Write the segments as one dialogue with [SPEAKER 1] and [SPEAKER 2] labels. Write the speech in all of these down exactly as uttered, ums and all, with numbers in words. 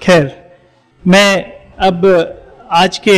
[SPEAKER 1] खैर, मैं अब आज के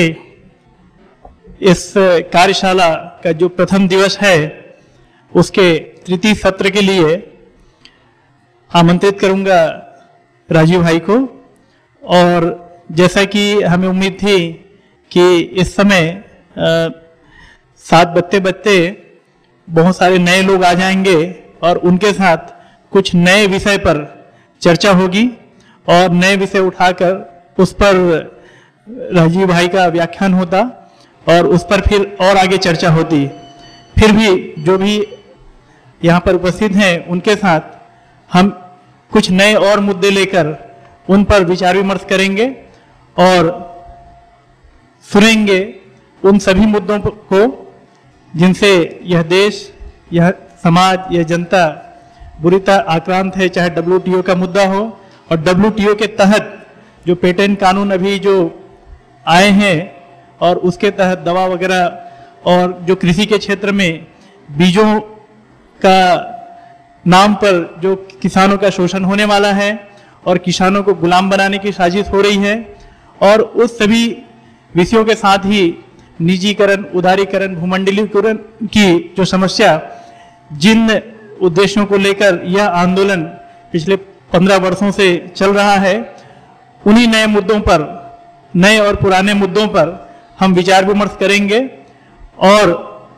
[SPEAKER 1] इस कार्यशाला का जो प्रथम दिवस है उसके तृतीय सत्र के लिए आमंत्रित करूंगा राजीव भाई को। और जैसा कि हमें उम्मीद थी कि इस समय आ, सात बजते बजते बहुत सारे नए लोग आ जाएंगे और उनके साथ कुछ नए विषय पर चर्चा होगी और नए विषय उठाकर उस पर राजीव भाई का व्याख्यान होता और उस पर फिर और आगे चर्चा होती। फिर भी जो भी यहाँ पर उपस्थित हैं उनके साथ हम कुछ नए और मुद्दे लेकर उन पर विचार विमर्श करेंगे और सुनेंगे उन सभी मुद्दों को जिनसे यह देश, यह समाज, यह जनता बुरी तरह आक्रांत है, चाहे डब्ल्यू टी ओ का मुद्दा हो। और डब्ल्यू टी ओ के तहत जो पेटेंट कानून अभी जो आए हैं और उसके तहत दवा वगैरह और जो कृषि के क्षेत्र में बीजों का नाम पर जो किसानों का शोषण होने वाला है और किसानों को गुलाम बनाने की साजिश हो रही है, और उस सभी विषयों के साथ ही निजीकरण, उदारीकरण, भूमंडलीकरण की जो समस्या, जिन उद्देश्यों को लेकर यह आंदोलन पिछले पंद्रह वर्षों से चल रहा है, उन्हीं नए मुद्दों पर, नए और पुराने मुद्दों पर हम विचार विमर्श करेंगे और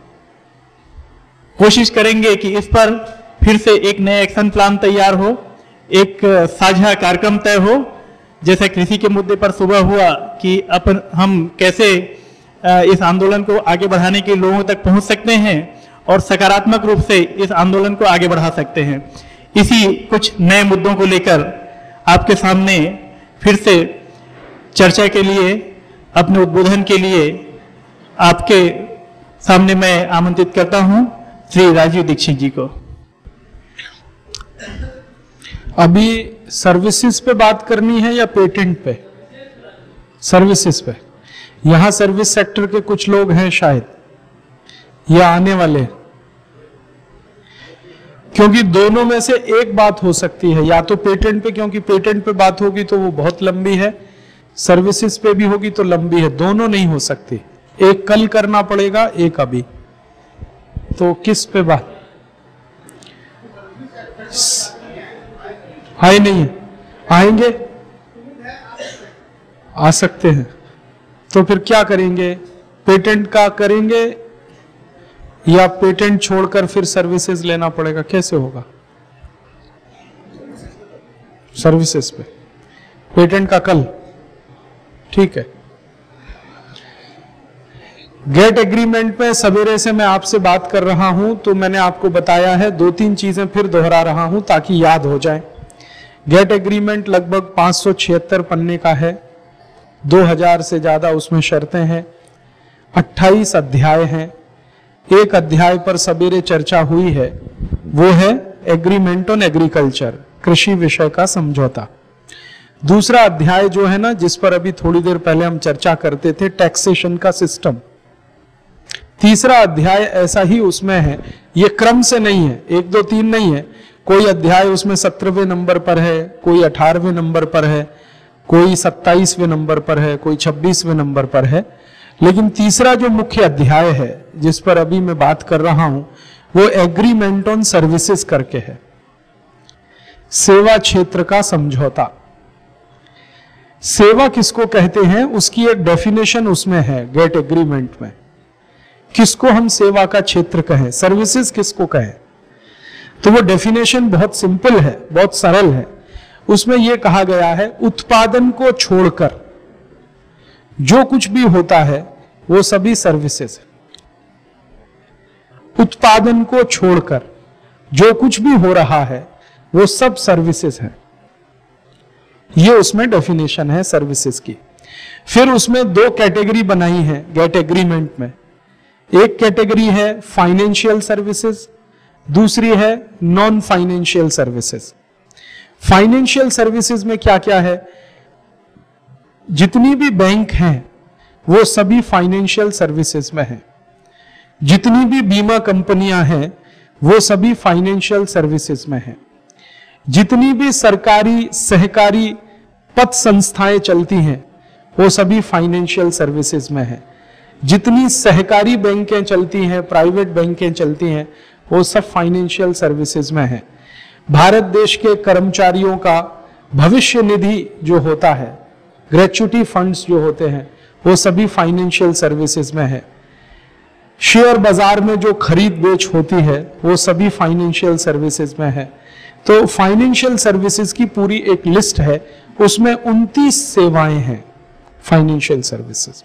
[SPEAKER 1] कोशिश करेंगे कि इस पर फिर से एक नया एक्शन प्लान तैयार हो, एक साझा कार्यक्रम तय हो। जैसे कृषि के मुद्दे पर सुबह हुआ कि अपन हम कैसे इस आंदोलन को आगे बढ़ाने के लोगों तक पहुंच सकते हैं और सकारात्मक रूप से इस आंदोलन को आगे बढ़ा सकते हैं। इसी कुछ नए मुद्दों को लेकर आपके सामने फिर से चर्चा के लिए, अपने उद्बोधन के लिए आपके सामने मैं आमंत्रित करता हूं श्री राजीव दीक्षित जी को।
[SPEAKER 2] अभी सर्विसेज पे बात करनी है या पेटेंट पे? सर्विसेज पे। यहां सर्विस सेक्टर के कुछ लोग हैं शायद, या आने वाले, क्योंकि दोनों में से एक बात हो सकती है, या तो पेटेंट पे, क्योंकि पेटेंट पे बात होगी तो वो बहुत लंबी है, सर्विसेज पे भी होगी तो लंबी है, दोनों नहीं हो सकती। एक कल करना पड़ेगा, एक अभी। तो किस पे बात? आए नहीं है, आएंगे, आ सकते हैं। तो फिर क्या करेंगे? पेटेंट का करेंगे या पेटेंट छोड़कर फिर सर्विसेज लेना पड़ेगा? कैसे होगा? सर्विसेज पे, पेटेंट का कल, ठीक है। गेट एग्रीमेंट में सवेरे से मैं आपसे बात कर रहा हूं तो मैंने आपको बताया है, दो तीन चीजें फिर दोहरा रहा हूं ताकि याद हो जाए। गेट एग्रीमेंट लगभग पांच सौ छिहत्तर पन्ने का है, दो हज़ार से ज्यादा उसमें शर्तें हैं, अट्ठाईस अध्याय हैं। एक अध्याय पर सवेरे चर्चा हुई है, वो है एग्रीमेंट ऑन एग्रीकल्चर, कृषि विषय का समझौता। दूसरा अध्याय जो है ना, जिस पर अभी थोड़ी देर पहले हम चर्चा करते थे, टैक्सेशन का सिस्टम। तीसरा अध्याय ऐसा ही उसमें है, ये क्रम से नहीं है, एक दो तीन नहीं है। कोई अध्याय उसमें सत्रहवें नंबर पर है, कोई अठारहवें नंबर पर है, कोई सत्ताईसवें नंबर पर है, कोई छब्बीसवें नंबर पर है। लेकिन तीसरा जो मुख्य अध्याय है जिस पर अभी मैं बात कर रहा हूं, वो एग्रीमेंट ऑन सर्विसेज करके है, सेवा क्षेत्र का समझौता। सेवा किसको कहते हैं उसकी एक डेफिनेशन उसमें है गेट एग्रीमेंट में। किसको हम सेवा का क्षेत्र कहें, सर्विसेज किसको कहें? तो वो डेफिनेशन बहुत सिंपल है, बहुत सरल है। उसमें यह कहा गया है, उत्पादन को छोड़कर जो कुछ भी होता है वो सभी सर्विसेज है। उत्पादन को छोड़कर जो कुछ भी हो रहा है वो सब सर्विसेज है। ये उसमें डेफिनेशन है सर्विसेज की। फिर उसमें दो कैटेगरी बनाई है गेट एग्रीमेंट में। एक कैटेगरी है फाइनेंशियल सर्विसेज, दूसरी है non financial services. Financial services में क्या क्या है? जितनी भी बैंक हैं वो सभी फाइनेंशियल सर्विसेज में हैं। जितनी भी बीमा कंपनियां हैं वो सभी फाइनेंशियल सर्विसेज में हैं। जितनी भी सरकारी सहकारी पत संस्थाएं चलती हैं वो सभी फाइनेंशियल सर्विसेज में है। जितनी सहकारी बैंकें चलती हैं, प्राइवेट बैंकें चलती हैं, वो सब फाइनेंशियल सर्विसेज में है। भारत देश के कर्मचारियों का भविष्य निधि जो होता है, ग्रेच्युटी फंड्स जो होते हैं, वो सभी फाइनेंशियल सर्विसेज में है। शेयर बाजार में जो खरीद बेच होती है वो सभी फाइनेंशियल सर्विसेज में है। तो फाइनेंशियल सर्विसेज की पूरी एक लिस्ट है, उसमें उनतीस सेवाएं हैं फाइनेंशियल सर्विसेज।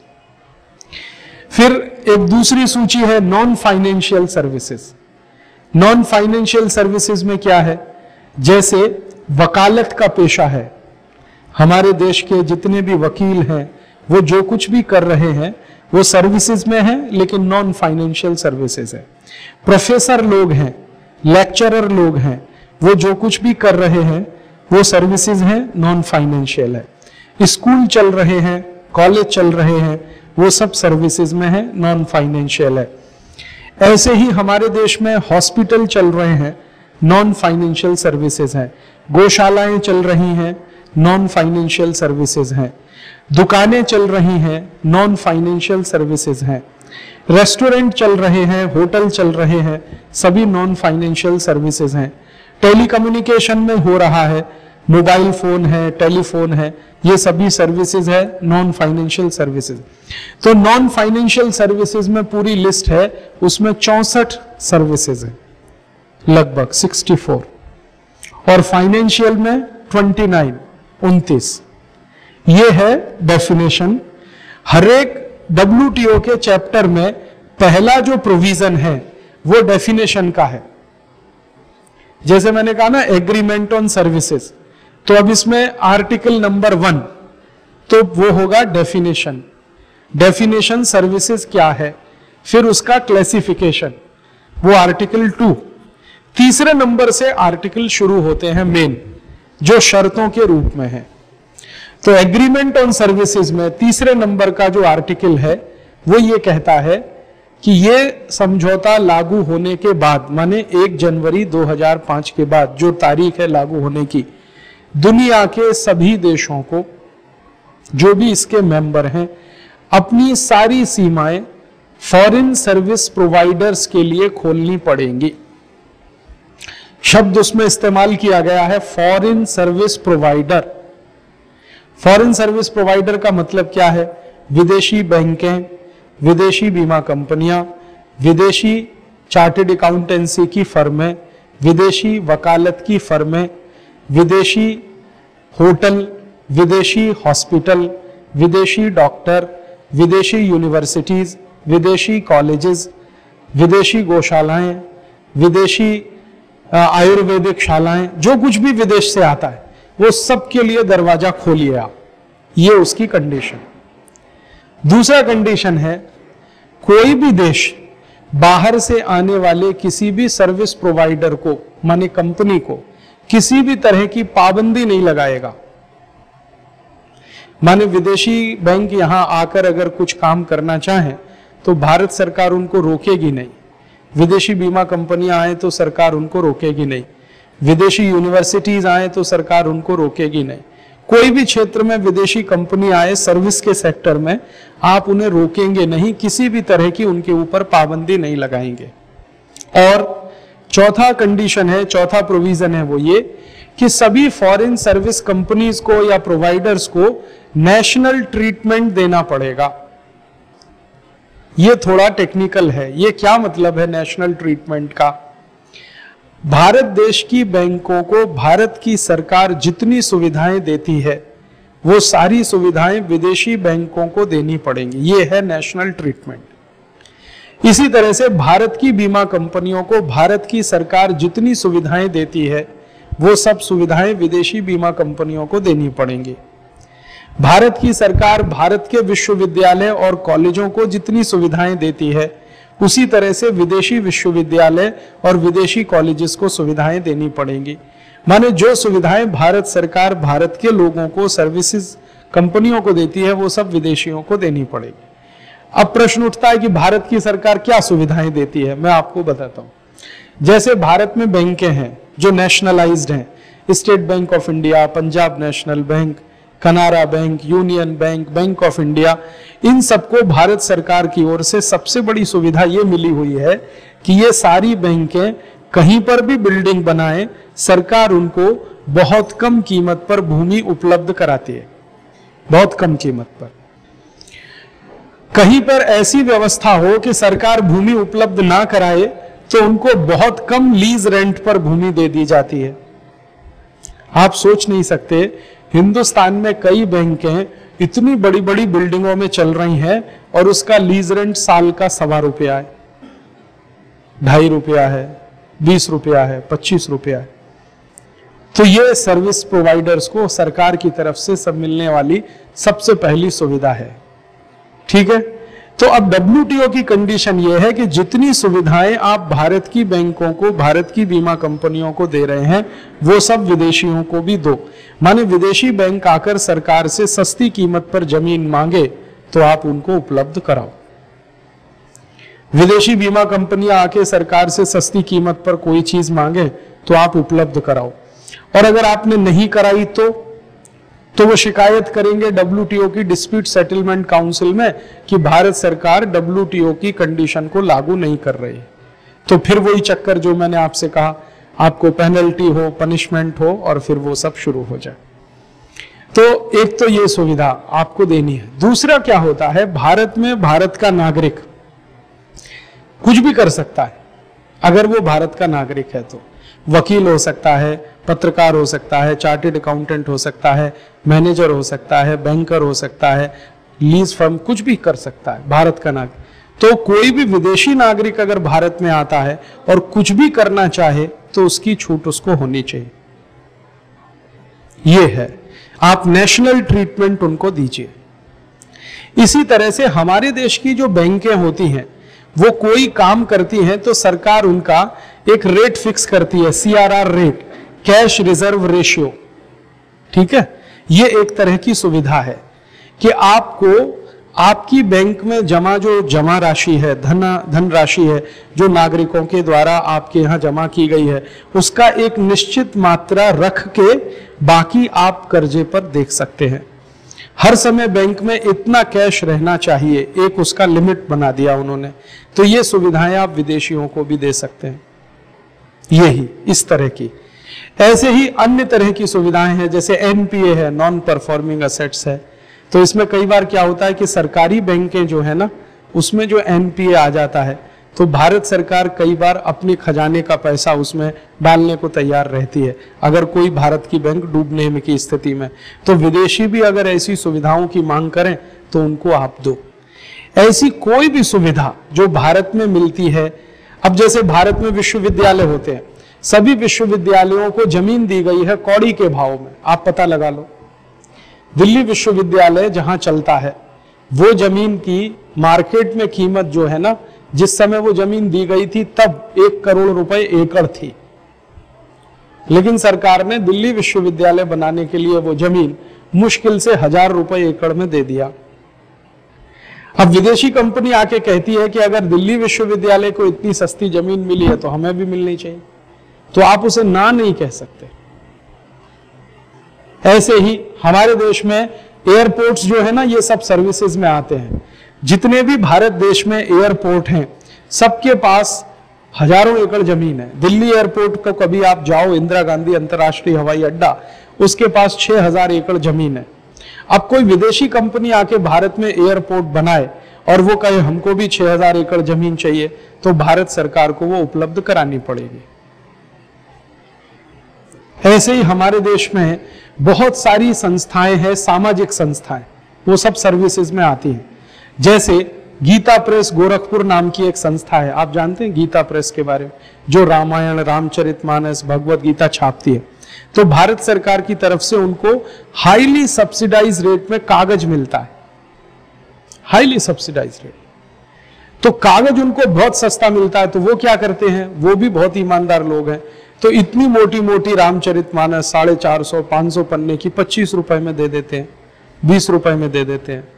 [SPEAKER 2] फिर एक दूसरी सूची है non financial services. Non financial services में क्या है? जैसे वकालत का पेशा है, हमारे देश के जितने भी वकील हैं वो जो कुछ भी कर रहे हैं वो सर्विसेज में है, लेकिन नॉन फाइनेंशियल सर्विसेज है। प्रोफेसर लोग हैं, लेक्चरर लोग हैं, वो जो कुछ भी कर रहे हैं वो सर्विसेज हैं, नॉन फाइनेंशियल है। स्कूल चल रहे हैं, कॉलेज चल रहे हैं, वो सब सर्विसेज में है, नॉन फाइनेंशियल है। ऐसे ही हमारे देश में हॉस्पिटल चल रहे हैं, नॉन फाइनेंशियल सर्विसेज हैं। गौशालाएं चल रही हैं, नॉन फाइनेंशियल सर्विसेज हैं। दुकानें चल रही हैं, नॉन फाइनेंशियल सर्विसेज हैं। रेस्टोरेंट चल रहे हैं, होटल चल रहे हैं, सभी नॉन फाइनेंशियल सर्विसेज हैं। टेलीकम्युनिकेशन में हो रहा है, मोबाइल फोन है, टेलीफोन है, ये सभी सर्विसेज है, नॉन फाइनेंशियल सर्विसेज। तो नॉन फाइनेंशियल सर्विसेज में पूरी लिस्ट है, उसमें चौसठ सर्विसेज है लगभग चौंसठ, और फाइनेंशियल में उनतीस, उनतीस। ये है डेफिनेशन। हर एक डब्ल्यूटीओ के चैप्टर में पहला जो प्रोविजन है वो डेफिनेशन का है। जैसे मैंने कहा ना एग्रीमेंट ऑन सर्विसेज, तो अब इसमें आर्टिकल नंबर वन तो वो होगा डेफिनेशन। डेफिनेशन सर्विसेज क्या है, फिर उसका क्लासिफिकेशन, वो आर्टिकल टू। तीसरे नंबर से आर्टिकल शुरू होते हैं मेन, जो शर्तों के रूप में है। तो एग्रीमेंट ऑन सर्विसेज में तीसरे नंबर का जो आर्टिकल है वो ये कहता है कि ये समझौता लागू होने के बाद, माने एक जनवरी दो हज़ार पाँच के बाद जो तारीख है लागू होने की, दुनिया के सभी देशों को, जो भी इसके मेंबर हैं, अपनी सारी सीमाएं फॉरेन सर्विस प्रोवाइडर्स के लिए खोलनी पड़ेंगी। शब्द उसमें इस्तेमाल किया गया है foreign service provider. Foreign service provider का मतलब क्या है? विदेशी बैंकें, विदेशी बीमा कंपनियां, विदेशी चार्टर्ड अकाउंटेंसी की फर्में, विदेशी वकालत की फर्में, विदेशी होटल, विदेशी हॉस्पिटल, विदेशी डॉक्टर, विदेशी यूनिवर्सिटीज, विदेशी कॉलेजेस, विदेशी गौशालाएं, विदेशी आयुर्वेदिक शालाएं, जो कुछ भी विदेश से आता है वो सब के लिए दरवाजा खोलिए आप, ये उसकी कंडीशन। दूसरा कंडीशन है कोई भी देश बाहर से आने वाले किसी भी सर्विस प्रोवाइडर को, माने कंपनी को, किसी भी तरह की पाबंदी नहीं लगाएगा। माने विदेशी बैंक यहां आकर अगर कुछ काम करना चाहे तो भारत सरकार उनको रोकेगी नहीं। विदेशी बीमा कंपनियां आए तो सरकार उनको रोकेगी नहीं। विदेशी यूनिवर्सिटीज आए तो सरकार उनको रोकेगी नहीं। कोई भी क्षेत्र में विदेशी कंपनी आए सर्विस के सेक्टर में, आप उन्हें रोकेंगे नहीं, किसी भी तरह की उनके ऊपर पाबंदी नहीं लगाएंगे। और चौथा कंडीशन है, चौथा प्रोविजन है वो ये कि सभी फॉरेन सर्विस कंपनीज को या प्रोवाइडर्स को नेशनल ट्रीटमेंट देना पड़ेगा। ये थोड़ा टेक्निकल है, ये क्या मतलब है नेशनल ट्रीटमेंट का? भारत देश की बैंकों को भारत की सरकार जितनी सुविधाएं देती है वो सारी सुविधाएं विदेशी बैंकों को देनी पड़ेंगी, ये है नेशनल ट्रीटमेंट। इसी तरह से भारत की बीमा कंपनियों को भारत की सरकार जितनी सुविधाएं देती है वो सब सुविधाएं विदेशी बीमा कंपनियों को देनी पड़ेंगी। भारत की सरकार भारत के विश्वविद्यालय और कॉलेजों को जितनी सुविधाएं देती है उसी तरह से विदेशी विश्वविद्यालय और विदेशी कॉलेजेस को सुविधाएं देनी पड़ेंगी। माने जो सुविधाएं भारत सरकार भारत के लोगों को, सर्विसेज कंपनियों को देती है वो सब विदेशियों को देनी पड़ेगी। अब प्रश्न उठता है कि भारत की सरकार क्या सुविधाएं देती है, मैं आपको बताता हूं। जैसे भारत में बैंकें हैं जो नेशनलाइज्ड हैं, State Bank of India, Punjab national bank, Canara bank, union bank, bank of India, इन सबको भारत सरकार की ओर से सबसे बड़ी सुविधा ये मिली हुई है कि ये सारी बैंकें कहीं पर भी बिल्डिंग बनाए, सरकार उनको बहुत कम कीमत पर भूमि उपलब्ध कराती है, बहुत कम कीमत पर। कहीं पर ऐसी व्यवस्था हो कि सरकार भूमि उपलब्ध ना कराए तो उनको बहुत कम लीज रेंट पर भूमि दे दी जाती है। आप सोच नहीं सकते, हिंदुस्तान में कई बैंकें इतनी बड़ी बड़ी बिल्डिंगों में चल रही हैं और उसका लीज रेंट साल का सवा रुपया है, ढाई रुपया है, बीस रुपया है, पच्चीस रुपया है। तो ये सर्विस प्रोवाइडर्स को सरकार की तरफ से सब मिलने वाली सबसे पहली सुविधा है। ठीक है, तो अब डब्ल्यू टी ओ की कंडीशन ये है कि जितनी सुविधाएं आप भारत की बैंकों को, भारत की बीमा कंपनियों को दे रहे हैं, वो सब विदेशियों को भी दो। माने विदेशी बैंक आकर सरकार से सस्ती कीमत पर जमीन मांगे तो आप उनको उपलब्ध कराओ। विदेशी बीमा कंपनियां आके सरकार से सस्ती कीमत पर कोई चीज मांगे तो आप उपलब्ध कराओ, और अगर आपने नहीं कराई तो तो वो शिकायत करेंगे डब्ल्यू टी ओ की डिस्प्यूट सेटलमेंट काउंसिल में कि भारत सरकार डब्ल्यू टी ओ की कंडीशन को लागू नहीं कर रही है। तो फिर वही चक्कर जो मैंने आपसे कहा, आपको पेनल्टी हो, पनिशमेंट हो और फिर वो सब शुरू हो जाए। तो एक तो ये सुविधा आपको देनी है। दूसरा क्या होता है, भारत में भारत का नागरिक कुछ भी कर सकता है अगर वो भारत का नागरिक है। तो वकील हो सकता है, पत्रकार हो सकता है, चार्टेड अकाउंटेंट हो सकता है, मैनेजर हो सकता है, बैंकर हो सकता है, लीज फर्म, कुछ भी कर सकता है भारत का नागरिक। तो कोई भी विदेशी नागरिक अगर भारत में आता है और कुछ भी करना चाहे तो उसकी छूट उसको होनी चाहिए। ये है, आप नेशनल ट्रीटमेंट उनको दीजिए। इसी तरह से हमारे देश की जो बैंकें होती हैं वो कोई काम करती हैं तो सरकार उनका एक रेट फिक्स करती है, C R R rate, cash reserve ratio. ठीक है, ये एक तरह की सुविधा है कि आपको आपकी बैंक में जमा जो जमा राशि है, धन धन राशि है जो नागरिकों के द्वारा आपके यहाँ जमा की गई है, उसका एक निश्चित मात्रा रख के बाकी आप कर्जे पर देख सकते हैं। हर समय बैंक में इतना कैश रहना चाहिए, एक उसका लिमिट बना दिया उन्होंने। तो ये सुविधाएं आप विदेशियों को भी दे सकते हैं, यही इस तरह की। ऐसे ही अन्य तरह की सुविधाएं हैं, जैसे एन पी ए है, नॉन परफॉर्मिंग असेट्स है। तो इसमें कई बार क्या होता है कि सरकारी बैंकें जो है ना, उसमें जो एन पी ए आ जाता है तो भारत सरकार कई बार अपने खजाने का पैसा उसमें डालने को तैयार रहती है अगर कोई भारत की बैंक डूबने में की स्थिति में। तो विदेशी भी अगर ऐसी सुविधाओं की मांग करें तो उनको आप दो। ऐसी कोई भी सुविधा जो भारत में मिलती है, अब जैसे भारत में विश्वविद्यालय होते हैं, सभी विश्वविद्यालयों को जमीन दी गई है कौड़ी के भाव में। आप पता लगा लो, दिल्ली विश्वविद्यालय जहां चलता है वो जमीन की मार्केट में कीमत जो है ना, जिस समय वो जमीन दी गई थी तब एक करोड़ रुपए एकड़ थी, लेकिन सरकार ने दिल्ली विश्वविद्यालय बनाने के लिए वो जमीन मुश्किल से हजार रुपए एकड़ में दे दिया। अब विदेशी कंपनी आके कहती है कि अगर दिल्ली विश्वविद्यालय को इतनी सस्ती जमीन मिली है तो हमें भी मिलनी चाहिए, तो आप उसे ना नहीं कह सकते। ऐसे ही हमारे देश में एयरपोर्ट्स जो है ना, ये सब सर्विसेज में आते हैं। जितने भी भारत देश में एयरपोर्ट हैं सबके पास हजारों एकड़ जमीन है। दिल्ली एयरपोर्ट को कभी आप जाओ, इंदिरा गांधी अंतर्राष्ट्रीय हवाई अड्डा, उसके पास छह हजार एकड़ जमीन है। अब कोई विदेशी कंपनी आके भारत में एयरपोर्ट बनाए और वो कहे हमको भी छह हजार एकड़ जमीन चाहिए, तो भारत सरकार को वो उपलब्ध करानी पड़ेगी। ऐसे ही हमारे देश में बहुत सारी संस्थाएं हैं, सामाजिक संस्थाएं, वो सब सर्विसेज में आती हैं। जैसे गीता प्रेस गोरखपुर नाम की एक संस्था है, आप जानते हैं गीता प्रेस के बारे में, जो रामायण, रामचरितमानस, भगवत गीता छापती है। तो भारत सरकार की तरफ से उनको हाईली सब्सिडाइज रेट में कागज मिलता है, हाईली सब्सिडाइज रेट। तो कागज उनको बहुत सस्ता मिलता है, तो वो क्या करते हैं, वो भी बहुत ईमानदार लोग हैं। तो इतनी मोटी मोटी रामचरितमानस साढ़े चार सौ पांच सौ पन्ने की पच्चीस रुपए में दे देते हैं, बीस रुपए में दे देते हैं,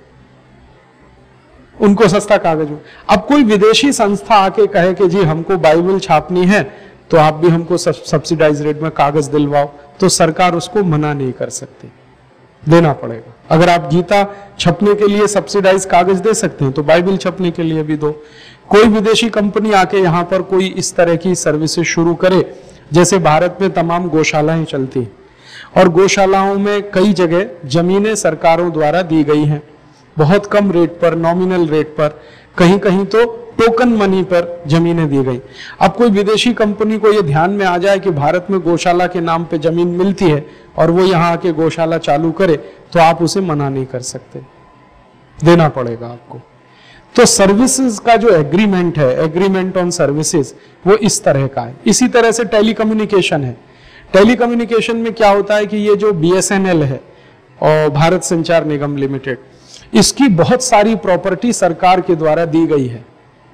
[SPEAKER 2] उनको सस्ता कागज हो। अब कोई विदेशी संस्था आके कहे कि जी हमको बाइबल छापनी है तो आप भी हमको सब्सिडाइज रेट में कागज दिलवाओ, तो सरकार उसको मना नहीं कर सकती। देना पड़ेगा। अगर आप गीता छपने के लिए सब्सिडाइज कागज दे सकते हैं तो बाइबल छपने के लिए भी दो। कोई विदेशी कंपनी आके यहाँ पर कोई इस तरह की सर्विसेज शुरू करे, जैसे भारत में तमाम गौशालाएं चलती हैं और गौशालाओं में कई जगह जमीनें सरकारों द्वारा दी गई हैं, बहुत कम रेट पर, नॉमिनल रेट पर, कहीं कहीं तो टोकन मनी पर जमीनें दी गई। अब कोई विदेशी कंपनी को यह ध्यान में आ जाए कि भारत में गौशाला के नाम पे जमीन मिलती है और वो यहाँ आके गौशाला चालू करे, तो आप उसे मना नहीं कर सकते, देना पड़ेगा आपको। तो सर्विसेज का जो एग्रीमेंट है, एग्रीमेंट ऑन सर्विसेज, वो इस तरह का है। इसी तरह से टेलीकम्युनिकेशन है। टेलीकम्युनिकेशन में क्या होता है कि ये जो बी एस एन एल है और भारत संचार निगम लिमिटेड, इसकी बहुत सारी प्रॉपर्टी सरकार के द्वारा दी गई है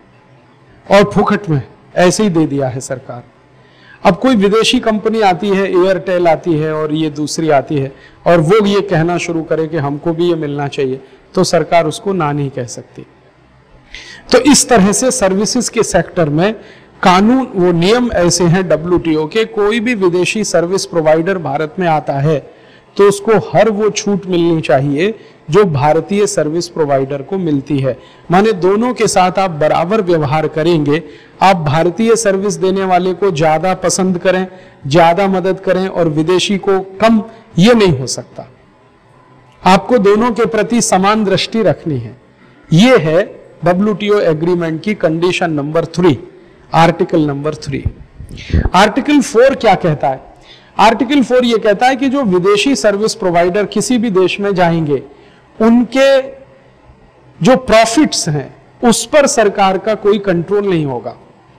[SPEAKER 2] और फुकट में ऐसे ही दे दिया है सरकार। अब कोई विदेशी कंपनी आती है, एयरटेल आती है और ये दूसरी आती है, और वो ये कहना शुरू करे कि हमको भी ये मिलना चाहिए, तो सरकार उसको ना नहीं कह सकती। तो इस तरह से सर्विसेज के सेक्टर में कानून, वो नियम ऐसे हैं डब्ल्यू टी ओ के, कोई भी विदेशी सर्विस प्रोवाइडर भारत में आता है तो उसको हर वो छूट मिलनी चाहिए जो भारतीय सर्विस प्रोवाइडर को मिलती है। माने दोनों के साथ आप बराबर व्यवहार करेंगे। आप भारतीय सर्विस देने वाले को ज्यादा पसंद करें, ज्यादा मदद करें और विदेशी को कम, ये नहीं हो सकता। आपको दोनों के प्रति समान दृष्टि रखनी है। ये है डब्ल्यू टी ओ एग्रीमेंट की condition number three, article number three. Article four क्या कहता है? आर्टिकल फोर ये कहता है कि जो विदेशी सर्विस प्रोवाइडर किसी भी देश में जाएंगे, उनके जो प्रॉफिट्स हैं उस पर सरकार का कोई कंट्रोल नहीं होगा।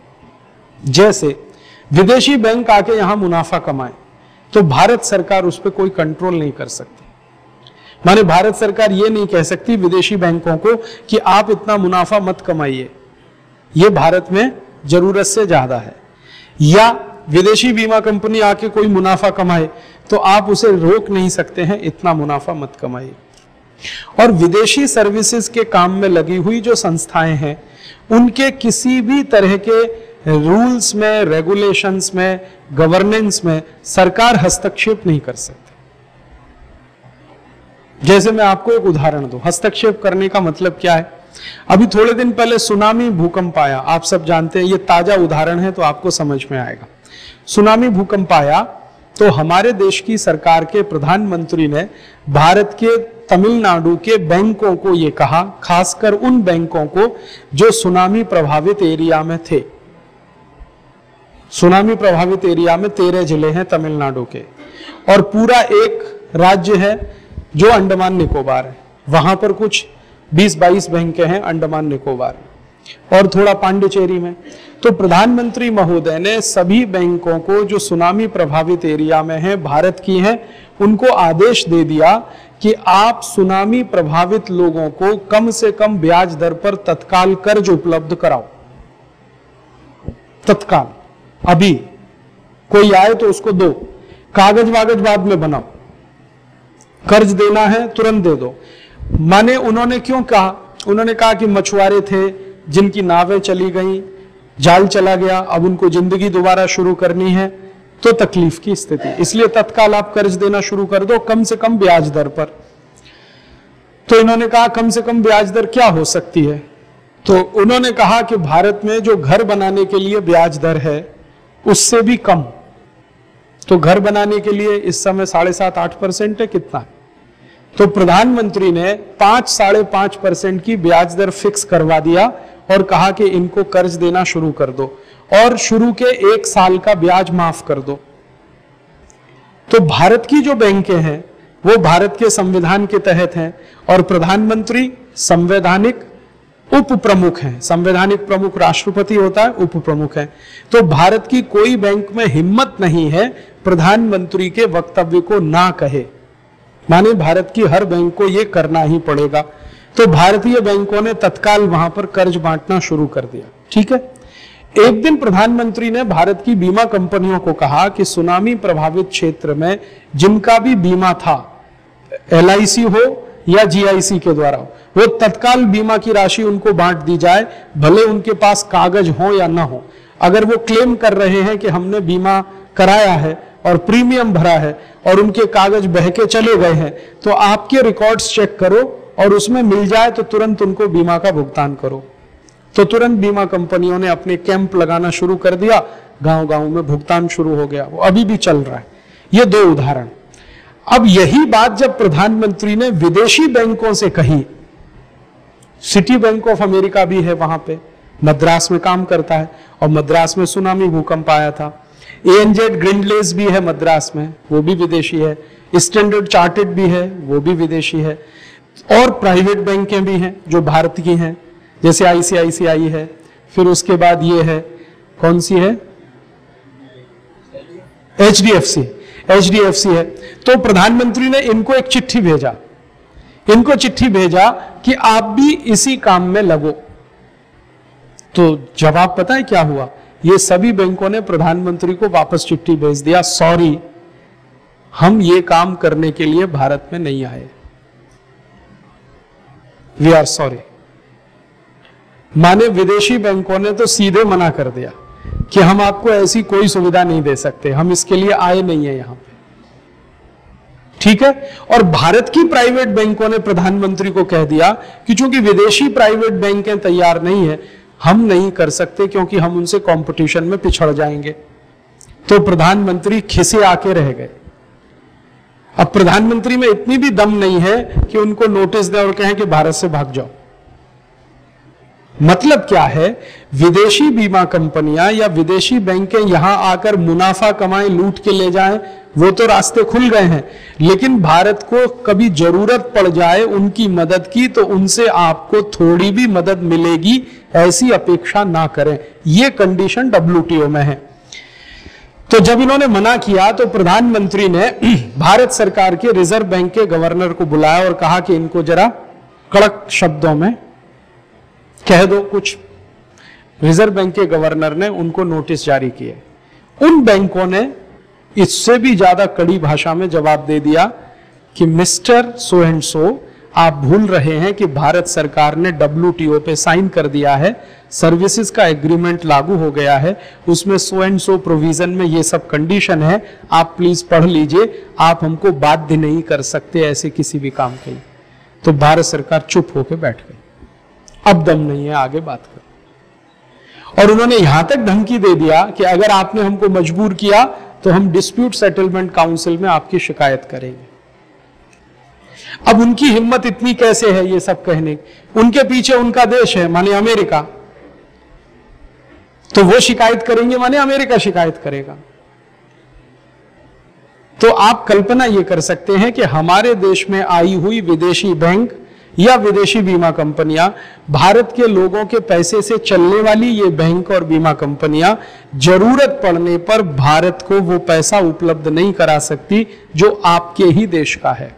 [SPEAKER 2] जैसे विदेशी बैंक आके यहां मुनाफा कमाए तो भारत सरकार उस पर कोई कंट्रोल नहीं कर सकती। माने भारत सरकार ये नहीं कह सकती विदेशी बैंकों को कि आप इतना मुनाफा मत कमाइए, ये भारत में जरूरत से ज्यादा है। या विदेशी बीमा कंपनी आके कोई मुनाफा कमाए तो आप उसे रोक नहीं सकते हैं, इतना मुनाफा मत कमाइए। और विदेशी सर्विसेज के काम में लगी हुई जो संस्थाएं हैं, उनके किसी भी तरह के रूल्स में, रेगुलेशंस में, गवर्नेंस में सरकार हस्तक्षेप नहीं कर सकती। जैसे मैं आपको एक उदाहरण दूं, हस्तक्षेप करने का मतलब क्या है। अभी थोड़े दिन पहले सुनामी भूकंप आया, आप सब जानते हैं, ये ताजा उदाहरण है तो आपको समझ में आएगा। सुनामी भूकंप आया तो हमारे देश की सरकार के प्रधानमंत्री ने भारत के तमिलनाडु के बैंकों को ये कहा, खासकर उन बैंकों को जो सुनामी प्रभावित एरिया में थे। सुनामी प्रभावित एरिया में तेरह जिले हैं तमिलनाडु के, और पूरा एक राज्य है जो अंडमान निकोबार है, वहां पर कुछ बीस बाईस बैंकें हैं अंडमान निकोबार, और थोड़ा पांडिचेरी में। तो प्रधानमंत्री महोदय ने सभी बैंकों को जो सुनामी प्रभावित एरिया में हैं, भारत की हैं, उनको आदेश दे दिया कि आप सुनामी प्रभावित लोगों को कम से कम ब्याज दर पर तत्काल कर्ज उपलब्ध कराओ। तत्काल, अभी कोई आए तो उसको दो, कागज वागज बाद में बनाओ, कर्ज देना है तुरंत दे दो। माने उन्होंने क्यों कहा? उन्होंने कहा कि मछुआरे थे जिनकी नावें चली गईं, जाल चला गया, अब उनको जिंदगी दोबारा शुरू करनी है तो तकलीफ की स्थिति, इसलिए तत्काल आप कर्ज देना शुरू कर दो कम से कम ब्याज दर पर। तो इन्होंने कहा कम से कम ब्याज दर क्या हो सकती है? तो उन्होंने कहा कि भारत में जो घर बनाने के लिए ब्याज दर है उससे भी कम। तो घर बनाने के लिए इस समय साढ़े सात आठ परसेंट है, कितना है? तो प्रधानमंत्री ने पांच साढ़े पांच परसेंट की ब्याज दर फिक्स करवा दिया और कहा कि इनको कर्ज देना शुरू कर दो और शुरू के एक साल का ब्याज माफ कर दो। तो भारत की जो बैंकें हैं वो भारत के संविधान के तहत हैं और प्रधानमंत्री संवैधानिक उप प्रमुख हैं। संवैधानिक प्रमुख राष्ट्रपति होता है, उप प्रमुख है। तो भारत की कोई बैंक में हिम्मत नहीं है प्रधानमंत्री के वक्तव्य को ना कहे, माने भारत की हर बैंक को यह करना ही पड़ेगा। तो भारतीय बैंकों ने तत्काल वहां पर कर्ज बांटना शुरू कर दिया। ठीक है, एक दिन प्रधानमंत्री ने भारत की बीमा कंपनियों को कहा कि सुनामी प्रभावित क्षेत्र में जिनका भी बीमा था, एल आई सी हो या जी आई सी के द्वारा हो, वो तत्काल बीमा की राशि उनको बांट दी जाए, भले उनके पास कागज हो या ना हो। अगर वो क्लेम कर रहे हैं कि हमने बीमा कराया है और प्रीमियम भरा है और उनके कागज बह के चले गए हैं, तो आपके रिकॉर्ड्स चेक करो और उसमें मिल जाए तो तुरंत उनको बीमा का भुगतान करो। तो तुरंत बीमा कंपनियों ने अपने कैंप लगाना शुरू कर दिया, गांव गांव में भुगतान शुरू हो गया, वो अभी भी चल रहा है। ये दो उदाहरण। अब यही बात जब प्रधानमंत्री ने विदेशी बैंकों से कही, सिटी बैंक ऑफ अमेरिका भी है वहां पे, मद्रास में काम करता है और मद्रास में सुनामी भूकंप आया था। एएनजेड ग्रिंडलेस भी है मद्रास में, वो भी विदेशी है। स्टैंडर्ड चार्टर्ड भी है, वो भी विदेशी है। और प्राइवेट बैंकें भी हैं जो भारत की हैं, जैसे आईसीआईसीआई है, फिर उसके बाद ये है, कौन सी है, एचडीएफसी, एचडीएफसी है। तो प्रधानमंत्री ने इनको एक चिट्ठी भेजा, इनको चिट्ठी भेजा कि आप भी इसी काम में लगो। तो जवाब पता है क्या हुआ? ये सभी बैंकों ने प्रधानमंत्री को वापस चिट्ठी भेज दिया, सॉरी हम ये काम करने के लिए भारत में नहीं आए, वी आर सॉरी। माने विदेशी बैंकों ने तो सीधे मना कर दिया कि हम आपको ऐसी कोई सुविधा नहीं दे सकते, हम इसके लिए आए नहीं है यहां पे, ठीक है। और भारत की प्राइवेट बैंकों ने प्रधानमंत्री को कह दिया कि चूंकि विदेशी प्राइवेट बैंकें तैयार नहीं है, हम नहीं कर सकते क्योंकि हम उनसे कंपटीशन में पिछड़ जाएंगे। तो प्रधानमंत्री खिसे आके रह गए। अब प्रधानमंत्री में इतनी भी दम नहीं है कि उनको नोटिस दे और कहें कि भारत से भाग जाओ। मतलब क्या है, विदेशी बीमा कंपनियां या विदेशी बैंकें यहां आकर मुनाफा कमाएं, लूट के ले जाएं, वो तो रास्ते खुल गए हैं, लेकिन भारत को कभी जरूरत पड़ जाए उनकी मदद की तो उनसे आपको थोड़ी भी मदद मिलेगी ऐसी अपेक्षा ना करें। ये कंडीशन डब्ल्यूटीओ में है। तो जब इन्होंने मना किया तो प्रधानमंत्री ने भारत सरकार के रिजर्व बैंक के गवर्नर को बुलाया और कहा कि इनको जरा कड़क शब्दों में कह दो कुछ। रिजर्व बैंक के गवर्नर ने उनको नोटिस जारी किए। उन बैंकों ने इससे भी ज्यादा कड़ी भाषा में जवाब दे दिया कि मिस्टर सो एंड सो, आप भूल रहे हैं कि भारत सरकार ने डब्ल्यूटीओ पे साइन कर दिया है, सर्विसेज का एग्रीमेंट लागू हो गया है, उसमें सो एंड सो प्रोविजन में ये सब कंडीशन है, आप प्लीज पढ़ लीजिए, आप हमको बाध्य नहीं कर सकते ऐसे किसी भी काम के लिए। तो भारत सरकार चुप होकर बैठ गई, अब दम नहीं है आगे बात कर। और उन्होंने यहां तक धमकी दे दिया कि अगर आपने हमको मजबूर किया तो हम डिस्प्यूट सेटलमेंट काउंसिल में आपकी शिकायत करेंगे। अब उनकी हिम्मत इतनी कैसे है ये सब कहने, उनके पीछे उनका देश है माने अमेरिका, तो वो शिकायत करेंगे माने अमेरिका शिकायत करेगा। तो आप कल्पना ये कर सकते हैं कि हमारे देश में आई हुई विदेशी बैंक या विदेशी बीमा कंपनियां, भारत के लोगों के पैसे से चलने वाली ये बैंक और बीमा कंपनियां जरूरत पड़ने पर भारत को वो पैसा उपलब्ध नहीं करा सकती जो आपके ही देश का है।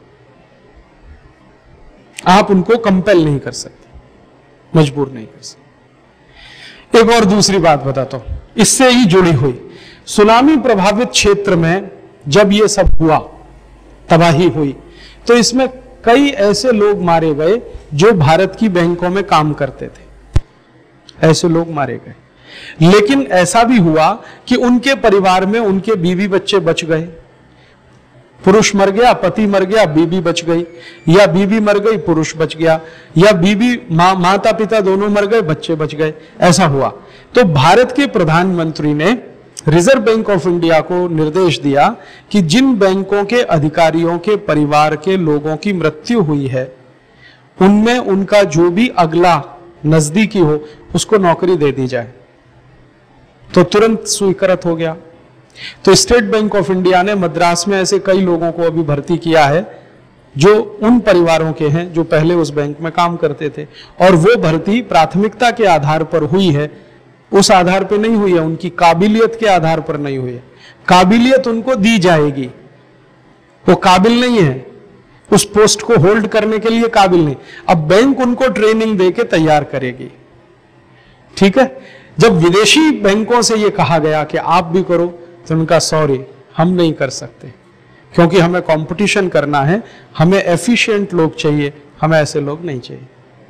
[SPEAKER 2] आप उनको कंपेल नहीं कर सकते, मजबूर नहीं कर सकते। एक और दूसरी बात बताता हूं, इससे ही जुड़ी हुई, सुनामी प्रभावित क्षेत्र में जब ये सब हुआ, तबाही हुई, तो इसमें कई ऐसे लोग मारे गए जो भारत की बैंकों में काम करते थे, ऐसे लोग मारे गए। लेकिन ऐसा भी हुआ कि उनके परिवार में उनके बीवी बच्चे बच गए। पुरुष मर गया, पति मर गया, बीबी बच गई, या बीबी मर गई, पुरुष बच गया, या बीबी मां माता पिता दोनों मर गए, बच्चे बच गए, ऐसा हुआ। तो भारत के प्रधानमंत्री ने रिजर्व बैंक ऑफ इंडिया को निर्देश दिया कि जिन बैंकों के अधिकारियों के परिवार के लोगों की मृत्यु हुई है उनमें उनका जो भी अगला नजदीकी हो उसको नौकरी दे दी जाए। तो तुरंत स्वीकृत हो गया। तो स्टेट बैंक ऑफ इंडिया ने मद्रास में ऐसे कई लोगों को अभी भर्ती किया है जो उन परिवारों के हैं जो पहले उस बैंक में काम करते थे, और वो भर्ती प्राथमिकता के आधार पर हुई है, उस आधार पर नहीं हुई है, उनकी काबिलियत के आधार पर नहीं हुई है। काबिलियत उनको दी जाएगी, वो काबिल नहीं है, उस पोस्ट को होल्ड करने के लिए काबिल नहीं। अब बैंक उनको ट्रेनिंग देके तैयार करेगी, ठीक है। जब विदेशी बैंकों से ये कहा गया कि आप भी करो, तो उनका सॉरी हम नहीं कर सकते, क्योंकि हमें कंपटीशन करना है, हमें एफिशिएंट लोग चाहिए, हमें ऐसे लोग नहीं चाहिए।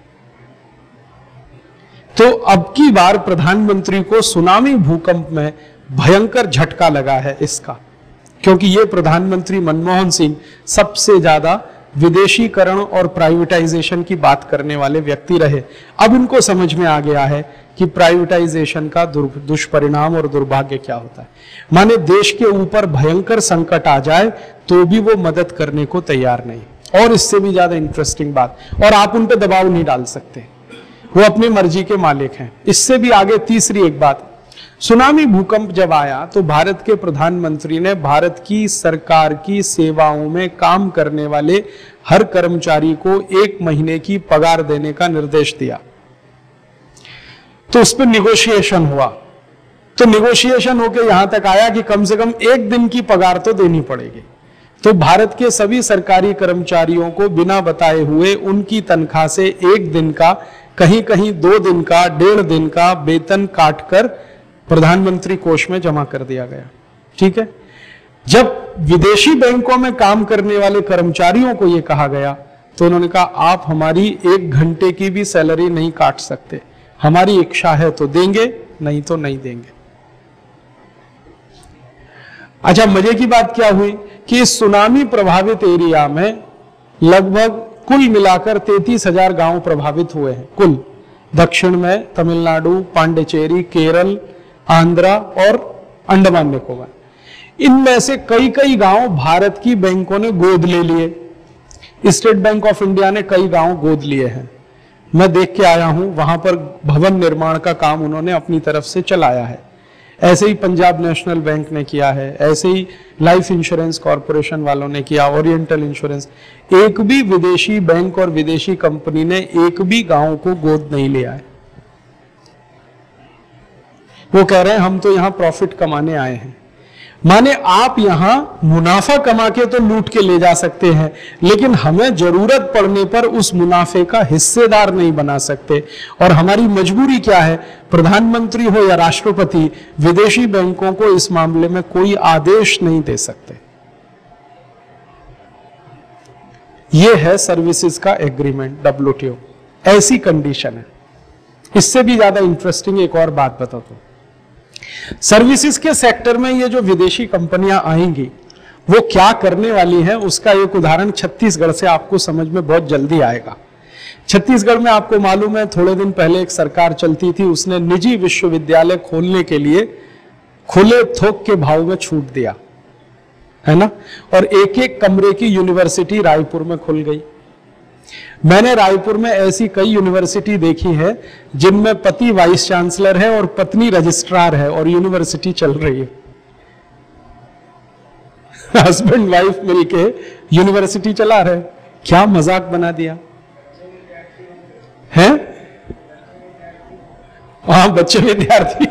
[SPEAKER 2] तो अब की बार प्रधानमंत्री को सुनामी भूकंप में भयंकर झटका लगा है इसका, क्योंकि ये प्रधानमंत्री मनमोहन सिंह सबसे ज्यादा विदेशीकरण और प्राइवेटाइजेशन की बात करने वाले व्यक्ति रहे। अब इनको समझ में आ गया है कि प्राइवेटाइजेशन का दुष्परिणाम और दुर्भाग्य क्या होता है। माने देश के ऊपर भयंकर संकट आ जाए तो भी वो मदद करने को तैयार नहीं। और इससे भी ज्यादा इंटरेस्टिंग बात, और आप उन पे दबाव नहीं डाल सकते, वो अपनी मर्जी के मालिक हैं। इससे भी आगे तीसरी एक बात, सुनामी भूकंप जब आया तो भारत के प्रधानमंत्री ने भारत की सरकार की सेवाओं में काम करने वाले हर कर्मचारी को एक महीने की पगार देने का निर्देश दिया। तो उस पर निगोशिएशन हुआ, तो निगोशिएशन होकर यहां तक आया कि कम से कम एक दिन की पगार तो देनी पड़ेगी। तो भारत के सभी सरकारी कर्मचारियों को बिना बताए हुए उनकी तनख्वाह से एक दिन का, कहीं कहीं दो दिन का, डेढ़ दिन का वेतन काटकर प्रधानमंत्री कोष में जमा कर दिया गया। ठीक है। जब विदेशी बैंकों में काम करने वाले कर्मचारियों को यह कहा गया तो उन्होंने कहा आप हमारी एक घंटे की भी सैलरी नहीं काट सकते, हमारी इच्छा है तो देंगे, नहीं तो नहीं देंगे। अच्छा, मजे की बात क्या हुई कि इस सुनामी प्रभावित एरिया में लगभग कुल मिलाकर तैतीस हजार गांव प्रभावित हुए हैं। कुल दक्षिण में तमिलनाडु, पांडिचेरी, केरल, आंध्रा और अंडमान निकोबार, इनमें से कई कई गांव भारत की बैंकों ने गोद ले लिए। स्टेट बैंक ऑफ इंडिया ने कई गांव गोद लिए हैं। मैं देख के आया हूं, वहां पर भवन निर्माण का काम उन्होंने अपनी तरफ से चलाया है। ऐसे ही पंजाब नेशनल बैंक ने किया है, ऐसे ही लाइफ इंश्योरेंस कॉरपोरेशन वालों ने किया, ओरिएंटल इंश्योरेंस। एक भी विदेशी बैंक और विदेशी कंपनी ने एक भी गांव को गोद नहीं लिया है। वो कह रहे हैं हम तो यहां प्रॉफिट कमाने आए हैं। माने आप यहां मुनाफा कमा के तो लूट के ले जा सकते हैं, लेकिन हमें जरूरत पड़ने पर उस मुनाफे का हिस्सेदार नहीं बना सकते। और हमारी मजबूरी क्या है, प्रधानमंत्री हो या राष्ट्रपति, विदेशी बैंकों को इस मामले में कोई आदेश नहीं दे सकते। यह है सर्विसेज का एग्रीमेंट, डब्ल्यूटीओ। ऐसी कंडीशन है। इससे भी ज्यादा इंटरेस्टिंग एक और बात बता दो, सर्विसेज के सेक्टर में ये जो विदेशी कंपनियां आएंगी वो क्या करने वाली हैं, उसका एक उदाहरण छत्तीसगढ़ से आपको समझ में बहुत जल्दी आएगा। छत्तीसगढ़ में आपको मालूम है थोड़े दिन पहले एक सरकार चलती थी, उसने निजी विश्वविद्यालय खोलने के लिए खुले थोक के भाव में छूट दिया है ना, और एक एक कमरे की यूनिवर्सिटी रायपुर में खुल गई। मैंने रायपुर में ऐसी कई यूनिवर्सिटी देखी है जिनमें पति वाइस चांसलर है और पत्नी रजिस्ट्रार है और यूनिवर्सिटी चल रही है। हस्बैंड वाइफ मिलके यूनिवर्सिटी चला रहे। क्या मजाक बना दिया है। वहां बच्चे विद्यार्थी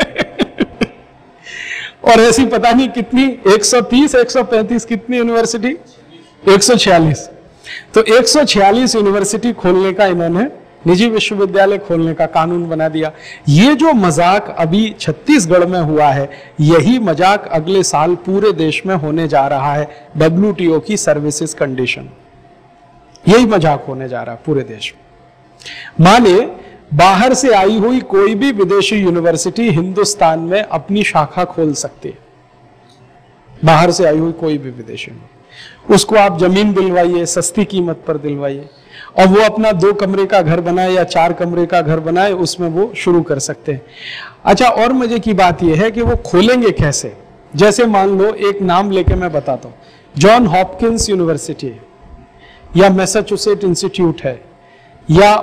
[SPEAKER 2] और ऐसी पता नहीं कितनी एक सौ तीस एक सौ पैंतीस कितनी यूनिवर्सिटी, एक सौ छियालीस। तो एक सौ छियालीस यूनिवर्सिटी खोलने का इन्होंने, निजी विश्वविद्यालय खोलने का कानून बना दिया। ये जो मजाक अभी छत्तीसगढ़ में हुआ है, यही मजाक अगले साल पूरे देश में होने जा रहा है। डब्ल्यूटीओ की सर्विसेज कंडीशन, यही मजाक होने जा रहा है पूरे देश में। माने बाहर से आई हुई कोई भी विदेशी यूनिवर्सिटी हिंदुस्तान में अपनी शाखा खोल सकती है। बाहर से आई हुई कोई भी विदेशी, उसको आप जमीन दिलवाइए, सस्ती कीमत पर दिलवाइए, और वो अपना दो कमरे का घर बनाए या चार कमरे का घर बनाए, उसमें वो शुरू कर सकते हैं। अच्छा, और मजे की बात यह है कि वो खोलेंगे कैसे। जैसे मान लो एक नाम लेके मैं बताता हूं, जॉन हॉपकिंस यूनिवर्सिटी है, या मैसाचुसेट इंस्टीट्यूट है, या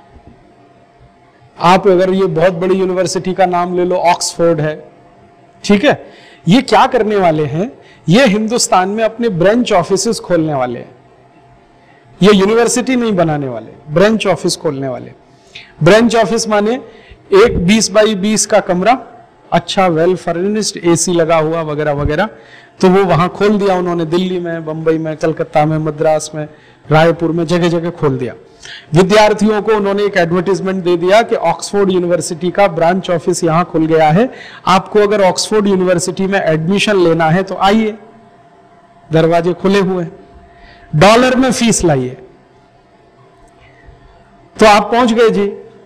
[SPEAKER 2] आप अगर ये बहुत बड़ी यूनिवर्सिटी का नाम ले लो, ऑक्सफोर्ड है। ठीक है, ये क्या करने वाले हैं, ये हिंदुस्तान में अपने ब्रांच ऑफिसेस खोलने वाले हैं। ये यूनिवर्सिटी नहीं बनाने वाले, ब्रांच ऑफिस खोलने वाले। ब्रांच ऑफिस माने एक बीस बाई बीस का कमरा, अच्छा वेल फर्निश्ड, एसी लगा हुआ वगैरह वगैरह। तो वो वहां खोल दिया उन्होंने, दिल्ली में, बंबई में, कलकत्ता में, मद्रास में, रायपुर में, जगह जगह खोल दिया। विद्यार्थियों को उन्होंने एक एडवर्टीजमेंट दे दिया कि ऑक्सफोर्ड यूनिवर्सिटी का ब्रांच ऑफिस यहां खुल गया है, आपको अगर ऑक्सफोर्ड यूनिवर्सिटी में एडमिशन लेना है तो आइए, दरवाजे खुले हुए हैं, डॉलर में फीस लाइए। तो आप पहुंच गए जी,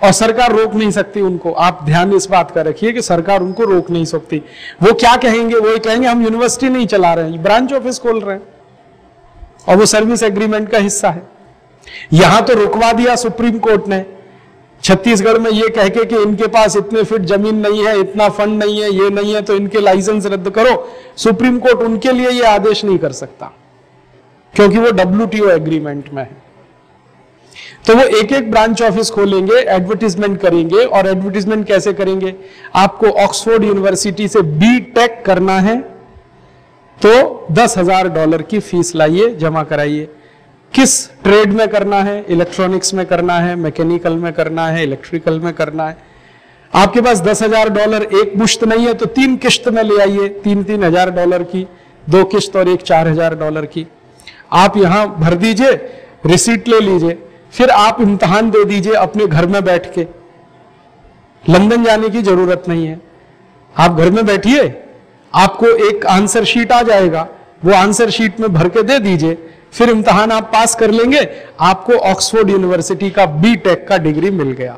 [SPEAKER 2] और सरकार रोक नहीं सकती उनको। आप ध्यान इस बात का रखिए कि सरकार उनको रोक नहीं सकती। वो क्या कहेंगे, वो कहेंगे हम यूनिवर्सिटी नहीं चला रहे हैं, ब्रांच ऑफिस खोल रहे हैं, और वो सर्विस एग्रीमेंट का हिस्सा है। यहां तो रुकवा दिया सुप्रीम कोर्ट ने छत्तीसगढ़ में ये कह के कि इनके पास इतने फीट जमीन नहीं है, इतना फंड नहीं है, ये नहीं है, तो इनके लाइसेंस रद्द करो। सुप्रीम कोर्ट उनके लिए ये आदेश नहीं कर सकता क्योंकि वो डब्ल्यूटीओ एग्रीमेंट में है। तो वो एक एक ब्रांच ऑफिस खोलेंगे, एडवर्टीजमेंट करेंगे। और एडवर्टीजमेंट कैसे करेंगे, आपको ऑक्सफोर्ड यूनिवर्सिटी से बी टेक करना है तो दस हजार डॉलर की फीस लाइए, जमा कराइए। किस ट्रेड में करना है, इलेक्ट्रॉनिक्स में करना है, मैकेनिकल में करना है, इलेक्ट्रिकल में करना है। आपके पास दस हजार डॉलर एक मुश्त नहीं है तो तीन किश्त में ले आइए, तीन तीन हजार डॉलर की, दो किश्त और एक चार हजार डॉलर की। आप यहां भर दीजिए, रिसीट ले लीजिए, फिर आप इम्तहान दे दीजिए अपने घर में बैठ के। लंदन जाने की जरूरत नहीं है, आप घर में बैठिए, आपको एक आंसर शीट आ जाएगा, वो आंसर शीट में भर के दे दीजिए, फिर इम्तहान आप पास कर लेंगे, आपको ऑक्सफोर्ड यूनिवर्सिटी का बी टेक का डिग्री मिल गया।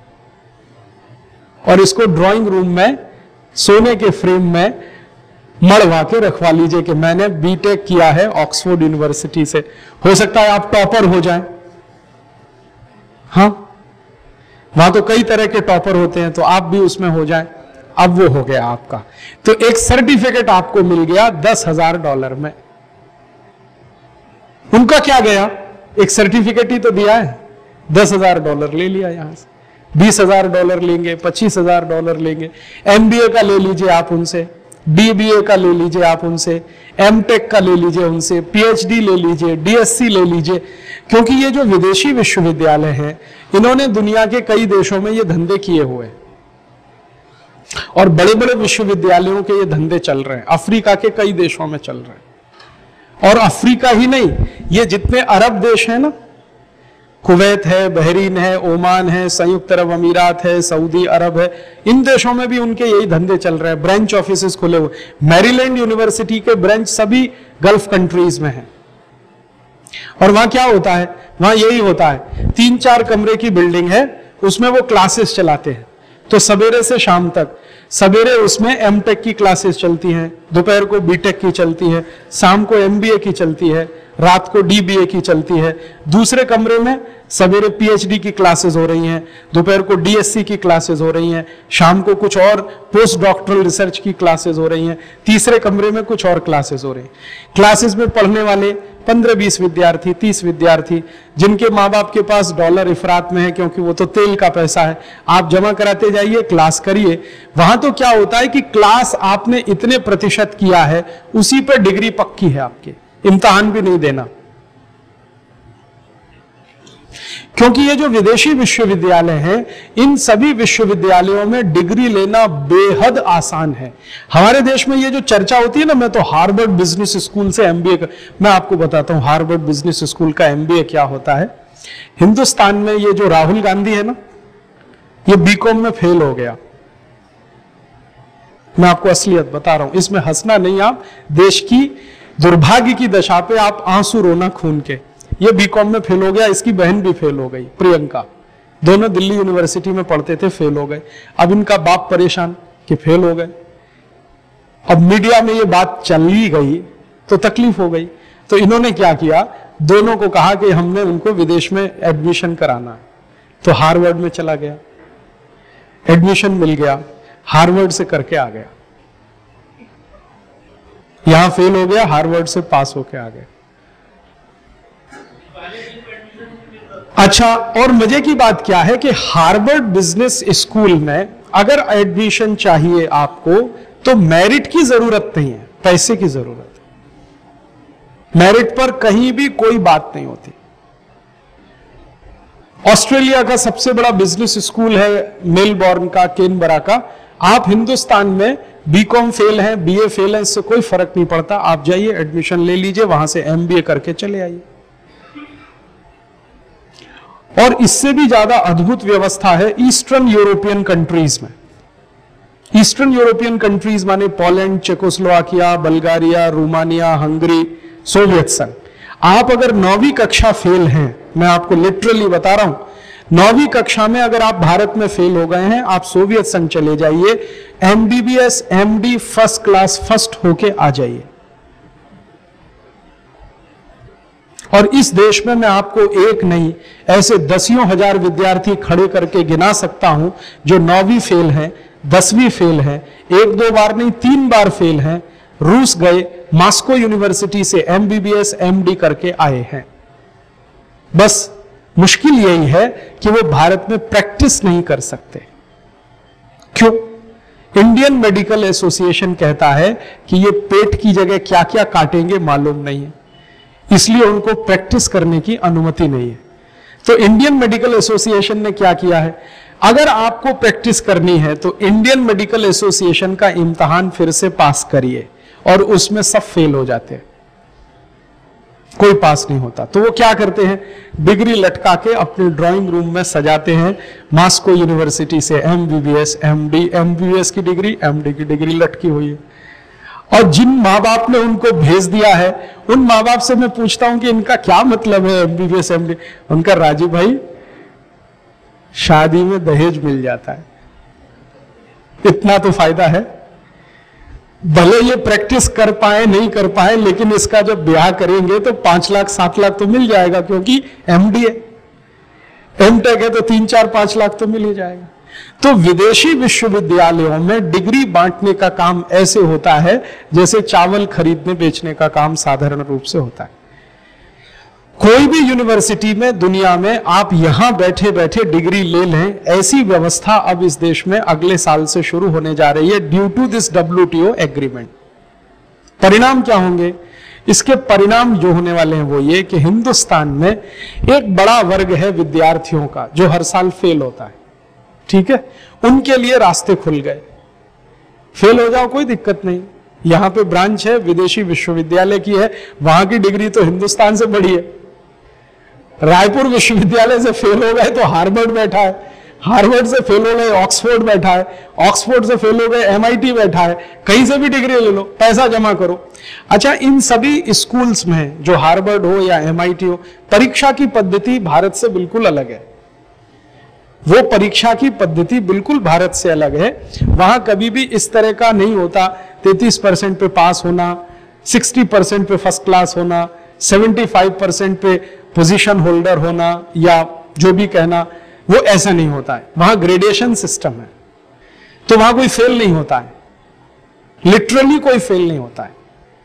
[SPEAKER 2] और इसको ड्राइंग रूम में सोने के फ्रेम में मढ़वा के रखवा लीजिए कि मैंने बी टेक किया है ऑक्सफोर्ड यूनिवर्सिटी से। हो सकता है आप टॉपर हो जाएं, हाँ, वहां तो कई तरह के टॉपर होते हैं, तो आप भी उसमें हो जाएं। अब वो हो गया आपका, तो एक सर्टिफिकेट आपको मिल गया दस हजार डॉलर में। उनका क्या गया, एक सर्टिफिकेट ही तो दिया है, दस हजार डॉलर ले लिया यहां से, बीस हजार डॉलर लेंगे, पच्चीस हजार डॉलर लेंगे। एमबीए का ले लीजिए आप उनसे, बीबीए का ले लीजिए आप उनसे, एमटेक का ले लीजिए उनसे, पीएचडी ले लीजिए, डीएससी ले लीजिए। क्योंकि ये जो विदेशी विश्वविद्यालय हैं, इन्होंने दुनिया के कई देशों में ये धंधे किए हुए हैं और बड़े बड़े विश्वविद्यालयों के ये धंधे चल रहे हैं, अफ्रीका के कई देशों में चल रहे हैं। और अफ्रीका ही नहीं, ये जितने अरब देश हैं ना, कुवैत है, बहरीन है, ओमान है, संयुक्त अरब अमीरात है, सऊदी अरब है, इन देशों में भी उनके यही धंधे चल रहे हैं। ब्रांच ऑफिसेस खुले हुए, मैरीलैंड यूनिवर्सिटी के ब्रांच सभी गल्फ कंट्रीज में हैं। और वहां क्या होता है, वहां यही होता है, तीन चार कमरे की बिल्डिंग है, उसमें वो क्लासेस चलाते हैं। तो सवेरे से शाम तक, सवेरे उसमें एमटेक की क्लासेस चलती हैं, दोपहर को बीटेक की चलती है, शाम को एमबीए की चलती है, रात को डीबीए की चलती है। दूसरे कमरे में सवेरे पीएचडी की क्लासेस हो रही हैं, दोपहर को डीएससी की क्लासेस हो रही हैं, शाम को कुछ और पोस्ट डॉक्टरल रिसर्च की क्लासेस हो रही हैं, तीसरे कमरे में कुछ और क्लासेस हो रही हैं। क्लासेस में पढ़ने वाले पंद्रह बीस विद्यार्थी, तीस विद्यार्थी, जिनके माँ बाप के पास डॉलर इफरात में है क्योंकि वो तो तेल का पैसा है, आप जमा कराते जाइए, क्लास करिए। वहां तो क्या होता है कि क्लास आपने इतने प्रतिशत किया है, उसी पर डिग्री पक्की है आपकी, इम्तहान भी नहीं देना। क्योंकि ये जो विदेशी विश्वविद्यालय हैं, इन सभी विश्वविद्यालयों में डिग्री लेना बेहद आसान है। हमारे देश में ये जो चर्चा होती है ना, मैं तो हार्वर्ड बिजनेस स्कूल से एमबीए का, मैं आपको बताता हूं हार्वर्ड बिजनेस स्कूल का एमबीए क्या होता है। हिंदुस्तान में ये जो राहुल गांधी है ना, ये बीकॉम में फेल हो गया। मैं आपको असलियत बता रहा हूं, इसमें हंसना नहीं, आप देश की दुर्भाग्य की दशा पे आप आंसू रोना खून के। ये बीकॉम में फेल हो गया, इसकी बहन भी फेल हो गई, प्रियंका, दोनों दिल्ली यूनिवर्सिटी में पढ़ते थे, फेल हो गए। अब इनका बाप परेशान कि फेल हो गए। अब मीडिया में ये बात चली गई तो तकलीफ हो गई, तो इन्होंने क्या किया, दोनों को कहा कि हमने उनको विदेश में एडमिशन कराना है। तो हार्वर्ड में चला गया, एडमिशन मिल गया, हार्वर्ड से करके आ गया। यहां फेल हो गया, हार्वर्ड से पास होके आ गया। अच्छा, और मजे की बात क्या है कि हार्वर्ड बिजनेस स्कूल में अगर एडमिशन चाहिए आपको तो मेरिट की जरूरत नहीं है, पैसे की जरूरत है। मेरिट पर कहीं भी कोई बात नहीं होती। ऑस्ट्रेलिया का सबसे बड़ा बिजनेस स्कूल है मेलबॉर्न का, केनबरा का। आप हिंदुस्तान में बीकॉम फेल हैं, बीए फेल हैं, इससे कोई फर्क नहीं पड़ता, आप जाइए एडमिशन ले लीजिए, वहां से एमबीए करके चले आइए। और इससे भी ज्यादा अद्भुत व्यवस्था है ईस्टर्न यूरोपियन कंट्रीज में। ईस्टर्न यूरोपियन कंट्रीज माने Poland, Czechoslovakia, Bulgaria, Romania, Hungary, Soviet संघ। आप अगर नौवीं कक्षा फेल हैं, मैं आपको लिटरली बता रहा हूं, नौवीं कक्षा में अगर आप भारत में फेल हो गए हैं, आप सोवियत संघ चले जाइए, MBBS MD first class first होके आ जाइए। और इस देश में मैं आपको एक नहीं, ऐसे दसियों हजार विद्यार्थी खड़े करके गिना सकता हूं जो नौवीं फेल हैं, दसवीं फेल हैं, एक दो बार नहीं तीन बार फेल हैं, रूस गए, मॉस्को यूनिवर्सिटी से एमबीबीएस एमडी करके आए हैं। बस मुश्किल यही है कि वो भारत में प्रैक्टिस नहीं कर सकते। क्यों? इंडियन मेडिकल एसोसिएशन कहता है कि ये पेट की जगह क्या क्या काटेंगे मालूम नहीं है, इसलिए उनको प्रैक्टिस करने की अनुमति नहीं है। तो इंडियन मेडिकल एसोसिएशन ने क्या किया है, अगर आपको प्रैक्टिस करनी है तो इंडियन मेडिकल एसोसिएशन का इम्तहान फिर से पास करिए, और उसमें सब फेल हो जाते हैं, कोई पास नहीं होता। तो वो क्या करते हैं, डिग्री लटका के अपने ड्राइंग रूम में सजाते हैं, मॉस्को यूनिवर्सिटी से एमबीबीएस एमडी, एमबीबीएस की डिग्री, एमडी की डिग्री लटकी हुई है। और जिन माँ बाप ने उनको भेज दिया है, उन माँ बाप से मैं पूछता हूं कि इनका क्या मतलब है एमबीबीएस एमडी, उनका राजीव भाई शादी में दहेज मिल जाता है, इतना तो फायदा है। भले ये प्रैक्टिस कर पाए नहीं कर पाए, लेकिन इसका जब ब्याह करेंगे तो पांच लाख सात लाख तो मिल जाएगा, क्योंकि एमडी है, एमटेक है तो तीन चार पांच लाख तो मिल ही जाएगा। तो विदेशी विश्वविद्यालयों में डिग्री बांटने का काम ऐसे होता है जैसे चावल खरीदने बेचने का काम साधारण रूप से होता है। कोई भी यूनिवर्सिटी में दुनिया में आप यहां बैठे बैठे डिग्री ले लें, ऐसी व्यवस्था अब इस देश में अगले साल से शुरू होने जा रही है, due to this WTO agreement. परिणाम क्या होंगे? इसके परिणाम जो होने वाले हैं वो ये कि हिंदुस्तान में एक बड़ा वर्ग है विद्यार्थियों का जो हर साल फेल होता है, ठीक है, उनके लिए रास्ते खुल गए। फेल हो जाओ कोई दिक्कत नहीं, यहां पे ब्रांच है, विदेशी विश्वविद्यालय की है, वहां की डिग्री तो हिंदुस्तान से बड़ी है। रायपुर विश्वविद्यालय से फेल हो गए तो हार्वर्ड बैठा है, हार्वर्ड से फेल हो गए ऑक्सफोर्ड बैठा है, ऑक्सफोर्ड से फेल हो गए एमआईटी बैठा है। कहीं से भी डिग्री ले लो, पैसा जमा करो। अच्छा, इन सभी स्कूल्स में जो हार्वर्ड हो या एमआईटी हो, परीक्षा की पद्धति भारत से बिल्कुल अलग है। वो परीक्षा की पद्धति बिल्कुल भारत से अलग है। वहां कभी भी इस तरह का नहीं होता तैतीस परसेंट पे पास होना, साठ परसेंट पे फर्स्ट क्लास होना, पचहत्तर परसेंट पे पोजीशन होल्डर होना, या जो भी कहना, वो ऐसा नहीं होता है। वहां ग्रेडेशन सिस्टम है, तो वहां कोई फेल नहीं होता है, लिटरली कोई फेल नहीं होता है।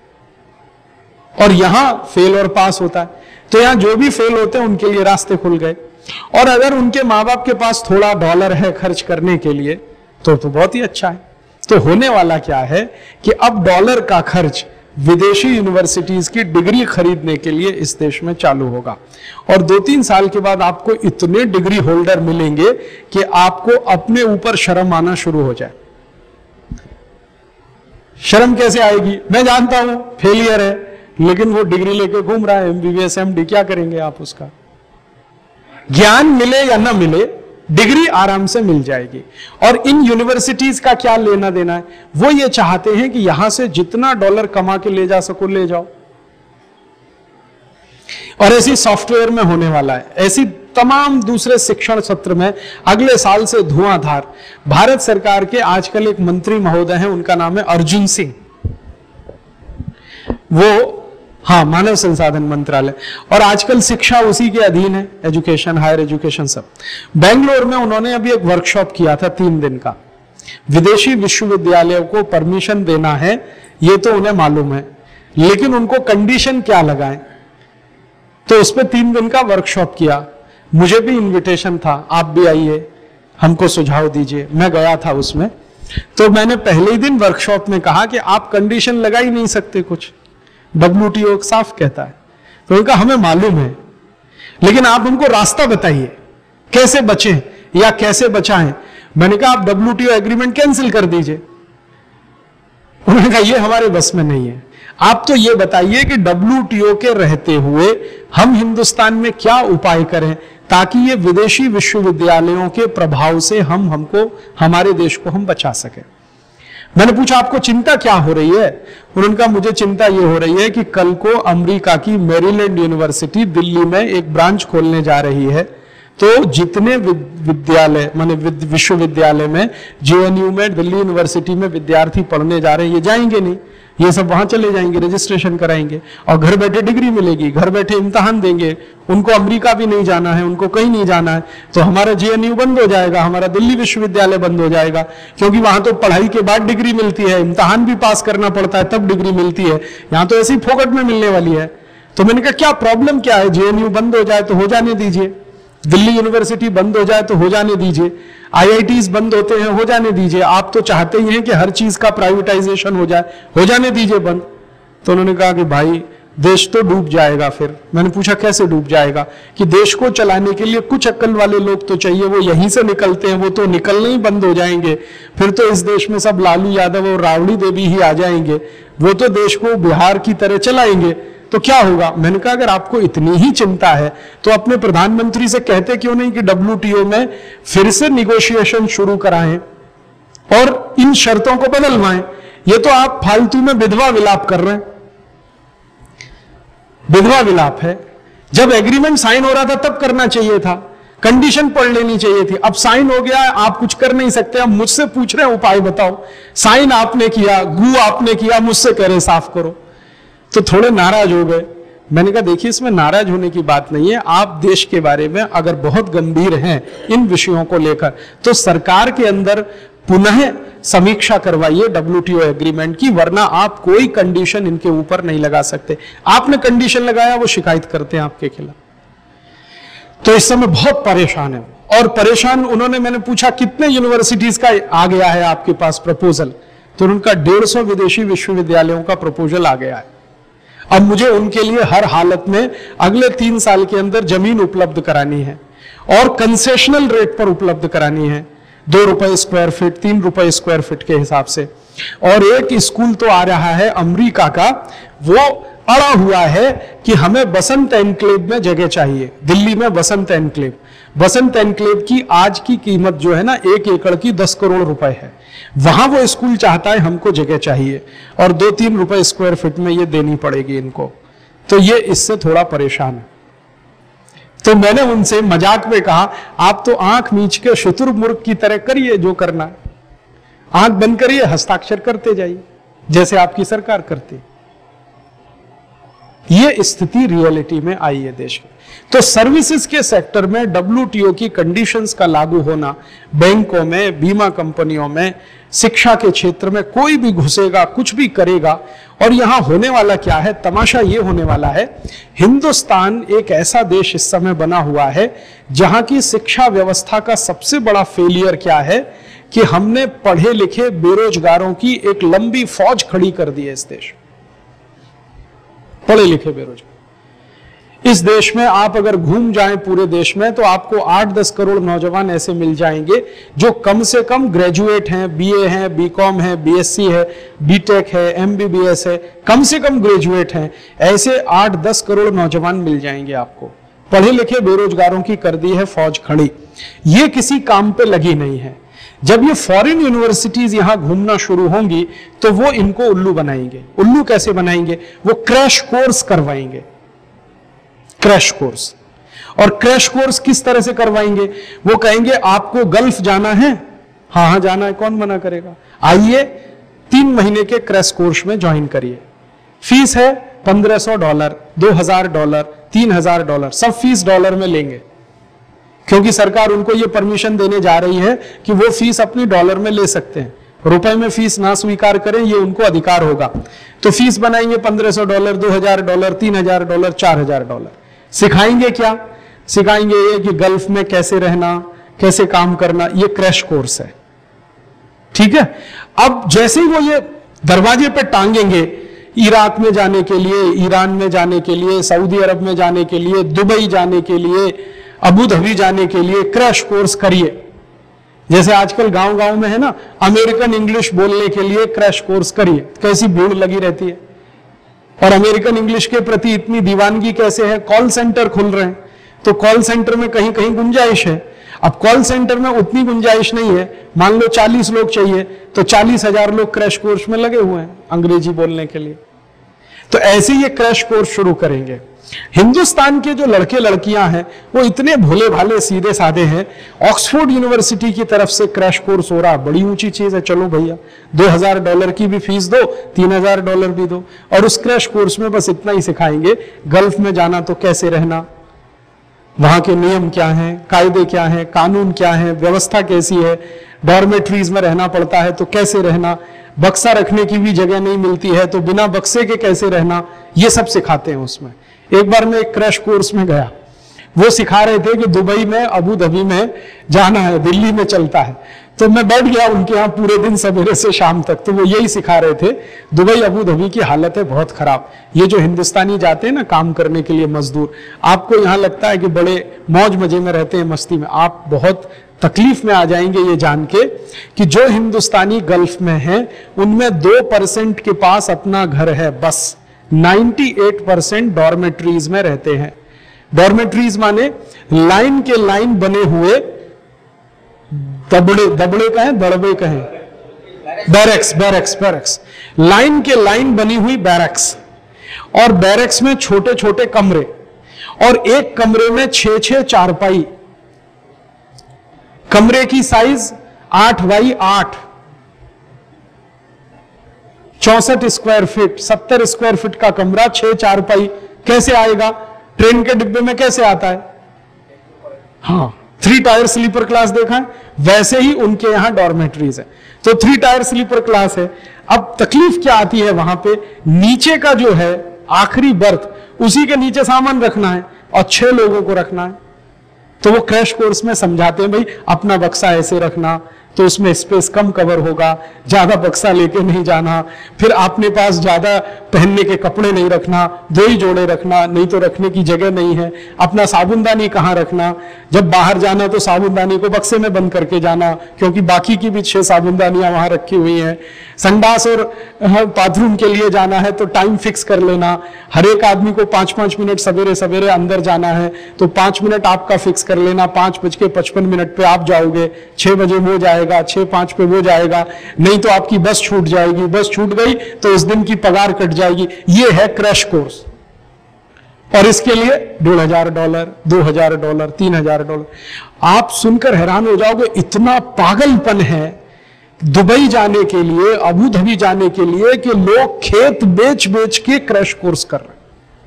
[SPEAKER 2] और यहां फेल और पास होता है। तो यहां जो भी फेल होते हैं उनके लिए रास्ते खुल गए। और अगर उनके माँ बाप के पास थोड़ा डॉलर है खर्च करने के लिए तो तो बहुत ही अच्छा है। तो होने वाला क्या है कि अब डॉलर का खर्च विदेशी यूनिवर्सिटीज की डिग्री खरीदने के लिए इस देश में चालू होगा। और दो तीन साल के बाद आपको इतने डिग्री होल्डर मिलेंगे कि आपको अपने ऊपर शर्म आना शुरू हो जाए। शर्म कैसे आएगी? मैं जानता हूं फेलियर है, लेकिन वो डिग्री लेके घूम रहा है, एमबीबीएस एमडी, क्या करेंगे आप उसका? ज्ञान मिले या ना मिले, डिग्री आराम से मिल जाएगी। और इन यूनिवर्सिटीज का क्या लेना देना है? वो ये चाहते हैं कि यहां से जितना डॉलर कमा के ले जा सको ले जाओ। और ऐसी सॉफ्टवेयर में होने वाला है, ऐसी तमाम दूसरे शिक्षण सत्र में अगले साल से धुआंधार। भारत सरकार के आजकल एक मंत्री महोदय हैं, उनका नाम है अर्जुन सिंह, वो हाँ मानव संसाधन मंत्रालय, और आजकल शिक्षा उसी के अधीन है, एजुकेशन, हायर एजुकेशन सब। बेंगलोर में उन्होंने अभी एक वर्कशॉप किया था तीन दिन का। विदेशी विश्वविद्यालयों को परमिशन देना है ये तो उन्हें मालूम है, लेकिन उनको कंडीशन क्या लगाएं, तो उस पर तीन दिन का वर्कशॉप किया। मुझे भी इन्विटेशन था, आप भी आइए, हमको सुझाव दीजिए। मैं गया था उसमें। तो मैंने पहले ही दिन वर्कशॉप में कहा कि आप कंडीशन लगा ही नहीं सकते कुछ, डब्ल्यूटीओ साफ कहता है। तो उनका हमें मालूम है, लेकिन आप हमको रास्ता बताइए कैसे बचें या कैसे बचाएं। मैंने कहा आप डब्ल्यूटीओ एग्रीमेंट कैंसिल कर दीजिए। उन्होंने कहा ये हमारे बस में नहीं है, आप तो ये बताइए कि डब्ल्यूटीओ के रहते हुए हम हिंदुस्तान में क्या उपाय करें ताकि ये विदेशी विश्वविद्यालयों के प्रभाव से हम हमको हमारे देश को हम बचा सके। मैंने पूछा आपको चिंता क्या हो रही है? उन्होंने कहा मुझे चिंता ये हो रही है कि कल को अमेरिका की मैरीलैंड यूनिवर्सिटी दिल्ली में एक ब्रांच खोलने जा रही है, तो जितने विद्यालय माने विश्वविद्यालय में, जेएनयू में, दिल्ली यूनिवर्सिटी में विद्यार्थी पढ़ने जा रहे हैं, ये जाएंगे नहीं, ये सब वहां चले जाएंगे, रजिस्ट्रेशन कराएंगे और घर बैठे डिग्री मिलेगी, घर बैठे इम्तहान देंगे। उनको अमेरिका भी नहीं जाना है, उनको कहीं नहीं जाना है, तो हमारा जेएनयू बंद हो जाएगा, हमारा दिल्ली विश्वविद्यालय बंद हो जाएगा, क्योंकि वहां तो पढ़ाई के बाद डिग्री मिलती है, इम्तहान भी पास करना पड़ता है तब डिग्री मिलती है, यहाँ तो ऐसी ही फोकट में मिलने वाली है। तो मैंने कहा क्या प्रॉब्लम क्या है, जेएनयू बंद हो जाए तो हो जाने दीजिए, दिल्ली यूनिवर्सिटी बंद हो जाए तो हो जाने दीजिए, आईआईटीज बंद होते हैं हो जाने दीजिए, आप तो चाहते ही हैं कि हर चीज का प्राइवेटाइजेशन हो जाए, हो जाने दीजिए बंद। तो उन्होंने कहा कि भाई देश तो डूब जाएगा। फिर मैंने पूछा कैसे डूब जाएगा, कि देश को चलाने के लिए कुछ अक्ल वाले लोग तो चाहिए, वो यहीं से निकलते हैं, वो तो निकलने ही बंद हो जाएंगे, फिर तो इस देश में सब लालू यादव और राबड़ी देवी ही आ जाएंगे, वो तो देश को बिहार की तरह चलाएंगे, तो क्या होगा। मैंने कहा अगर आपको इतनी ही चिंता है तो अपने प्रधानमंत्री से कहते क्यों नहीं कि डब्ल्यूटीओ में फिर से निगोशिएशन शुरू कराएं और इन शर्तों को बदलवाएं। ये तो आप फालतू में विधवा विलाप कर रहे हैं, विधवा विलाप है। जब एग्रीमेंट साइन हो रहा था तब करना चाहिए था, कंडीशन पढ़ लेनी चाहिए थी। अब साइन हो गया, आप कुछ कर नहीं सकते, अब मुझसे पूछ रहे हैं उपाय बताओ। साइन आपने किया, गु आपने किया, मुझसे कह रहे साफ करो, तो थोड़े नाराज हो गए। मैंने कहा देखिए इसमें नाराज होने की बात नहीं है, आप देश के बारे में अगर बहुत गंभीर हैं इन विषयों को लेकर तो सरकार के अंदर पुनः समीक्षा करवाइए डब्ल्यूटीओ एग्रीमेंट की, वरना आप कोई कंडीशन इनके ऊपर नहीं लगा सकते। आपने कंडीशन लगाया, वो शिकायत करते हैं आपके खिलाफ। तो इस समय बहुत परेशान है, और परेशान उन्होंने, मैंने पूछा कितने यूनिवर्सिटीज का आ गया है आपके पास प्रपोजल, तो उनका डेढ़ सौ विदेशी विश्वविद्यालयों का प्रपोजल आ गया है। अब मुझे उनके लिए हर हालत में अगले तीन साल के अंदर जमीन उपलब्ध करानी है और कंसेशनल रेट पर उपलब्ध करानी है, दो रुपए स्क्वायर फीट, तीन रुपए स्क्वायर फीट के हिसाब से। और एक स्कूल तो आ रहा है अमेरिका का, वो अड़ा हुआ है कि हमें बसंत एनक्लेव में जगह चाहिए, दिल्ली में बसंत एनक्लेव। बसंत एनक्लेव की आज की कीमत जो है ना एक एकड़ की दस करोड़ रुपए है, वहां वो स्कूल चाहता है हमको जगह चाहिए और दो तीन रुपए स्क्वायर फीट में ये देनी पड़ेगी इनको, तो ये इससे थोड़ा परेशान है। तो मैंने उनसे मजाक में कहा आप तो आंख मीच के शुतुरमुर्ग की तरह करिए जो करना है, आंख बंद करिए, हस्ताक्षर करते जाइए जैसे आपकी सरकार करती। ये स्थिति रियलिटी में आई है देश की। तो सर्विसेज के सेक्टर में डब्ल्यूटीओ की कंडीशंस का लागू होना, बैंकों में, बीमा कंपनियों में, शिक्षा के क्षेत्र में कोई भी घुसेगा, कुछ भी करेगा। और यहां होने वाला क्या है, तमाशा ये होने वाला है, हिंदुस्तान एक ऐसा देश इस समय बना हुआ है जहां की शिक्षा व्यवस्था का सबसे बड़ा फेलियर क्या है कि हमने पढ़े लिखे बेरोजगारों की एक लंबी फौज खड़ी कर दी है इस देश। पढ़े लिखे बेरोजगार इस देश में आप अगर घूम जाएं पूरे देश में तो आपको आठ दस करोड़ नौजवान ऐसे मिल जाएंगे जो कम से कम ग्रेजुएट हैं, बीए हैं, बीकॉम है, बीएससी है, बीटेक है, एमबीबीएस है, कम से कम ग्रेजुएट हैं। ऐसे आठ दस करोड़ नौजवान मिल जाएंगे आपको। पढ़े लिखे बेरोजगारों की कर दी है फौज खड़ी, ये किसी काम पे लगी नहीं है। जब ये फॉरेन यूनिवर्सिटीज यहां घूमना शुरू होंगी तो वो इनको उल्लू बनाएंगे। उल्लू कैसे बनाएंगे, वो क्रैश कोर्स करवाएंगे, क्रैश कोर्स। और क्रैश कोर्स किस तरह से करवाएंगे, वो कहेंगे आपको गल्फ जाना है, हाँ हाँ जाना है, कौन मना करेगा, आइए तीन महीने के क्रैश कोर्स में ज्वाइन करिए। फीस है पंद्रह सौ डॉलर, दो हजार डॉलर, तीन हजार डॉलर, सब फीस डॉलर में लेंगे क्योंकि सरकार उनको ये परमिशन देने जा रही है कि वो फीस अपनी डॉलर में ले सकते हैं, रुपए में फीस ना स्वीकार करें, ये उनको अधिकार होगा। तो फीस बनाएंगे पंद्रह सौ डॉलर, दो हजार डॉलर, तीन हजार डॉलर, चार हजार डॉलर। सिखाएंगे क्या, सिखाएंगे ये कि गल्फ में कैसे रहना, कैसे काम करना, ये क्रैश कोर्स है, ठीक है। अब जैसे ही वो ये दरवाजे पे टांगेंगे, इराक में जाने के लिए, ईरान में जाने के लिए, सऊदी अरब में जाने के लिए, दुबई जाने के लिए, अबू धाबी जाने के लिए क्रैश कोर्स करिए। जैसे आजकल गांव गांव में है ना, अमेरिकन इंग्लिश बोलने के लिए क्रैश कोर्स करिए, कैसी भीड़ लगी रहती है। और अमेरिकन इंग्लिश के प्रति इतनी दीवानगी कैसे है, कॉल सेंटर खुल रहे हैं, तो कॉल सेंटर में कहीं कहीं गुंजाइश है। अब कॉल सेंटर में उतनी गुंजाइश नहीं है, मान लो चालीस लोग चाहिए तो चालीस हजार लोग क्रैश कोर्स में लगे हुए हैं अंग्रेजी बोलने के लिए। तो ऐसे ये क्रैश कोर्स शुरू करेंगे। हिंदुस्तान के जो लड़के लड़कियां हैं वो इतने भोले भाले सीधे साधे हैं। ऑक्सफोर्ड यूनिवर्सिटी की तरफ से क्रैश कोर्स हो रहा, बड़ी ऊंची चीज है, चलो भैया दो हजार डॉलर की भी फीस दो, तीन हजार डॉलर भी दो, और उस क्रैश कोर्स में बस इतना ही सिखाएंगे, गल्फ में जाना तो कैसे रहना, वहां के नियम क्या हैं, कायदे क्या हैं, कानून क्या है, व्यवस्था कैसी है, डॉर्मेट्रीज में रहना पड़ता है तो कैसे रहना, बक्सा रखने की भी जगह नहीं मिलती है तो बिना बक्से के कैसे रहना, ये सब सिखाते हैं उसमें। एक बार मैं एक क्रैश कोर्स में गया, वो सिखा रहे थे कि दुबई में, अबू धाबी में जाना है, दिल्ली में चलता है, तो मैं बैठ गया उनके यहाँ पूरे दिन सवेरे से शाम तक, तो वो यही सिखा रहे थे। दुबई अबू धाबी की हालत है बहुत खराब। ये जो हिंदुस्तानी जाते हैं ना काम करने के लिए मजदूर, आपको यहाँ लगता है कि बड़े मौज मजे में रहते हैं, मस्ती में, आप बहुत तकलीफ में आ जाएंगे ये जान के कि जो हिंदुस्तानी गल्फ में हैं उनमें दो परसेंट के पास अपना घर है बस, अट्ठानवे परसेंट डॉर्मेट्रीज में रहते हैं। डॉर्मेट्रीज माने लाइन के लाइन बने हुए दबड़े, दबड़े कहें दड़बे कहें, बैरक्स बैरक्स बैरक्स लाइन के लाइन बनी हुई बैरक्स, और बैरक्स में छोटे छोटे कमरे, और एक कमरे में छह छह चारपाई, कमरे की साइज आठ बाई आठ, चौसठ स्क्वायर फीट, सत्तर स्क्वायर फीट का कमरा, छह चारपाई, कैसे आएगा? ट्रेन के डिब्बे में कैसे आता है? हाँ, थ्री टायर स्लीपर क्लास देखा है, वैसे ही उनके यहां डॉर्मेट्रीज है, तो थ्री टायर स्लीपर क्लास है। अब तकलीफ क्या आती है वहां पे, नीचे का जो है आखिरी बर्थ, उसी के नीचे सामान रखना है और छह लोगों को रखना है। तो वो क्रैश कोर्स में समझाते हैं भाई अपना बक्सा ऐसे रखना, तो उसमें स्पेस कम कवर होगा, ज्यादा बक्सा लेके नहीं जाना, फिर अपने पास ज्यादा पहनने के कपड़े नहीं रखना, दो ही जोड़े रखना, नहीं तो रखने की जगह नहीं है, अपना साबुनदानी कहाँ रखना, जब बाहर जाना तो साबुनदानी को बक्से में बंद करके जाना, क्योंकि बाकी की भी छह साबुनदानियां वहां रखी हुई हैं। संडास और बाथरूम के लिए जाना है तो टाइम फिक्स कर लेना, हर एक आदमी को पांच पांच मिनट सवेरे सवेरे अंदर जाना है तो पांच मिनट आपका फिक्स कर लेना, पांच बज के पचपन मिनट पे आप जाओगे, छह बजे वो जाएगा, छह पांच पे वो जाएगा, नहीं तो आपकी बस छूट जाएगी, बस छूट गई तो इस दिन की पगार कट जाएगी। ये है क्रैश कोर्स, और इसके लिए डेढ़ हजार डॉलर, दो हजार डॉलर, तीन हजार डॉलर। आप सुनकर हैरान हो जाओगे, इतना पागलपन है दुबई जाने के लिए, अबू धाबी जाने के लिए कि लोग खेत बेच बेच के क्रैश कोर्स कर रहे हैं।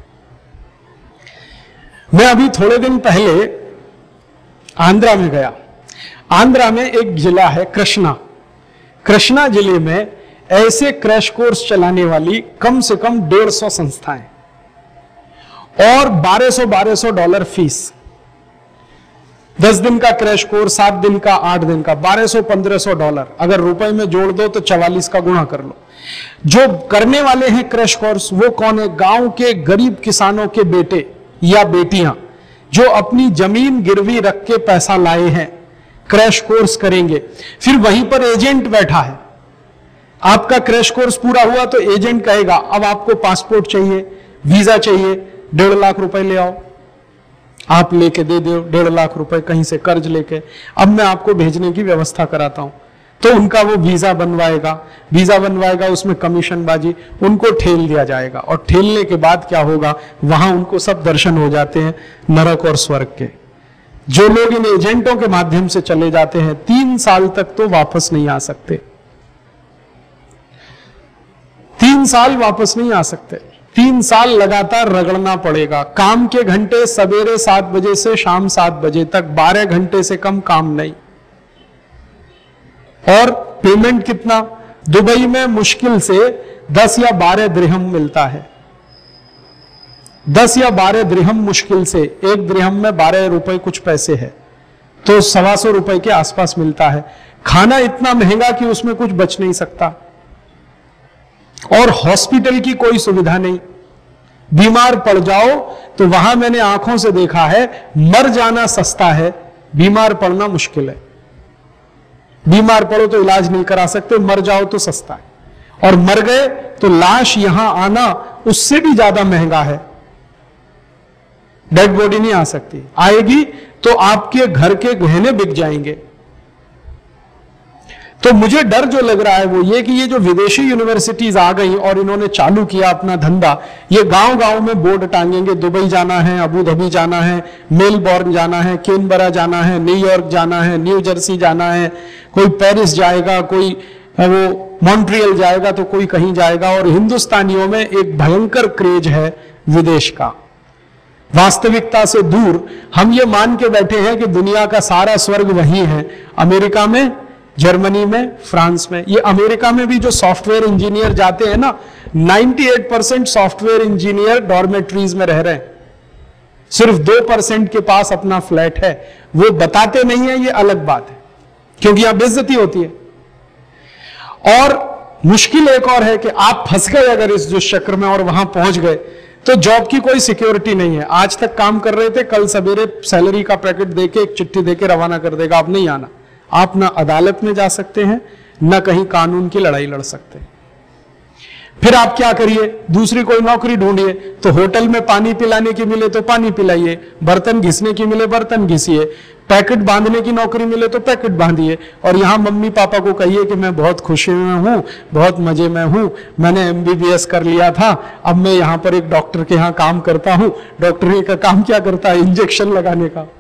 [SPEAKER 2] मैं अभी थोड़े दिन पहले आंध्रा में गया। आंध्रा में एक जिला है कृष्णा, कृष्णा जिले में ऐसे क्रैश कोर्स चलाने वाली कम से कम डेढ़ सौ संस्थाएं, और बारह सौ बारह सौ डॉलर फीस। दस दिन का क्रैश कोर्स, सात दिन का, आठ दिन का, बारह सौ पंद्रह सौ डॉलर, अगर रुपए में जोड़ दो तो चवालीस का गुणा कर लो। जो करने वाले हैं क्रैश कोर्स वो कौन है? गांव के गरीब किसानों के बेटे या बेटियां जो अपनी जमीन गिरवी रख के पैसा लाए हैं, क्रैश कोर्स करेंगे। फिर वहीं पर एजेंट बैठा है, आपका क्रैश कोर्स पूरा हुआ तो एजेंट कहेगा अब आपको पासपोर्ट चाहिए, वीजा चाहिए, डेढ़ लाख रुपए ले आओ, आप लेके दे दो डेढ़ लाख रुपए कहीं से कर्ज लेके, अब मैं आपको भेजने की व्यवस्था कराता हूं। तो उनका वो वीजा बनवाएगा, वीजा बनवाएगा, उसमें कमीशन बाजी, उनको ठेल दिया जाएगा, और ठेलने के बाद क्या होगा, वहां उनको सब दर्शन हो जाते हैं नरक और स्वर्ग के। जो लोग इन एजेंटों के माध्यम से चले जाते हैं तीन साल तक तो वापस नहीं आ सकते, तीन साल वापस नहीं आ सकते, तीन साल लगातार रगड़ना पड़ेगा। काम के घंटे सवेरे सात बजे से शाम सात बजे तक, बारह घंटे से कम काम नहीं। और पेमेंट कितना? दुबई में मुश्किल से दस या बारह दिरहम मिलता है, दस या बारह दिरहम मुश्किल से, एक दिरहम में बारह रुपए कुछ पैसे है, तो सवा सौ रुपए के आसपास मिलता है। खाना इतना महंगा कि उसमें कुछ बच नहीं सकता, और हॉस्पिटल की कोई सुविधा नहीं। बीमार पड़ जाओ तो वहां मैंने आंखों से देखा है, मर जाना सस्ता है, बीमार पड़ना मुश्किल है। बीमार पड़ो तो इलाज नहीं करा सकते, मर जाओ तो सस्ता है, और मर गए तो लाश यहां आना उससे भी ज्यादा महंगा है। डेड बॉडी नहीं आ सकती, आएगी तो आपके घर के गहने बिक जाएंगे। तो मुझे डर जो लग रहा है वो ये कि ये जो विदेशी यूनिवर्सिटीज आ गई और इन्होंने चालू किया अपना धंधा, ये गांव गांव में बोर्ड टांगेंगे, दुबई जाना है, अबू धाबी जाना है, मेलबोर्न जाना है, कैनबरा जाना है, न्यूयॉर्क जाना है, न्यू जर्सी जाना है, कोई पेरिस जाएगा, कोई वो मॉन्ट्रियल जाएगा, तो कोई कहीं जाएगा। और हिंदुस्तानियों में एक भयंकर क्रेज है विदेश का। वास्तविकता से दूर हम ये मान के बैठे हैं कि दुनिया का सारा स्वर्ग वही है, अमेरिका में, जर्मनी में, फ्रांस में। ये अमेरिका में भी जो सॉफ्टवेयर इंजीनियर जाते हैं ना, अट्ठानवे परसेंट सॉफ्टवेयर इंजीनियर डॉर्मेट्रीज में रह रहे हैं, सिर्फ दो परसेंट के पास अपना फ्लैट है। वो बताते नहीं है, ये अलग बात है, क्योंकि यहां बेइज्जती होती है। और मुश्किल एक और है कि आप फंस गए अगर इस जो चक्र में और वहां पहुंच गए तो जॉब की कोई सिक्योरिटी नहीं है। आज तक काम कर रहे थे, कल सवेरे सैलरी का पैकेट देके, एक चिट्ठी देके रवाना कर देगा, आप नहीं आना। आप ना अदालत में जा सकते हैं, ना कहीं कानून की लड़ाई लड़ सकते हैं। फिर आप क्या करिए, दूसरी कोई नौकरी ढूंढिए। तो होटल में पानी पिलाने की मिले तो पानी पिलाइए, बर्तन घिसने की मिले बर्तन घिसिए, पैकेट बांधने की नौकरी मिले तो पैकेट बांधिए। और यहां मम्मी पापा को कहिए कि मैं बहुत खुशी में हूं, बहुत मजे में हूं, मैंने एमबीबीएस कर लिया था, अब मैं यहां पर एक डॉक्टर के यहां काम करता हूं। डॉक्टर का काम क्या करता है? इंजेक्शन लगाने का।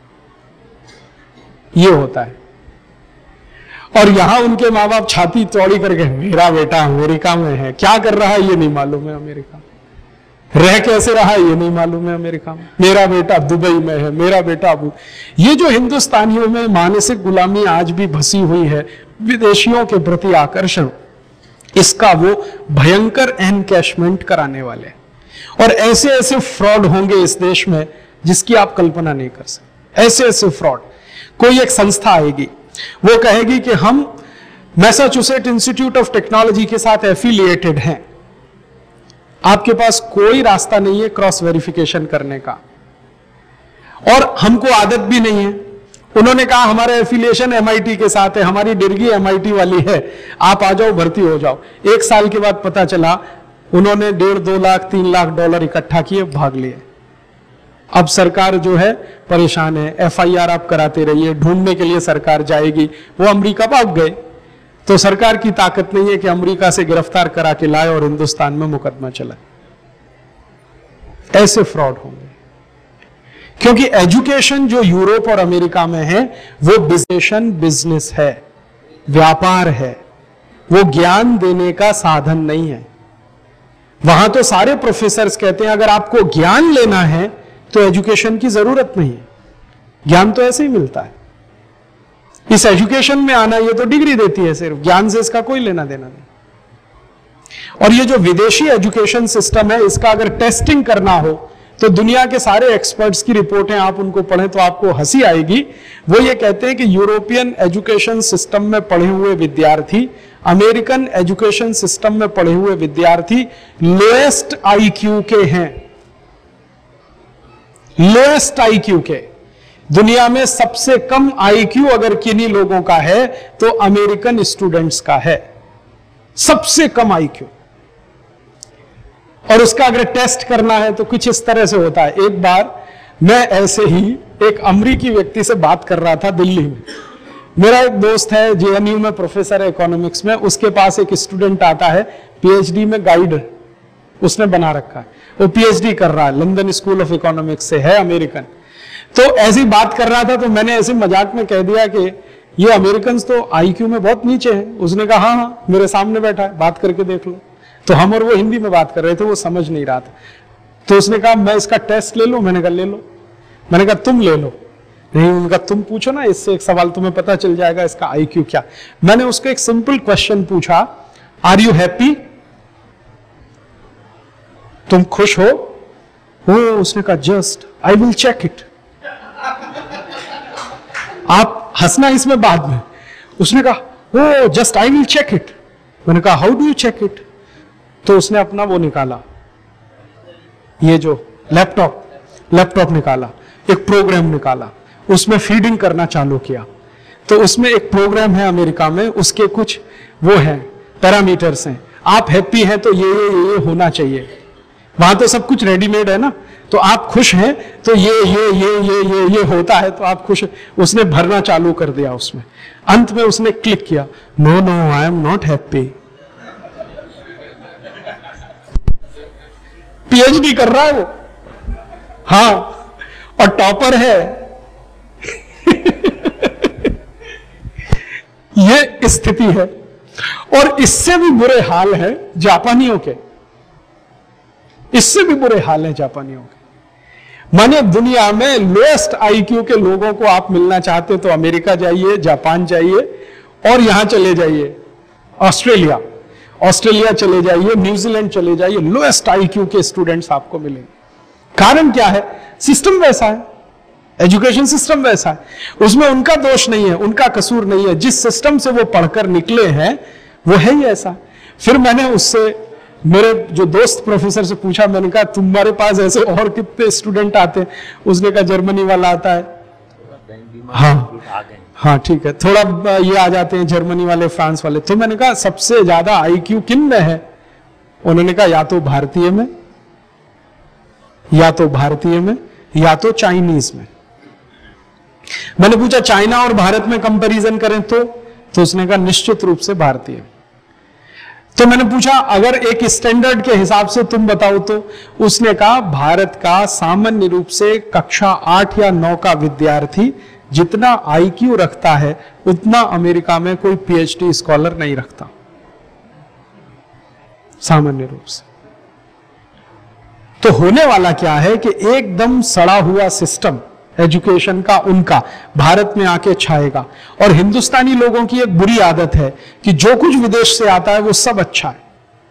[SPEAKER 2] ये होता है। और यहां उनके माँ बाप छाती चौड़ी करके, मेरा बेटा अमेरिका में है, क्या कर रहा है ये नहीं मालूम है, अमेरिका रह कैसे रहा है ये नहीं मालूम है, अमेरिका में मेरा बेटा दुबई में है, मेरा बेटा अबू। ये जो हिंदुस्तानियों में मानसिक गुलामी आज भी बसी हुई है, विदेशियों के प्रति आकर्षण, इसका वो भयंकर एनकैशमेंट कराने वाले। और ऐसे ऐसे फ्रॉड होंगे इस देश में जिसकी आप कल्पना नहीं कर सकते। ऐसे ऐसे फ्रॉड। कोई एक संस्था आएगी, वो कहेगी कि हम मैसाचुसेट इंस्टीट्यूट ऑफ टेक्नोलॉजी के साथ एफिलिएटेड हैं। आपके पास कोई रास्ता नहीं है क्रॉस वेरिफिकेशन करने का, और हमको आदत भी नहीं है। उन्होंने कहा हमारा एफिलिएशन एमआईटी के साथ है, हमारी डिग्री एमआईटी वाली है, आप आ जाओ, भर्ती हो जाओ। एक साल के बाद पता चला उन्होंने डेढ़ दो लाख तीन लाख डॉलर इकट्ठा किए, भाग लिए। अब सरकार जो है परेशान है, एफआईआर आप कराते रहिए, ढूंढने के लिए सरकार जाएगी। वो अमेरिका भाग गए, तो सरकार की ताकत नहीं है कि अमेरिका से गिरफ्तार करा के लाए और हिंदुस्तान में मुकदमा चलाए। ऐसे फ्रॉड होंगे, क्योंकि एजुकेशन जो यूरोप और अमेरिका में है वो बिजनेशन बिजनेस है, व्यापार है, वो ज्ञान देने का साधन नहीं है। वहां तो सारे प्रोफेसर्स कहते हैं अगर आपको ज्ञान लेना है तो एजुकेशन की जरूरत नहीं है, ज्ञान तो ऐसे ही मिलता है। इस एजुकेशन में आना, ये तो डिग्री देती है सिर्फ, ज्ञान से इसका कोई लेना देना नहीं। और ये जो विदेशी एजुकेशन सिस्टम है, इसका अगर टेस्टिंग करना हो तो दुनिया के सारे एक्सपर्ट्स की रिपोर्टें आप उनको पढ़ें तो आपको हंसी आएगी। वो ये कहते हैं कि यूरोपियन एजुकेशन सिस्टम में पढ़े हुए विद्यार्थी, अमेरिकन एजुकेशन सिस्टम में पढ़े हुए विद्यार्थी लोएस्ट आईक्यू के हैं, लोएस्ट आईक्यू के। दुनिया में सबसे कम आईक्यू अगर किन्हीं लोगों का है तो अमेरिकन स्टूडेंट्स का है, सबसे कम आईक्यू। और उसका अगर टेस्ट करना है तो कुछ इस तरह से होता है। एक बार मैं ऐसे ही एक अमरीकी व्यक्ति से बात कर रहा था दिल्ली में। मेरा एक दोस्त है, जेएनयू में प्रोफेसर है इकोनॉमिक्स में, उसके पास एक स्टूडेंट आता है पीएचडी में, गाइड उसने बना रखा है, वो पीएचडी कर रहा है, लंदन स्कूल ऑफ इकोनॉमिक्स से है, अमेरिकन। तो ऐसी बात कर रहा था तो मैंने ऐसे मजाक में कह दिया कि ये अमेरिकन तो आईक्यू में बहुत नीचे हैं। उसने कहा हाँ हाँ मेरे सामने बैठा है, बात करके देख लो। तो हम और वो हिंदी में बात कर रहे थे, वो समझ नहीं रहा था। तो उसने कहा मैं इसका टेस्ट ले लूं? मैंने कहा ले लो। मैंने कहा तुम ले लो। नहीं, उनका तुम पूछो ना, इससे एक सवाल तुम्हें पता चल जाएगा इसका आईक्यू क्या। मैंने उसको एक सिंपल क्वेश्चन पूछा, आर यू हैप्पी? तुम खुश हो? वो उसने कहा just I will check it. आप हंसना इसमें बाद में। उसने कहा oh just I will check it. मैंने कहा how do you check it? तो उसने अपना वो निकाला, ये जो लैपटॉप लैपटॉप निकाला, एक प्रोग्राम निकाला, उसमें फीडिंग करना चालू किया। तो उसमें एक प्रोग्राम है अमेरिका में, उसके कुछ वो है पैरामीटर्स हैं, आप हैप्पी हैं तो ये ये ये होना चाहिए। वहां तो सब कुछ रेडीमेड है ना, तो आप खुश हैं तो ये ये ये ये ये ये होता है तो आप खुश। उसने भरना चालू कर दिया, उसमें अंत में उसने क्लिक किया, no no I am not happy. PhD कर रहा है वो, हाँ, और टॉपर है। ये स्थिति है। और इससे भी बुरे हाल है जापानियों के, इससे भी बुरे हाल है जापानियों के। माने दुनिया में लोएस्ट आईक्यू के लोगों को आप मिलना चाहते तो अमेरिका जाइए, जापान जाइए, और यहां चले जाइए ऑस्ट्रेलिया, ऑस्ट्रेलिया चले जाइए, न्यूजीलैंड चले जाइए, लोएस्ट आईक्यू के स्टूडेंट्स आपको मिलेंगे। कारण क्या है? सिस्टम वैसा है, एजुकेशन सिस्टम वैसा है। उसमें उनका दोष नहीं है, उनका कसूर नहीं है, जिस सिस्टम से वो पढ़कर निकले हैं वो है ही ऐसा। फिर मैंने उससे, मेरे जो दोस्त प्रोफेसर से पूछा, मैंने कहा तुम्हारे पास ऐसे और कितने स्टूडेंट आते हैं? उसने कहा जर्मनी वाला आता है, हाँ हाँ ठीक है, थोड़ा ये आ जाते हैं जर्मनी वाले, फ्रांस वाले। तो मैंने कहा सबसे ज्यादा आईक्यू किन में है? उन्होंने कहा या तो भारतीय में, या तो भारतीय में, या तो चाइनीज में। मैंने पूछा चाइना और भारत में कंपैरिजन करें तो तो उसने कहा निश्चित रूप से भारतीय। तो मैंने पूछा अगर एक स्टैंडर्ड के हिसाब से तुम बताओ तो उसने कहा भारत का सामान्य रूप से कक्षा आठ या नौ का विद्यार्थी जितना आईक्यू रखता है उतना अमेरिका में कोई पीएचडी स्कॉलर नहीं रखता, सामान्य रूप से। तो होने वाला क्या है कि एकदम सड़ा हुआ सिस्टम एजुकेशन का उनका भारत में आके छाएगा। और हिंदुस्तानी लोगों की एक बुरी आदत है कि जो कुछ विदेश से आता है वो सब अच्छा है।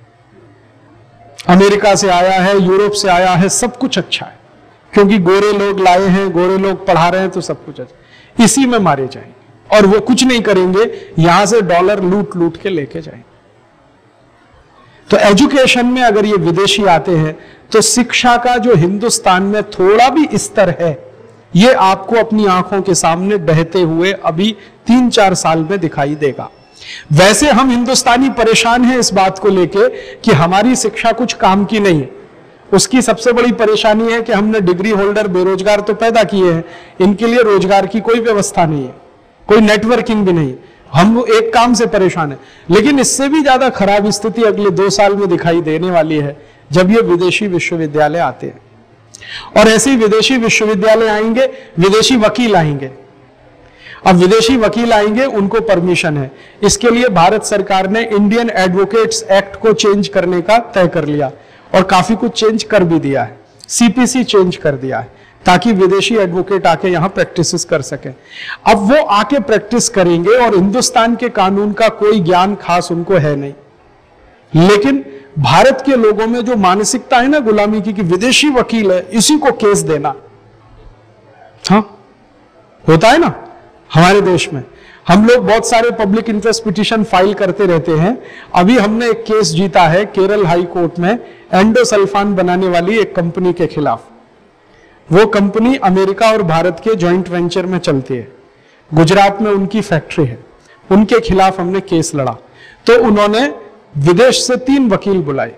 [SPEAKER 2] अमेरिका से आया है, यूरोप से आया है, सब कुछ अच्छा है, क्योंकि गोरे लोग लाए हैं, गोरे लोग पढ़ा रहे हैं, तो सब कुछ अच्छा। इसी में मारे जाएंगे और वो कुछ नहीं करेंगे, यहां से डॉलर लूट लूट के लेके जाएंगे। तो एजुकेशन में अगर ये विदेशी आते हैं तो शिक्षा का जो हिंदुस्तान में थोड़ा भी स्तर है ये आपको अपनी आंखों के सामने बहते हुए अभी तीन चार साल में दिखाई देगा। वैसे हम हिंदुस्तानी परेशान हैं इस बात को लेके कि हमारी शिक्षा कुछ काम की नहीं है। उसकी सबसे बड़ी परेशानी है कि हमने डिग्री होल्डर बेरोजगार तो पैदा किए हैं, इनके लिए रोजगार की कोई व्यवस्था नहीं है, कोई नेटवर्किंग भी नहीं। हम एक काम से परेशान है। लेकिन इससे भी ज्यादा खराब स्थिति अगले दो साल में दिखाई देने वाली है जब ये विदेशी विश्वविद्यालय आते हैं। और ऐसे ही विदेशी विश्वविद्यालय आएंगे, विदेशी वकील आएंगे। अब विदेशी वकील आएंगे, उनको परमिशन है। इसके लिए भारत सरकार ने इंडियन एडवोकेट्स एक्ट को चेंज करने का तय कर लिया और काफी कुछ चेंज कर भी दिया है। सीपीसी चेंज कर दिया है ताकि विदेशी एडवोकेट आके यहां प्रैक्टिस कर सके। अब वो आके प्रैक्टिस करेंगे और हिंदुस्तान के कानून का कोई ज्ञान खास उनको है नहीं, लेकिन भारत के लोगों में जो मानसिकता है ना गुलामी की कि विदेशी वकील है इसी को केस देना, हाँ होता है ना हमारे देश में। हम लोग बहुत सारे पब्लिक इंटरेस्ट पिटीशन फाइल करते रहते हैं। अभी हमने एक केस जीता है केरल हाई कोर्ट में एंडोसल्फान बनाने वाली एक कंपनी के खिलाफ। वो कंपनी अमेरिका और भारत के जॉइंट वेंचर में चलती है, गुजरात में उनकी फैक्ट्री है। उनके खिलाफ हमने केस लड़ा तो उन्होंने विदेश से तीन वकील बुलाए।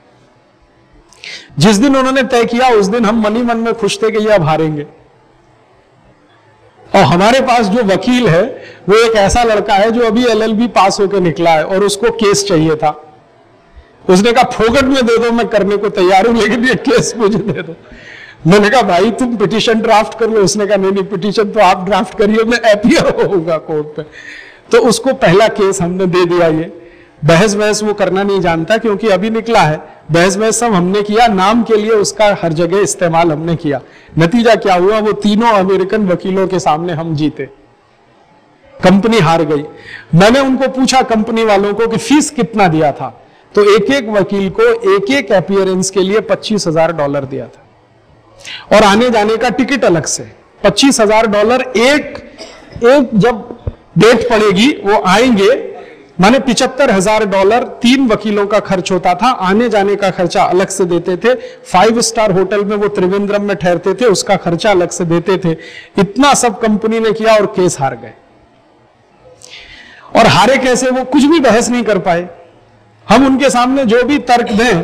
[SPEAKER 2] जिस दिन उन्होंने तय किया उस दिन हम मन ही मन में खुश थे कि ये अब हारेंगे। और हमारे पास जो वकील है वो एक ऐसा लड़का है जो अभी एलएलबी पास होकर निकला है और उसको केस चाहिए था। उसने कहा फोकट में दे दो, मैं करने को तैयार हूं, लेकिन ये केस मुझे दे दो। मैंने कहा भाई तुम पिटीशन ड्राफ्ट कर लो। उसने कहा नहीं नहीं पिटीशन तो आप ड्राफ्ट करिए, मैं अपीयर होऊंगा कोर्ट पे। तो उसको पहला केस हमने दे दिया। ये बहस बहस वो करना नहीं जानता क्योंकि अभी निकला है। बहस बहस सब हमने किया, नाम के लिए उसका हर जगह इस्तेमाल हमने किया। नतीजा क्या हुआ, वो तीनों अमेरिकन वकीलों के सामने हम जीते, कंपनी हार गई। मैंने उनको पूछा कंपनी वालों को कि फीस कितना दिया था, तो एक एक वकील को एक एक अपीयरेंस के लिए पच्चीस हजार डॉलर दिया था और आने जाने का टिकट अलग से पच्चीस हजार डॉलर। एक एक जब डेट पड़ेगी वो आएंगे, माने पिचहत्तर हजार डॉलर तीन वकीलों का खर्च होता था। आने जाने का खर्चा अलग से देते थे। फाइव स्टार होटल में वो त्रिवेंद्रम में ठहरते थे, उसका खर्चा अलग से देते थे। इतना सब कंपनी ने किया और केस हार गए। और हारे कैसे, वो कुछ भी बहस नहीं कर पाए। हम उनके सामने जो भी तर्क दें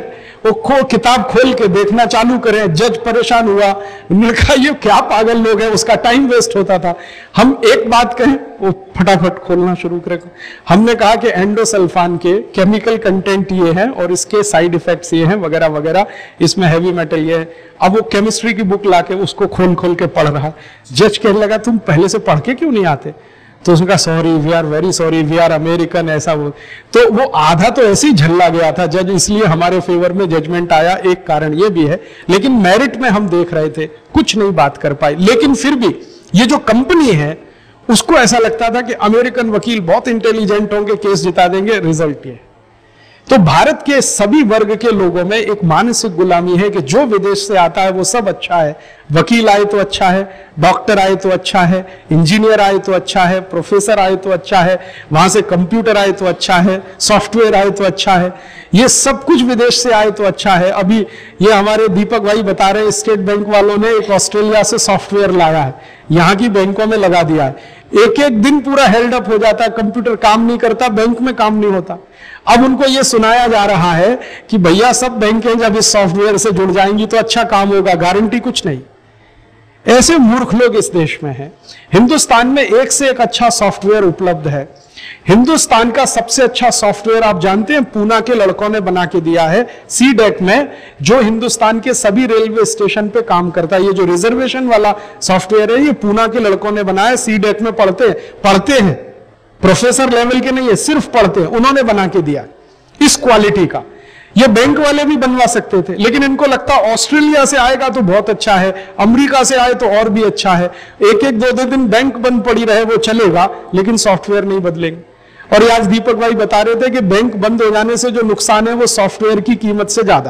[SPEAKER 2] वो खो किताब खोल के देखना चालू करें। जज परेशान हुआ, उन्होंने कहा ये क्या पागल लोग हैं, उसका टाइम वेस्ट होता था। हम एक बात कहें वो फटाफट खोलना शुरू करें। हमने कहा कि एंडोसल्फान के केमिकल कंटेंट ये है और इसके साइड इफेक्ट्स ये हैं वगैरह वगैरह, इसमें हैवी मेटल ये है। अब वो केमिस्ट्री की बुक लाके उसको खोल खोल के पढ़ रहा। जज कहने लगा तुम पहले से पढ़ के क्यों नहीं आते? तो उसने कहा sorry, we are very sorry, we are American, ऐसा वो। तो वो आधा तो ऐसे ही झल्ला गया था जज, इसलिए हमारे फेवर में जजमेंट आया, एक कारण ये भी है। लेकिन मेरिट में हम देख रहे थे, कुछ नहीं बात कर पाए। लेकिन फिर भी ये जो कंपनी है उसको ऐसा लगता था कि अमेरिकन वकील बहुत इंटेलिजेंट होंगे, केस जिता देंगे। रिजल्ट ये। तो भारत के सभी वर्ग के लोगों में एक मानसिक गुलामी है कि जो विदेश से आता है वो सब अच्छा है। वकील आए तो अच्छा है, डॉक्टर आए तो अच्छा है, इंजीनियर आए तो अच्छा है, प्रोफेसर आए तो अच्छा है, वहां से कंप्यूटर आए तो अच्छा है, सॉफ्टवेयर आए तो अच्छा है, ये सब कुछ विदेश से आए तो अच्छा है। अभी ये हमारे दीपक भाई बता रहे हैं, स्टेट बैंक वालों ने एक ऑस्ट्रेलिया से सॉफ्टवेयर लाया है, यहाँ की बैंकों में लगा दिया है। एक एक दिन पूरा हेल्ड अप हो जाता है, कंप्यूटर काम नहीं करता, बैंक में काम नहीं होता। अब उनको यह सुनाया जा रहा है कि भैया सब बैंकें जब इस सॉफ्टवेयर से जुड़ जाएंगी तो अच्छा काम होगा, गारंटी कुछ नहीं। ऐसे मूर्ख लोग इस देश में हैं। हिंदुस्तान में एक से एक अच्छा सॉफ्टवेयर उपलब्ध है। हिंदुस्तान का सबसे अच्छा सॉफ्टवेयर आप जानते हैं, पूना के लड़कों ने बना के दिया है सी डेक में, जो हिंदुस्तान के सभी रेलवे स्टेशन पे काम करता है। ये जो रिजर्वेशन वाला सॉफ्टवेयर है ये पूना के लड़कों ने बनाया, सी डेक में पढ़ते पढ़ते हैं, प्रोफेसर लेवल के नहीं है, सिर्फ पढ़ते हैं, उन्होंने बना के दिया इस क्वालिटी का। ये बैंक वाले भी बनवा सकते थे, लेकिन इनको लगता ऑस्ट्रेलिया से आएगा तो बहुत अच्छा है, अमेरिका से आए तो और भी अच्छा है। एक एक दो दो दिन बैंक बंद पड़ी रहे वो चलेगा, लेकिन सॉफ्टवेयर नहीं बदलेंगे। और आज दीपक भाई बता रहे थे कि बैंक बंद हो जाने से जो नुकसान है वो सॉफ्टवेयर की कीमत से ज्यादा।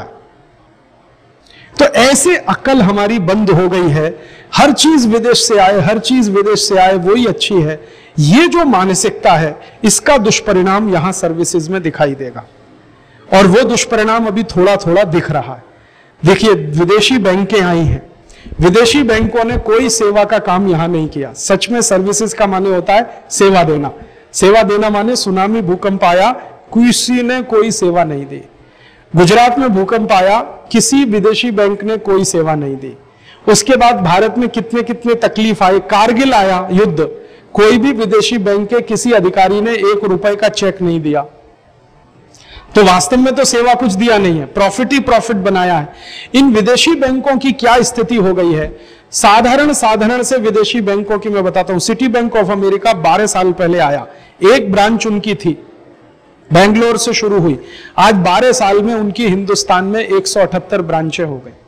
[SPEAKER 2] तो ऐसे अकल हमारी बंद हो गई है, हर चीज विदेश से आए, हर चीज विदेश से आए वही अच्छी है। ये जो मानसिकता है इसका दुष्परिणाम यहां सर्विसेज में दिखाई देगा, और वो दुष्परिणाम अभी थोड़ा थोड़ा दिख रहा है। देखिए, विदेशी बैंकें आई हैं, विदेशी बैंकों ने कोई सेवा का काम यहां नहीं किया। सच में सर्विसेज का माने होता है सेवा देना। सेवा देना माने सुनामी भूकंप आया, किसी ने कोई सेवा नहीं दी। गुजरात में भूकंप आया, किसी विदेशी बैंक ने कोई सेवा नहीं दी। उसके बाद भारत में कितने कितने तकलीफ आए, कारगिल आया युद्ध, कोई भी विदेशी बैंक के किसी अधिकारी ने एक रुपए का चेक नहीं दिया। तो वास्तव में तो सेवा कुछ दिया नहीं है, प्रॉफिट ही प्रॉफिट बनाया है। इन विदेशी बैंकों की क्या स्थिति हो गई है, साधारण साधारण से विदेशी बैंकों की मैं बताता हूं। सिटी बैंक ऑफ अमेरिका बारह साल पहले आया, एक ब्रांच उनकी थी, बेंगलोर से शुरू हुई। आज बारह साल में उनकी हिंदुस्तान में एक सौ अठहत्तर ब्रांचें हो गई।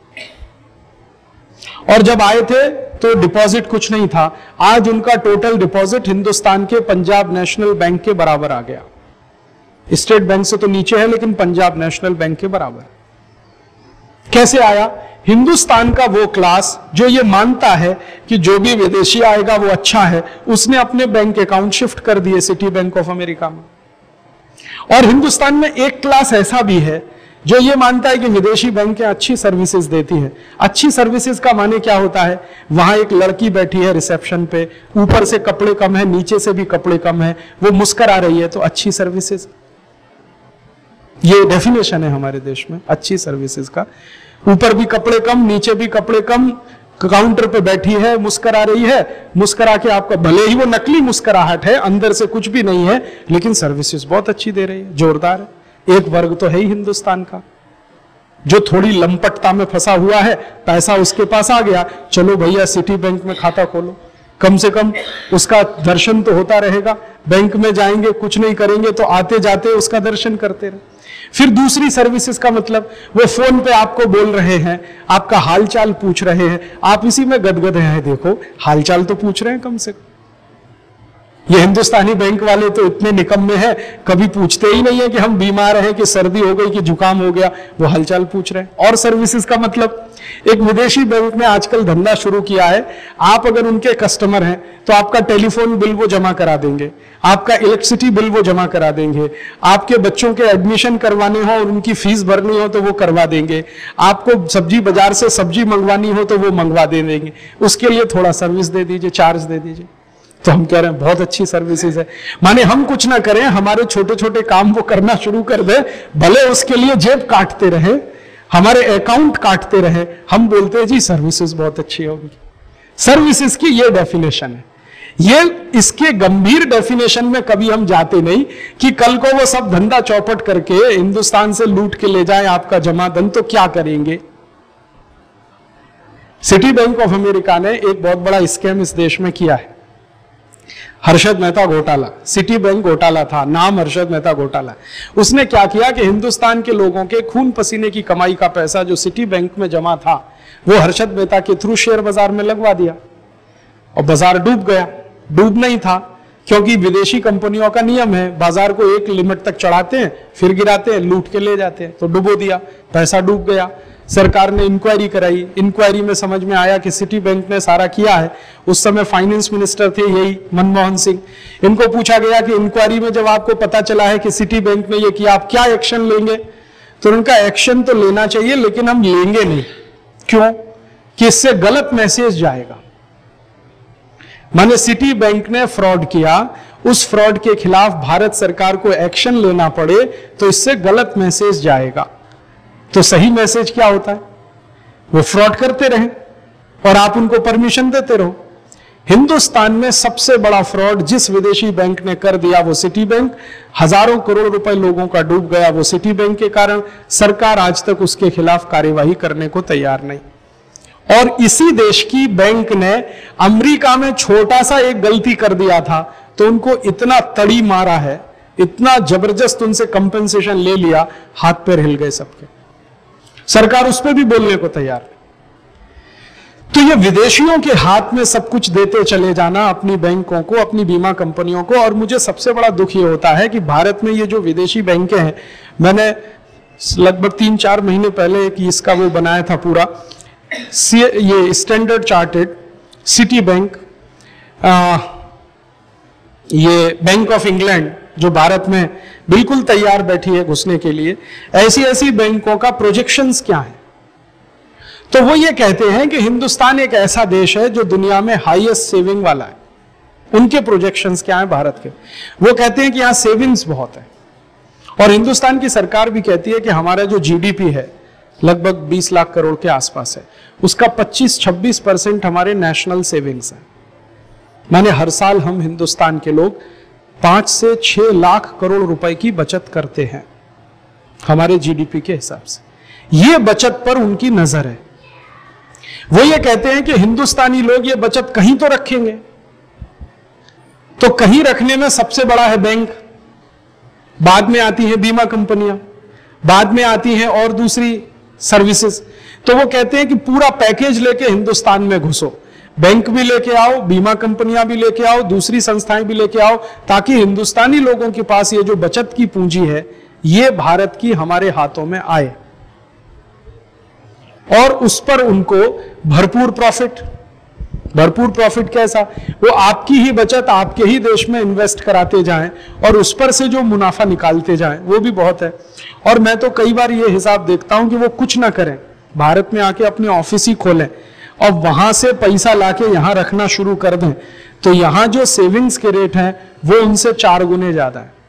[SPEAKER 2] और जब आए थे तो डिपॉजिट कुछ नहीं था, आज उनका टोटल डिपॉजिट हिंदुस्तान के पंजाब नेशनल बैंक के बराबर आ गया। स्टेट बैंक से तो नीचे है, लेकिन पंजाब नेशनल बैंक के बराबर। कैसे आया? हिंदुस्तान का वो क्लास जो ये मानता है कि जो भी विदेशी आएगा वो अच्छा है, उसने अपने बैंक अकाउंट शिफ्ट कर दिए सिटी बैंक ऑफ अमेरिका में। और हिंदुस्तान में एक क्लास ऐसा भी है जो ये मानता है कि विदेशी बैंकें अच्छी सर्विसेज देती हैं। अच्छी सर्विसेज का माने क्या होता है? वहां एक लड़की बैठी है रिसेप्शन पे, ऊपर से कपड़े कम है, नीचे से भी कपड़े कम है, वो मुस्कुरा रही है, तो अच्छी सर्विसेज। ये डेफिनेशन है हमारे देश में अच्छी सर्विसेज का। ऊपर भी कपड़े कम, नीचे भी कपड़े कम, काउंटर पे बैठी है, मुस्कुरा रही है, मुस्कुरा के आपका, भले ही वो नकली मुस्कुराहट है, अंदर से कुछ भी नहीं है, लेकिन सर्विसेज बहुत अच्छी दे रही है, जोरदार है। एक वर्ग तो है ही हिंदुस्तान का जो थोड़ी लंपटता में फंसा हुआ है, पैसा उसके पास आ गया, चलो भैया सिटी बैंक में खाता खोलो, कम से कम उसका दर्शन तो होता रहेगा। बैंक में जाएंगे कुछ नहीं करेंगे तो आते जाते उसका दर्शन करते रहे। फिर दूसरी सर्विसेज का मतलब, वो फोन पे आपको बोल रहे हैं, आपका हालचाल पूछ रहे हैं, आप इसी में गदगद हैं, देखो हालचाल तो पूछ रहे हैं कम से कम। ये हिंदुस्तानी बैंक वाले तो इतने निकम्मे हैं, कभी पूछते ही नहीं है कि हम बीमार हैं, कि सर्दी हो गई, कि जुकाम हो गया, वो हालचाल पूछ रहे हैं। और सर्विसेज का मतलब, एक विदेशी बैंक ने आजकल धंधा शुरू किया है, आप अगर उनके कस्टमर हैं तो आपका टेलीफोन बिल वो जमा करा देंगे, आपका इलेक्ट्रिसिटी बिल वो जमा करा देंगे, आपके बच्चों के एडमिशन करवाने हो और उनकी फीस भरनी हो तो वो करवा देंगे, आपको सब्जी बाजार से सब्जी मंगवानी हो तो वो मंगवा दे देंगे, उसके लिए थोड़ा सर्विस दे दीजिए, चार्ज दे दीजिए। तो हम कह रहे हैं बहुत अच्छी सर्विसेज है, माने हम कुछ ना करें, हमारे छोटे छोटे काम वो करना शुरू कर दे, भले उसके लिए जेब काटते रहे, हमारे अकाउंट काटते रहे, हम बोलते हैं जी सर्विसेज बहुत अच्छी होगी। सर्विसेज की ये डेफिनेशन है। ये इसके गंभीर डेफिनेशन में कभी हम जाते नहीं कि कल को वो सब धंधा चौपट करके हिंदुस्तान से लूट के ले जाए आपका जमा धन, तो क्या करेंगे। सिटी बैंक ऑफ अमेरिका ने एक बहुत बड़ा स्कैम इस देश में किया है, हर्षद मेहता घोटाला। सिटी बैंक घोटाला था, नाम हर्षद मेहता घोटाला। उसने क्या किया कि हिंदुस्तान के लोगों के खून पसीने की कमाई का पैसा जो सिटी बैंक में जमा था वो हर्षद मेहता के थ्रू शेयर बाजार में लगवा दिया और बाजार डूब गया। डूब नहीं था, क्योंकि विदेशी कंपनियों का नियम है, बाजार को एक लिमिट तक चढ़ाते हैं फिर गिराते हैं, लूट के ले जाते हैं, तो डुबो दिया, पैसा डूब गया। सरकार ने इंक्वायरी कराई, इंक्वायरी में समझ में आया कि सिटी बैंक ने सारा किया है। उस समय फाइनेंस मिनिस्टर थे यही मनमोहन सिंह। इनको पूछा गया कि इंक्वायरी में जब आपको पता चला है कि सिटी बैंक ने ये किया, आप क्या एक्शन लेंगे। तो उनका एक्शन तो लेना चाहिए लेकिन हम लेंगे नहीं। क्यों? कि इससे गलत मैसेज जाएगा। माने सिटी बैंक ने फ्रॉड किया, उस फ्रॉड के खिलाफ भारत सरकार को एक्शन लेना पड़े तो इससे गलत मैसेज जाएगा। तो सही मैसेज क्या होता है? वो फ्रॉड करते रहे और आप उनको परमिशन देते रहो। हिंदुस्तान में सबसे बड़ा फ्रॉड जिस विदेशी बैंक ने कर दिया वो सिटी बैंक। हजारों करोड़ रुपए लोगों का डूब गया वो सिटी बैंक के कारण। सरकार आज तक उसके खिलाफ कार्यवाही करने को तैयार नहीं। और इसी देश की बैंक ने अमेरिका में छोटा सा एक गलती कर दिया था तो उनको इतना तड़ी मारा है, इतना जबरदस्त उनसे कंपेंसेशन ले लिया, हाथ पैर हिल गए सबके। सरकार उस पर भी बोलने को तैयार है। तो ये विदेशियों के हाथ में सब कुछ देते चले जाना, अपनी बैंकों को, अपनी बीमा कंपनियों को। और मुझे सबसे बड़ा दुख ये होता है कि भारत में ये जो विदेशी बैंकें हैं, मैंने लगभग तीन चार महीने पहले एक इसका वो बनाया था पूरा, ये स्टैंडर्ड चार्टर्ड, सिटी बैंक, आ, ये बैंक ऑफ इंग्लैंड जो भारत में बिल्कुल तैयार बैठी है घुसने के लिए, ऐसी ऐसी बैंकों का प्रोजेक्शंस क्या है। तो वो ये कहते हैं कि हिंदुस्तान एक ऐसा देश है जो दुनिया में हाईएस्ट सेविंग वाला है। उनके प्रोजेक्शंस क्या है भारत के? वो कहते हैं कि यहां सेविंग्स बहुत है। और हिंदुस्तान की सरकार भी कहती है कि हमारा जो जीडीपी है लगभग बीस लाख करोड़ के आसपास है, उसका पच्चीस छब्बीस परसेंट हमारे नेशनल सेविंग्स है। माने हर साल हम हिंदुस्तान के लोग पांच से छह लाख करोड़ रुपए की बचत करते हैं हमारे जीडीपी के हिसाब से। ये बचत पर उनकी नजर है। वो ये कहते हैं कि हिंदुस्तानी लोग ये बचत कहीं तो रखेंगे, तो कहीं रखने में सबसे बड़ा है बैंक, बाद में आती है बीमा कंपनियां, बाद में आती हैं और दूसरी सर्विसेज। तो वो कहते हैं कि पूरा पैकेज लेके हिंदुस्तान में घुसो, बैंक भी लेके आओ, बीमा कंपनियां भी लेके आओ, दूसरी संस्थाएं भी लेके आओ, ताकि हिंदुस्तानी लोगों के पास ये जो बचत की पूंजी है ये भारत की हमारे हाथों में आए और उस पर उनको भरपूर प्रॉफिट। भरपूर प्रॉफिट कैसा? वो आपकी ही बचत आपके ही देश में इन्वेस्ट कराते जाएं और उस पर से जो मुनाफा निकालते जाएं, वो भी बहुत है। और मैं तो कई बार ये हिसाब देखता हूं कि वो कुछ ना करें, भारत में आके अपने ऑफिस ही खोलें और वहां से पैसा लाके यहां रखना शुरू कर दें, तो यहां जो सेविंग्स के रेट हैं वो उनसे चार गुने ज्यादा है।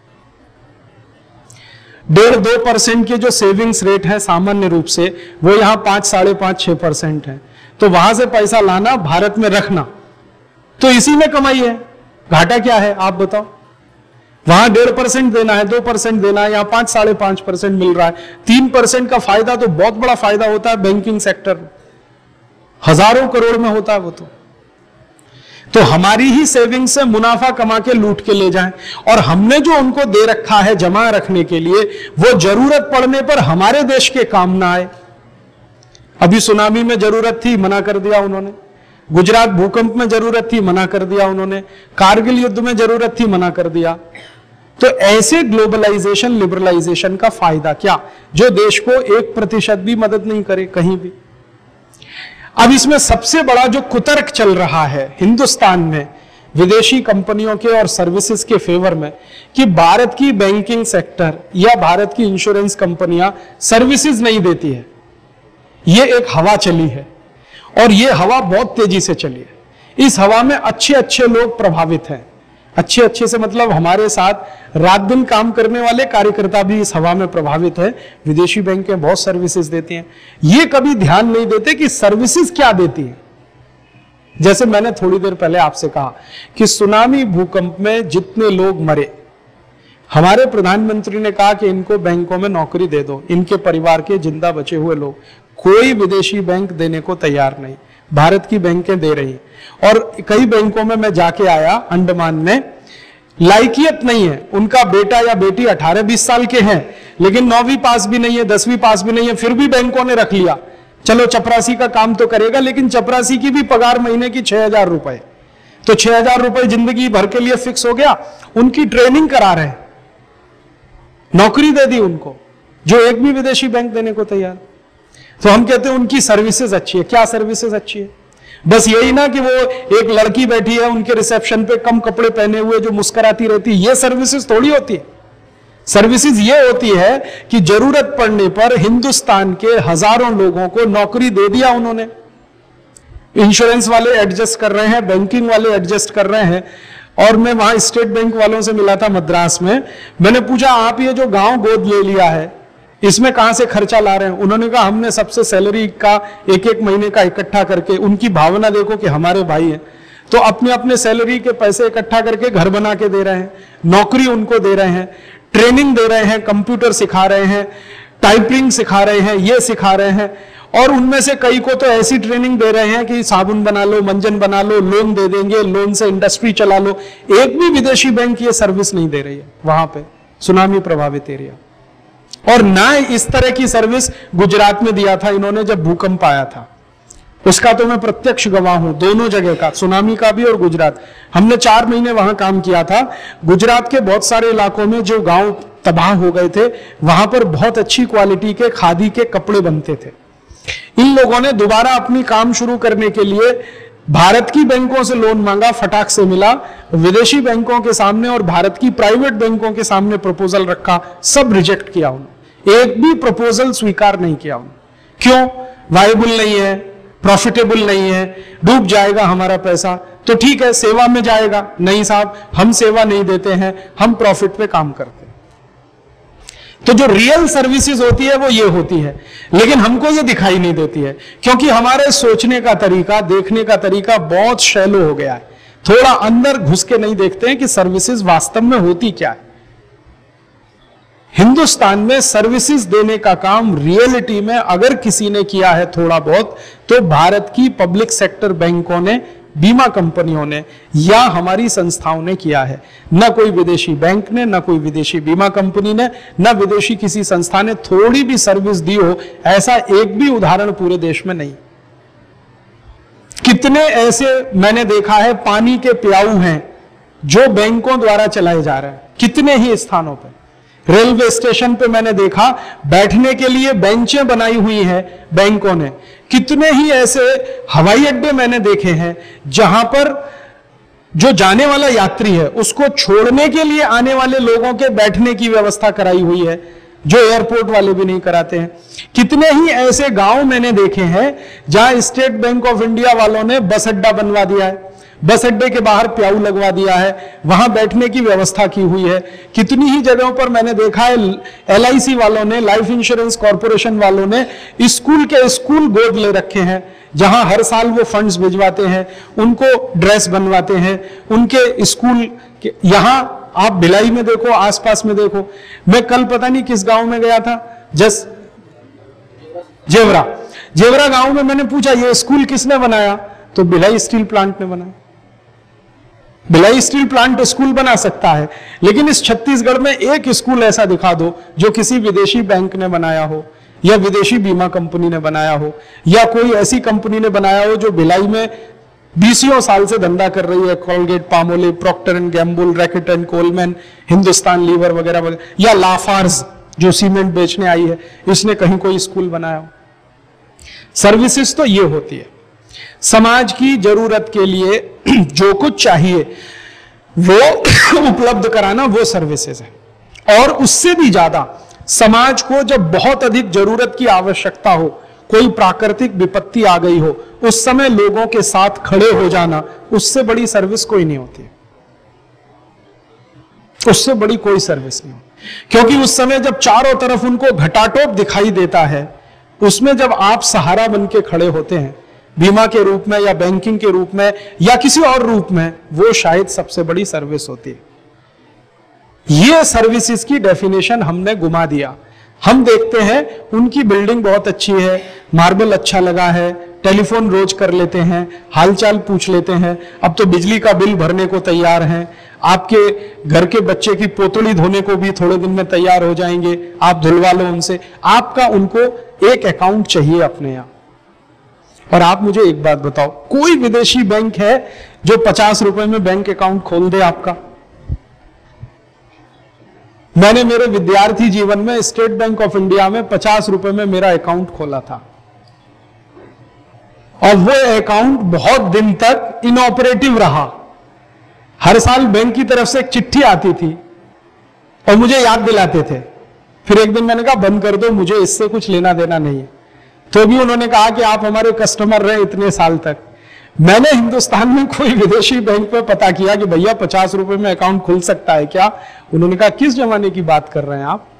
[SPEAKER 2] डेढ़ दो परसेंट के जो सेविंग्स रेट है सामान्य रूप से, वो यहां पांच साढ़े पांच छह परसेंट है। तो वहां से पैसा लाना, भारत में रखना, तो इसी में कमाई है। घाटा क्या है आप बताओ? वहां डेढ़ परसेंट देना है, दो परसेंट देना है, यहाँ पांच साढ़े पांच परसेंट मिल रहा है। तीन परसेंट का फायदा तो बहुत बड़ा फायदा होता है बैंकिंग सेक्टर में, हजारों करोड़ में होता है वो तो। तो हमारी ही सेविंग से मुनाफा कमा के लूट के ले जाएं, और हमने जो उनको दे रखा है जमा रखने के लिए, वो जरूरत पड़ने पर हमारे देश के काम ना आए। अभी सुनामी में जरूरत थी, मना कर दिया उन्होंने। गुजरात भूकंप में जरूरत थी, मना कर दिया उन्होंने। कारगिल युद्ध में जरूरत थी, मना कर दिया। तो ऐसे ग्लोबलाइजेशन लिबरलाइजेशन का फायदा क्या, जो देश को एक प्रतिशत भी मदद नहीं करे कहीं भी। अब इसमें सबसे बड़ा जो कुतर्क चल रहा है हिंदुस्तान में विदेशी कंपनियों के और सर्विसेज के फेवर में, कि भारत की बैंकिंग सेक्टर या भारत की इंश्योरेंस कंपनियां सर्विसेज नहीं देती है। ये एक हवा चली है और ये हवा बहुत तेजी से चली है। इस हवा में अच्छे अच्छे लोग प्रभावित हैं, अच्छे अच्छे से मतलब हमारे साथ रात दिन काम करने वाले कार्यकर्ता भी इस हवा में प्रभावित है। विदेशी बैंकें बहुत सर्विसेज देती हैं, ये कभी ध्यान नहीं देते कि सर्विसेज क्या देती है। जैसे मैंने थोड़ी देर पहले आपसे कहा कि सुनामी भूकंप में जितने लोग मरे, हमारे प्रधानमंत्री ने कहा कि इनको बैंकों में नौकरी दे दो, इनके परिवार के जिंदा बचे हुए लोग। कोई विदेशी बैंक देने को तैयार नहीं, भारत की बैंकें दे रही। और कई बैंकों में मैं जाके आया, अंडमान में लायकियत नहीं है, उनका बेटा या बेटी अठारह बीस साल के हैं लेकिन नौवीं पास भी नहीं है, दसवीं पास भी नहीं है, फिर भी बैंकों ने रख लिया। चलो चपरासी का काम तो करेगा, लेकिन चपरासी की भी पगार महीने की छह हजार रुपए, तो छह हजार रुपए जिंदगी भर के लिए फिक्स हो गया। उनकी ट्रेनिंग करा रहे हैं, नौकरी दे दी उनको, जो एक भी विदेशी बैंक देने को तैयार। तो हम कहते हैं उनकी सर्विसेज अच्छी है। क्या सर्विसेज अच्छी है? बस यही ना कि वो एक लड़की बैठी है उनके रिसेप्शन पे कम कपड़े पहने हुए जो मुस्कुराती रहती है, ये सर्विसेज थोड़ी होती है। सर्विसेज ये होती है कि जरूरत पड़ने पर हिंदुस्तान के हजारों लोगों को नौकरी दे दिया उन्होंने। इंश्योरेंस वाले एडजस्ट कर रहे हैं, बैंकिंग वाले एडजस्ट कर रहे हैं। और मैं वहां स्टेट बैंक वालों से मिला था मद्रास में, मैंने पूछा आप ये जो गांव गोद ले लिया है इसमें कहां से खर्चा ला रहे हैं? उन्होंने कहा हमने सबसे सैलरी का एक एक महीने का इकट्ठा करके, उनकी भावना देखो कि हमारे भाई हैं, तो अपने अपने सैलरी के पैसे इकट्ठा करके घर बना के दे रहे हैं, नौकरी उनको दे रहे हैं, ट्रेनिंग दे रहे हैं, कंप्यूटर सिखा रहे हैं, टाइपिंग सिखा रहे हैं, ये सिखा रहे हैं। और उनमें से कई को तो ऐसी ट्रेनिंग दे रहे हैं कि साबुन बना लो, मंजन बना लो, लोन दे देंगे, लोन से इंडस्ट्री चला लो। एक भी विदेशी बैंक ये सर्विस नहीं दे रही है वहां पे सुनामी प्रभावित एरिया। और ना इस तरह की सर्विस गुजरात में दिया था इन्होंने जब भूकंप आया था, उसका तो मैं प्रत्यक्ष गवाह हूं, दोनों जगह का, सुनामी का भी और गुजरात। हमने चार महीने वहां काम किया था। गुजरात के बहुत सारे इलाकों में जो गांव तबाह हो गए थे, वहां पर बहुत अच्छी क्वालिटी के खादी के कपड़े बनते थे। इन लोगों ने दोबारा अपनी काम शुरू करने के लिए भारत की बैंकों से लोन मांगा, फटाक से मिला। विदेशी बैंकों के सामने और भारत की प्राइवेट बैंकों के सामने प्रपोजल रखा, सब रिजेक्ट किया उन्होंने, एक भी प्रपोजल स्वीकार नहीं किया उन्होंने। क्यों? वायबल नहीं है, प्रॉफिटेबल नहीं है, डूब जाएगा हमारा पैसा। तो ठीक है, सेवा में जाएगा। नहीं साहब, हम सेवा नहीं देते हैं, हम प्रॉफिट पे काम करते हैं। तो जो रियल सर्विसेज होती है वो ये होती है, लेकिन हमको ये दिखाई नहीं देती है क्योंकि हमारे सोचने का तरीका, देखने का तरीका बहुत शैलो हो गया है। थोड़ा अंदर घुस के नहीं देखते हैं कि सर्विसेज वास्तव में होती क्या है। हिंदुस्तान में सर्विसेज देने का काम रियलिटी में अगर किसी ने किया है थोड़ा बहुत, तो भारत की पब्लिक सेक्टर बैंकों ने, बीमा कंपनियों ने या हमारी संस्थाओं ने किया है। न कोई विदेशी बैंक ने, न कोई विदेशी बीमा कंपनी ने, न विदेशी किसी संस्था ने थोड़ी भी सर्विस दी हो, ऐसा एक भी उदाहरण पूरे देश में नहीं। कितने ऐसे मैंने देखा है पानी के प्याऊ हैं जो बैंकों द्वारा चलाए जा रहे हैं, कितने ही स्थानों पर। रेलवे स्टेशन पे मैंने देखा बैठने के लिए बेंचें बनाई हुई हैं बैंकों ने। कितने ही ऐसे हवाई अड्डे मैंने देखे हैं जहां पर जो जाने वाला यात्री है उसको छोड़ने के लिए आने वाले लोगों के बैठने की व्यवस्था कराई हुई है, जो एयरपोर्ट वाले भी नहीं कराते हैं। कितने ही ऐसे गांव मैंने देखे हैं जहां स्टेट बैंक ऑफ इंडिया वालों ने बस अड्डा बनवा दिया है, बस अड्डे के बाहर प्याऊ लगवा दिया है, वहां बैठने की व्यवस्था की हुई है। कितनी ही जगहों पर मैंने देखा है एल आई सी वालों ने, लाइफ इंश्योरेंस कॉर्पोरेशन वालों ने स्कूल के स्कूल गोद ले रखे हैं, जहां हर साल वो फंड्स भिजवाते हैं, उनको ड्रेस बनवाते हैं, उनके स्कूल के। यहां आप भिलाई में देखो, आसपास में देखो। मैं कल पता नहीं किस गांव में गया था, जस जेवरा जेवरा गांव में मैंने पूछा ये स्कूल किसने बनाया, तो भिलाई स्टील प्लांट ने बनाया। भिलाई स्टील प्लांट स्कूल बना सकता है, लेकिन इस छत्तीसगढ़ में एक स्कूल ऐसा दिखा दो जो किसी विदेशी बैंक ने बनाया हो या विदेशी बीमा कंपनी ने बनाया हो या कोई ऐसी कंपनी ने बनाया हो जो भिलाई में बीसियों साल से धंधा कर रही है, Colgate, Palmolive, Procter and Gamble, Reckitt and Colman, Hindustan Lever वगैरह वगैरह, या लाफार्ज जो सीमेंट बेचने आई है, इसने कहीं कोई स्कूल बनाया हो। सर्विसेज तो ये होती है, समाज की जरूरत के लिए जो कुछ चाहिए वो उपलब्ध कराना, वो सर्विसेज है। और उससे भी ज्यादा समाज को जब बहुत अधिक जरूरत की आवश्यकता हो, कोई प्राकृतिक विपत्ति आ गई हो, उस समय लोगों के साथ खड़े हो जाना, उससे बड़ी सर्विस कोई नहीं होती। उससे बड़ी कोई सर्विस नहीं। क्योंकि उस समय जब चारों तरफ उनको घटाटोप दिखाई देता है, उसमें जब आप सहारा बन के खड़े होते हैं बीमा के रूप में या बैंकिंग के रूप में या किसी और रूप में, वो शायद सबसे बड़ी सर्विस होती है। ये सर्विसेज की डेफिनेशन हमने घुमा दिया। हम देखते हैं उनकी बिल्डिंग बहुत अच्छी है, मार्बल अच्छा लगा है, टेलीफोन रोज कर लेते हैं, हालचाल पूछ लेते हैं, अब तो बिजली का बिल भरने को तैयार हैं, आपके घर के बच्चे की पोतड़ी धोने को भी थोड़े दिन में तैयार हो जाएंगे, आप धुलवा लो उनसे। आपका उनको एक अकाउंट चाहिए अपने यहां। और आप मुझे एक बात बताओ, कोई विदेशी बैंक है जो पचास रुपए में बैंक अकाउंट खोल दे आपका? मैंने मेरे विद्यार्थी जीवन में स्टेट बैंक ऑफ इंडिया में पचास रुपए में मेरा अकाउंट खोला था, और वो अकाउंट बहुत दिन तक इनऑपरेटिव रहा। हर साल बैंक की तरफ से एक चिट्ठी आती थी और मुझे याद दिलाते थे। फिर एक दिन मैंने कहा बंद कर दो, मुझे इससे कुछ लेना देना नहीं है। तो भी उन्होंने कहा कि आप हमारे कस्टमर रहे इतने साल तक। मैंने हिंदुस्तान में कोई विदेशी बैंक पे पता किया कि भैया पचास रुपए में अकाउंट खुल सकता है क्या? उन्होंने कहा किस जमाने की बात कर रहे हैं आप?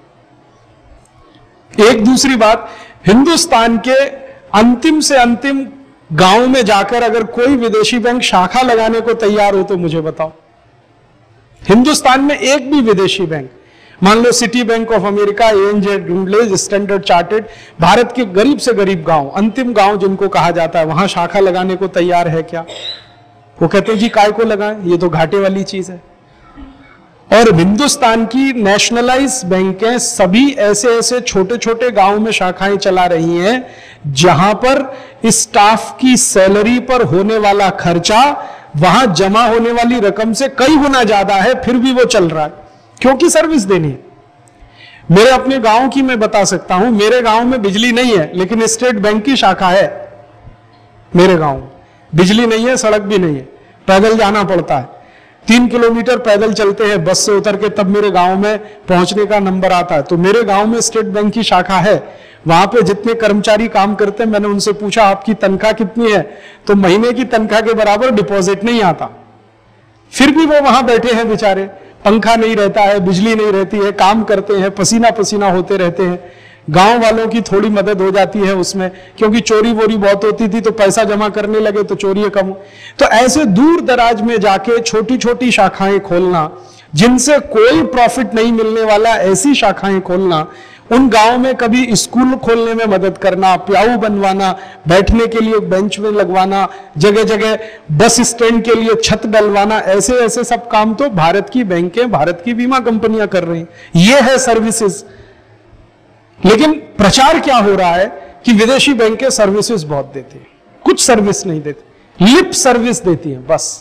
[SPEAKER 2] एक दूसरी बात, हिंदुस्तान के अंतिम से अंतिम गांव में जाकर अगर कोई विदेशी बैंक शाखा लगाने को तैयार हो तो मुझे बताओ। हिंदुस्तान में एक भी विदेशी बैंक, मान लो city bank of America, ANZ Grindlays, standard chartered, Bharat के गरीब से गरीब गांव, अंतिम गांव जिनको कहा जाता है, वहां शाखा लगाने को तैयार है क्या? वो कहते हैं जी काय को लगाएं, ये तो घाटे वाली चीज है। और हिंदुस्तान की नेशनलाइज बैंकें सभी ऐसे ऐसे छोटे छोटे गांव में शाखाएं चला रही हैं जहां पर स्टाफ की सैलरी पर होने वाला खर्चा वहां जमा होने वाली रकम से कई गुना ज्यादा है, फिर भी वो चल रहा है क्योंकि सर्विस देनी है। मेरे अपने गांव की मैं बता सकता हूं, मेरे गांव में बिजली नहीं है लेकिन स्टेट बैंक की शाखा है। मेरे गांव में बिजली नहीं है, सड़क भी नहीं है, पैदल जाना पड़ता है, तीन किलोमीटर पैदल चलते हैं बस से उतर के, तब मेरे गांव में पहुंचने का नंबर आता है। तो मेरे गांव में स्टेट बैंक की शाखा है। वहां पे जितने कर्मचारी काम करते हैं, मैंने उनसे पूछा आपकी तनख्वाह कितनी है, तो महीने की तनख्वाह के बराबर डिपॉजिट नहीं आता। फिर भी वो वहां बैठे हैं बेचारे, पंखा नहीं रहता है, बिजली नहीं रहती है, काम करते हैं, पसीना पसीना होते रहते हैं। गांव वालों की थोड़ी मदद हो जाती है उसमें, क्योंकि चोरी वोरी बहुत होती थी तो पैसा जमा करने लगे तो चोरी कम हो। तो ऐसे दूर दराज में जाके छोटी छोटी शाखाएं खोलना जिनसे कोई प्रॉफिट नहीं मिलने वाला, ऐसी शाखाएं खोलना, उन गांव में कभी स्कूल खोलने में मदद करना, प्याऊ बनवाना, बैठने के लिए बेंच में लगवाना, जगह जगह बस स्टैंड के लिए छत डलवाना, ऐसे ऐसे सब काम तो भारत की बैंकें, भारत की बीमा कंपनियां कर रही हैं। ये है सर्विसेज। लेकिन प्रचार क्या हो रहा है कि विदेशी बैंकें सर्विसेज बहुत देती हैं, कुछ सर्विस नहीं देती, लिप सर्विस देती हैं बस।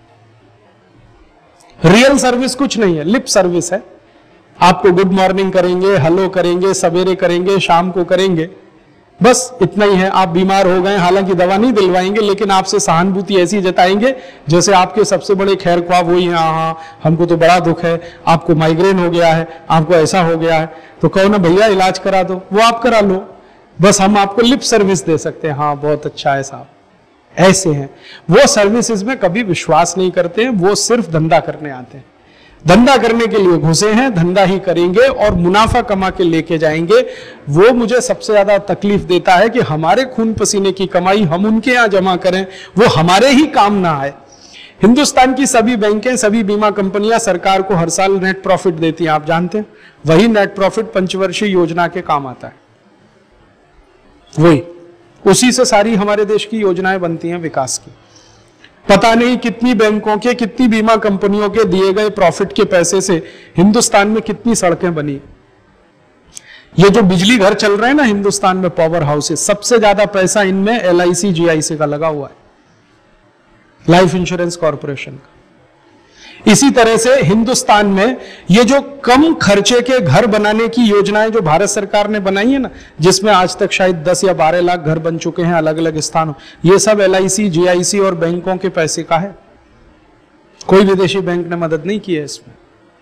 [SPEAKER 2] रियल सर्विस कुछ नहीं है, लिप सर्विस है। आपको गुड मॉर्निंग करेंगे, हेलो करेंगे, सवेरे करेंगे, शाम को करेंगे, बस इतना ही है। आप बीमार हो गए, हालांकि दवा नहीं दिलवाएंगे, लेकिन आपसे सहानुभूति ऐसी जताएंगे जैसे आपके सबसे बड़े खैर ख्वाह वही हैं। हाँ, हमको तो बड़ा दुख है, आपको माइग्रेन हो गया है, आपको ऐसा हो गया है, तो कहो ना भैया इलाज करा दो, वो आप करा लो, बस हम आपको लिप सर्विस दे सकते हैं। हाँ बहुत अच्छा है साहब, ऐसे हैं वो। सर्विसेज में कभी विश्वास नहीं करते हैं, वो सिर्फ धंधा करने आते हैं, धंधा करने के लिए घुसे हैं, धंधा ही करेंगे और मुनाफा कमा के लेके जाएंगे। वो मुझे सबसे ज्यादा तकलीफ देता है कि हमारे खून पसीने की कमाई हम उनके यहां जमा करें, वो हमारे ही काम ना आए। हिंदुस्तान की सभी बैंकें, सभी बीमा कंपनियां सरकार को हर साल नेट प्रॉफिट देती हैं, आप जानते हैं। वही नेट प्रॉफिट पंचवर्षीय योजना के काम आता है, वही उसी से सारी हमारे देश की योजनाएं बनती हैं विकास की। पता नहीं कितनी बैंकों के, कितनी बीमा कंपनियों के दिए गए प्रॉफिट के पैसे से हिंदुस्तान में कितनी सड़कें बनी। ये जो बिजली घर चल रहे हैं ना हिंदुस्तान में, पावर हाउसेस, सबसे ज्यादा पैसा इनमें एल आई सी जी आई सी का लगा हुआ है, लाइफ इंश्योरेंस कॉर्पोरेशन का। इसी तरह से हिंदुस्तान में ये जो कम खर्चे के घर बनाने की योजनाएं जो भारत सरकार ने बनाई है ना, जिसमें आज तक शायद दस या बारह लाख घर बन चुके हैं अलग अलग स्थानों, ये सब एल आई सी, जी आई सी और बैंकों के पैसे का है। कोई विदेशी बैंक ने मदद नहीं की है इसमें।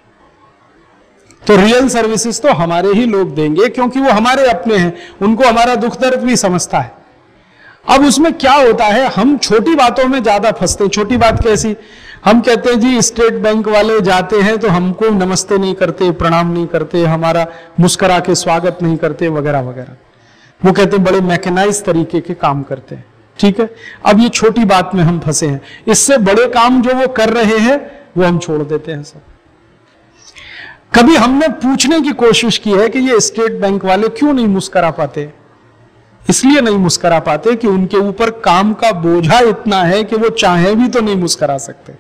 [SPEAKER 2] तो रियल सर्विसेज तो हमारे ही लोग देंगे, क्योंकि वो हमारे अपने हैं, उनको हमारा दुख दर्द भी समझता है। अब उसमें क्या होता है, हम छोटी बातों में ज्यादा फंसते हैं। छोटी बात कैसी, हम कहते हैं जी स्टेट बैंक वाले जाते हैं तो हमको नमस्ते नहीं करते, प्रणाम नहीं करते, हमारा मुस्कुरा के स्वागत नहीं करते वगैरह वगैरह। वो कहते हैं बड़े मैकेनाइज तरीके के काम करते हैं। ठीक है, अब ये छोटी बात में हम फंसे हैं, इससे बड़े काम जो वो कर रहे हैं वो हम छोड़ देते हैं सब। कभी हमने पूछने की कोशिश की है कि ये स्टेट बैंक वाले क्यों नहीं मुस्कुरा पाते? इसलिए नहीं मुस्कुरा पाते कि उनके ऊपर काम का बोझा इतना है कि वो चाहे भी तो नहीं मुस्कुरा सकते।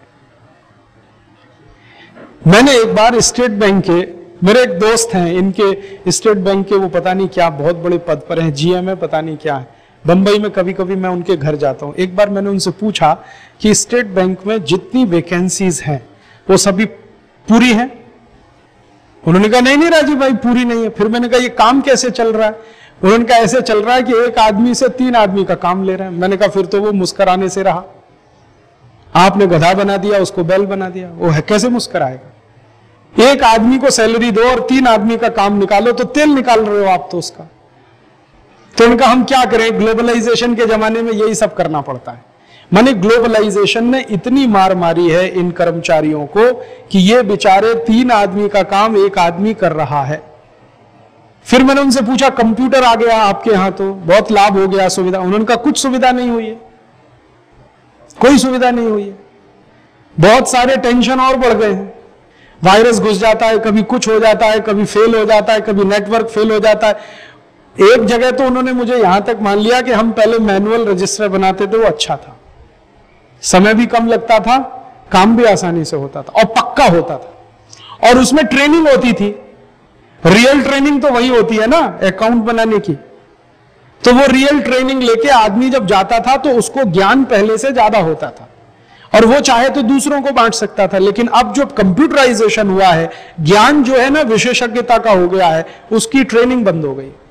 [SPEAKER 2] मैंने एक बार स्टेट बैंक के, मेरे एक दोस्त हैं, इनके स्टेट बैंक के वो पता नहीं क्या बहुत बड़े पद पर हैं, जीएम है पता नहीं क्या है, बंबई में कभी कभी मैं उनके घर जाता हूं। एक बार मैंने उनसे पूछा कि स्टेट बैंक में जितनी वैकेंसीज हैं वो सभी पूरी हैं? उन्होंने कहा नहीं नहीं राजीव भाई पूरी नहीं है। फिर मैंने कहा ये काम कैसे चल रहा है? उन्होंने कहा ऐसे चल रहा है कि एक आदमी से तीन आदमी का काम ले रहे हैं। मैंने कहा फिर तो वो मुस्कुराने से रहा, आपने गधा बना दिया, उसको बैल बना दिया, वो है कैसे मुस्कुराएगा? एक आदमी को सैलरी दो और तीन आदमी का काम निकालो तो तेल निकाल रहे हो आप तो उसका। तो उनका हम क्या करें, ग्लोबलाइजेशन के जमाने में यही सब करना पड़ता है। माने ग्लोबलाइजेशन ने इतनी मार मारी है इन कर्मचारियों को कि ये बेचारे तीन आदमी का काम एक आदमी कर रहा है। फिर मैंने उनसे पूछा कंप्यूटर आ गया आपके यहां तो बहुत लाभ हो गया, सुविधा? उन्होंने कहा कुछ सुविधा नहीं हुई है, कोई सुविधा नहीं हुई है, बहुत सारे टेंशन और बढ़ गए हैं। वायरस घुस जाता है, कभी कुछ हो जाता है, कभी फेल हो जाता है, कभी नेटवर्क फेल हो जाता है। एक जगह तो उन्होंने मुझे यहां तक मान लिया कि हम पहले मैनुअल रजिस्टर बनाते थे, वो अच्छा था, समय भी कम लगता था, काम भी आसानी से होता था और पक्का होता था, और उसमें ट्रेनिंग होती थी। रियल ट्रेनिंग तो वही होती है ना अकाउंट बनाने की। तो वो रियल ट्रेनिंग लेके आदमी जब जाता था तो उसको ज्ञान पहले से ज्यादा होता था और वो चाहे तो दूसरों को बांट सकता था। लेकिन अब जो कंप्यूटराइजेशन हुआ है, ज्ञान जो है ना विशेषज्ञता का हो गया है, उसकी ट्रेनिंग बंद हो गई।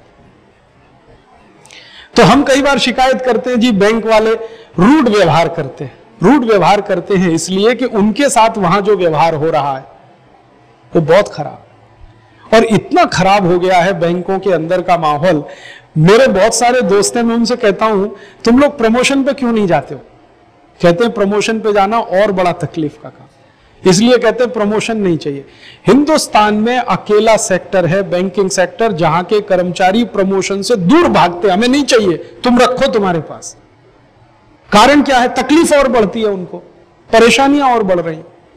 [SPEAKER 2] तो हम कई बार शिकायत करते हैं जी बैंक वाले रूड व्यवहार करते हैं। रूड व्यवहार करते हैं इसलिए कि उनके साथ वहां जो व्यवहार हो रहा है वो बहुत खराब, और इतना खराब हो गया है बैंकों के अंदर का माहौल। मेरे बहुत सारे दोस्त हैं, मैं उनसे कहता हूं तुम लोग प्रमोशन पे क्यों नहीं जाते हो? कहते हैं प्रमोशन पे जाना और बड़ा तकलीफ का काम, इसलिए कहते हैं प्रमोशन नहीं चाहिए। हिंदुस्तान में अकेला सेक्टर है बैंकिंग सेक्टर जहां के कर्मचारी प्रमोशन से दूर भागते, हमें नहीं चाहिए, तुम रखो तुम्हारे पास। कारण क्या है? तकलीफ और बढ़ती है, उनको परेशानियां और बढ़ रही।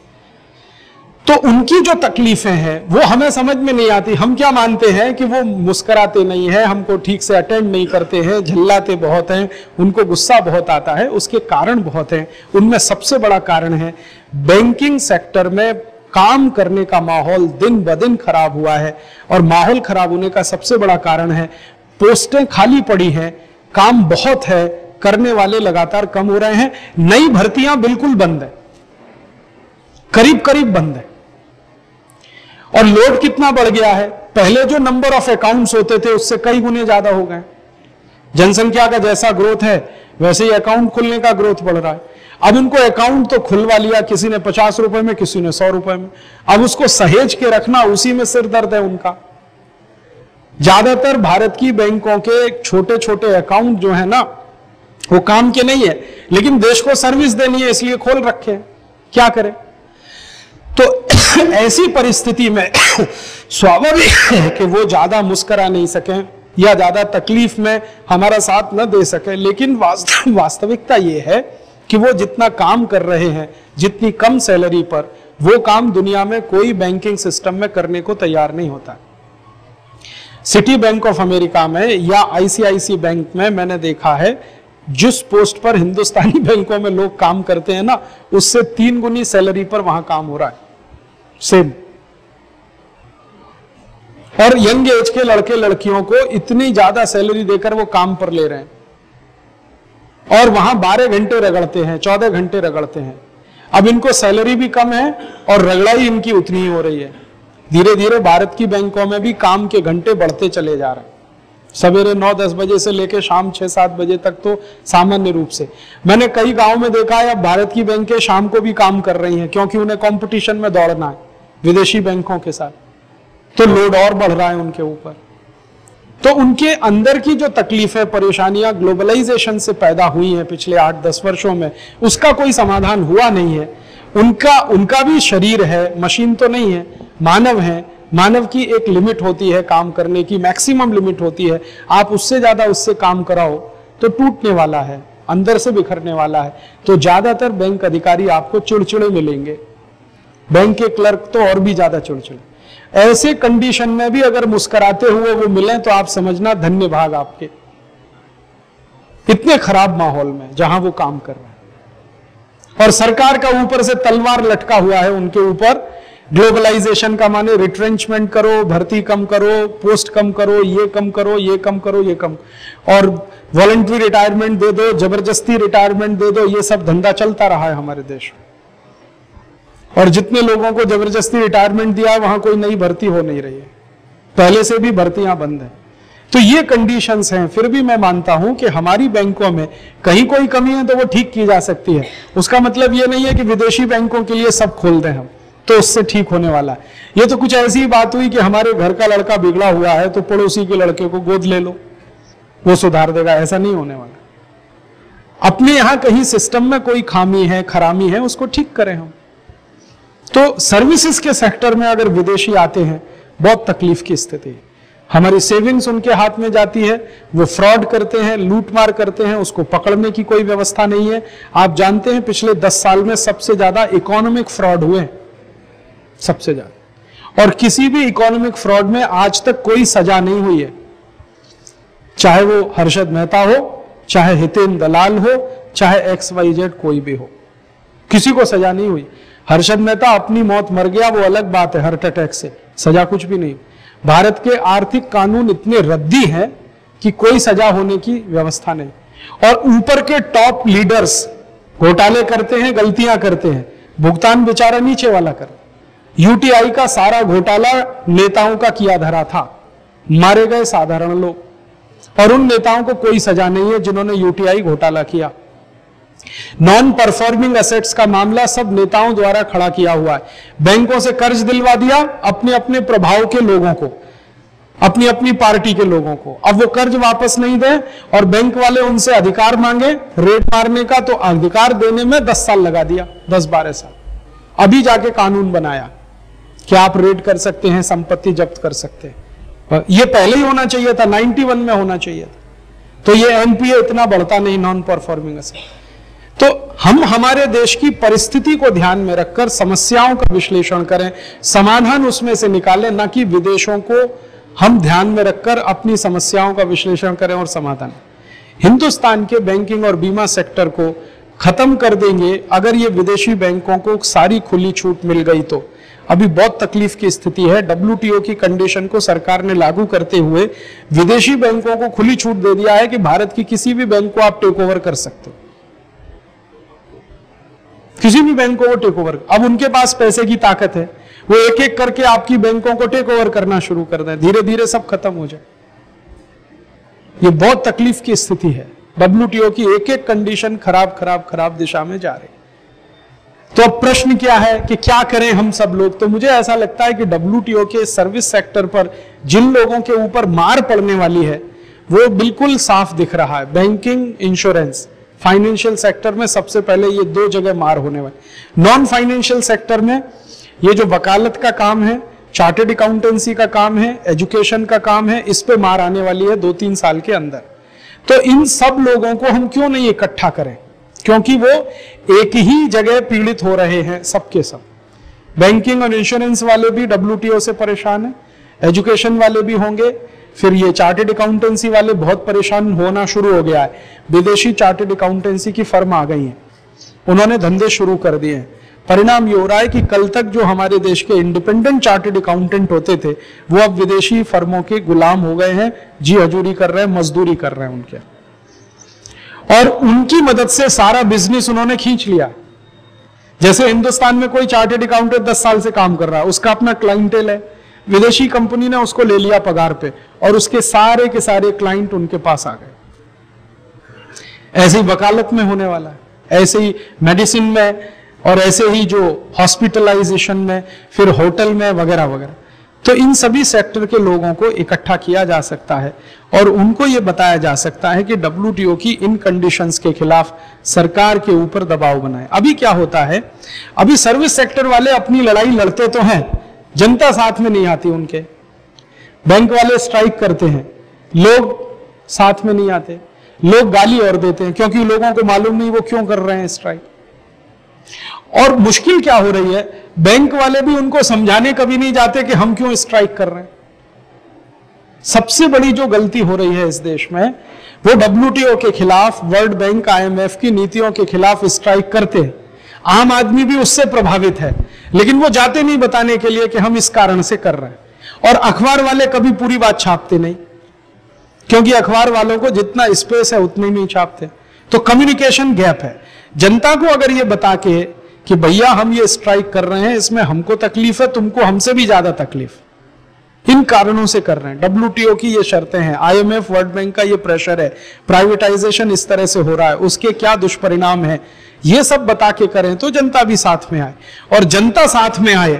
[SPEAKER 2] तो उनकी जो तकलीफें हैं वो हमें समझ में नहीं आती। हम क्या मानते हैं कि वो मुस्कुराते नहीं है, हमको ठीक से अटेंड नहीं करते हैं, झल्लाते बहुत हैं, उनको गुस्सा बहुत आता है। उसके कारण बहुत हैं। उनमें सबसे बड़ा कारण है बैंकिंग सेक्टर में काम करने का माहौल दिन ब दिन खराब हुआ है, और माहौल खराब होने का सबसे बड़ा कारण है पोस्टें खाली पड़ी हैं, काम बहुत है, करने वाले लगातार कम हो रहे हैं, नई भर्तियां बिल्कुल बंद है, करीब करीब बंद है। और लोड कितना बढ़ गया है, पहले जो नंबर ऑफ अकाउंट्स होते थे उससे कई गुने ज्यादा हो गए। जनसंख्या का जैसा ग्रोथ है वैसे ही अकाउंट खुलने का ग्रोथ बढ़ रहा है। अब उनको अकाउंट तो खुलवा लिया, किसी ने पचास रुपए में, किसी ने सौ रुपए में, अब उसको सहेज के रखना, उसी में सिर दर्द है उनका। ज्यादातर भारत की बैंकों के छोटे छोटे अकाउंट जो है ना वो काम के नहीं है, लेकिन देश को सर्विस देनी है इसलिए खोल रखे, क्या करें। तो ऐसी परिस्थिति में स्वाभाविक है कि वो ज्यादा मुस्कुरा नहीं सके या ज्यादा तकलीफ में हमारा साथ न दे सके। लेकिन वास्तव वास्तविकता ये है कि वो जितना काम कर रहे हैं, जितनी कम सैलरी पर, वो काम दुनिया में कोई बैंकिंग सिस्टम में करने को तैयार नहीं होता। सिटी बैंक ऑफ अमेरिका में या आईसीआईसी बैंक में मैंने देखा है जिस पोस्ट पर हिंदुस्तानी बैंकों में लोग काम करते हैं ना, उससे तीन गुनी सैलरी पर वहां काम हो रहा है सेम। और यंग एज के लड़के लड़कियों को इतनी ज्यादा सैलरी देकर वो काम पर ले रहे हैं, और वहां बारह घंटे रगड़ते हैं, चौदह घंटे रगड़ते हैं। अब इनको सैलरी भी कम है और रगड़ाई इनकी उतनी ही हो रही है। धीरे धीरे भारत की बैंकों में भी काम के घंटे बढ़ते चले जा रहे हैं। सवेरे नौ दस बजे से लेकर शाम छह सात बजे तक तो सामान्य रूप से। मैंने कई गांव में देखा है अब भारत की बैंकें शाम को भी काम कर रही हैं, क्योंकि उन्हें कंपटीशन में दौड़ना है विदेशी बैंकों के साथ, तो लोड और बढ़ रहा है उनके ऊपर। तो उनके अंदर की जो तकलीफें, परेशानियां ग्लोबलाइजेशन से पैदा हुई हैं पिछले आठ दस वर्षों में, उसका कोई समाधान हुआ नहीं है। उनका उनका भी शरीर है, मशीन तो नहीं है, मानव है। मानव की एक लिमिट होती है काम करने की, मैक्सिमम लिमिट होती है। आप उससे ज्यादा उससे काम कराओ तो टूटने वाला है, अंदर से बिखरने वाला है। तो ज्यादातर बैंक अधिकारी आपको चिड़चिड़े मिलेंगे, बैंक के क्लर्क तो और भी ज्यादा चिड़चिड़े। ऐसे कंडीशन में भी अगर मुस्कुराते हुए वो मिले तो आप समझना धन्य भाग आपके, इतने खराब माहौल में जहां वो काम कर रहे हैं। और सरकार का ऊपर से तलवार लटका हुआ है उनके ऊपर, ग्लोबलाइजेशन का माने रिट्रेंचमेंट करो, भर्ती कम करो, पोस्ट कम करो, ये कम करो, ये कम करो, ये कम, और वॉलंटरी रिटायरमेंट दे दो, जबरदस्ती रिटायरमेंट दे दो, ये सब धंधा चलता रहा है हमारे देश में। और जितने लोगों को जबरदस्ती रिटायरमेंट दिया वहां कोई नई भर्ती हो नहीं रही है, पहले से भी भर्तियां बंद है। तो ये कंडीशंस हैं। फिर भी मैं मानता हूं कि हमारी बैंकों में कहीं कोई कमी है तो वो ठीक की जा सकती है। उसका मतलब ये नहीं है कि विदेशी बैंकों के लिए सब खोल दें हम तो उससे ठीक होने वाला है। ये तो कुछ ऐसी बात हुई कि हमारे घर का लड़का बिगड़ा हुआ है तो पड़ोसी के लड़के को गोद ले लो, वो सुधार देगा, ऐसा नहीं होने वाला। अपने यहां कहीं सिस्टम में कोई खामी है, खरामी है, उसको ठीक करें हम। तो सर्विसेज के सेक्टर में अगर विदेशी आते हैं बहुत तकलीफ की स्थिति है। हमारी सेविंग्स उनके हाथ में जाती है, वो फ्रॉड करते हैं, लूटमार करते हैं, उसको पकड़ने की कोई व्यवस्था नहीं है। आप जानते हैं पिछले दस साल में सबसे ज्यादा इकोनॉमिक फ्रॉड हुए, सबसे ज्यादा। और किसी भी इकोनॉमिक फ्रॉड में आज तक कोई सजा नहीं हुई है, चाहे वो हर्षद मेहता हो, चाहे हितेन दलाल हो, चाहे एक्स वाई जेड कोई भी हो, किसी को सजा नहीं हुई। हर्षद मेहता अपनी मौत मर गया, वो अलग बात है, हार्ट अटैक से, सजा कुछ भी नहीं। भारत के आर्थिक कानून इतने रद्दी हैं कि कोई सजा होने की व्यवस्था नहीं। और ऊपर के टॉप लीडर्स घोटाले करते हैं, गलतियां करते हैं, भुगतान बेचारा नीचे वाला कर। यूटीआई का सारा घोटाला नेताओं का किया धरा था, मारे गए साधारण लोग, और उन नेताओं को कोई सजा नहीं है जिन्होंने यूटीआई घोटाला किया। नॉन परफॉर्मिंग एसेट्स का मामला सब नेताओं द्वारा खड़ा किया हुआ है। बैंकों से कर्ज दिलवा दिया अपने अपने प्रभाव के लोगों को, अपनी अपनी पार्टी के लोगों को। अब वो कर्ज वापस नहीं दें और बैंक वाले उनसे अधिकार मांगे रेट मारने का, तो अधिकार देने में दस साल लगा दिया, दस बारह साल। अभी जाके कानून बनाया कि आप रेड कर सकते हैं, संपत्ति जब्त कर सकते हैं। ये पहले ही होना चाहिए था, इक्यानवे में होना चाहिए था, तो ये एनपीए इतना बढ़ता नहीं, नॉन परफॉर्मिंग एसेट। तो हम हमारे देश की परिस्थिति को ध्यान में रखकर समस्याओं का विश्लेषण करें, समाधान उसमें से निकालें, ना कि विदेशों को हम ध्यान में रखकर अपनी समस्याओं का विश्लेषण करें और समाधान। हिंदुस्तान के बैंकिंग और बीमा सेक्टर को खत्म कर देंगे अगर ये विदेशी बैंकों को सारी खुली छूट मिल गई तो। अभी बहुत तकलीफ की स्थिति है। डब्ल्यूटीओ की कंडीशन को सरकार ने लागू करते हुए विदेशी बैंकों को खुली छूट दे दिया है कि भारत की किसी भी बैंक को आप टेक ओवर कर सकते हो, किसी भी बैंकों को टेक ओवर। अब उनके पास पैसे की ताकत है, वो एक एक करके आपकी बैंकों को टेक ओवर करना शुरू कर दें, धीरे धीरे सब खत्म हो जाए। ये बहुत तकलीफ की स्थिति है। डब्ल्यूटीओ की एक एक कंडीशन खराब खराब खराब दिशा में जा रही। तो अब प्रश्न क्या है कि क्या करें हम सब लोग। तो मुझे ऐसा लगता है कि डब्ल्यूटीओ के सर्विस सेक्टर पर जिन लोगों के ऊपर मार पड़ने वाली है वो बिल्कुल साफ दिख रहा है। बैंकिंग, इंश्योरेंस, फाइनेंशियल सेक्टर में सबसे पहले ये दो जगह मार होने वाली। नॉन फाइनेंशियल सेक्टर में ये जो वकालत का काम है, चार्टर्ड अकाउंटेंसी का काम है, एजुकेशन का काम है, इस पे मार आने वाली है दो तीन साल के अंदर। तो इन सब लोगों को हम क्यों नहीं इकट्ठा करें, क्योंकि वो एक ही जगह पीड़ित हो रहे हैं सबके सब। बैंकिंग और इंश्योरेंस वाले भी डब्ल्यूटीओ से परेशान है, एजुकेशन वाले भी होंगे, फिर ये चार्टर्ड अकाउंटेंसी वाले बहुत परेशान होना शुरू हो गया है। विदेशी चार्टर्ड अकाउंटेंसी की फर्म आ गई हैं, उन्होंने धंधे शुरू कर दिए हैं। परिणाम ये हो रहा है कि कल तक जो हमारे देश के इंडिपेंडेंट चार्टर्ड अकाउंटेंट होते थे वो अब विदेशी फर्मों के गुलाम हो गए हैं, जी हजूरी कर रहे हैं, मजदूरी कर रहे हैं उनके, और उनकी मदद से सारा बिजनेस उन्होंने खींच लिया। जैसे हिंदुस्तान में कोई चार्टर्ड अकाउंटेंट दस साल से काम कर रहा है, उसका अपना क्लाइंटेल है, विदेशी कंपनी ने उसको ले लिया पगार पे और उसके सारे के सारे क्लाइंट उनके पास आ गए। ऐसे ही वकालत में होने वाला है, ऐसे ही मेडिसिन में, और ऐसे ही जो हॉस्पिटलाइजेशन में, फिर होटल में वगैरह वगैरह। तो इन सभी सेक्टर के लोगों को इकट्ठा किया जा सकता है और उनको ये बताया जा सकता है कि डब्ल्यूटीओ की इन कंडीशंस के खिलाफ सरकार के ऊपर दबाव बनाए। अभी क्या होता है, अभी सर्विस सेक्टर वाले अपनी लड़ाई लड़ते तो हैं, जनता साथ में नहीं आती उनके। बैंक वाले स्ट्राइक करते हैं, लोग साथ में नहीं आते, लोग गाली और देते हैं क्योंकि लोगों को मालूम नहीं वो क्यों कर रहे हैं स्ट्राइक। और मुश्किल क्या हो रही है, बैंक वाले भी उनको समझाने कभी नहीं जाते कि हम क्यों स्ट्राइक कर रहे हैं। सबसे बड़ी जो गलती हो रही है इस देश में, वो डब्ल्यूटीओ के खिलाफ, वर्ल्ड बैंक, आईएमएफ की नीतियों के खिलाफ स्ट्राइक करते हैं। आम आदमी भी उससे प्रभावित है, लेकिन वो जाते नहीं बताने के लिए कि हम इस कारण से कर रहे हैं। और अखबार वाले कभी पूरी बात छापते नहीं, क्योंकि अखबार वालों को जितना स्पेस है उतने नहीं छापते। तो कम्युनिकेशन गैप है। जनता को अगर ये बता के कि भैया हम ये स्ट्राइक कर रहे हैं, इसमें हमको तकलीफ है, तुमको हमसे भी ज्यादा तकलीफ, इन कारणों से कर रहे हैं, डब्ल्यूटीओ की ये शर्तें हैं, आईएमएफ, वर्ल्ड बैंक का ये प्रेशर है, प्राइवेटाइजेशन इस तरह से हो रहा है, उसके क्या दुष्परिणाम है, ये सब बता के करें तो जनता भी साथ में आए। और जनता साथ में आए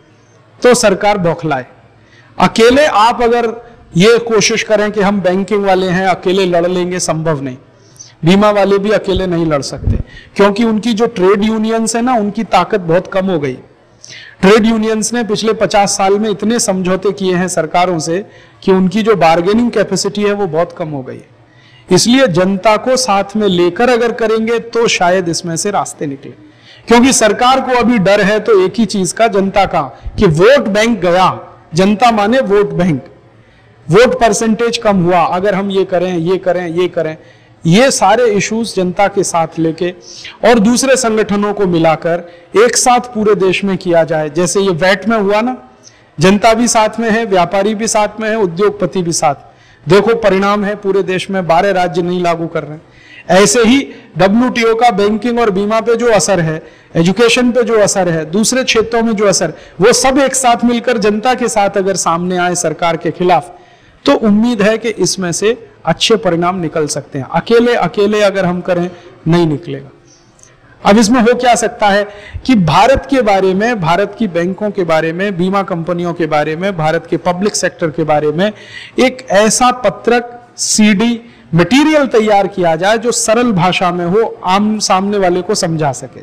[SPEAKER 2] तो सरकार बौखलाए। अकेले आप अगर ये कोशिश करें कि हम बैंकिंग वाले हैं अकेले लड़ लेंगे, संभव नहीं। बीमा वाले भी अकेले नहीं लड़ सकते, क्योंकि उनकी जो ट्रेड यूनियंस है ना, उनकी ताकत बहुत कम हो गई। ट्रेड यूनियंस ने पिछले पचास साल में इतने समझौते किए हैं सरकारों से कि उनकी जो बार्गेनिंग कैपेसिटी है वो बहुत कम हो गई है। इसलिए जनता को साथ में लेकर अगर करेंगे तो शायद इसमें से रास्ते निकले, क्योंकि सरकार को अभी डर है तो एक ही चीज का, जनता का, कि वोट बैंक गया। जनता माने वोट बैंक, वोट परसेंटेज कम हुआ, अगर हम ये करें ये करें ये करें, ये सारे इश्यूज जनता के साथ लेके और दूसरे संगठनों को मिलाकर एक साथ पूरे देश में किया जाए। जैसे ये वैट में हुआ ना, जनता भी साथ में है, व्यापारी भी साथ में है, उद्योगपति भी साथ। देखो परिणाम है, पूरे देश में बारह राज्य नहीं लागू कर रहे हैं। ऐसे ही डब्ल्यूटीओ का बैंकिंग और बीमा पे जो असर है, एजुकेशन पे जो असर है, दूसरे क्षेत्रों में जो असर, वो सब एक साथ मिलकर जनता के साथ अगर सामने आए सरकार के खिलाफ, तो उम्मीद है कि इसमें से अच्छे परिणाम निकल सकते हैं। अकेले अकेले अगर हम करें नहीं निकलेगा। अब इसमें हो क्या सकता है कि भारत के बारे में, भारत की बैंकों के बारे में, बीमा कंपनियों के बारे में, भारत के पब्लिक सेक्टर के बारे में एक ऐसा पत्रक, सीडी, मटेरियल तैयार किया जाए जो सरल भाषा में हो, आम सामने वाले को समझा सके।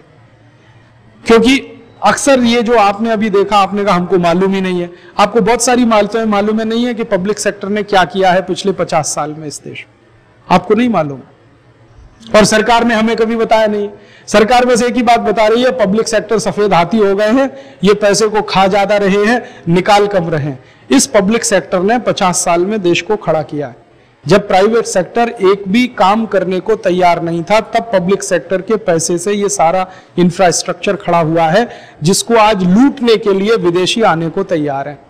[SPEAKER 2] क्योंकि अक्सर ये जो आपने अभी देखा, आपने कहा हमको मालूम ही नहीं है। आपको बहुत सारी मालूम है, मालूम है नहीं है कि पब्लिक सेक्टर ने क्या किया है पिछले पचास साल में इस देश में, आपको नहीं मालूम। और सरकार ने हमें कभी बताया नहीं। सरकार बस एक ही बात बता रही है, पब्लिक सेक्टर सफेद हाथी हो गए हैं, ये पैसे को खा ज्यादा रहे हैं, निकाल कम रहे हैं। इस पब्लिक सेक्टर ने पचास साल में देश को खड़ा किया है। जब प्राइवेट सेक्टर एक भी काम करने को तैयार नहीं था, तब पब्लिक सेक्टर के पैसे से ये सारा इंफ्रास्ट्रक्चर खड़ा हुआ है, जिसको आज लूटने के लिए विदेशी आने को तैयार है।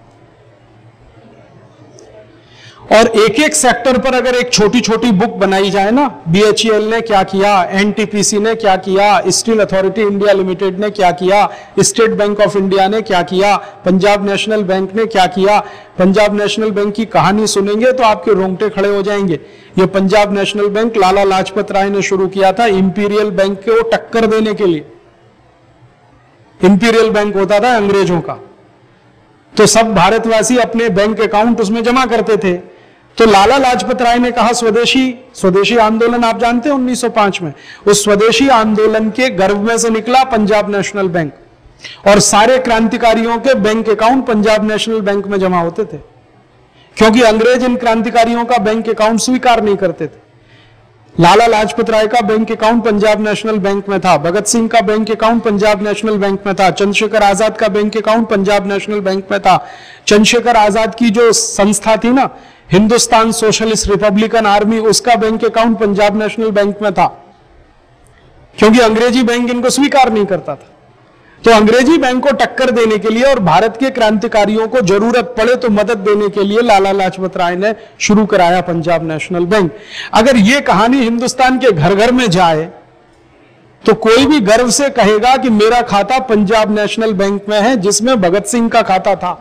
[SPEAKER 2] और एक एक सेक्टर पर अगर एक छोटी छोटी बुक बनाई जाए ना, बीएचईएल ने क्या किया, एनटीपीसी ने क्या किया, स्टील अथॉरिटी इंडिया लिमिटेड ने क्या किया, स्टेट बैंक ऑफ इंडिया ने क्या किया, पंजाब नेशनल बैंक ने क्या किया, पंजाब नेशनल बैंक की कहानी सुनेंगे तो आपके रोंगटे खड़े हो जाएंगे। ये पंजाब नेशनल बैंक लाला लाजपत राय ने शुरू किया था इंपीरियल बैंक को टक्कर देने के लिए। इंपीरियल बैंक होता था अंग्रेजों का, तो सब भारतवासी अपने बैंक अकाउंट उसमें जमा करते थे। तो लाला लाजपत राय ने कहा स्वदेशी, स्वदेशी आंदोलन आप जानते हैं उन्नीस सौ पाँच में, उस स्वदेशी आंदोलन के गर्भ में से निकला पंजाब नेशनल बैंक, और सारे क्रांतिकारियों के bank account Punjab national bank में जमा होते थे, क्योंकि अंग्रेज इन क्रांतिकारियों का बैंक अकाउंट स्वीकार नहीं करते थे। लाला लाजपत राय का bank account Punjab national bank में था, भगत सिंह का bank account Punjab national bank में था, चंद्रशेखर आजाद का bank account Punjab national bank में था। चंद्रशेखर आजाद की जो संस्था थी ना, हिंदुस्तान सोशलिस्ट रिपब्लिकन आर्मी, उसका bank account Punjab national bank में था, क्योंकि अंग्रेजी बैंक इनको स्वीकार नहीं करता था। तो अंग्रेजी बैंक को टक्कर देने के लिए और भारत के क्रांतिकारियों को जरूरत पड़े तो मदद देने के लिए लाला लाजपत राय ने शुरू कराया पंजाब नेशनल बैंक। अगर ये कहानी हिंदुस्तान के घर घर में जाए तो कोई भी गर्व से कहेगा कि मेरा खाता पंजाब नेशनल बैंक में है, जिसमें भगत सिंह का खाता था।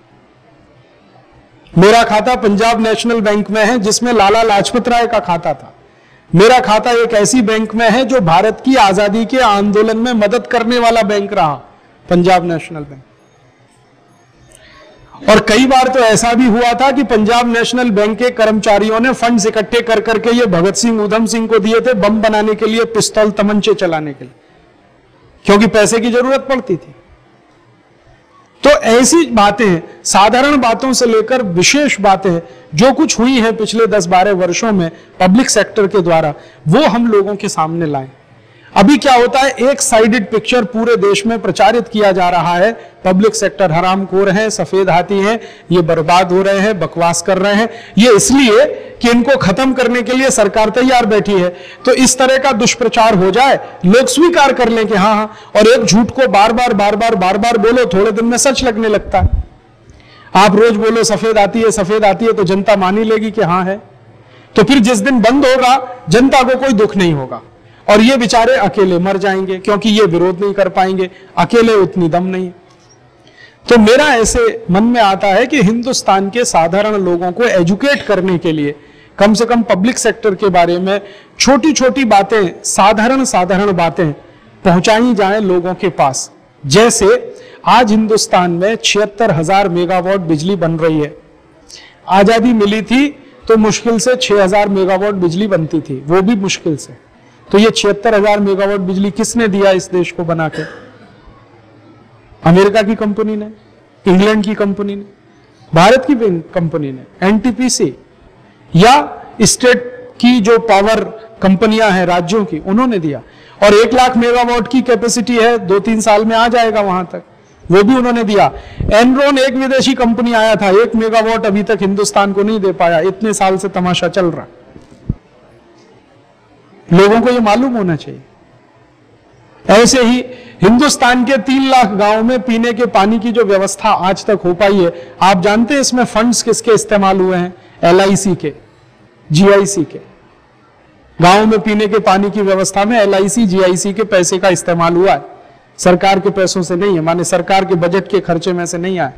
[SPEAKER 2] मेरा खाता पंजाब नेशनल बैंक में है, जिसमें लाला लाजपत राय का खाता था। मेरा खाता एक ऐसी बैंक में है जो भारत की आजादी के आंदोलन में मदद करने वाला बैंक रहा, पंजाब नेशनल बैंक। और कई बार तो ऐसा भी हुआ था कि पंजाब नेशनल बैंक के कर्मचारियों ने फंड्स इकट्ठे कर करके ये भगत सिंह ऊधम सिंह को दिए थे बम बनाने के लिए, पिस्तौल तमंचे चलाने के लिए, क्योंकि पैसे की जरूरत पड़ती थी। तो ऐसी बातें, साधारण बातों से लेकर विशेष बातें जो कुछ हुई हैं पिछले दस बारह वर्षों में पब्लिक सेक्टर के द्वारा, वो हम लोगों के सामने लाएं। अभी क्या होता है, एक साइडेड पिक्चर पूरे देश में प्रचारित किया जा रहा है, पब्लिक सेक्टर हरामखोर है, सफेद हाथी है, ये बर्बाद हो रहे हैं, बकवास कर रहे हैं, ये इसलिए कि इनको खत्म करने के लिए सरकार तैयार बैठी है। तो इस तरह का दुष्प्रचार हो जाए, लोग स्वीकार कर लें कि हाँ हाँ, और एक झूठ को बार बार बार बार बार बार बोलो, थोड़े दिन में सच लगने लगता है। आप रोज बोलो सफेद आती है सफेद आती है, तो जनता मान ही लेगी कि हाँ है। तो फिर जिस दिन बंद होगा, जनता को कोई दुख नहीं होगा और ये बेचारे अकेले मर जाएंगे, क्योंकि ये विरोध नहीं कर पाएंगे, अकेले उतनी दम नहीं। तो मेरा ऐसे मन में आता है कि हिंदुस्तान के साधारण लोगों को एजुकेट करने के लिए कम से कम पब्लिक सेक्टर के बारे में छोटी छोटी बातें, साधारण साधारण बातें पहुंचाई जाएं लोगों के पास। जैसे आज हिंदुस्तान में छिहत्तर हजार मेगावाट बिजली बन रही है। आजादी मिली थी तो मुश्किल से छह हजार मेगावाट बिजली बनती थी, वो भी मुश्किल से। तो ये छिहत्तर हजार मेगावाट बिजली किसने दिया इस देश को बना के? अमेरिका की कंपनी ने, इंग्लैंड की कंपनी ने, भारत की कंपनी ने, एनटीपीसी या स्टेट की जो पावर कंपनियां हैं राज्यों की, उन्होंने दिया। और एक लाख मेगावाट की कैपेसिटी है, दो तीन साल में आ जाएगा वहां तक, वो भी उन्होंने दिया। एनरॉन एक विदेशी कंपनी आया था, एक मेगावाट अभी तक हिंदुस्तान को नहीं दे पाया। इतने साल से तमाशा चल रहा, लोगों को यह मालूम होना चाहिए। ऐसे ही हिंदुस्तान के तीन लाख गांव में पीने के पानी की जो व्यवस्था आज तक हो पाई है, आप जानते हैं इसमें फंड्स किसके इस्तेमाल हुए हैं? एल आई सी के, जी आई सी के। गांव में पीने के पानी की व्यवस्था में एल आई सी, जी आई सी के पैसे का इस्तेमाल हुआ है, सरकार के पैसों से नहीं है, माने सरकार के बजट के खर्चे में से नहीं आए।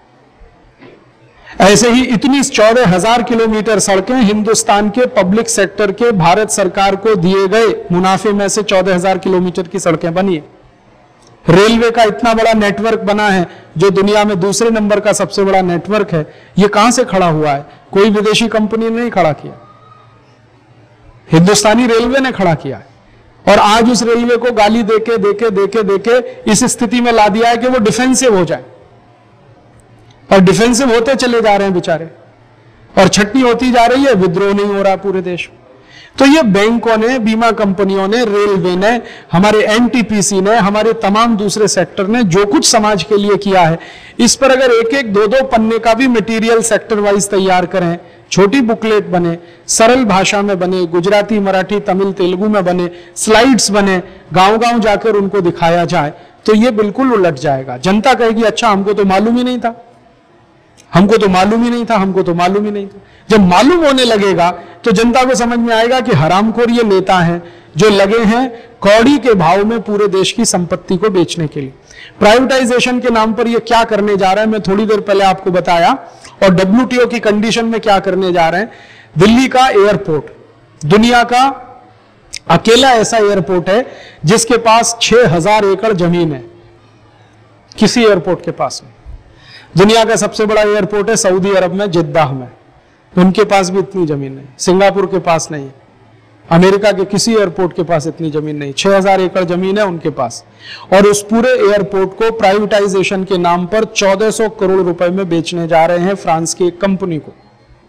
[SPEAKER 2] ऐसे ही इतनी चौदह हजार किलोमीटर सड़कें हिंदुस्तान के पब्लिक सेक्टर के भारत सरकार को दिए गए मुनाफे में से चौदह हजार किलोमीटर की सड़कें बनी है। रेलवे का इतना बड़ा नेटवर्क बना है जो दुनिया में दूसरे नंबर का सबसे बड़ा नेटवर्क है। ये कहां से खड़ा हुआ है? कोई विदेशी कंपनी ने नहीं खड़ा किया, हिंदुस्तानी रेलवे ने खड़ा किया है। और आज उस रेलवे को गाली देके देके देके देके इस स्थिति में ला दिया है कि वो डिफेंसिव हो जाए, और डिफेंसिव होते चले जा रहे हैं बेचारे, और छटनी होती जा रही है, विद्रोह नहीं हो रहा पूरे देश में। तो ये बैंकों ने, बीमा कंपनियों ने, रेलवे ने, हमारे एनटीपीसी ने, हमारे तमाम दूसरे सेक्टर ने जो कुछ समाज के लिए किया है, इस पर अगर एक एक दो दो पन्ने का भी मटेरियल सेक्टर वाइज तैयार करें, छोटी बुकलेट बने, सरल भाषा में बने, गुजराती, मराठी, तमिल, तेलुगु में बने, स्लाइड्स बने, गांव गांव जाकर उनको दिखाया जाए, तो ये बिल्कुल उलट जाएगा। जनता कहेगी अच्छा हमको तो मालूम ही नहीं था, हमको तो मालूम ही नहीं था, हमको तो मालूम ही नहीं था। जब मालूम होने लगेगा तो जनता को समझ में आएगा कि हरामखोर ये नेता हैं जो लगे हैं कौड़ी के भाव में पूरे देश की संपत्ति को बेचने के लिए। प्राइवेटाइजेशन के नाम पर ये क्या करने जा रहे हैं, मैं थोड़ी देर पहले आपको बताया। और डब्ल्यू टी ओ की कंडीशन में क्या करने जा रहे हैं। दिल्ली का एयरपोर्ट दुनिया का अकेला ऐसा एयरपोर्ट है जिसके पास छह हजार एकड़ जमीन है, किसी एयरपोर्ट के पास नहीं। दुनिया का सबसे बड़ा एयरपोर्ट है सऊदी अरब में, जिद्दाह में, उनके पास भी इतनी जमीन नहीं। सिंगापुर के पास नहीं, अमेरिका के किसी एयरपोर्ट के पास इतनी जमीन नहीं। छह हजार एकड़ जमीन है उनके पास, और उस पूरे एयरपोर्ट को प्राइवेटाइजेशन के नाम पर चौदह सौ करोड़ रुपए में बेचने जा रहे हैं फ्रांस की एक कंपनी को।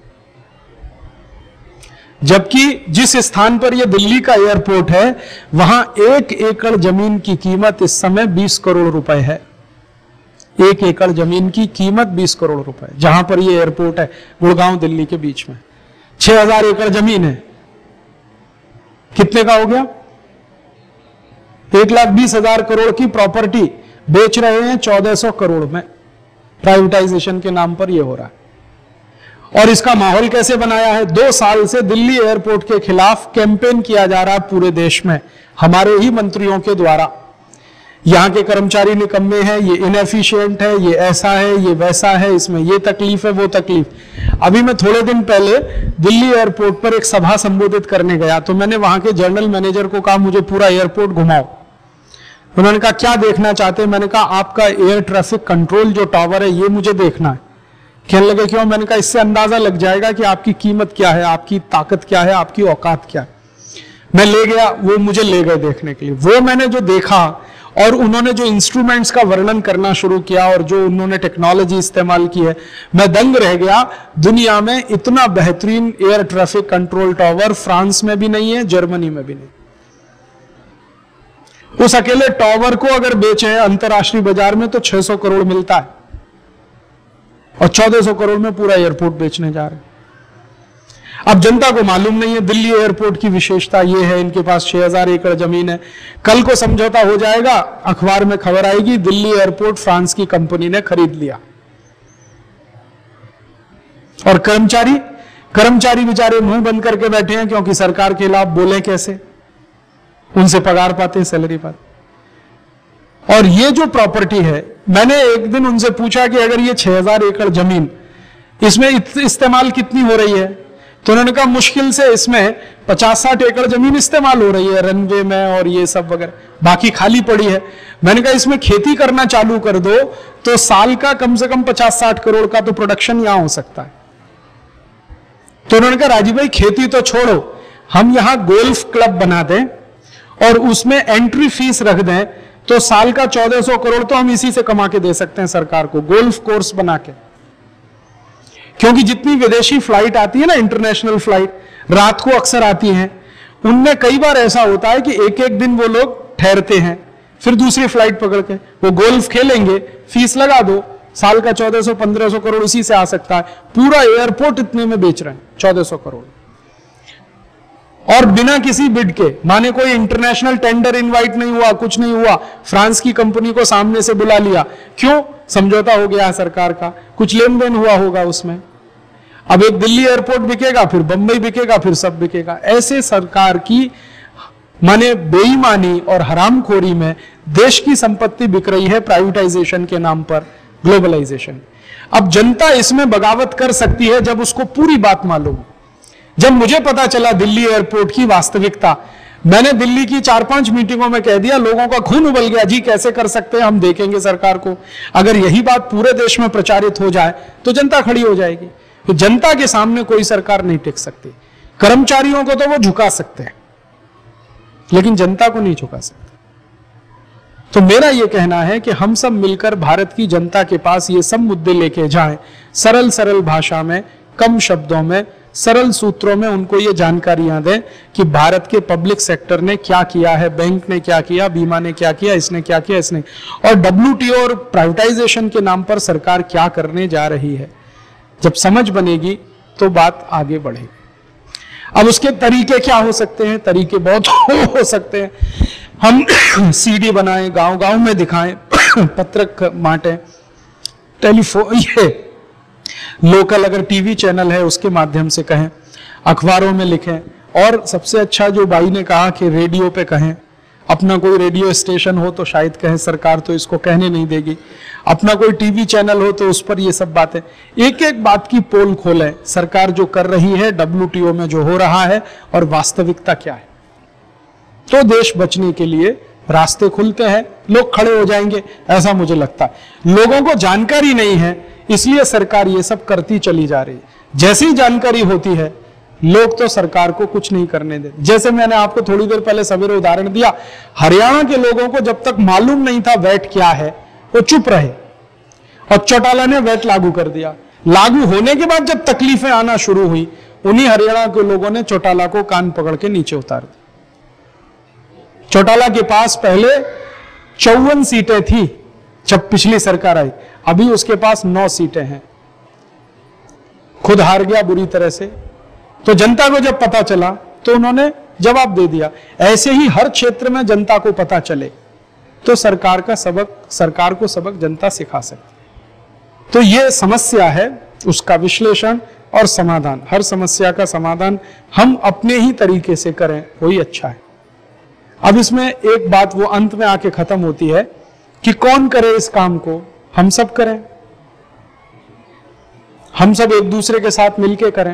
[SPEAKER 2] जबकि जिस स्थान पर यह दिल्ली का एयरपोर्ट है वहां एक एकड़ जमीन की कीमत इस समय बीस करोड़ रुपए है। एक एकड़ जमीन की कीमत बीस करोड़ रुपए, जहां पर यह एयरपोर्ट है, गुड़गांव दिल्ली के बीच में। छह हजार एकड़ जमीन है, कितने का हो गया? एक लाख बीस हजार करोड़ की प्रॉपर्टी बेच रहे हैं चौदह सौ करोड़ में। प्राइवेटाइजेशन के नाम पर यह हो रहा है। और इसका माहौल कैसे बनाया है? दो साल से दिल्ली एयरपोर्ट के खिलाफ कैंपेन किया जा रहा है पूरे देश में, हमारे ही मंत्रियों के द्वारा। यहां के कर्मचारी निकम्मे हैं, ये इनएफिशिएंट है, ये ऐसा है, ये वैसा है, इसमें ये तकलीफ है, वो तकलीफ। अभी मैं थोड़े दिन पहले दिल्ली एयरपोर्ट पर एक सभा संबोधित करने गया, तो मैंने वहां के जनरल मैनेजर को कहा मुझे पूरा एयरपोर्ट घुमाओ। उन्होंने कहा क्या देखना चाहते हैं? मैंने कहा आपका एयर ट्रैफिक कंट्रोल जो टावर है ये मुझे देखना है। कहने लगे क्यों? मैंने कहा इससे अंदाजा लग जाएगा कि आपकी कीमत क्या है, आपकी ताकत क्या है, आपकी औकात क्या है। मैं ले गया, वो मुझे ले गए देखने के लिए। वो मैंने जो देखा और उन्होंने जो इंस्ट्रूमेंट्स का वर्णन करना शुरू किया और जो उन्होंने टेक्नोलॉजी इस्तेमाल की है, मैं दंग रह गया। दुनिया में इतना बेहतरीन air traffic control tower France में भी नहीं है, जर्मनी में भी नहीं। उस अकेले टावर को अगर बेचे अंतरराष्ट्रीय बाजार में तो छह सौ करोड़ मिलता है और चौदह सौ करोड़ में पूरा एयरपोर्ट बेचने जा रहे हैं। अब जनता को मालूम नहीं है। दिल्ली एयरपोर्ट की विशेषता यह है, इनके पास छह हज़ार एकड़ जमीन है। कल को समझौता हो जाएगा, अखबार में खबर आएगी दिल्ली एयरपोर्ट फ्रांस की कंपनी ने खरीद लिया। और कर्मचारी कर्मचारी बेचारे मुंह बंद करके बैठे हैं, क्योंकि सरकार के खिलाफ बोले कैसे? उनसे पगार पाते हैं, सैलरी पाते। और ये जो प्रॉपर्टी है, मैंने एक दिन उनसे पूछा कि अगर ये छह हज़ार एकड़ जमीन, इसमें इस्तेमाल कितनी हो रही है? तो उन्होंने कहा मुश्किल से इसमें पचास साठ एकड़ जमीन इस्तेमाल हो रही है रनवे में और ये सब वगैरह, बाकी खाली पड़ी है। मैंने कहा इसमें खेती करना चालू कर दो तो साल का कम से कम पचास साठ करोड़ का तो प्रोडक्शन यहां हो सकता है। तो उन्होंने कहा राजीव भाई खेती तो छोड़ो, हम यहां गोल्फ क्लब बना दें और उसमें एंट्री फीस रख दें तो साल का चौदह सौ करोड़ तो हम इसी से कमा के दे सकते हैं सरकार को, गोल्फ कोर्स बना के। क्योंकि जितनी विदेशी फ्लाइट आती है ना, इंटरनेशनल फ्लाइट रात को अक्सर आती हैं, उनमें कई बार ऐसा होता है कि एक एक दिन वो लोग ठहरते हैं, फिर दूसरी फ्लाइट पकड़ के वो गोल्फ खेलेंगे, फीस लगा दो, साल का चौदह सौ पंद्रह सौ करोड़ उसी से आ सकता है। पूरा एयरपोर्ट इतने में बेच रहे हैं, चौदह सौ करोड़, और बिना किसी बिड के। माने कोई इंटरनेशनल टेंडर इनवाइट नहीं हुआ, कुछ नहीं हुआ, फ्रांस की कंपनी को सामने से बुला लिया। क्यों? समझौता हो गया है सरकार का, कुछ लेन देन हुआ होगा उसमें। अब एक दिल्ली एयरपोर्ट बिकेगा, फिर बंबई बिकेगा, फिर सब बिकेगा। ऐसे सरकार की माने बेईमानी और हरामखोरी में देश की संपत्ति बिक रही है प्राइवेटाइजेशन के नाम पर, ग्लोबलाइजेशन। अब जनता इसमें बगावत कर सकती है जब उसको पूरी बात मालूम। जब मुझे पता चला दिल्ली एयरपोर्ट की वास्तविकता, मैंने दिल्ली की चार पांच मीटिंगों में कह दिया, लोगों का खून उबल गया, जी कैसे कर सकते हैं, हम देखेंगे सरकार को। अगर यही बात पूरे देश में प्रचारित हो जाए तो जनता खड़ी हो जाएगी। तो जनता के सामने कोई सरकार नहीं टिक सकती। कर्मचारियों को तो वो झुका सकते हैं, लेकिन जनता को नहीं झुका सकते। तो मेरा यह कहना है कि हम सब मिलकर भारत की जनता के पास ये सब मुद्दे लेके जाएं, सरल सरल भाषा में, कम शब्दों में, सरल सूत्रों में उनको ये जानकारियां दें कि भारत के पब्लिक सेक्टर ने क्या किया है, बैंक ने क्या किया, बीमा ने क्या किया, इसने क्या किया, इसने, और डब्ल्यूटीओ और प्राइवेटाइजेशन के नाम पर सरकार क्या करने जा रही है। जब समझ बनेगी तो बात आगे बढ़ेगी। अब उसके तरीके क्या हो सकते हैं? तरीके बहुत हो सकते हैं। हम सीडी बनाएं, गांव गांव में दिखाएं, पत्रक बांटें, टेलीफोन, ये लोकल अगर टीवी चैनल है उसके माध्यम से कहें, अखबारों में लिखें, और सबसे अच्छा जो भाई ने कहा कि रेडियो पे कहें। अपना कोई रेडियो स्टेशन हो तो शायद कहें, सरकार तो इसको कहने नहीं देगी। अपना कोई टीवी चैनल हो तो उस पर ये सब बातें, एक एक बात की पोल खोलें, सरकार जो कर रही है, डब्ल्यूटीओ में जो हो रहा है और वास्तविकता क्या है। तो देश बचने के लिए रास्ते खुलते हैं, लोग खड़े हो जाएंगे, ऐसा मुझे लगता है। लोगों को जानकारी नहीं है, इसलिए सरकार ये सब करती चली जा रही है। जैसी ही जानकारी होती है, लोग तो सरकार को कुछ नहीं करने देते। जैसे मैंने आपको थोड़ी देर पहले सवेरे उदाहरण दिया, हरियाणा के लोगों को जब तक मालूम नहीं था वैट क्या है, वो चुप रहे, और चौटाला ने वैट लागू कर दिया। लागू होने के बाद जब तकलीफें आना शुरू हुई, उन्हीं हरियाणा के लोगों ने चौटाला को कान पकड़ के नीचे उतार दिया। चौटाला के पास पहले चौवन सीटें थी जब पिछली सरकार आई, अभी उसके पास नौ सीटें हैं। खुद हार गया बुरी तरह से। तो जनता को जब पता चला तो उन्होंने जवाब दे दिया। ऐसे ही हर क्षेत्र में जनता को पता चले तो सरकार का सबक, सरकार को सबक जनता सिखा सकती है। तो ये समस्या है, उसका विश्लेषण और समाधान, हर समस्या का समाधान हम अपने ही तरीके से करें, वही अच्छा है। अब इसमें एक बात वो अंत में आके खत्म होती है कि कौन करे इस काम को? हम सब करें, हम सब एक दूसरे के साथ मिलके करें।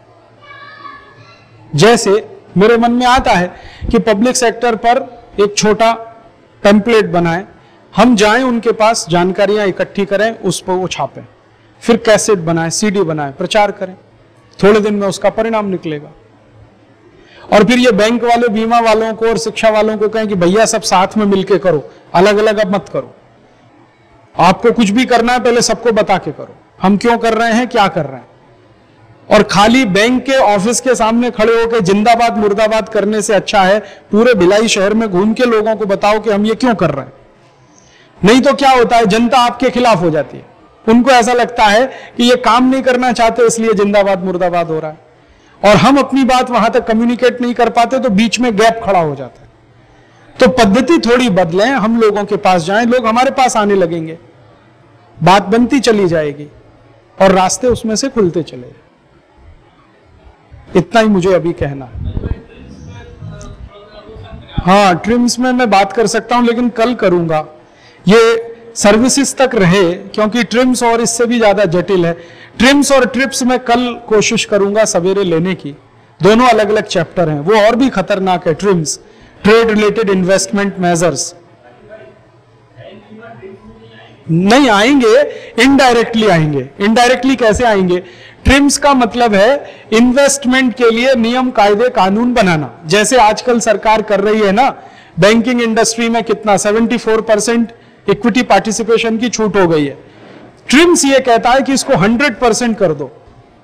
[SPEAKER 2] जैसे मेरे मन में आता है कि पब्लिक सेक्टर पर एक छोटा टेम्पलेट बनाएं, हम जाएं उनके पास, जानकारियां इकट्ठी करें, उस पर वो छापें, फिर कैसेट बनाए, सीडी बनाए, प्रचार करें, थोड़े दिन में उसका परिणाम निकलेगा। और फिर ये बैंक वाले बीमा वालों को और शिक्षा वालों को कहें कि भैया सब साथ में मिलके करो, अलग अलग अब मत करो, आपको कुछ भी करना है पहले सबको बता के करो, हम क्यों कर रहे हैं, क्या कर रहे हैं। और खाली बैंक के ऑफिस के सामने खड़े होकर जिंदाबाद मुर्दाबाद करने से अच्छा है पूरे भिलाई शहर में घूम के लोगों को बताओ कि हम ये क्यों कर रहे हैं। नहीं तो क्या होता है, जनता आपके खिलाफ हो जाती है, उनको ऐसा लगता है कि ये काम नहीं करना चाहते इसलिए जिंदाबाद मुर्दाबाद हो रहा है, और हम अपनी बात वहां तक कम्युनिकेट नहीं कर पाते तो बीच में गैप खड़ा हो जाता है। तो पद्धति थोड़ी बदलें, हम लोगों के पास जाएं, लोग हमारे पास आने लगेंगे, बात बनती चली जाएगी और रास्ते उसमें से खुलते चले जाएंगे। इतना ही मुझे अभी कहना है। हाँ, ट्रिम्स में मैं बात कर सकता हूं लेकिन कल करूंगा, ये सर्विसेज तक रहे क्योंकि ट्रिम्स और इससे भी ज्यादा जटिल है। ट्रिम्स और ट्रिप्स में कल कोशिश करूंगा सवेरे लेने की, दोनों अलग अलग चैप्टर हैं, वो और भी खतरनाक है। TRIMs, trade related investment measures, नहीं आएंगे, इनडायरेक्टली आएंगे। इनडायरेक्टली कैसे आएंगे? ट्रिम्स का मतलब है इन्वेस्टमेंट के लिए नियम कायदे कानून बनाना, जैसे आजकल सरकार कर रही है ना, बैंकिंग इंडस्ट्री में कितना चौहत्तर परसेंट इक्विटी पार्टिसिपेशन की छूट हो गई है। ट्रिम्स ये कहता है कि इसको सौ परसेंट कर दो।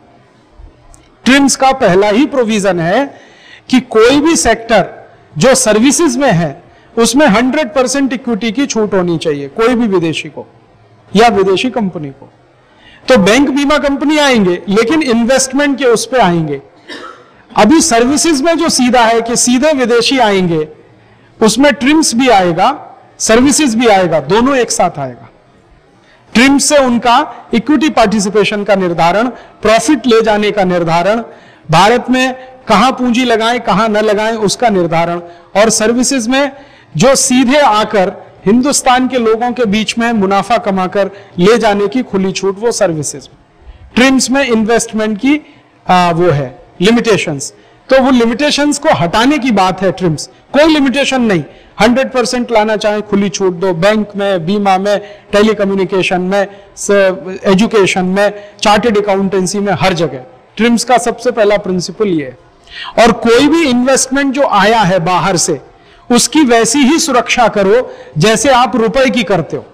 [SPEAKER 2] ट्रिम्स का पहला ही प्रोविजन है कि कोई भी सेक्टर जो सर्विसेज में है उसमें सौ परसेंट इक्विटी की छूट होनी चाहिए, कोई भी विदेशी को या विदेशी कंपनी को। तो बैंक बीमा कंपनी आएंगे लेकिन इन्वेस्टमेंट के उस पे आएंगे। अभी सर्विसेज में जो सीधा है कि सीधे विदेशी आएंगे, उसमें ट्रिम्स भी आएगा, सर्विसेज भी आएगा, दोनों एक साथ आएगा। ट्रिम्स से उनका इक्विटी पार्टिसिपेशन का निर्धारण, प्रॉफिट ले जाने का निर्धारण, भारत में कहां पूंजी लगाएं कहां न लगाएं उसका निर्धारण, और सर्विसेज में जो सीधे आकर हिंदुस्तान के लोगों के बीच में मुनाफा कमाकर ले जाने की खुली छूट, वो सर्विसेज में। ट्रिम्स में इन्वेस्टमेंट की आ, वो है लिमिटेशंस, तो वो लिमिटेशंस को हटाने की बात है। ट्रिम्स कोई लिमिटेशन नहीं, हंड्रेड परसेंट लाना चाहे खुली छूट दो, बैंक में, बीमा में, टेलीकम्युनिकेशन में, एजुकेशन में, चार्टेड अकाउंटेंसी में, हर जगह। ट्रिम्स का सबसे पहला प्रिंसिपल ये है। और कोई भी इन्वेस्टमेंट जो आया है बाहर से, उसकी वैसी ही सुरक्षा करो जैसे आप रुपए की करते हो।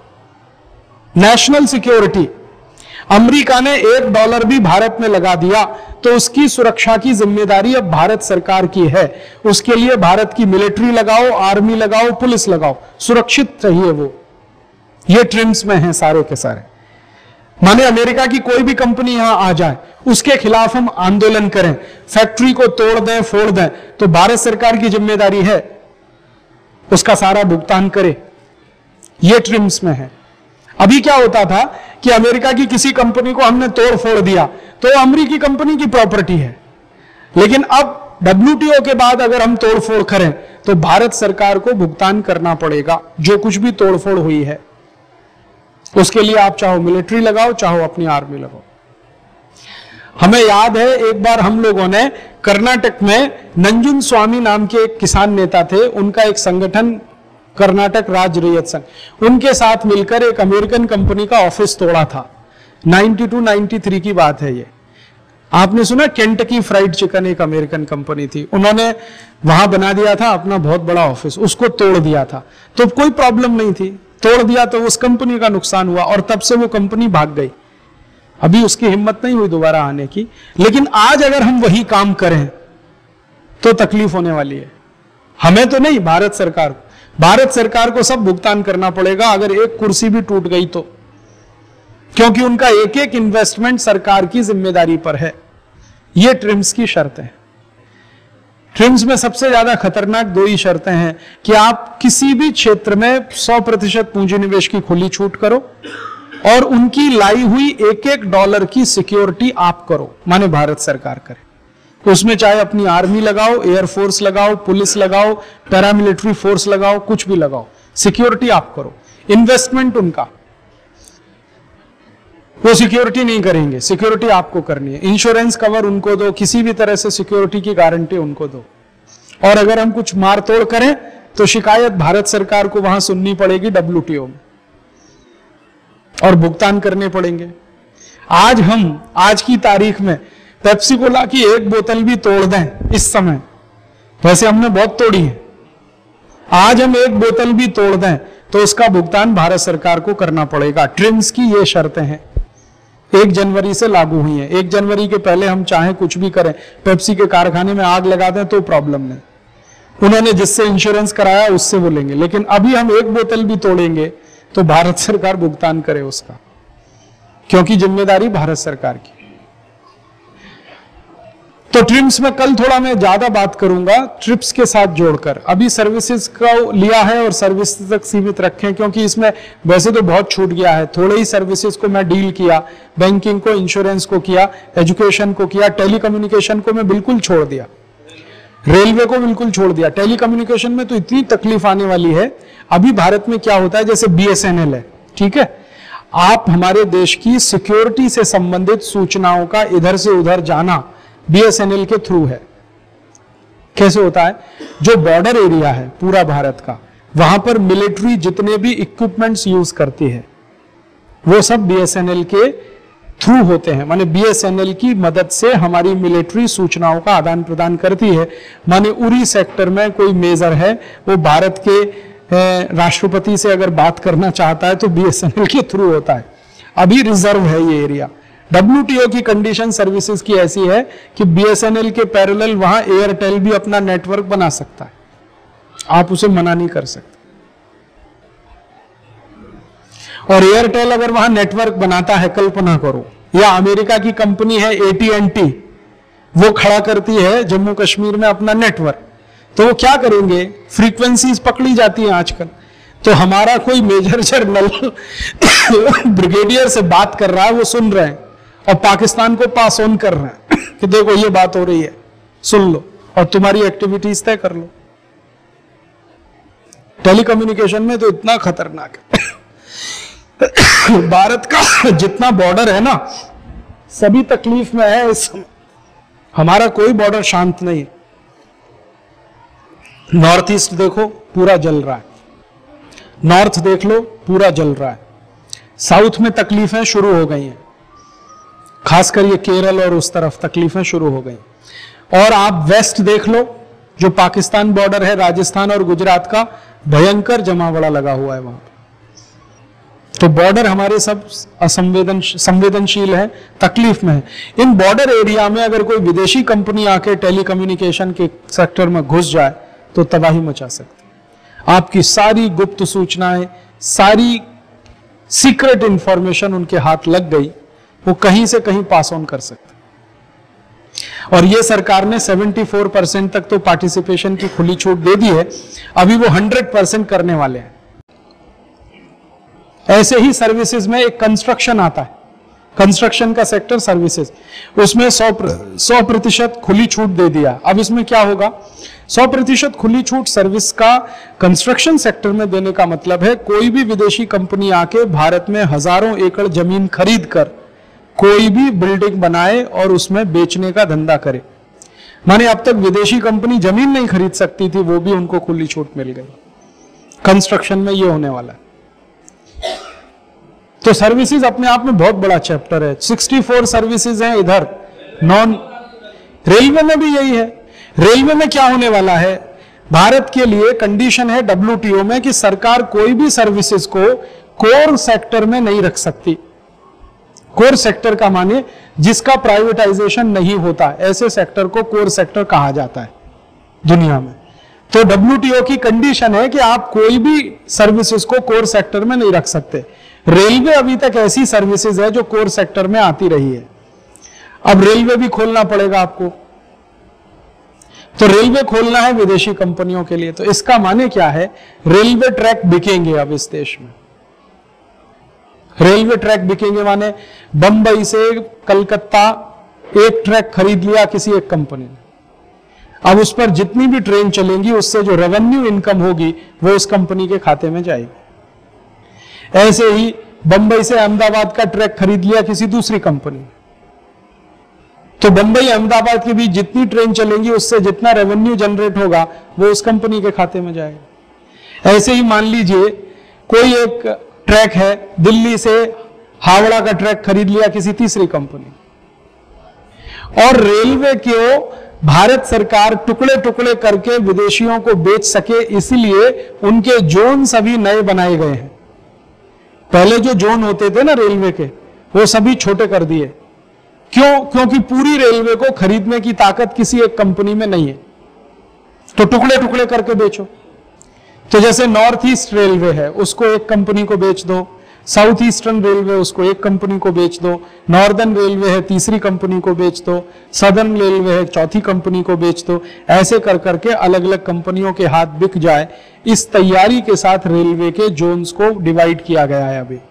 [SPEAKER 2] नेशनल सिक्योरिटी, अमेरिका ने एक डॉलर भी भारत में लगा दिया तो उसकी सुरक्षा की जिम्मेदारी अब भारत सरकार की है। उसके लिए भारत की मिलिट्री लगाओ, आर्मी लगाओ, पुलिस लगाओ, सुरक्षित चाहिए वो। ये ट्रिम्स में है सारे के सारे। माने अमेरिका की कोई भी कंपनी यहां आ जाए, उसके खिलाफ हम आंदोलन करें, फैक्ट्री को तोड़ दें, फोड़ दें, तो भारत सरकार की जिम्मेदारी है उसका सारा भुगतान करे। ये ट्रिम्स में है। अभी क्या होता था कि अमेरिका की किसी कंपनी को हमने तोड़ फोड़ दिया तो अमेरिकी कंपनी की प्रॉपर्टी है, लेकिन अब डब्ल्यूटीओ के बाद अगर हम तोड़ फोड़ करें तो भारत सरकार को भुगतान करना पड़ेगा जो कुछ भी तोड़ फोड़ हुई है। उसके लिए आप चाहो मिलिट्री लगाओ, चाहो अपनी आर्मी लगाओ। हमें याद है एक बार हम लोगों ने कर्नाटक में नंजुन स्वामी नाम के एक किसान नेता थे, उनका एक संगठन कर्नाटक राज्य रैयत संघ, उनके साथ मिलकर एक अमेरिकन कंपनी का ऑफिस तोड़ा था। बानवे तिरानवे की बात है ये। आपने सुना केंटकी फ्राइड चिकन एक अमेरिकन कंपनी थी, उन्होंने वहां बना दिया था अपना बहुत बड़ा ऑफिस, उसको तोड़ दिया था। तो कोई प्रॉब्लम नहीं थी, तोड़ दिया तो उस कंपनी का नुकसान हुआ और तब से वो कंपनी भाग गई। अभी उसकी हिम्मत नहीं हुई दोबारा आने की। लेकिन आज अगर हम वही काम करें तो तकलीफ होने वाली है। हमें तो नहीं, भारत सरकार को। भारत सरकार को सब भुगतान करना पड़ेगा अगर एक कुर्सी भी टूट गई तो, क्योंकि उनका एक एक इन्वेस्टमेंट सरकार की जिम्मेदारी पर है। ये ट्रिम्स की शर्तें हैं। ट्रिम्स में सबसे ज्यादा खतरनाक दो ही शर्तें हैं कि आप किसी भी क्षेत्र में सौ प्रतिशत पूंजी निवेश की खुली छूट करो और उनकी लाई हुई एक एक डॉलर की सिक्योरिटी आप करो, माने भारत सरकार करे। उसमें चाहे अपनी आर्मी लगाओ, एयरफोर्स लगाओ, पुलिस लगाओ, पैरामिलिट्री फोर्स लगाओ, कुछ भी लगाओ, सिक्योरिटी आप करो। इन्वेस्टमेंट उनका, वो सिक्योरिटी नहीं करेंगे, सिक्योरिटी आपको करनी है। इंश्योरेंस कवर उनको दो, किसी भी तरह से सिक्योरिटी की गारंटी उनको दो। और अगर हम कुछ मार तोड़ करें तो शिकायत भारत सरकार को वहां सुननी पड़ेगी डब्ल्यूटीओ में और भुगतान करने पड़ेंगे। आज हम आज की तारीख में पेप्सी कोला की एक बोतल भी तोड़ दें इस समय, वैसे हमने बहुत तोड़ी है, आज हम एक बोतल भी तोड़ दें तो उसका भुगतान भारत सरकार को करना पड़ेगा। ट्रिम्स की ये शर्तें हैं, एक जनवरी से लागू हुई है। एक जनवरी के पहले हम चाहे कुछ भी करें, पेप्सी के कारखाने में आग लगा दें तो प्रॉब्लम नहीं, उन्होंने जिससे इंश्योरेंस कराया उससे वो लेंगे, लेकिन अभी हम एक बोतल भी तोड़ेंगे तो भारत सरकार भुगतान करे उसका, क्योंकि जिम्मेदारी भारत सरकार की। तो ट्रिम्स में कल थोड़ा मैं ज्यादा बात करूंगा ट्रिप्स के साथ जोड़कर। अभी सर्विसेज का लिया है और सर्विस तक सीमित रखें, क्योंकि इसमें वैसे तो बहुत छूट गया है। थोड़े ही सर्विसेज को मैं डील किया, बैंकिंग को, इंश्योरेंस को किया, एजुकेशन को किया, टेलीकम्युनिकेशन को मैं बिल्कुल छोड़ दिया, रेलवे को बिल्कुल छोड़ दिया। टेलीकम्युनिकेशन में तो इतनी तकलीफ आने वाली है। अभी भारत में क्या होता है, जैसे बीएसएनएल है, ठीक है, आप हमारे देश की सिक्योरिटी से संबंधित सूचनाओं का इधर से उधर जाना बीएसएनएल के थ्रू है। कैसे होता है, जो बॉर्डर एरिया है पूरा भारत का, वहां पर मिलिट्री जितने भी इक्विपमेंट्स यूज करती है वो सब बीएसएनएल के थ्रू होते हैं। माने बीएसएनएल की मदद से हमारी मिलिट्री सूचनाओं का आदान प्रदान करती है। माने उरी सेक्टर में कोई मेजर है, वो भारत के राष्ट्रपति से अगर बात करना चाहता है तो बीएसएनएल के थ्रू होता है। अभी रिजर्व है ये एरिया। डब्ल्यूटीओ की कंडीशन सर्विसेज की ऐसी है कि बीएसएनएल के पैरेलल वहां एयरटेल भी अपना नेटवर्क बना सकता है, आप उसे मना नहीं कर सकते। और एयरटेल अगर वहां नेटवर्क बनाता है, कल्पना करो, या अमेरिका की कंपनी है एटी एंड टी, वो खड़ा करती है जम्मू कश्मीर में अपना नेटवर्क, तो वो क्या करेंगे, फ्रीक्वेंसीज पकड़ी जाती हैं आजकल। तो हमारा कोई मेजर जर्नल ब्रिगेडियर से बात कर रहा है, वो सुन रहे हैं और पाकिस्तान को पास ऑन कर रहे हैं कि देखो ये बात हो रही है, सुन लो और तुम्हारी एक्टिविटीज तय कर लो। टेलीकम्युनिकेशन में तो इतना खतरनाक है। भारत का जितना बॉर्डर है ना, सभी तकलीफ में है इस समय। हमारा कोई बॉर्डर शांत नहीं है। नॉर्थ ईस्ट देखो पूरा जल रहा है, नॉर्थ देख लो पूरा जल रहा है, साउथ में तकलीफें शुरू हो गई हैं, खासकर ये केरल और उस तरफ तकलीफें शुरू हो गई। और आप वेस्ट देख लो, जो पाकिस्तान बॉर्डर है, राजस्थान और गुजरात का, भयंकर जमावड़ा लगा हुआ है वहां पर। तो बॉर्डर हमारे सब असंवेदन संवेदनशील है, तकलीफ में है। इन बॉर्डर एरिया में अगर कोई विदेशी कंपनी आके टेलीकम्युनिकेशन के सेक्टर में घुस जाए तो तबाही मचा सकती है। आपकी सारी गुप्त सूचनाएं, सारी सीक्रेट इंफॉर्मेशन उनके हाथ लग गई, वो कहीं से कहीं पास ऑन कर सकते। और ये सरकार ने चौहत्तर परसेंट तक तो पार्टिसिपेशन की खुली छूट दे दी है, अभी वो सौ परसेंट करने वाले हैं। ऐसे ही सर्विसेज में एक कंस्ट्रक्शन आता है, कंस्ट्रक्शन का सेक्टर सर्विसेज, उसमें सौ प्रतिशत खुली छूट दे दिया। अब इसमें क्या होगा, सौ प्रतिशत खुली छूट सर्विस का कंस्ट्रक्शन सेक्टर में देने का मतलब है कोई भी विदेशी कंपनी आके भारत में हजारों एकड़ जमीन खरीद कर कोई भी बिल्डिंग बनाए और उसमें बेचने का धंधा करे। माने अब तक विदेशी कंपनी जमीन नहीं खरीद सकती थी, वो भी उनको खुली छूट मिल गई। कंस्ट्रक्शन में ये होने वाला है। तो सर्विसेज अपने आप में बहुत बड़ा चैप्टर है। चौंसठ सर्विसेज हैं इधर। नॉन रेलवे में भी यही है। रेलवे में क्या होने वाला है, भारत के लिए कंडीशन है डब्ल्यूटीओ में कि सरकार कोई भी सर्विसेज को कोर सेक्टर में नहीं रख सकती। कोर सेक्टर का माने जिसका प्राइवेटाइजेशन नहीं होता, ऐसे सेक्टर को कोर सेक्टर कहा जाता है दुनिया में। तो डब्ल्यूटीओ की कंडीशन है कि आप कोई भी सर्विसेज को कोर सेक्टर में नहीं रख सकते। रेलवे अभी तक ऐसी सर्विसेज है जो कोर सेक्टर में आती रही है, अब रेलवे भी खोलना पड़ेगा आपको। तो रेलवे खोलना है विदेशी कंपनियों के लिए, तो इसका माने क्या है, रेलवे ट्रैक बिकेंगे अब इस देश में। रेलवे ट्रैक बिकेंगे माने बंबई से कलकत्ता एक ट्रैक खरीद लिया किसी एक कंपनी ने, अब उस पर जितनी भी ट्रेन चलेंगी उससे जो रेवेन्यू इनकम होगी वो उस कंपनी के खाते में जाएगी। ऐसे ही बंबई से अहमदाबाद का ट्रैक खरीद लिया किसी दूसरी कंपनी ने, तो बंबई अहमदाबाद के बीच जितनी ट्रेन चलेंगी उससे जितना रेवेन्यू जनरेट होगा वो उस कंपनी के खाते में जाएगा। ऐसे ही मान लीजिए कोई एक ट्रैक है दिल्ली से हावड़ा का ट्रैक खरीद लिया किसी तीसरी कंपनी। और रेलवे को भारत सरकार टुकड़े टुकड़े करके विदेशियों को बेच सके, इसलिए उनके जोन सभी नए बनाए गए हैं। पहले जो जोन होते थे ना रेलवे के, वो सभी छोटे कर दिए। क्यों? क्योंकि पूरी रेलवे को खरीदने की ताकत किसी एक कंपनी में नहीं है, तो टुकड़े टुकड़े करके बेचो। तो जैसे नॉर्थ ईस्ट रेलवे है, उसको एक कंपनी को बेच दो, साउथ ईस्टर्न रेलवे उसको एक कंपनी को बेच दो, नॉर्दर्न रेलवे है तीसरी कंपनी को बेच दो, सदर्न रेलवे है चौथी कंपनी को बेच दो। ऐसे कर करके अलग अलग कंपनियों के हाथ बिक जाए, इस तैयारी के साथ रेलवे के जोन्स को डिवाइड किया गया है अभी।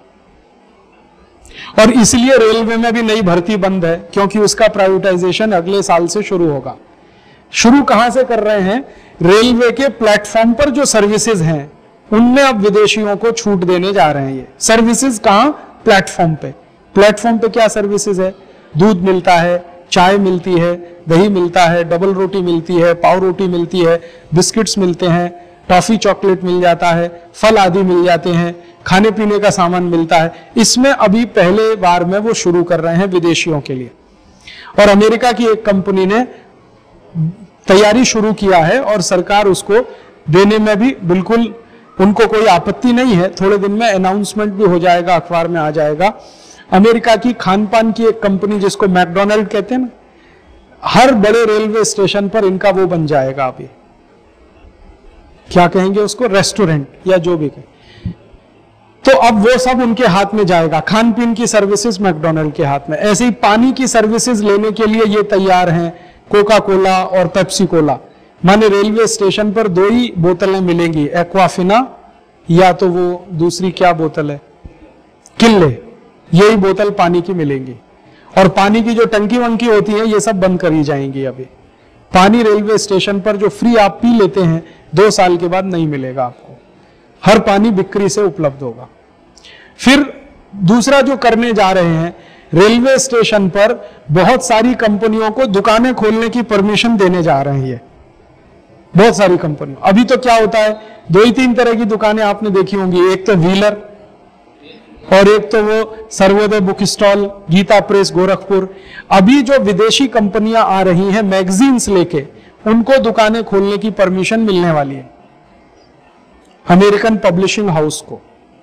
[SPEAKER 2] और इसलिए रेलवे में भी नई भर्ती बंद है, क्योंकि उसका प्राइवेटाइजेशन अगले साल से शुरू होगा। शुरू कहां से कर रहे हैं? रेलवे के प्लेटफॉर्म पर जो सर्विसेज हैं उनमें अब विदेशियों को छूट देने जा रहे हैं। ये सर्विसेज कहां? प्लेटफॉर्म पे। प्लेटफॉर्म पे क्या सर्विसेज है? दूध मिलता है, चाय मिलती है, दही मिलता है, डबल रोटी मिलती है, पाव रोटी मिलती है, बिस्किट्स मिलते हैं, टॉफी चॉकलेट मिल जाता है, फल आदि मिल जाते हैं, खाने पीने का सामान मिलता है। इसमें अभी पहले बार में वो शुरू कर रहे हैं विदेशियों के लिए। और अमेरिका की एक कंपनी ने तैयारी शुरू किया है और सरकार उसको देने में भी बिल्कुल उनको कोई आपत्ति नहीं है। थोड़े दिन में अनाउंसमेंट भी हो जाएगा, अखबार में आ जाएगा। अमेरिका की खान पान की एक कंपनी जिसको मैकडोनल्ड कहते हैं ना, हर बड़े रेलवे स्टेशन पर इनका वो बन जाएगा। अभी क्या कहेंगे उसको? रेस्टोरेंट या जो भी कहें। तो अब वो सब उनके हाथ में जाएगा, खान पीन की सर्विसेज मैकडोनल्ड के हाथ में। ऐसे ही पानी की सर्विसेज लेने के लिए ये तैयार हैं, कोका कोला और पेप्सी कोला। माने रेलवे स्टेशन पर दो ही बोतलें मिलेंगी, एक्वाफिना या तो वो दूसरी क्या बोतल है, किल्ले, यही बोतल पानी की मिलेंगी। और पानी की जो टंकी वंकी होती है ये सब बंद करी जाएंगी। अभी पानी रेलवे स्टेशन पर जो फ्री आप पी लेते हैं, दो साल के बाद नहीं मिलेगा आपको। हर पानी बिक्री से उपलब्ध होगा। फिर दूसरा जो करने जा रहे हैं, रेलवे स्टेशन पर बहुत सारी कंपनियों को दुकानें खोलने की परमिशन देने जा रहे हैं। ये बहुत सारी कंपनियों, अभी तो क्या होता है, दो ही तीन तरह की दुकानें आपने देखी होंगी, एक तो व्हीलर और एक तो वो Sarvodaya book stall, Gita press Gorakhpur. अभी जो विदेशी कंपनियां आ रही हैं मैगजीन्स लेके, उनको दुकानें खोलने की परमिशन मिलने वाली है अमेरिकन पब्लिशिंग हाउस को।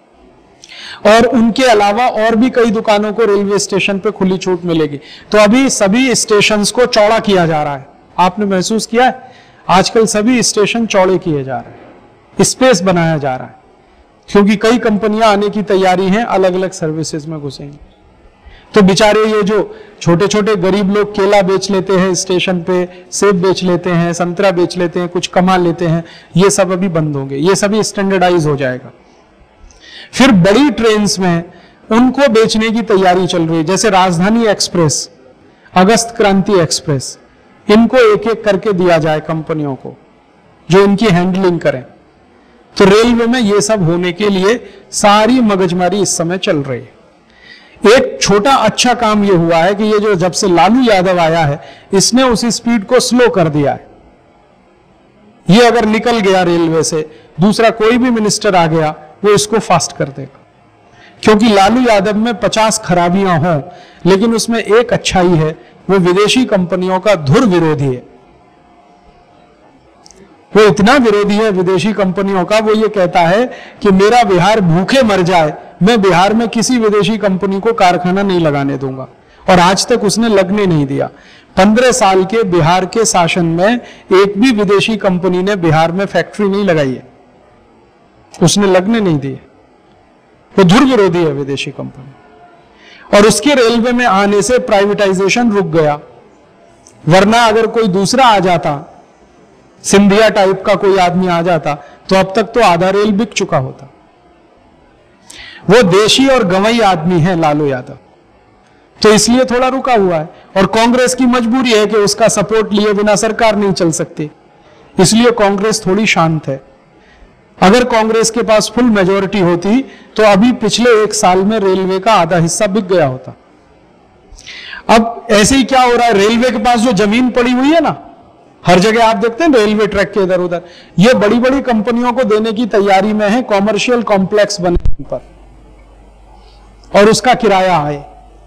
[SPEAKER 2] और उनके अलावा और भी कई दुकानों को रेलवे स्टेशन पे खुली छूट मिलेगी। तो अभी सभी स्टेशंस को चौड़ा किया जा रहा है। आपने महसूस किया है आजकल सभी स्टेशन चौड़े किए जा रहे हैं, स्पेस बनाया जा रहा है, क्योंकि कई कंपनियां आने की तैयारी हैं, अलग अलग सर्विसेज में घुसेंगी। तो बेचारे ये जो छोटे छोटे गरीब लोग केला बेच लेते हैं स्टेशन पे, सेब बेच लेते हैं, संतरा बेच लेते हैं, कुछ कमा लेते हैं, ये सब अभी बंद होंगे। ये सभी स्टैंडर्डाइज हो जाएगा। फिर बड़ी ट्रेन्स में उनको बेचने की तैयारी चल रही है, जैसे राजधानी एक्सप्रेस, अगस्त क्रांति एक्सप्रेस, इनको एक एक करके दिया जाए कंपनियों को जो इनकी हैंडलिंग करें। तो रेलवे में ये सब होने के लिए सारी मगजमारी इस समय चल रही है। एक छोटा अच्छा काम ये हुआ है कि ये जो जब से लालू यादव आया है, इसने उस स्पीड को स्लो कर दिया है। ये अगर निकल गया रेलवे से, दूसरा कोई भी मिनिस्टर आ गया, वो इसको फास्ट कर देगा। क्योंकि लालू यादव में पचास खराबियां हों, लेकिन उसमें एक अच्छाई है, वो विदेशी कंपनियों का धुर विरोधी है। वो इतना विरोधी है विदेशी कंपनियों का, वो ये कहता है कि मेरा बिहार भूखे मर जाए, मैं बिहार में किसी विदेशी कंपनी को कारखाना नहीं लगाने दूंगा। और आज तक उसने लगने नहीं दिया। पंद्रह साल के बिहार के शासन में एक भी विदेशी कंपनी ने बिहार में फैक्ट्री नहीं लगाई है, उसने लगने नहीं दिए। वो धुर विरोधी है विदेशी कंपनी। और उसके रेलवे में आने से प्राइवेटाइजेशन रुक गया। वरना अगर कोई दूसरा आ जाता, सिंधिया टाइप का कोई आदमी आ जाता, तो अब तक तो आधा रेल बिक चुका होता। वो देशी और गंवई आदमी है लालू यादव, तो इसलिए थोड़ा रुका हुआ है। और कांग्रेस की मजबूरी है कि उसका सपोर्ट लिए बिना सरकार नहीं चल सकती, इसलिए कांग्रेस थोड़ी शांत है। अगर कांग्रेस के पास फुल मेजोरिटी होती तो अभी पिछले एक साल में रेलवे का आधा हिस्सा बिक गया होता। अब ऐसे ही क्या हो रहा है, रेलवे के पास जो जमीन पड़ी हुई है ना, हर जगह आप देखते हैं रेलवे ट्रैक के इधर उधर, ये बड़ी बड़ी कंपनियों को देने की तैयारी में है, कॉमर्शियल कॉम्प्लेक्स बनने पर। और उसका किराया आए।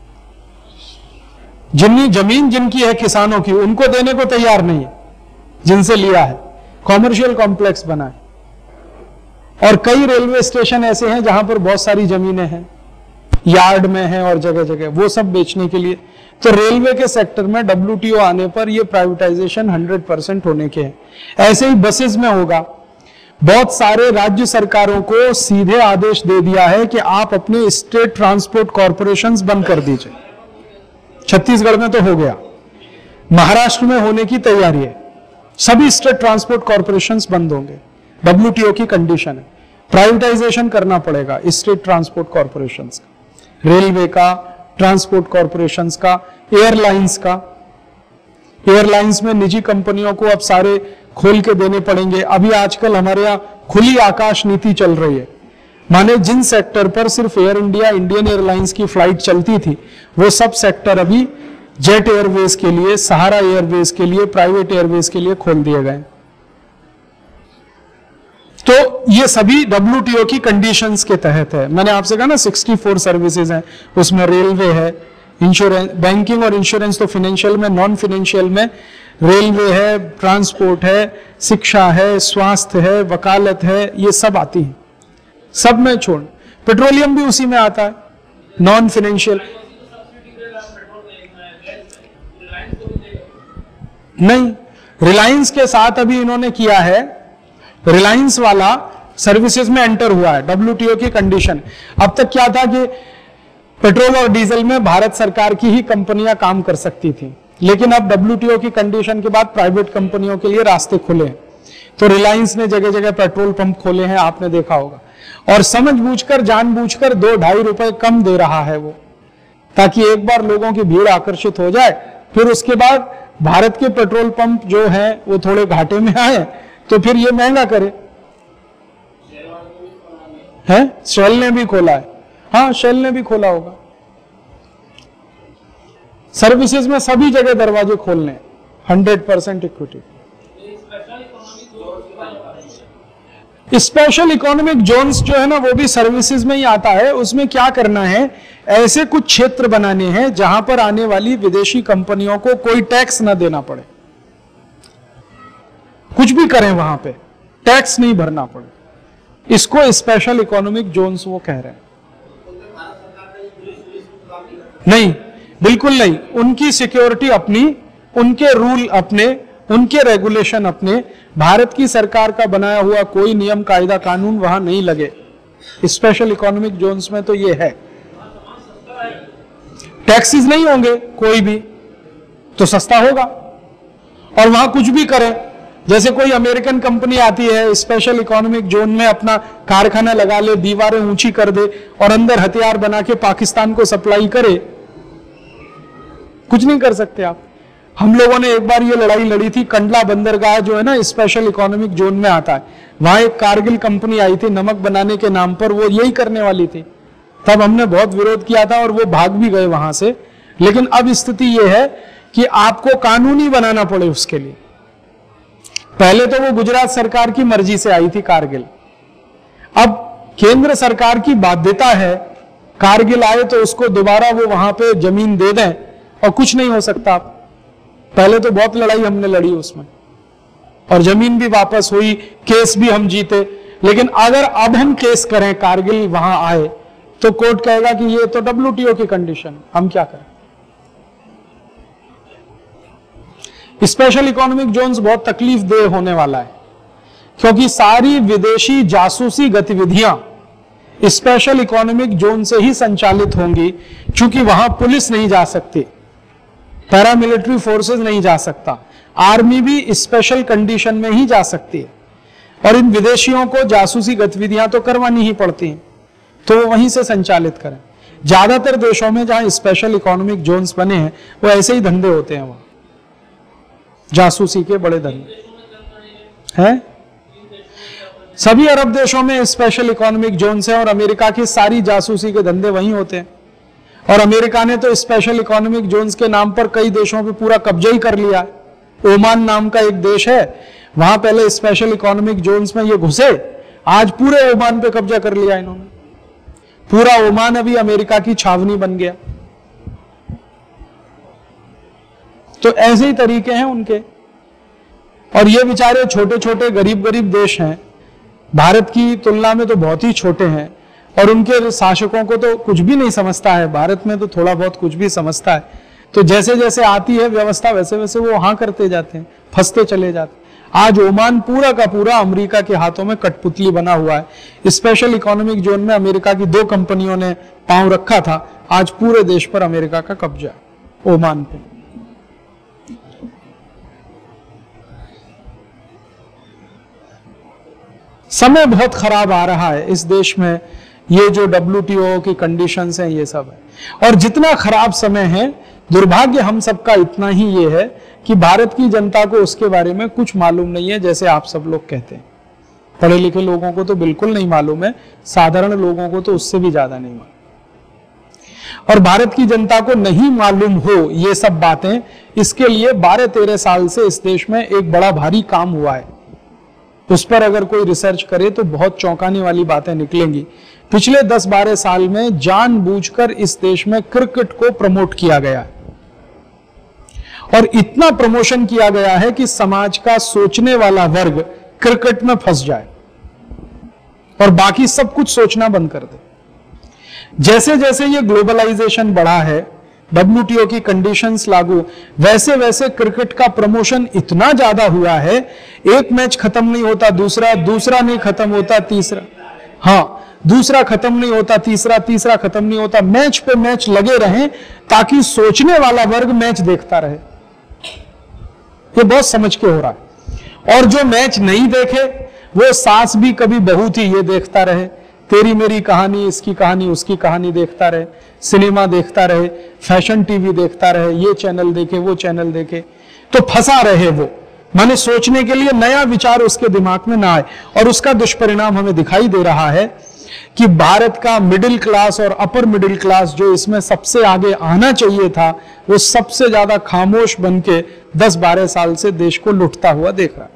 [SPEAKER 2] जितनी जमीन जिनकी है किसानों की, उनको देने को तैयार नहीं है जिनसे लिया है। कॉमर्शियल कॉम्प्लेक्स बना है। और कई रेलवे स्टेशन ऐसे हैं जहां पर बहुत सारी जमीनें हैं, यार्ड में हैं और जगह जगह, वो सब बेचने के लिए। तो रेलवे के सेक्टर में डब्ल्यूटीओ आने पर ये प्राइवेटाइजेशन हंड्रेड परसेंट होने के हैं। ऐसे ही बसेस में होगा। बहुत सारे राज्य सरकारों को सीधे आदेश दे दिया है कि आप अपने स्टेट ट्रांसपोर्ट कॉरपोरेशंस बंद कर दीजिए। छत्तीसगढ़ में तो हो गया, महाराष्ट्र में होने की तैयारी है। सभी स्टेट ट्रांसपोर्ट कॉरपोरेशंस बंद होंगे। डब्ल्यूटीओ की कंडीशन है, प्राइवेटाइजेशन करना पड़ेगा स्टेट ट्रांसपोर्ट कॉरपोरेशंस का, रेलवे का, ट्रांसपोर्ट कॉरपोरेशंस का, एयरलाइंस का। एयरलाइंस में निजी कंपनियों को अब सारे खोल के देने पड़ेंगे। अभी आजकल हमारे यहाँ खुली आकाश नीति चल रही है, माने जिन सेक्टर पर सिर्फ एयर इंडिया, इंडियन एयरलाइंस की फ्लाइट चलती थी, वो सब सेक्टर अभी जेट एयरवेज के लिए, सहारा एयरवेज के लिए, प्राइवेट एयरवेज के लिए खोल दिए गए। तो ये सभी डब्ल्यूटीओ की कंडीशंस के तहत है। मैंने आपसे कहा ना चौंसठ सर्विसेज हैं, उसमें रेलवे है, इंश्योरेंस, बैंकिंग और इंश्योरेंस तो फाइनेंशियल में, नॉन फाइनेंशियल में रेलवे है, ट्रांसपोर्ट है, शिक्षा है, स्वास्थ्य है, वकालत है, ये सब आती है। सब में छोड़, पेट्रोलियम भी उसी में आता है, नॉन फाइनेंशियल नहीं। रिलायंस के साथ अभी इन्होंने किया है, रिलायंस वाला सर्विसेज में एंटर हुआ है, डब्ल्यूटीओ की कंडीशन। अब तक क्या था कि पेट्रोल और डीजल में भारत सरकार की ही कंपनियां काम कर सकती थी, लेकिन अब डब्ल्यूटीओ की कंडीशन के बाद प्राइवेट कंपनियों के लिए रास्ते खुले हैं। तो रिलायंस ने जगह जगह पेट्रोल पंप खोले हैं, आपने देखा होगा, और समझबूझकर, जानबूझकर दो ढाई रुपए कम दे रहा है वो, ताकि एक बार लोगों की भीड़ आकर्षित हो जाए, फिर उसके बाद भारत के पेट्रोल पंप जो है वो थोड़े घाटे में आए तो फिर ये महंगा करे। है शेल ने भी खोला है, हाँ शेल ने भी खोला होगा। सर्विसेज में सभी जगह दरवाजे खोलने, hundred percent equity. Special economic zones जो है ना, वो भी सर्विसेज में ही आता है। उसमें क्या करना है, ऐसे कुछ क्षेत्र बनाने हैं जहां पर आने वाली विदेशी कंपनियों को कोई टैक्स ना देना पड़े, कुछ भी करें वहां पे टैक्स नहीं भरना पड़े। इसको स्पेशल इकोनॉमिक जोन्स वो कह रहे हैं। नहीं, बिल्कुल नहीं। उनकी सिक्योरिटी अपनी, उनके रूल अपने, उनके रेगुलेशन अपने। भारत की सरकार का बनाया हुआ कोई नियम, कायदा, कानून वहां नहीं लगे। स्पेशल इकोनॉमिक जोन्स में तो ये है, टैक्सेस नहीं होंगे कोई भी, तो सस्ता होगा। और वहां कुछ भी करें, जैसे कोई अमेरिकन कंपनी आती है स्पेशल इकोनॉमिक जोन में, अपना कारखाना लगा ले, दीवारें ऊंची कर दे और अंदर हथियार बना के पाकिस्तान को सप्लाई करे, कुछ नहीं कर सकते आप। हम लोगों ने एक बार ये लड़ाई लड़ी थी, कंडला बंदरगाह जो है ना स्पेशल इकोनॉमिक जोन में आता है, वहां एक कारगिल कंपनी आई थी नमक बनाने के नाम पर, वो यही करने वाली थी। तब हमने बहुत विरोध किया था और वो भाग भी गए वहां से। लेकिन अब स्थिति ये है कि आपको कानूनी बनाना पड़े उसके लिए। पहले तो वो गुजरात सरकार की मर्जी से आई थी कारगिल, अब केंद्र सरकार की बाध्यता है, कारगिल आए तो उसको दोबारा वो वहां पे जमीन दे दें और कुछ नहीं हो सकता। पहले तो बहुत लड़ाई हमने लड़ी उसमें और जमीन भी वापस हुई, केस भी हम जीते। लेकिन अगर अब हम केस करें, कारगिल वहां आए, तो कोर्ट कहेगा कि ये तो डब्ल्यूटीओ की कंडीशन, हम क्या करें। स्पेशल इकोनॉमिक जोन्स बहुत तकलीफ दे होने वाला है, क्योंकि सारी विदेशी जासूसी गतिविधियां स्पेशल इकोनॉमिक जोन से ही संचालित होंगी, क्योंकि वहां पुलिस नहीं जा सकती, पैरामिलिट्री फोर्सेस नहीं जा सकता, आर्मी भी स्पेशल कंडीशन में ही जा सकती है। और इन विदेशियों को जासूसी गतिविधियां तो करवानी ही पड़ती हैं, तो वो वहीं से संचालित करें। ज्यादातर देशों में जहां स्पेशल इकोनॉमिक जोन्स बने हैं, वो ऐसे ही धंधे होते हैं, वहां जासूसी के बड़े धंधे हैं। सभी अरब देशों में स्पेशल इकोनॉमिक जोन्स हैं और अमेरिका की सारी जासूसी के धंधे वहीं होते हैं। और अमेरिका ने तो स्पेशल इकोनॉमिक जोन्स के नाम पर कई देशों पे पूरा कब्जा ही कर लिया है। ओमान नाम का एक देश है, वहां पहले स्पेशल इकोनॉमिक जोन्स में ये घुसे, आज पूरे ओमान पे कब्जा कर लिया इन्होंने। पूरा ओमान अभी अमेरिका की छावनी बन गया। तो ऐसे ही तरीके हैं उनके। और ये बेचारे छोटे छोटे गरीब गरीब देश हैं, भारत की तुलना में तो बहुत ही छोटे हैं, और उनके शासकों को तो कुछ भी नहीं समझता है। भारत में तो थोड़ा बहुत कुछ भी समझता है। तो जैसे जैसे आती है व्यवस्था वैसे वैसे वो हाँ करते जाते हैं, फंसते चले जाते हैं। आज ओमान पूरा का पूरा अमेरिका के हाथों में कठपुतली बना हुआ है। स्पेशल इकोनॉमिक जोन में अमेरिका की दो कंपनियों ने पांव रखा था, आज पूरे देश पर अमेरिका का कब्जा है, ओमान पे। समय बहुत खराब आ रहा है इस देश में। ये जो डब्ल्यू टी ओ की कंडीशंस हैं ये सब है, और जितना खराब समय है, दुर्भाग्य हम सबका इतना ही ये है कि भारत की जनता को उसके बारे में कुछ मालूम नहीं है, जैसे आप सब लोग कहते हैं। पढ़े लिखे लोगों को तो बिल्कुल नहीं मालूम है, साधारण लोगों को तो उससे भी ज्यादा नहीं मालूम। और भारत की जनता को नहीं मालूम हो ये सब बातें, इसके लिए बारह तेरह साल से इस देश में एक बड़ा भारी काम हुआ है। उस पर अगर कोई रिसर्च करे तो बहुत चौंकाने वाली बातें निकलेंगी। पिछले दस बारह साल में जानबूझकर इस देश में क्रिकेट को प्रमोट किया गया है, और इतना प्रमोशन किया गया है कि समाज का सोचने वाला वर्ग क्रिकेट में फंस जाए और बाकी सब कुछ सोचना बंद कर दे। जैसे जैसे ये ग्लोबलाइजेशन बढ़ा है, डब्ल्यू टी ओ की कंडीशंस लागू, वैसे वैसे क्रिकेट का प्रमोशन इतना ज्यादा हुआ है, एक मैच खत्म नहीं होता दूसरा, दूसरा नहीं खत्म होता तीसरा, हाँ दूसरा खत्म नहीं होता तीसरा, तीसरा खत्म नहीं होता, मैच पे मैच लगे रहें ताकि सोचने वाला वर्ग मैच देखता रहे। ये बहुत समझ के हो रहा है। और जो मैच नहीं देखे वो सास भी कभी बहू थी ये देखता रहे, तेरी मेरी कहानी, इसकी कहानी उसकी कहानी देखता रहे, सिनेमा देखता रहे, फैशन टीवी देखता रहे, ये चैनल देखे वो चैनल देखे, तो फंसा रहे वो, माने सोचने के लिए नया विचार उसके दिमाग में ना आए। और उसका दुष्परिणाम हमें दिखाई दे रहा है कि भारत का मिडिल क्लास और अपर मिडिल क्लास जो इसमें सबसे आगे आना चाहिए था, वो सबसे ज्यादा खामोश बन के दस बारह साल से देश को लुटता हुआ देख रहा है।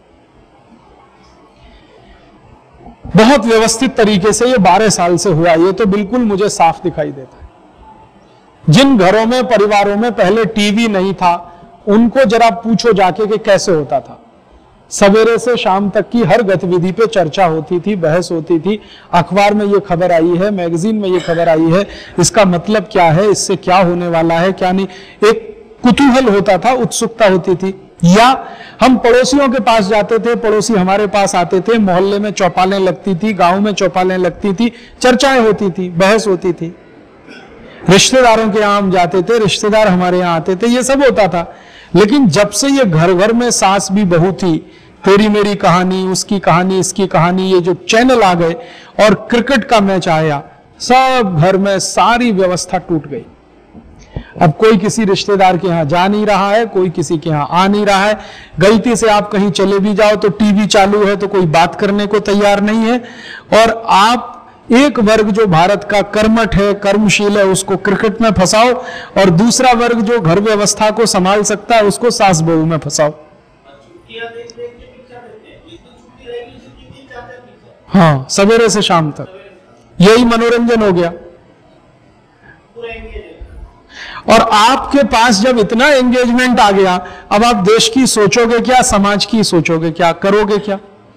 [SPEAKER 2] बहुत व्यवस्थित तरीके से ये बारह साल से हुआ, ये तो बिल्कुल मुझे साफ दिखाई देता है। जिन घरों में परिवारों में पहले टीवी नहीं था, उनको जरा पूछो जाके कि कैसे होता था। सवेरे से शाम तक की हर गतिविधि पे चर्चा होती थी, बहस होती थी, अखबार में ये खबर आई है, मैगजीन में ये खबर आई है, इसका मतलब क्या है, इससे क्या होने वाला है क्या नहीं, एक कुतूहल होता था, उत्सुकता होती थी। या हम पड़ोसियों के पास जाते थे, पड़ोसी हमारे पास आते थे, मोहल्ले में चौपालें लगती थी, गांव में चौपालें लगती थी, चर्चाएं होती थी, बहस होती थी, रिश्तेदारों के यहाँ हम जाते थे, रिश्तेदार हमारे यहाँ आते थे, ये सब होता था। लेकिन जब से ये घर घर में सास भी बहू थी, तेरी मेरी कहानी, उसकी कहानी, इसकी कहानी, ये जो चैनल आ गए और क्रिकेट का मैच आया, सब घर में सारी व्यवस्था टूट गई। अब कोई किसी रिश्तेदार के यहाँ जा नहीं रहा है, कोई किसी के यहाँ आ नहीं रहा है। गलती से आप कहीं चले भी जाओ तो टीवी चालू है तो कोई बात करने को तैयार नहीं है। और आप एक वर्ग जो भारत का कर्मठ है, कर्मशील है, उसको क्रिकेट में फंसाओ, और दूसरा वर्ग जो घर व्यवस्था को संभाल सकता है उसको सास बहू में फंसाओ। हाँ, सवेरे से शाम तक यही मनोरंजन हो गया। और आपके पास जब इतना एंगेजमेंट आ गया, अब आप देश की सोचोगे क्या, समाज की सोचोगे क्या, करोगे क्या?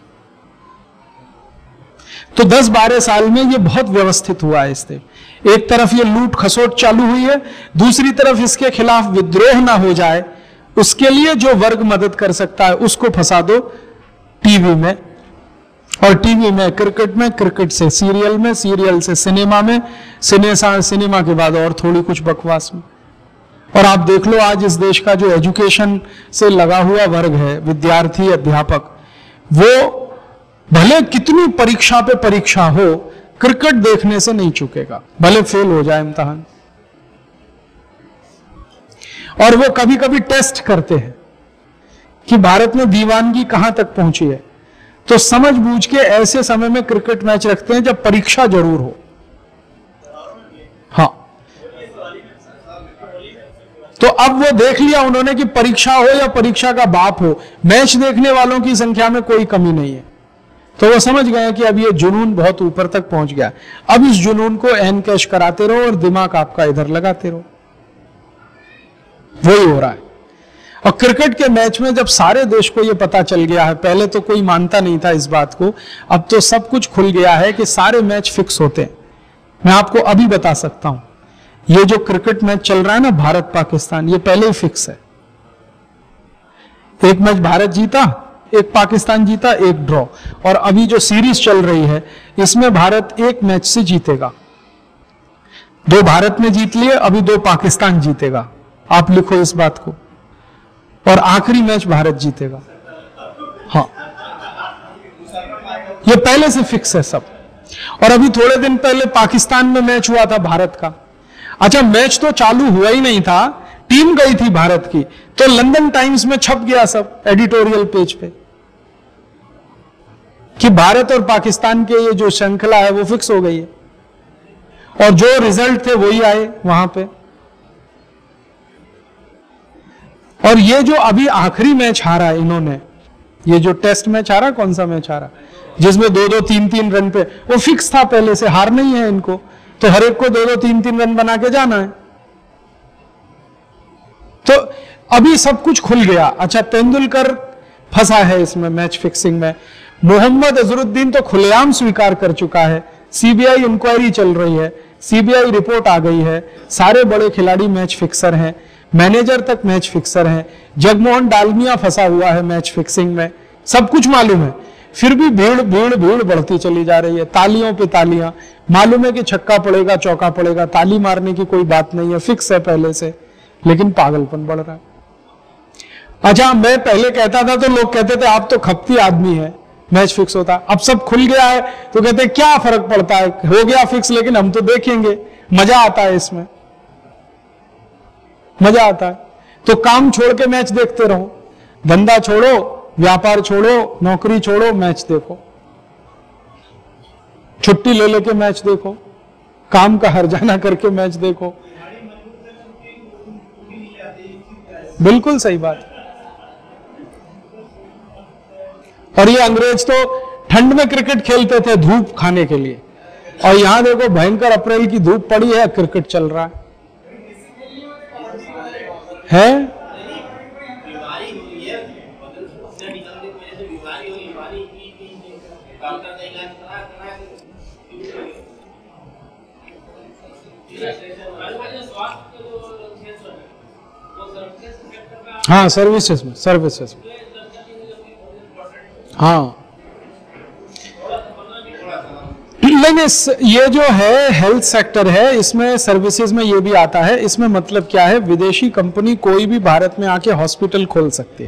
[SPEAKER 2] तो दस बारह साल में ये बहुत व्यवस्थित हुआ है इस देश। एक तरफ ये लूट खसोट चालू हुई है, दूसरी तरफ इसके खिलाफ विद्रोह ना हो जाए, उसके लिए जो वर्ग मदद कर सकता है उसको फंसा दो टीवी में, और टीवी में क्रिकेट में, क्रिकेट से सीरियल में, सीरियल से सिनेमा में, सिनेमा सिनेमा के बाद और थोड़ी कुछ बकवास में। और आप देख लो आज इस देश का जो एजुकेशन से लगा हुआ वर्ग है, विद्यार्थी, अध्यापक, वो भले कितनी परीक्षा पे परीक्षा हो, क्रिकेट देखने से नहीं चुकेगा, भले फेल हो जाए इम्तिहान। और वो कभी कभी टेस्ट करते हैं कि भारत में दीवानगी कहां तक पहुंची है, तो समझ बूझ के ऐसे समय में क्रिकेट मैच रखते हैं जब परीक्षा जरूर हो। हाँ, तो अब वो देख लिया उन्होंने कि परीक्षा हो या परीक्षा का बाप हो, मैच देखने वालों की संख्या में कोई कमी नहीं है। तो वो समझ गए कि अब ये जुनून बहुत ऊपर तक पहुंच गया, अब इस जुनून को एन कैश कराते रहो और दिमाग आपका इधर लगाते रहो। वही हो रहा है। और क्रिकेट के मैच में जब सारे देश को ये पता चल गया है, पहले तो कोई मानता नहीं था इस बात को, अब तो सब कुछ खुल गया है कि सारे मैच फिक्स होते हैं। मैं आपको अभी बता सकता हूं, ये जो क्रिकेट मैच चल रहा है ना भारत पाकिस्तान, ये पहले ही फिक्स है। एक मैच भारत जीता, एक पाकिस्तान जीता, एक ड्रॉ। और अभी जो सीरीज चल रही है इसमें भारत एक मैच से जीतेगा। दो भारत ने जीत लिए, अभी दो पाकिस्तान जीतेगा। आप लिखो इस बात को। और आखिरी मैच भारत जीतेगा। हाँ, ये पहले से फिक्स है सब। और अभी थोड़े दिन पहले पाकिस्तान में मैच हुआ था भारत का। अच्छा, मैच तो चालू हुआ ही नहीं था, टीम गई थी भारत की, तो लंदन टाइम्स में छप गया सब एडिटोरियल पेज पे कि भारत और पाकिस्तान के ये जो श्रृंखला है वो फिक्स हो गई है। और जो रिजल्ट थे वही आए वहां पे। और ये जो अभी आखिरी मैच हारा है इन्होंने, ये जो टेस्ट मैच हारा, कौन सा मैच हारा जिसमें दो दो तीन तीन रन पे, वो फिक्स था पहले से, हार नहीं है इनको, तो हर एक को दो दो तीन तीन रन बना के जाना है। तो अभी सब कुछ खुल गया। अच्छा, तेंदुलकर फंसा है इसमें मैच फिक्सिंग में। मोहम्मद अजरुद्दीन तो खुलेआम स्वीकार कर चुका है, सीबीआई इंक्वायरी चल रही है, सीबीआई रिपोर्ट आ गई है, सारे बड़े खिलाड़ी मैच फिक्सर हैं, मैनेजर तक मैच फिक्सर हैं, जगमोहन डालमिया फंसा हुआ है मैच फिक्सिंग में, सब कुछ मालूम है। फिर भी भीड़ भीड़ भीड़ बढ़ती चली जा रही है, तालियों पे तालियां। मालूम है कि छक्का पड़ेगा, चौका पड़ेगा, ताली मारने की कोई बात नहीं है, फिक्स है पहले से, लेकिन पागलपन बढ़ रहा है। अच्छा, मैं पहले कहता था तो लोग कहते थे आप तो खपती आदमी है, मैच फिक्स होता। अब सब खुल गया है तो कहते हैं क्या फर्क पड़ता है, हो गया फिक्स, लेकिन हम तो देखेंगे, मजा आता है इसमें, मजा आता है। तो काम छोड़ के मैच देखते रहो, धंधा छोड़ो, व्यापार छोड़ो, नौकरी छोड़ो, मैच देखो, छुट्टी ले लेके मैच देखो, काम का हर्जाना करके मैच देखो। बिल्कुल सही बात। और ये अंग्रेज तो ठंड में क्रिकेट खेलते थे धूप खाने के लिए, और यहां देखो भयंकर अप्रैल की धूप पड़ी है, क्रिकेट चल रहा है, है? हाँ, सर्विसेज में, सर्विसेज में, हाँ। लेकिन ये जो है हेल्थ सेक्टर है, इसमें सर्विसेज में ये भी आता है। इसमें मतलब क्या है, विदेशी कंपनी कोई भी भारत में आके हॉस्पिटल खोल सकती है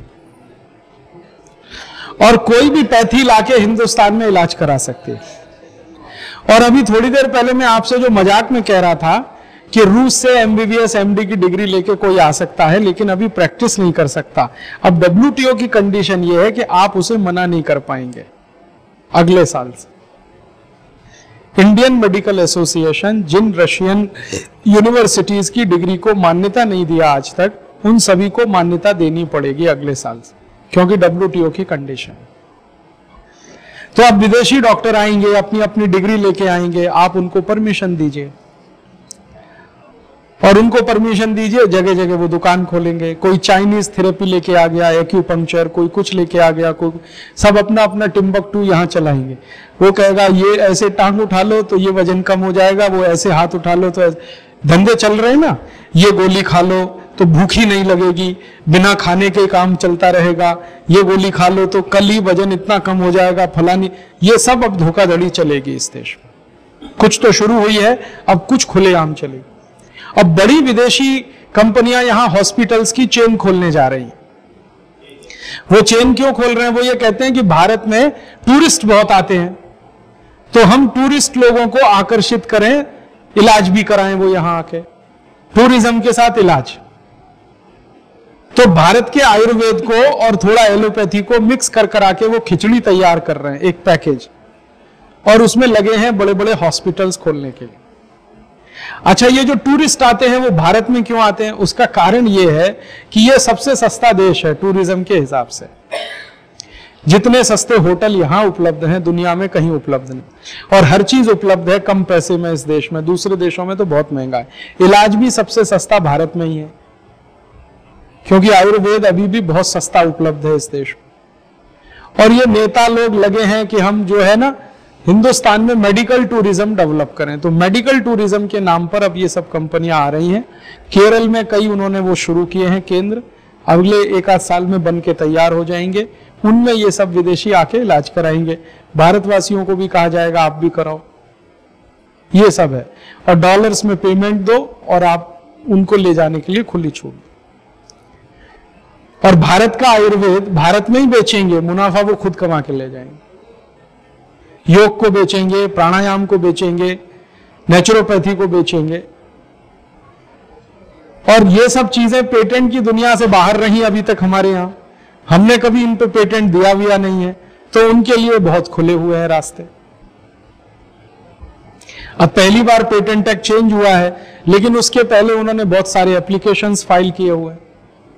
[SPEAKER 2] और कोई भी पैथी लाके हिंदुस्तान में इलाज करा सकती है। और अभी थोड़ी देर पहले मैं आपसे जो मजाक में कह रहा था कि रूस से एमबीबीएस एमडी की डिग्री लेके कोई आ सकता है, लेकिन अभी प्रैक्टिस नहीं कर सकता। अब डब्ल्यूटीओ की कंडीशन ये है कि आप उसे मना नहीं कर पाएंगे अगले साल से। इंडियन मेडिकल एसोसिएशन जिन रशियन यूनिवर्सिटीज की डिग्री को मान्यता नहीं दिया आज तक, उन सभी को मान्यता देनी पड़ेगी अगले साल से, क्योंकि डब्ल्यूटीओ की कंडीशन। तो अब विदेशी डॉक्टर आएंगे, अपनी अपनी डिग्री लेके आएंगे, आप उनको परमिशन दीजिए, और उनको परमिशन दीजिए, जगह जगह वो दुकान खोलेंगे। कोई चाइनीज थेरेपी लेके आ गया, एक्यूपंक्चर, कोई कुछ लेके आ गया, कोई सब अपना अपना टिम्बकटू यहाँ चलाएंगे। वो कहेगा ये ऐसे टांग उठा लो तो ये वजन कम हो जाएगा, वो ऐसे हाथ उठा लो तो धंधे चल रहे हैं ना। ये गोली खा लो तो भूखी नहीं लगेगी, बिना खाने के काम चलता रहेगा, ये गोली खा लो तो कल ही वजन इतना कम हो जाएगा, फलानी। ये सब अब धोखाधड़ी चलेगी इस देश में। कुछ तो शुरू हुई है, अब कुछ खुलेआम चलेगी। अब बड़ी विदेशी कंपनियां यहां हॉस्पिटल्स की चेन खोलने जा रही हैं। वो चेन क्यों खोल रहे हैं? वो ये कहते हैं कि भारत में टूरिस्ट बहुत आते हैं, तो हम टूरिस्ट लोगों को आकर्षित करें, इलाज भी कराएं वो यहां आके, टूरिज्म के साथ इलाज। तो भारत के आयुर्वेद को और थोड़ा एलोपैथी को मिक्स कर करा के वो खिचड़ी तैयार कर रहे हैं, एक पैकेज, और उसमें लगे हैं बड़े बड़े हॉस्पिटल्स खोलने के लिए। अच्छा, ये जो टूरिस्ट आते हैं वो भारत में क्यों आते हैं? उसका कारण ये है कि ये सबसे सस्ता देश है टूरिज्म के हिसाब से। जितने सस्ते होटल यहां उपलब्ध हैं दुनिया में कहीं उपलब्ध नहीं, और हर चीज उपलब्ध है कम पैसे में इस देश में। दूसरे देशों में तो बहुत महंगा है। इलाज भी सबसे सस्ता भारत में ही है, क्योंकि आयुर्वेद अभी भी बहुत सस्ता उपलब्ध है इस देश में। और ये नेता लोग लगे हैं कि हम जो है ना हिंदुस्तान में मेडिकल टूरिज्म डेवलप करें, तो मेडिकल टूरिज्म के नाम पर अब ये सब कंपनियां आ रही हैं। केरल में कई उन्होंने वो शुरू किए हैं केंद्र, अगले एक आध साल में बन के तैयार हो जाएंगे। उनमें ये सब विदेशी आके इलाज कराएंगे। भारतवासियों को भी कहा जाएगा आप भी कराओ, ये सब है। और डॉलर्स में पेमेंट दो और आप उनको ले जाने के लिए खुली छूट दो। और भारत का आयुर्वेद भारत में ही बेचेंगे, मुनाफा वो खुद कमा के ले जाएंगे। योग को बेचेंगे, प्राणायाम को बेचेंगे, नेचुरोपैथी को बेचेंगे। और ये सब चीजें पेटेंट की दुनिया से बाहर रही अभी तक हमारे यहां, हमने कभी इन पे पेटेंट दिया हुआ नहीं है, तो उनके लिए बहुत खुले हुए हैं रास्ते। अब पहली बार पेटेंट एक्ट चेंज हुआ है, लेकिन उसके पहले उन्होंने बहुत सारे एप्लीकेशंस फाइल किए हुए हैं।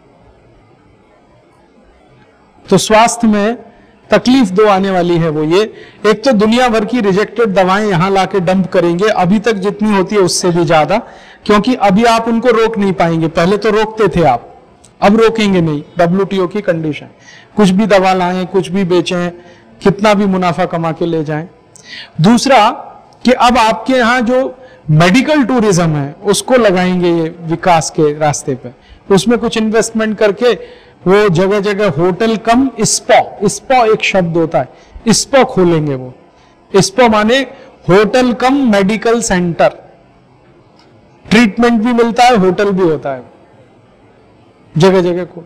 [SPEAKER 2] तो स्वास्थ्य में तकलीफ दो आने वाली है वो ये, एक तो दुनिया भर की रिजेक्टेड दवाएं यहां लाके डंप करेंगे, अभी तक जितनी होती है उससे भी ज्यादा, क्योंकि अभी आप उनको रोक नहीं पाएंगे। पहले तो रोकते थे आप, अब रोकेंगे नहीं। डब्ल्यूटीओ की कंडीशन, कुछ भी दवा लाएं, कुछ भी बेचें, कितना भी मुनाफा कमा के ले जाएं। दूसरा कि अब आपके यहां जो मेडिकल टूरिज्म है उसको लगाएंगे ये विकास के रास्ते पे, उसमें कुछ इन्वेस्टमेंट करके वो जगह जगह होटल कम स्पा, स्पा एक शब्द होता है, स्पा खोलेंगे वो। स्पा माने hotel cum medical centre, treatment भी मिलता है, होटल भी होता है, जगह जगह को।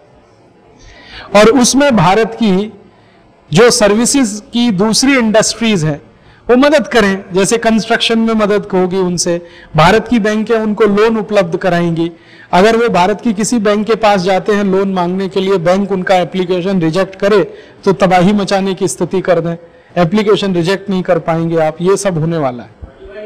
[SPEAKER 2] और उसमें भारत की जो सर्विसेज की दूसरी इंडस्ट्रीज हैं वो मदद करें, जैसे कंस्ट्रक्शन में मदद होगी उनसे। भारत की बैंकें उनको लोन उपलब्ध कराएंगी। अगर वो भारत की किसी बैंक के पास जाते हैं लोन मांगने के लिए, बैंक उनका एप्लीकेशन रिजेक्ट करे तो तबाही मचाने की स्थिति कर दें, एप्लीकेशन रिजेक्ट नहीं कर पाएंगे आप। ये सब होने वाला है।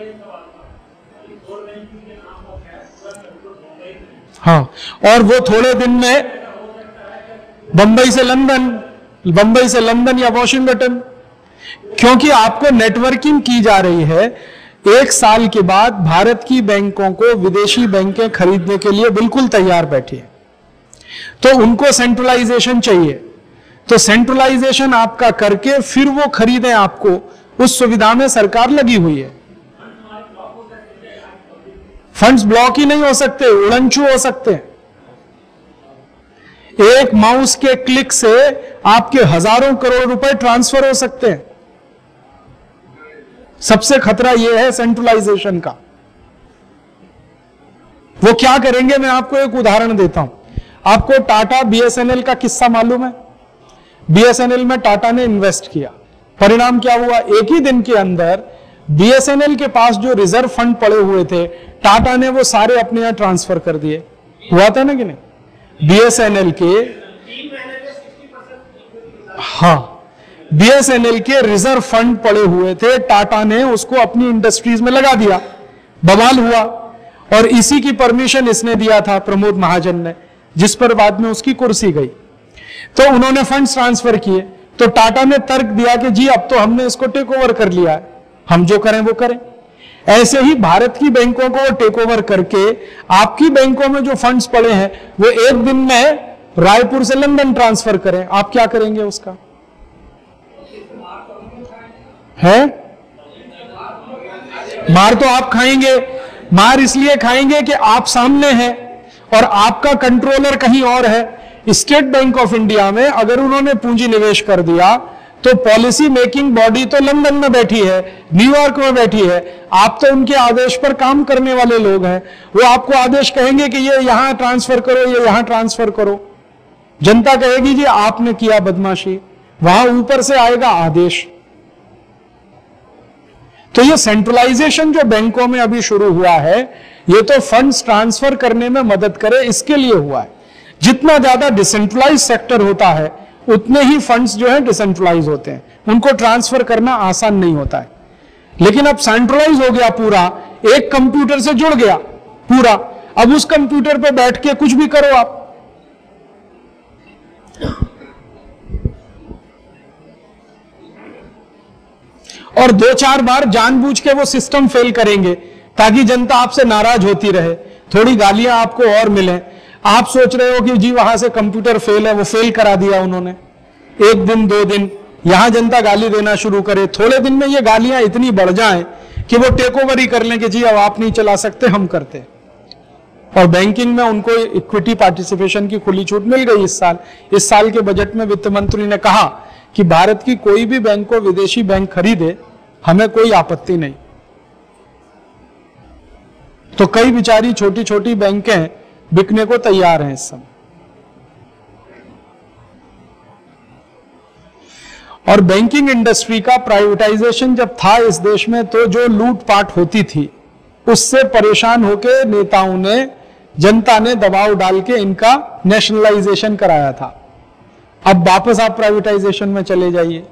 [SPEAKER 2] हाँ, और वो थोड़े दिन में बंबई से लंदन, बंबई से लंदन या वॉशिंगटन, क्योंकि आपको नेटवर्किंग की जा रही है। एक साल के बाद भारत की बैंकों को विदेशी बैंकें खरीदने के लिए बिल्कुल तैयार बैठी है, तो उनको सेंट्रलाइजेशन चाहिए। तो सेंट्रलाइजेशन आपका करके फिर वो खरीदें आपको, उस सुविधा में सरकार लगी हुई है। फंड्स ब्लॉक ही नहीं हो सकते, उड़नछू हो सकते हैं। एक माउस के क्लिक से आपके हजारों करोड़ रुपए ट्रांसफर हो सकते हैं। सबसे खतरा यह है सेंट्रलाइजेशन का। वो क्या करेंगे, मैं आपको एक उदाहरण देता हूं। आपको टाटा बीएसएनएल का किस्सा मालूम है? बीएसएनएल में टाटा ने इन्वेस्ट किया, परिणाम क्या हुआ? एक ही दिन के अंदर बीएसएनएल के पास जो रिजर्व फंड पड़े हुए थे, टाटा ने वो सारे अपने यहां ट्रांसफर कर दिए। हुआ था ना कि नहीं? बीएसएनएल के, हाँ, बीएसएनएल के रिजर्व फंड पड़े हुए थे, टाटा ने उसको अपनी इंडस्ट्रीज में लगा दिया, बवाल हुआ। और इसी की परमिशन इसने दिया था, प्रमोद महाजन ने, जिस पर बाद में उसकी कुर्सी गई। तो उन्होंने फंड्स ट्रांसफर किए, तो टाटा ने तर्क दिया कि जी अब तो हमने इसको टेक ओवर कर लिया है, हम जो करें वो करें। ऐसे ही भारत की बैंकों को टेक ओवर करके आपकी बैंकों में जो फंड्स पड़े हैं वो एक दिन में रायपुर से लंदन ट्रांसफर करें, आप क्या करेंगे उसका? है मार तो आप खाएंगे। मार इसलिए खाएंगे कि आप सामने हैं और आपका कंट्रोलर कहीं और है। स्टेट बैंक ऑफ इंडिया में अगर उन्होंने पूंजी निवेश कर दिया तो पॉलिसी मेकिंग बॉडी तो लंदन में बैठी है, न्यूयॉर्क में बैठी है। आप तो उनके आदेश पर काम करने वाले लोग हैं। वो आपको आदेश कहेंगे कि ये यहां ट्रांसफर करो, ये यहां ट्रांसफर करो। जनता कहेगी जी आपने किया बदमाशी, वहां ऊपर से आएगा आदेश। तो ये सेंट्रलाइजेशन जो बैंकों में अभी शुरू हुआ है, ये तो फंड्स ट्रांसफर करने में मदद करे इसके लिए हुआ है। जितना ज्यादा डिसेंट्रलाइज सेक्टर होता है उतने ही फंड्स जो है डिसेंट्रलाइज होते हैं, उनको ट्रांसफर करना आसान नहीं होता है। लेकिन अब सेंट्रलाइज हो गया पूरा, एक कंप्यूटर से जुड़ गया पूरा, अब उस कंप्यूटर पे बैठ के कुछ भी करो आप। और दो चार बार जानबूझ के वो सिस्टम फेल करेंगे ताकि जनता आपसे नाराज होती रहे, थोड़ी गालियां आपको और मिले। आप सोच रहे हो कि जी वहां से कंप्यूटर फेल है, वो फेल करा दिया उन्होंने, एक दिन दो दिन, यहां जनता गाली देना शुरू करे, थोड़े दिन में ये गालियां इतनी बढ़ जाएं कि वो टेक ओवर ही कर लें कि जी अब आप नहीं चला सकते, हम करते। और बैंकिंग में उनको इक्विटी पार्टिसिपेशन की खुली छूट मिल गई इस साल। इस साल के बजट में वित्त मंत्री ने कहा कि भारत की कोई भी बैंक को विदेशी बैंक खरीदे, हमें कोई आपत्ति नहीं। तो कई बिचारी छोटी छोटी बैंकें बिकने को तैयार हैं इस समय। और बैंकिंग इंडस्ट्री का प्राइवेटाइजेशन जब था इस देश में, तो जो लूटपाट होती थी उससे परेशान होकर नेताओं ने, जनता ने दबाव डाल के इनका नेशनलाइजेशन कराया था। अब वापस आप प्राइवेटाइजेशन में चले जाइए।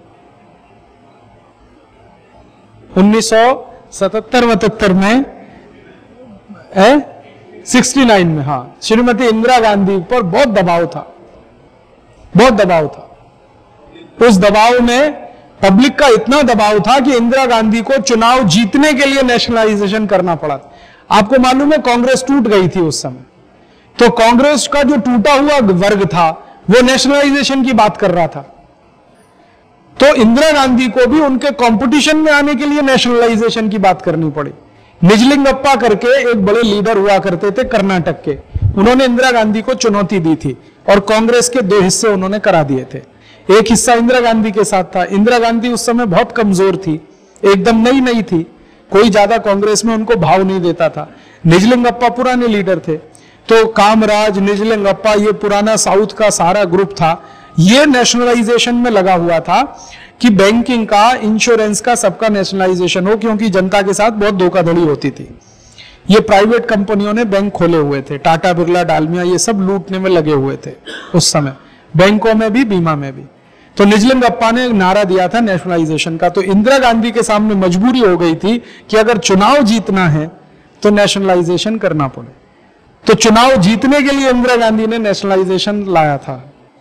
[SPEAKER 2] उन्नीस सौ सतहत्तर वतहत्तर में है सिक्सटी नाइन में, हाँ, श्रीमती इंदिरा गांधी पर बहुत दबाव था, बहुत दबाव था। उस दबाव में पब्लिक का इतना दबाव था कि इंदिरा गांधी को चुनाव जीतने के लिए नेशनलाइजेशन करना पड़ा। आपको मालूम है कांग्रेस टूट गई थी उस समय, तो कांग्रेस का जो टूटा हुआ वर्ग था वो नेशनलाइजेशन की बात कर रहा था। तो इंदिरा गांधी को भी उनके कंपटीशन में आने के लिए नेशनलाइजेशन की बात करनी पड़ी। निजलिंगप्पा करके एक बड़े लीडर हुआ करते थे कर्नाटक के, उन्होंने इंदिरा गांधी को चुनौती दी थी और कांग्रेस के दो हिस्से उन्होंने करा दिए थे। एक हिस्सा इंदिरा गांधी के साथ था। इंदिरा गांधी उस समय बहुत कमजोर थी, एकदम नई नई थी, कोई ज्यादा कांग्रेस में उनको भाव नहीं देता था। निजलिंगप्पा पुराने लीडर थे, तो कामराज, निजलिंगप्पा, ये पुराना साउथ का सारा ग्रुप था, ये नेशनलाइजेशन में लगा हुआ था कि बैंकिंग का, इंश्योरेंस का, सबका नेशनलाइजेशन हो, क्योंकि जनता के साथ बहुत धोखाधड़ी होती थी। ये प्राइवेट कंपनियों ने बैंक खोले हुए थे, टाटा, बिरला, डालमिया, ये सब लूटने में लगे हुए थे उस समय, बैंकों में भी, बीमा में भी। तो निजलिंगप्पा ने नारा दिया था नेशनलाइजेशन का। तो इंदिरा गांधी के सामने मजबूरी हो गई थी कि अगर चुनाव जीतना है तो नेशनलाइजेशन करना पड़े। तो चुनाव जीतने के लिए इंदिरा गांधी ने नेशनलाइजेशन लाया था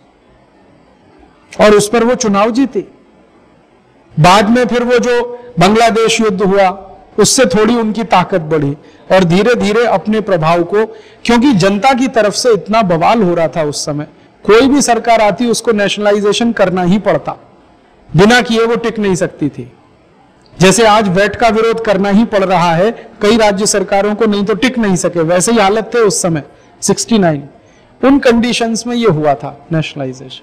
[SPEAKER 2] और उस पर वो चुनाव जीती। बाद में फिर वो जो बांग्लादेश युद्ध हुआ उससे थोड़ी उनकी ताकत बढ़ी और धीरे धीरे अपने प्रभाव को, क्योंकि जनता की तरफ से इतना बवाल हो रहा था उस समय, कोई भी सरकार आती उसको नेशनलाइजेशन करना ही पड़ता, बिना किए वो टिक नहीं सकती थी। जैसे आज वैट का विरोध करना ही पड़ रहा है कई राज्य सरकारों को, नहीं तो टिक नहीं सके, वैसे ही हालत थे उस समय सिक्सटी नाइन। उन कंडीशंस में ये हुआ था नेशनलाइजेशन।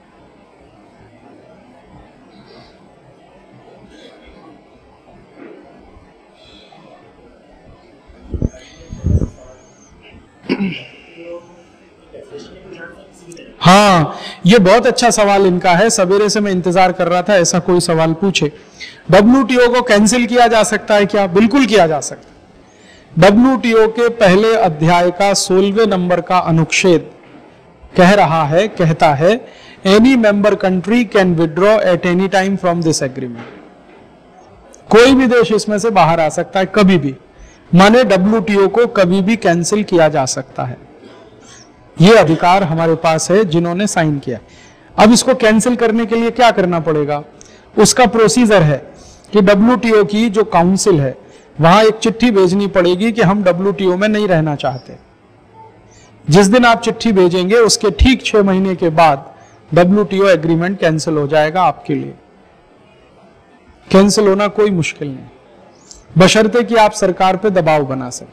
[SPEAKER 2] हाँ, ये बहुत अच्छा सवाल इनका है, सवेरे से मैं इंतजार कर रहा था ऐसा कोई सवाल पूछे। डब्ल्यूटीओ को कैंसिल किया जा सकता है क्या? बिल्कुल किया जा सकता है। डब्ल्यूटीओ के पहले अध्याय का सोलहवें नंबर का अनुच्छेद कह रहा है, कहता है, any member country can withdraw at any time from this agreement. कोई भी देश इसमें से बाहर आ सकता है कभी भी, माने डब्ल्यूटीओ को कभी भी कैंसिल किया जा सकता है। ये अधिकार हमारे पास है जिन्होंने साइन किया। अब इसको कैंसिल करने के लिए क्या करना पड़ेगा? उसका प्रोसीजर है कि डब्ल्यूटीओ की जो काउंसिल है वहां एक चिट्ठी भेजनी पड़ेगी कि हम डब्ल्यूटीओ में नहीं रहना चाहते। जिस दिन आप चिट्ठी भेजेंगे उसके ठीक छह महीने के बाद डब्ल्यूटीओ एग्रीमेंट कैंसिल हो जाएगा आपके लिए। कैंसिल होना कोई मुश्किल नहीं, बशर्ते कि आप सरकार पे दबाव बना सके,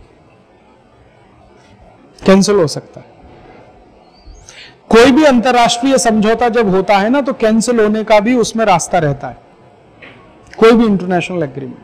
[SPEAKER 2] कैंसिल हो सकता है। कोई भी अंतरराष्ट्रीय समझौता जब होता है ना, तो कैंसिल होने का भी उसमें रास्ता रहता है, कोई भी इंटरनेशनल एग्रीमेंट।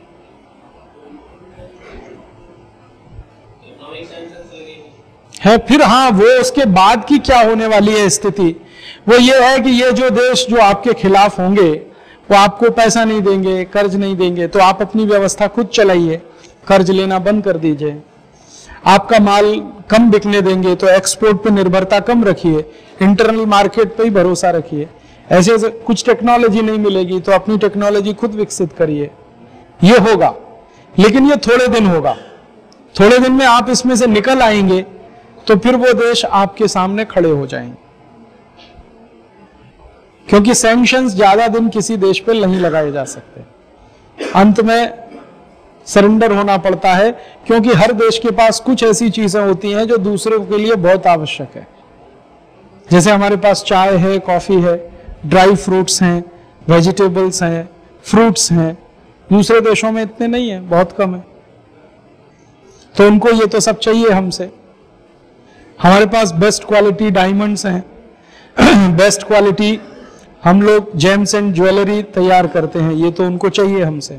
[SPEAKER 2] है फिर, हाँ, वो उसके बाद की क्या होने वाली है स्थिति, वो ये है कि ये जो देश जो आपके खिलाफ होंगे वो आपको पैसा नहीं देंगे, कर्ज नहीं देंगे, तो आप अपनी व्यवस्था खुद चलाइए, कर्ज लेना बंद कर दीजिए। आपका माल कम बिकने देंगे तो एक्सपोर्ट पे निर्भरता कम रखिए, इंटरनल मार्केट पे ही भरोसा रखिए। ऐसे कुछ टेक्नोलॉजी नहीं मिलेगी तो अपनी टेक्नोलॉजी खुद विकसित करिए। ये होगा, लेकिन ये थोड़े दिन होगा। थोड़े दिन में आप इसमें से निकल आएंगे तो फिर वो देश आपके सामने खड़े हो जाएंगे। क्योंकि सैंक्शंस ज्यादा दिन किसी देश पे नहीं लगाए जा सकते, अंत में सरेंडर होना पड़ता है, क्योंकि हर देश के पास कुछ ऐसी चीजें होती हैं जो दूसरों के लिए बहुत आवश्यक है। जैसे हमारे पास चाय है, कॉफी है, ड्राई फ्रूट्स हैं, वेजिटेबल्स हैं, फ्रूट्स हैं, दूसरे देशों में इतने नहीं है, बहुत कम है। तो उनको ये तो सब चाहिए हमसे। हमारे पास बेस्ट क्वालिटी डायमंड्स हैं, बेस्ट क्वालिटी हम लोग जेम्स एंड ज्वेलरी तैयार करते हैं, ये तो उनको चाहिए हमसे।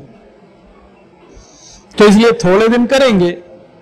[SPEAKER 2] तो इसलिए थोड़े दिन करेंगे।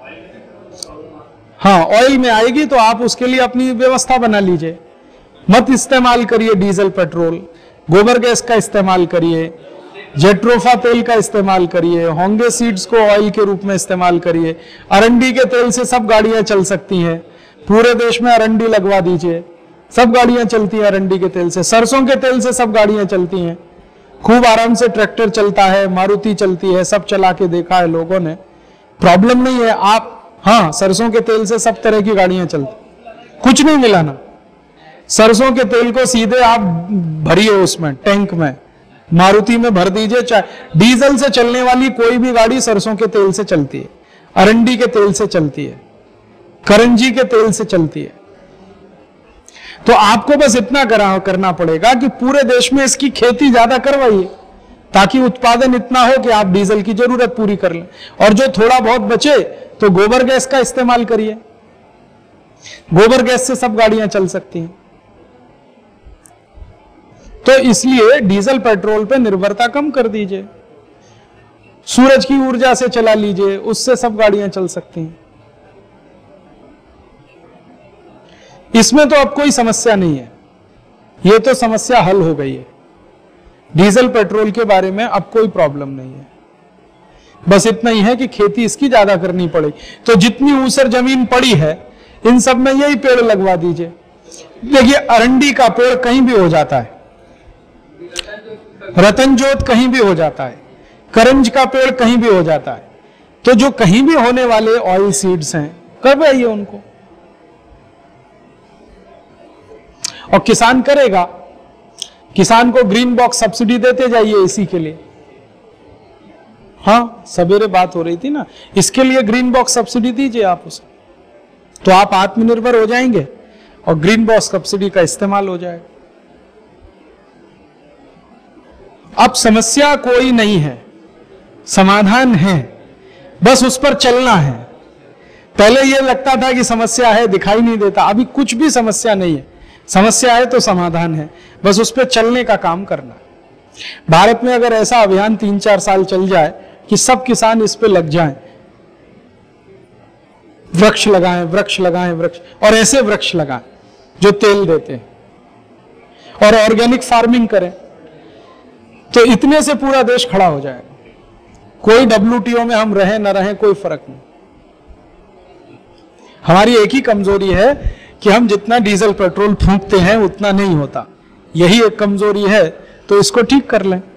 [SPEAKER 2] हाँ, ऑयल में आएगी तो आप उसके लिए अपनी व्यवस्था बना लीजिए। मत इस्तेमाल करिए डीजल पेट्रोल, गोबर गैस का इस्तेमाल करिए, जेट्रोफा तेल का इस्तेमाल करिए, होंगे सीड्स को ऑयल के रूप में इस्तेमाल करिए। अरंडी के तेल से सब गाड़ियां चल सकती हैं, पूरे देश में अरंडी लगवा दीजिए, सब गाड़ियां चलती हैं अरंडी के तेल से। सरसों के तेल से सब गाड़ियां चलती हैं, खूब आराम से ट्रैक्टर चलता है, मारुति चलती है, सब चला के देखा है लोगों ने, प्रॉब्लम नहीं है। आप हाँ, सरसों के तेल से सब तरह की गाड़ियां चलती, कुछ नहीं मिलाना। सरसों के तेल को सीधे आप भरिए उसमें टैंक में, मारुति में भर दीजिए। चाहे डीजल से चलने वाली कोई भी गाड़ी सरसों के तेल से चलती है, अरंडी के तेल से चलती है, करंजी के तेल से चलती है। तो आपको बस इतना करा करना पड़ेगा कि पूरे देश में इसकी खेती ज्यादा करवाइए, ताकि उत्पादन इतना हो कि आप डीजल की जरूरत पूरी कर लें। और जो थोड़ा बहुत बचे तो गोबर गैस का इस्तेमाल करिए, गोबर गैस से सब गाड़ियां चल सकती हैं। तो इसलिए डीजल पेट्रोल पे निर्भरता कम कर दीजिए, सूरज की ऊर्जा से चला लीजिए, उससे सब गाड़ियां चल सकती हैं। इसमें तो अब कोई समस्या नहीं है, ये तो समस्या हल हो गई है। डीजल पेट्रोल के बारे में अब कोई प्रॉब्लम नहीं है, बस इतना ही है कि खेती इसकी ज्यादा करनी पड़ेगी। तो जितनी ऊसर जमीन पड़ी है इन सब में यही पेड़ लगवा दीजिए। देखिए, अरंडी का पेड़ कहीं भी हो जाता है, रतनजोत कहीं भी हो जाता है, करंज का पेड़ कहीं भी हो जाता है। तो जो कहीं भी होने वाले ऑयल सीड्स हैं, करवाइए उनको। और किसान करेगा, किसान को ग्रीन बॉक्स सब्सिडी देते जाइए इसी के लिए। हाँ, सवेरे बात हो रही थी ना, इसके लिए ग्रीन बॉक्स सब्सिडी दीजिए आप उसे, तो आप आत्मनिर्भर हो जाएंगे और ग्रीन बॉक्स सब्सिडी का इस्तेमाल हो जाएगा। अब समस्या कोई नहीं है, समाधान है, बस उस पर चलना है। पहले यह लगता था कि समस्या है, दिखाई नहीं देता, अभी कुछ भी समस्या नहीं है। समस्या है तो समाधान है, बस उस पर चलने का काम करना। भारत में अगर ऐसा अभियान तीन चार साल चल जाए कि सब किसान इस पे लग जाएं, वृक्ष लगाएं, वृक्ष लगाएं, वृक्ष, और ऐसे वृक्ष लगाएं जो तेल देते हैं, और ऑर्गेनिक फार्मिंग करें, तो इतने से पूरा देश खड़ा हो जाएगा। कोई डब्ल्यूटीओ में हम रहें ना रहें कोई फर्क नहीं। हमारी एक ही कमजोरी है कि हम जितना डीजल पेट्रोल फूंकते हैं उतना नहीं होता, यही एक कमजोरी है, तो इसको ठीक कर लें।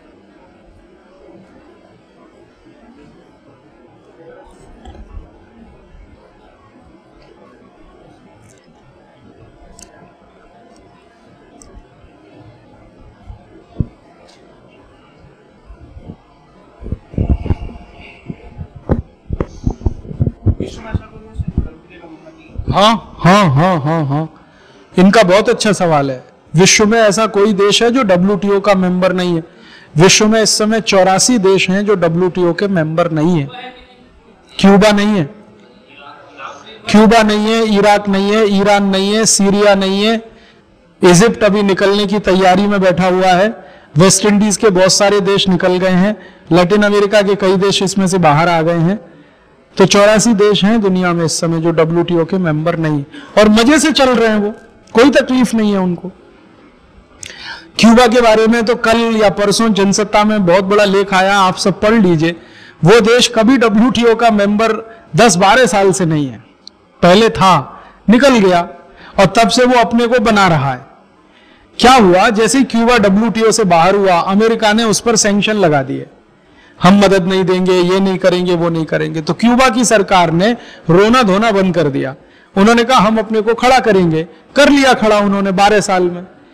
[SPEAKER 2] हाँ हाँ हाँ हाँ हाँ इनका बहुत अच्छा सवाल है। विश्व में ऐसा कोई देश है जो डब्ल्यूटीओ का मेंबर नहीं है? विश्व में इस समय चौरासी देश हैं जो डब्ल्यूटीओ के मेंबर नहीं है। क्यूबा नहीं है, क्यूबा नहीं है, इराक नहीं है, ईरान नहीं है, सीरिया नहीं है, इजिप्ट अभी निकलने की तैयारी में बैठा हुआ है, वेस्ट इंडीज के बहुत सारे देश निकल गए हैं, लैटिन अमेरिका के कई देश इसमें से बाहर आ गए हैं। तो चौरासी देश हैं दुनिया में इस समय जो डब्ल्यूटीओ के मेंबर नहीं, और मजे से चल रहे हैं, वो कोई तकलीफ नहीं है उनको। क्यूबा के बारे में तो कल या परसों जनसत्ता में बहुत बड़ा लेख आया, आप सब पढ़ लीजिए। वो देश कभी डब्ल्यूटीओ का मेंबर दस बारह साल से नहीं है, पहले था, निकल गया, और तब से वो अपने को बना रहा है। क्या हुआ, जैसे ही क्यूबा डब्ल्यूटीओ से बाहर हुआ, अमेरिका ने उस पर सैंक्शन लगा दिए, हम मदद नहीं देंगे, ये नहीं करेंगे, वो नहीं करेंगे। तो क्यूबा की सरकार ने रोना धोना बंद कर दिया। उन्होंने कहा हम अपने को खड़ा करेंगे, कर लिया खड़ा उन्होंने बारह साल में।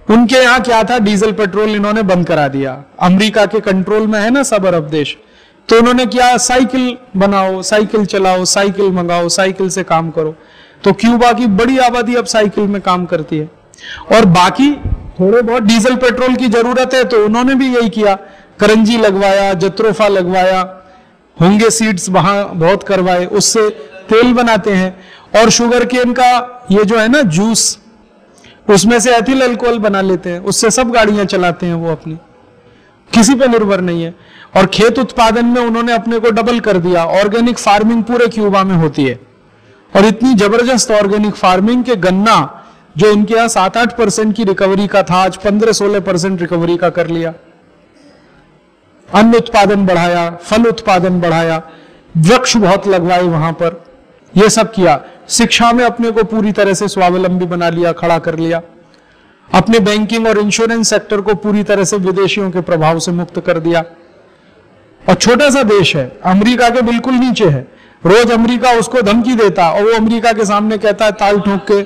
[SPEAKER 2] उनके यहाँ क्या था, डीजल पेट्रोल इन्होंने बंद करा दिया। अमेरिका के कंट्रोल में है ना सब अरब देश, तो उन्होंने क्या, साइकिल बनाओ, साइकिल चलाओ, साइकिल मंगाओ, साइकिल से काम करो। तो क्यूबा की बड़ी आबादी अब साइकिल में काम करती है, और बाकी थोड़े बहुत डीजल पेट्रोल की जरूरत है तो उन्होंने भी यही किया, करंजी लगवाया, जत्रोफा लगवाया, होंगे सीड्स वहां बहुत करवाए, उससे तेल बनाते हैं। और शुगर केन का ये जो है ना जूस, उसमें से एथिल अल्कोहल बना लेते हैं, उससे सब गाड़ियां चलाते हैं वो अपनी, किसी पे निर्भर नहीं है। और खेत उत्पादन में उन्होंने अपने को डबल कर दिया। ऑर्गेनिक फार्मिंग पूरे क्यूबा में होती है, और इतनी जबरदस्त ऑर्गेनिक फार्मिंग के गन्ना जो इनके यहां सात आठ परसेंट की रिकवरी का था, आज पंद्रह सोलह परसेंट रिकवरी का कर लिया। अन्न उत्पादन बढ़ाया, फल उत्पादन बढ़ाया, वृक्ष बहुत लगवाए वहां पर, यह सब किया। शिक्षा में अपने को पूरी तरह से स्वावलंबी बना लिया, खड़ा कर लिया। अपने बैंकिंग और इंश्योरेंस सेक्टर को पूरी तरह से विदेशियों के प्रभाव से मुक्त कर दिया। और छोटा सा देश है, अमेरिका के बिल्कुल नीचे है। रोज अमेरिका उसको धमकी देता और वो अमेरिका के सामने कहता है ताल ठोक के,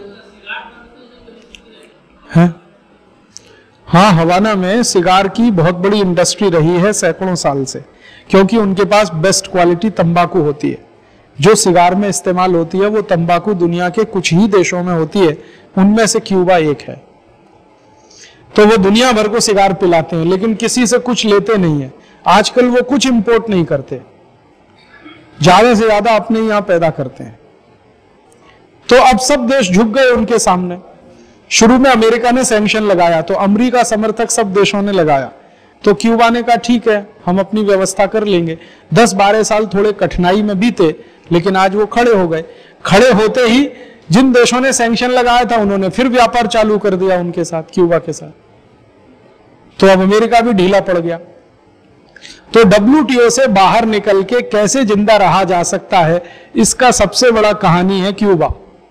[SPEAKER 2] है? हाँ, हवाना में सिगार की बहुत बड़ी इंडस्ट्री रही है सैकड़ों साल से, क्योंकि उनके पास बेस्ट क्वालिटी तंबाकू होती है। जो सिगार में इस्तेमाल होती है वो तंबाकू दुनिया के कुछ ही देशों में होती है, उनमें से क्यूबा एक है। तो वो दुनिया भर को सिगार पिलाते हैं, लेकिन किसी से कुछ लेते नहीं है। आजकल वो कुछ इंपोर्ट नहीं करते, ज्यादा से ज्यादा अपने यहां पैदा करते हैं। तो अब सब देश झुक गए उनके सामने। शुरू में अमेरिका ने सैंक्शन लगाया, तो अमेरिका समर्थक सब देशों ने लगाया, तो क्यूबा ने कहा ठीक है, हम अपनी व्यवस्था कर लेंगे। दस बारह साल थोड़े कठिनाई में बीते, लेकिन आज वो खड़े हो गए। खड़े होते ही जिन देशों ने सैंक्शन लगाया था उन्होंने फिर व्यापार चालू कर दिया उनके साथ, क्यूबा के साथ। तो अब अमेरिका भी ढीला पड़ गया। तो डब्ल्यूटीओ से बाहर निकल के कैसे जिंदा रहा जा सकता है, इसका सबसे बड़ा कहानी है क्यूबा।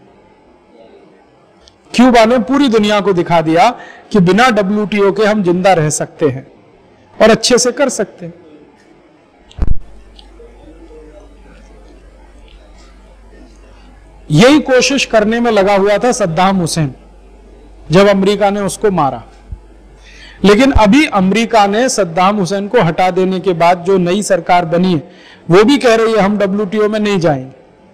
[SPEAKER 2] क्यूबा ने पूरी दुनिया को दिखा दिया कि बिना डब्ल्यूटीओ के हम जिंदा रह सकते हैं और अच्छे से कर सकते हैं। यही कोशिश करने में लगा हुआ था सद्दाम हुसैन जब अमेरिका ने उसको मारा। लेकिन अभी अमेरिका ने सद्दाम हुसैन को हटा देने के बाद जो नई सरकार बनी है वो भी कह रही है हम डब्ल्यूटीओ में नहीं जाएंगे।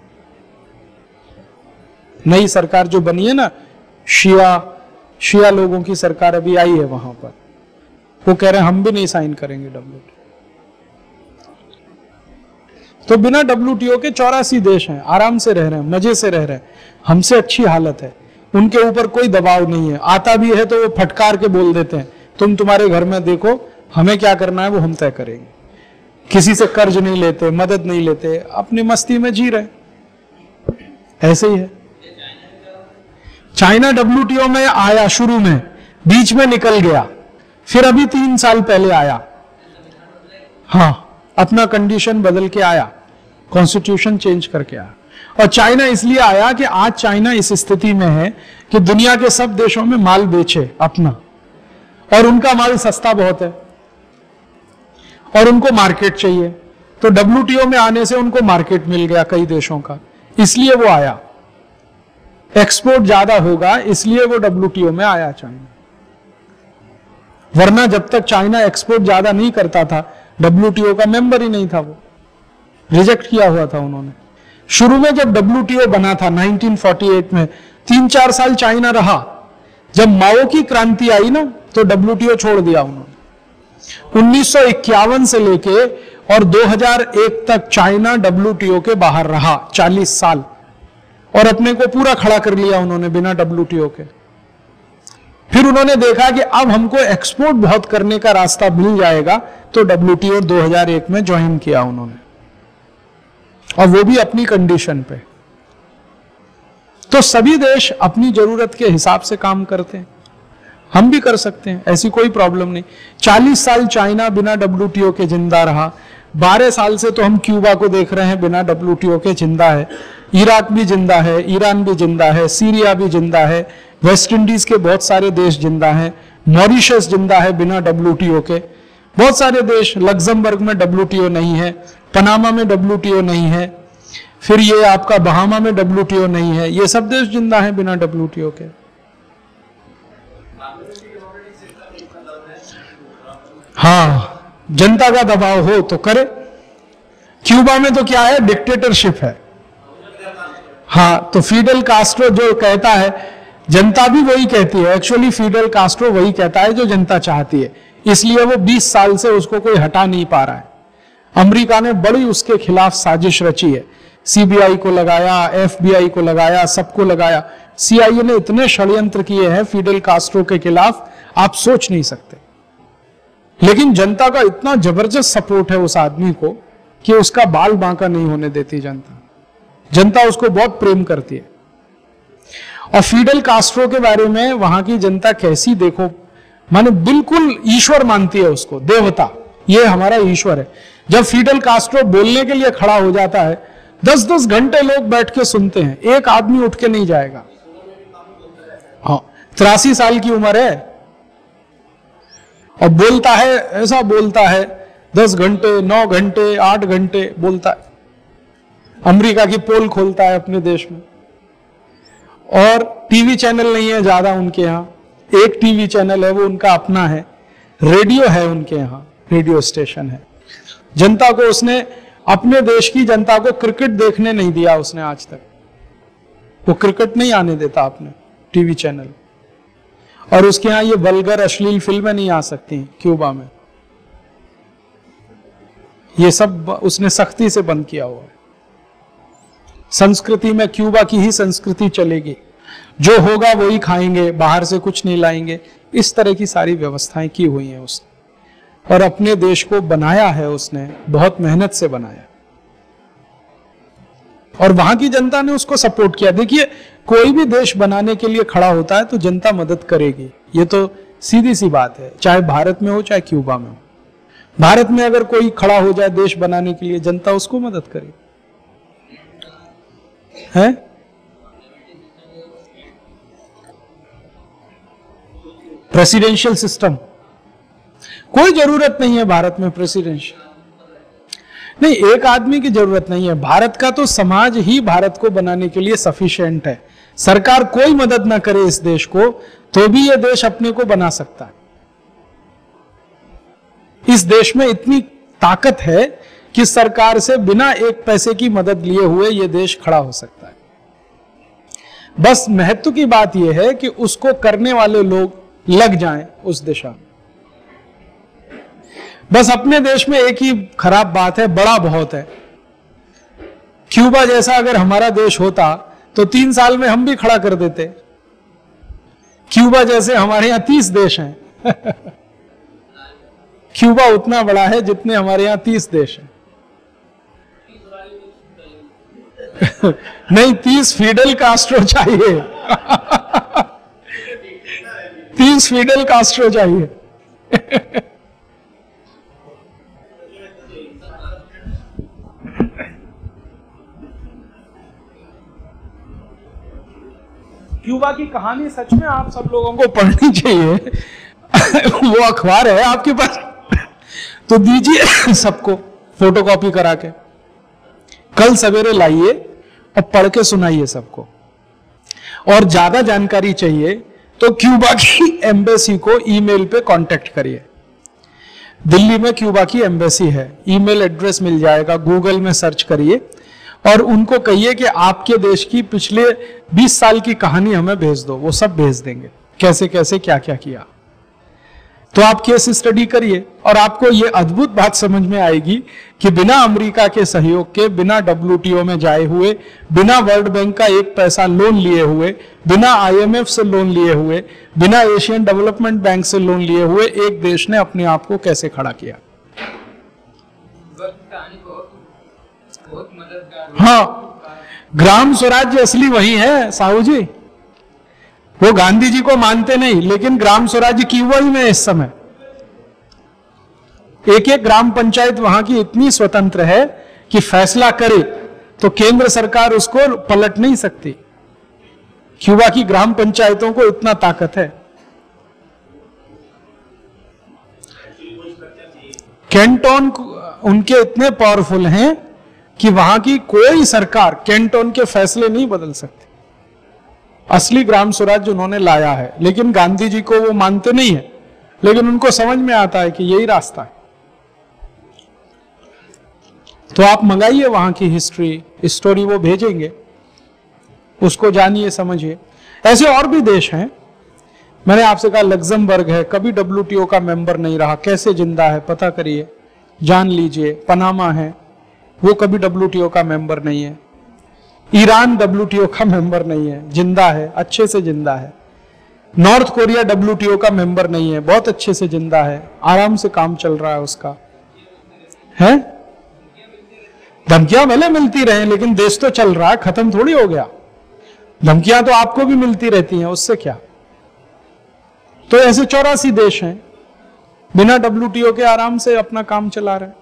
[SPEAKER 2] नई सरकार जो बनी है ना, शिया शिया लोगों की सरकार अभी आई है वहां पर, वो कह रहे हैं हम भी नहीं साइन करेंगे डब्ल्यूटीओ। तो बिना डब्ल्यूटीओ के चौरासी देश हैं, आराम से रह रहे हैं, मजे से रह रहे हैं, हमसे अच्छी हालत है। उनके ऊपर कोई दबाव नहीं है। आता भी है तो वो फटकार के बोल देते हैं तुम तुम्हारे घर में देखो, हमें क्या करना है वो हम तय करेंगे। किसी से कर्ज नहीं लेते, मदद नहीं लेते, अपनी मस्ती में जी रहे। ऐसे ही है। चाइना डब्ल्यूटीओ में आया शुरू में, बीच में निकल गया, फिर अभी तीन साल पहले आया। हाँ, अपना कंडीशन बदल के आया, कॉन्स्टिट्यूशन चेंज करके आया। और चाइना इसलिए आया कि आज चाइना इस स्थिति में है कि दुनिया के सब देशों में माल बेचे अपना, और उनका माल सस्ता बहुत है और उनको मार्केट चाहिए। तो डब्ल्यूटीओ में आने से उनको मार्केट मिल गया कई देशों का, इसलिए वो आया। एक्सपोर्ट ज्यादा होगा इसलिए वो डब्ल्यूटीओ में आया चाइना, वरना जब तक चाइना एक्सपोर्ट ज्यादा नहीं करता था डब्ल्यूटीओ का मेंबर ही नहीं था, वो रिजेक्ट किया हुआ था उन्होंने। शुरू में जब डब्ल्यूटीओ बना था उन्नीस सौ अड़तालीस में, तीन चार साल चाइना रहा। जब माओ की क्रांति आई ना तो डब्ल्यूटीओ छोड़ दिया उन्होंने। उन्नीस सौ इक्यावन से लेके और दो हज़ार एक तक चाइना डब्ल्यूटीओ के बाहर रहा, चालीस साल, और अपने को पूरा खड़ा कर लिया उन्होंने बिना डब्ल्यूटीओ के। फिर उन्होंने देखा कि अब हमको एक्सपोर्ट बहुत करने का रास्ता मिल जाएगा, तो डब्ल्यूटीओ दो हज़ार एक में ज्वाइन किया उन्होंने, और वो भी अपनी कंडीशन पे। तो सभी देश अपनी जरूरत के हिसाब से काम करते हैं, हम भी कर सकते हैं, ऐसी कोई प्रॉब्लम नहीं। चालीस साल चाइना बिना डब्ल्यूटीओ के जिंदा रहा, बारह साल से तो हम क्यूबा को देख रहे हैं बिना डब्ल्यूटीओ के जिंदा है। इराक भी जिंदा है, ईरान भी जिंदा है, सीरिया भी जिंदा है, वेस्ट इंडीज के बहुत सारे देश जिंदा हैं, मॉरिशस जिंदा है बिना डब्ल्यूटीओ के। बहुत सारे देश, लग्जमबर्ग में डब्ल्यूटीओ नहीं है, पनामा में डब्ल्यूटीओ नहीं है, फिर ये आपका बहामा में डब्ल्यूटीओ नहीं है, ये सब देश जिंदा है बिना डब्ल्यूटीओ के। हाँ, जनता का दबाव हो तो करे। क्यूबा में तो क्या है, डिक्टेटरशिप है। हाँ, तो फिडेल कास्ट्रो जो कहता है, जनता भी वही कहती है। एक्चुअली फिडेल कास्ट्रो वही कहता है जो जनता चाहती है, इसलिए वो बीस साल से उसको कोई हटा नहीं पा रहा है। अमेरिका ने बड़ी उसके खिलाफ साजिश रची है, सीबीआई को लगाया, एफबीआई को लगाया, सबको लगाया। सीआईए ने इतने षड्यंत्र किए हैं फिडेल कास्ट्रो के खिलाफ, आप सोच नहीं सकते। लेकिन जनता का इतना जबरदस्त सपोर्ट है उस आदमी को कि उसका बाल बांका नहीं होने देती जनता। जनता उसको बहुत प्रेम करती है। और फिडेल कास्ट्रो के बारे में वहां की जनता कैसी देखो, माने बिल्कुल ईश्वर मानती है उसको, देवता, ये हमारा ईश्वर है। जब फिडेल कास्ट्रो बोलने के लिए खड़ा हो जाता है, दस दस घंटे लोग बैठ के सुनते हैं, एक आदमी उठ के नहीं जाएगा। हाँ, तिरासी साल की उम्र है और बोलता है, ऐसा बोलता है, दस घंटे, नौ घंटे, आठ घंटे बोलता है। अमेरिका की पोल खोलता है अपने देश में। और टीवी चैनल नहीं है ज्यादा उनके यहाँ, एक टीवी चैनल है, वो उनका अपना है। रेडियो है उनके यहाँ, रेडियो स्टेशन है। जनता को उसने, अपने देश की जनता को क्रिकेट देखने नहीं दिया उसने आज तक। वो क्रिकेट नहीं आने देता अपने टीवी चैनल। और उसके यहाँ ये वल्गर अश्लील फिल्में नहीं आ सकती क्यूबा में, ये सब उसने सख्ती से बंद किया हुआ है। संस्कृति में क्यूबा की ही संस्कृति चलेगी, जो होगा वही खाएंगे, बाहर से कुछ नहीं लाएंगे, इस तरह की सारी व्यवस्थाएं की हुई हैं उसने। और अपने देश को बनाया है उसने, बहुत मेहनत से बनाया, और वहां की जनता ने उसको सपोर्ट किया। देखिए, कोई भी देश बनाने के लिए खड़ा होता है तो जनता मदद करेगी, ये तो सीधी सी बात है, चाहे भारत में हो चाहे क्यूबा में हो। भारत में अगर कोई खड़ा हो जाए देश बनाने के लिए, जनता उसको मदद करेगी, है? प्रेसिडेंशियल सिस्टम, कोई जरूरत नहीं है भारत में प्रेसिडेंशियल, नहीं, एक आदमी की जरूरत नहीं है। भारत का तो समाज ही भारत को बनाने के लिए सफिशिएंट है। सरकार कोई मदद ना करे इस देश को तो भी यह देश अपने को बना सकता है। इस देश में इतनी ताकत है कि सरकार से बिना एक पैसे की मदद लिए हुए यह देश खड़ा हो सकता है। बस महत्व की बात यह है कि उसको करने वाले लोग लग जाएं उस दिशा में। बस अपने देश में एक ही खराब बात है, बड़ा बहुत है। क्यूबा जैसा अगर हमारा देश होता तो तीन साल में हम भी खड़ा कर देते। क्यूबा जैसे हमारे यहां तीस देश हैं क्यूबा उतना बड़ा है जितने हमारे यहां तीस देश हैं नहीं, तीस फिडेल कास्ट्रो चाहिए तीस फिडेल कास्ट्रो चाहिए क्यूबा की कहानी सच में आप सब लोगों को पढ़नी चाहिए वो अखबार है आपके पास तो दीजिए सबको फोटोकॉपी करा के, कल सवेरे लाइए और पढ़ के सुनाइए सबको। और ज्यादा जानकारी चाहिए तो क्यूबा की एम्बेसी को ईमेल पे कांटेक्ट करिए। दिल्ली में क्यूबा की एम्बेसी है, ईमेल एड्रेस मिल जाएगा, गूगल में सर्च करिए और उनको कहिए कि आपके देश की पिछले बीस साल की कहानी हमें भेज दो, वो सब भेज देंगे, कैसे कैसे क्या क्या किया। तो आप केस स्टडी करिए और आपको ये अद्भुत बात समझ में आएगी कि बिना अमेरिका के सहयोग के, बिना डब्ल्यूटीओ में जाए हुए, बिना वर्ल्ड बैंक का एक पैसा लोन लिए हुए, बिना आईएमएफ से लोन लिए हुए, बिना एशियन डेवलपमेंट बैंक से लोन लिए हुए एक देश ने अपने आप को कैसे खड़ा किया। हाँ, ग्राम स्वराज्य असली वही है साहू जी। वो गांधी जी को मानते नहीं, लेकिन ग्राम स्वराज्य क्यूबा ही में इस समय एक एक ग्राम पंचायत वहां की इतनी स्वतंत्र है कि फैसला करे तो केंद्र सरकार उसको पलट नहीं सकती। क्यूबा की ग्राम पंचायतों को इतना ताकत है। कैंटोन उनके इतने पावरफुल हैं कि वहां की कोई सरकार कैंटोन के फैसले नहीं बदल सकती। असली ग्राम स्वराज्य उन्होंने लाया है, लेकिन गांधी जी को वो मानते नहीं है। लेकिन उनको समझ में आता है कि यही रास्ता है। तो आप मंगाइए वहां की हिस्ट्री, स्टोरी वो भेजेंगे, उसको जानिए समझिए। ऐसे और भी देश हैं। मैंने आपसे कहा लग्जमबर्ग है, कभी डब्ल्यूटीओ का मेंबर नहीं रहा, कैसे जिंदा है पता करिए, जान लीजिए। पनामा है, वो कभी डब्ल्यूटीओ का मेंबर नहीं है। ईरान डब्ल्यूटीओ का मेंबर नहीं है, जिंदा है, अच्छे से जिंदा है। नॉर्थ कोरिया डब्ल्यूटीओ का मेंबर नहीं है, बहुत अच्छे से जिंदा है, आराम से काम चल रहा है उसका। है धमकियां भले मिलती रहे, लेकिन देश तो चल रहा है, खत्म थोड़ी हो गया। धमकियां तो आपको भी मिलती रहती हैं, उससे क्या। तो ऐसे चौरासी देश हैं बिना डब्ल्यूटीओ के आराम से अपना काम चला रहे हैं।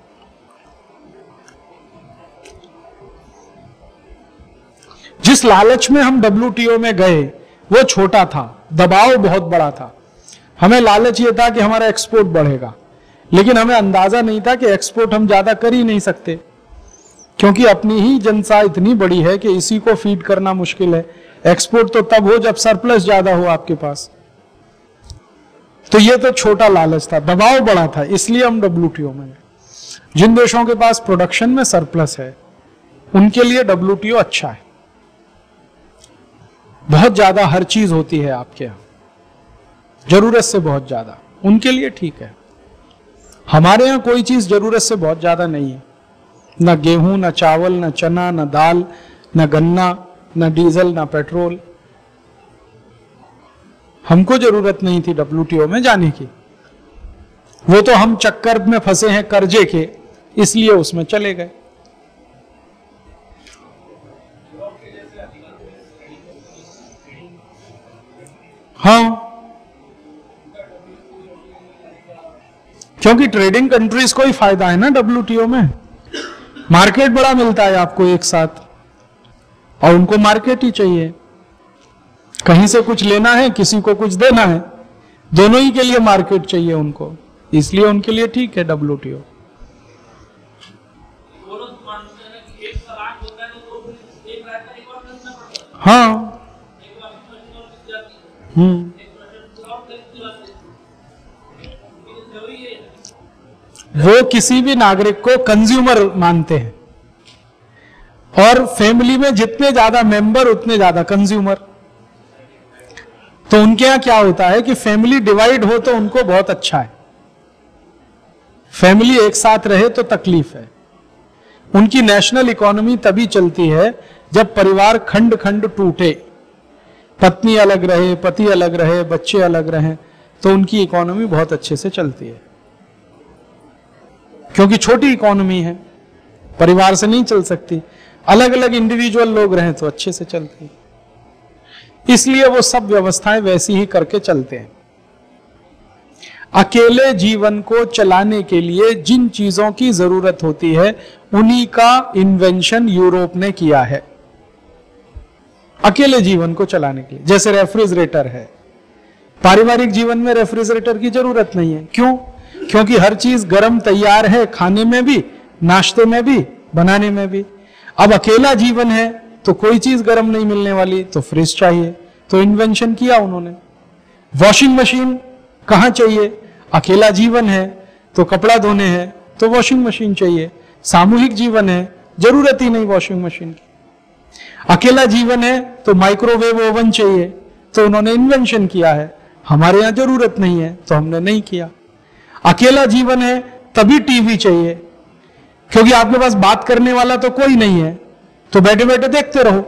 [SPEAKER 2] जिस लालच में हम डब्ल्यूटीओ में गए वो छोटा था, दबाव बहुत बड़ा था। हमें लालच ये था कि हमारा एक्सपोर्ट बढ़ेगा, लेकिन हमें अंदाजा नहीं था कि एक्सपोर्ट हम ज्यादा कर ही नहीं सकते, क्योंकि अपनी ही जनता इतनी बड़ी है कि इसी को फीड करना मुश्किल है। एक्सपोर्ट तो तब हो जब सरप्लस ज्यादा हो आपके पास। तो ये तो छोटा लालच था, दबाव बड़ा था, इसलिए हम डब्ल्यूटीओ में गए। जिन देशों के पास प्रोडक्शन में सरप्लस है उनके लिए डब्ल्यूटीओ अच्छा है। बहुत ज्यादा हर चीज होती है आपके यहां, जरूरत से बहुत ज्यादा, उनके लिए ठीक है। हमारे यहां कोई चीज जरूरत से बहुत ज्यादा नहीं है, न गेहूं, न चावल, न चना, न दाल, न गन्ना, न डीजल, न पेट्रोल। हमको जरूरत नहीं थी डब्ल्यूटीओ में जाने की, वो तो हम चक्कर में फंसे हैं कर्जे के, इसलिए उसमें चले गए। हाँ, क्योंकि ट्रेडिंग कंट्रीज को ही फायदा है ना डब्ल्यूटीओ में, मार्केट बड़ा मिलता है आपको एक साथ, और उनको मार्केट ही चाहिए। कहीं से कुछ लेना है, किसी को कुछ देना है, दोनों ही के लिए मार्केट चाहिए उनको, इसलिए उनके लिए ठीक है डब्ल्यूटीओ। हाँ, हम्म, वो किसी भी नागरिक को कंज्यूमर मानते हैं, और फैमिली में जितने ज्यादा मेंबर उतने ज्यादा कंज्यूमर। तो उनके यहां क्या होता है कि फैमिली डिवाइड हो तो उनको बहुत अच्छा है, फैमिली एक साथ रहे तो तकलीफ है। उनकी नेशनल इकोनॉमी तभी चलती है जब परिवार खंड खंड टूटे, पत्नी अलग रहे, पति अलग रहे, बच्चे अलग रहे, तो उनकी इकोनॉमी बहुत अच्छे से चलती है। क्योंकि छोटी इकोनॉमी है, परिवार से नहीं चल सकती, अलग अलग इंडिविजुअल लोग रहें तो अच्छे से चलती है। इसलिए वो सब व्यवस्थाएं वैसी ही करके चलते हैं। अकेले जीवन को चलाने के लिए जिन चीजों की जरूरत होती है उन्हीं का इन्वेंशन यूरोप ने किया है, अकेले जीवन को चलाने के लिए। जैसे रेफ्रिजरेटर है, पारिवारिक जीवन में रेफ्रिजरेटर की जरूरत नहीं है। क्यों? क्योंकि हर चीज गर्म तैयार है, खाने में भी, नाश्ते में भी, बनाने में भी। अब अकेला जीवन है तो कोई चीज गर्म नहीं मिलने वाली, तो फ्रिज चाहिए, तो इन्वेंशन किया उन्होंने। वॉशिंग मशीन कहां चाहिए? अकेला जीवन है तो कपड़ा धोने हैं तो वॉशिंग मशीन चाहिए। सामूहिक जीवन है, जरूरत ही नहीं वॉशिंग मशीन की। अकेला जीवन है तो माइक्रोवेव ओवन चाहिए, तो उन्होंने इन्वेंशन किया है। हमारे यहां जरूरत नहीं है तो हमने नहीं किया। अकेला जीवन है तभी टीवी चाहिए, क्योंकि आपके पास बात करने वाला तो कोई नहीं है, तो बैठे बैठे देखते रहो।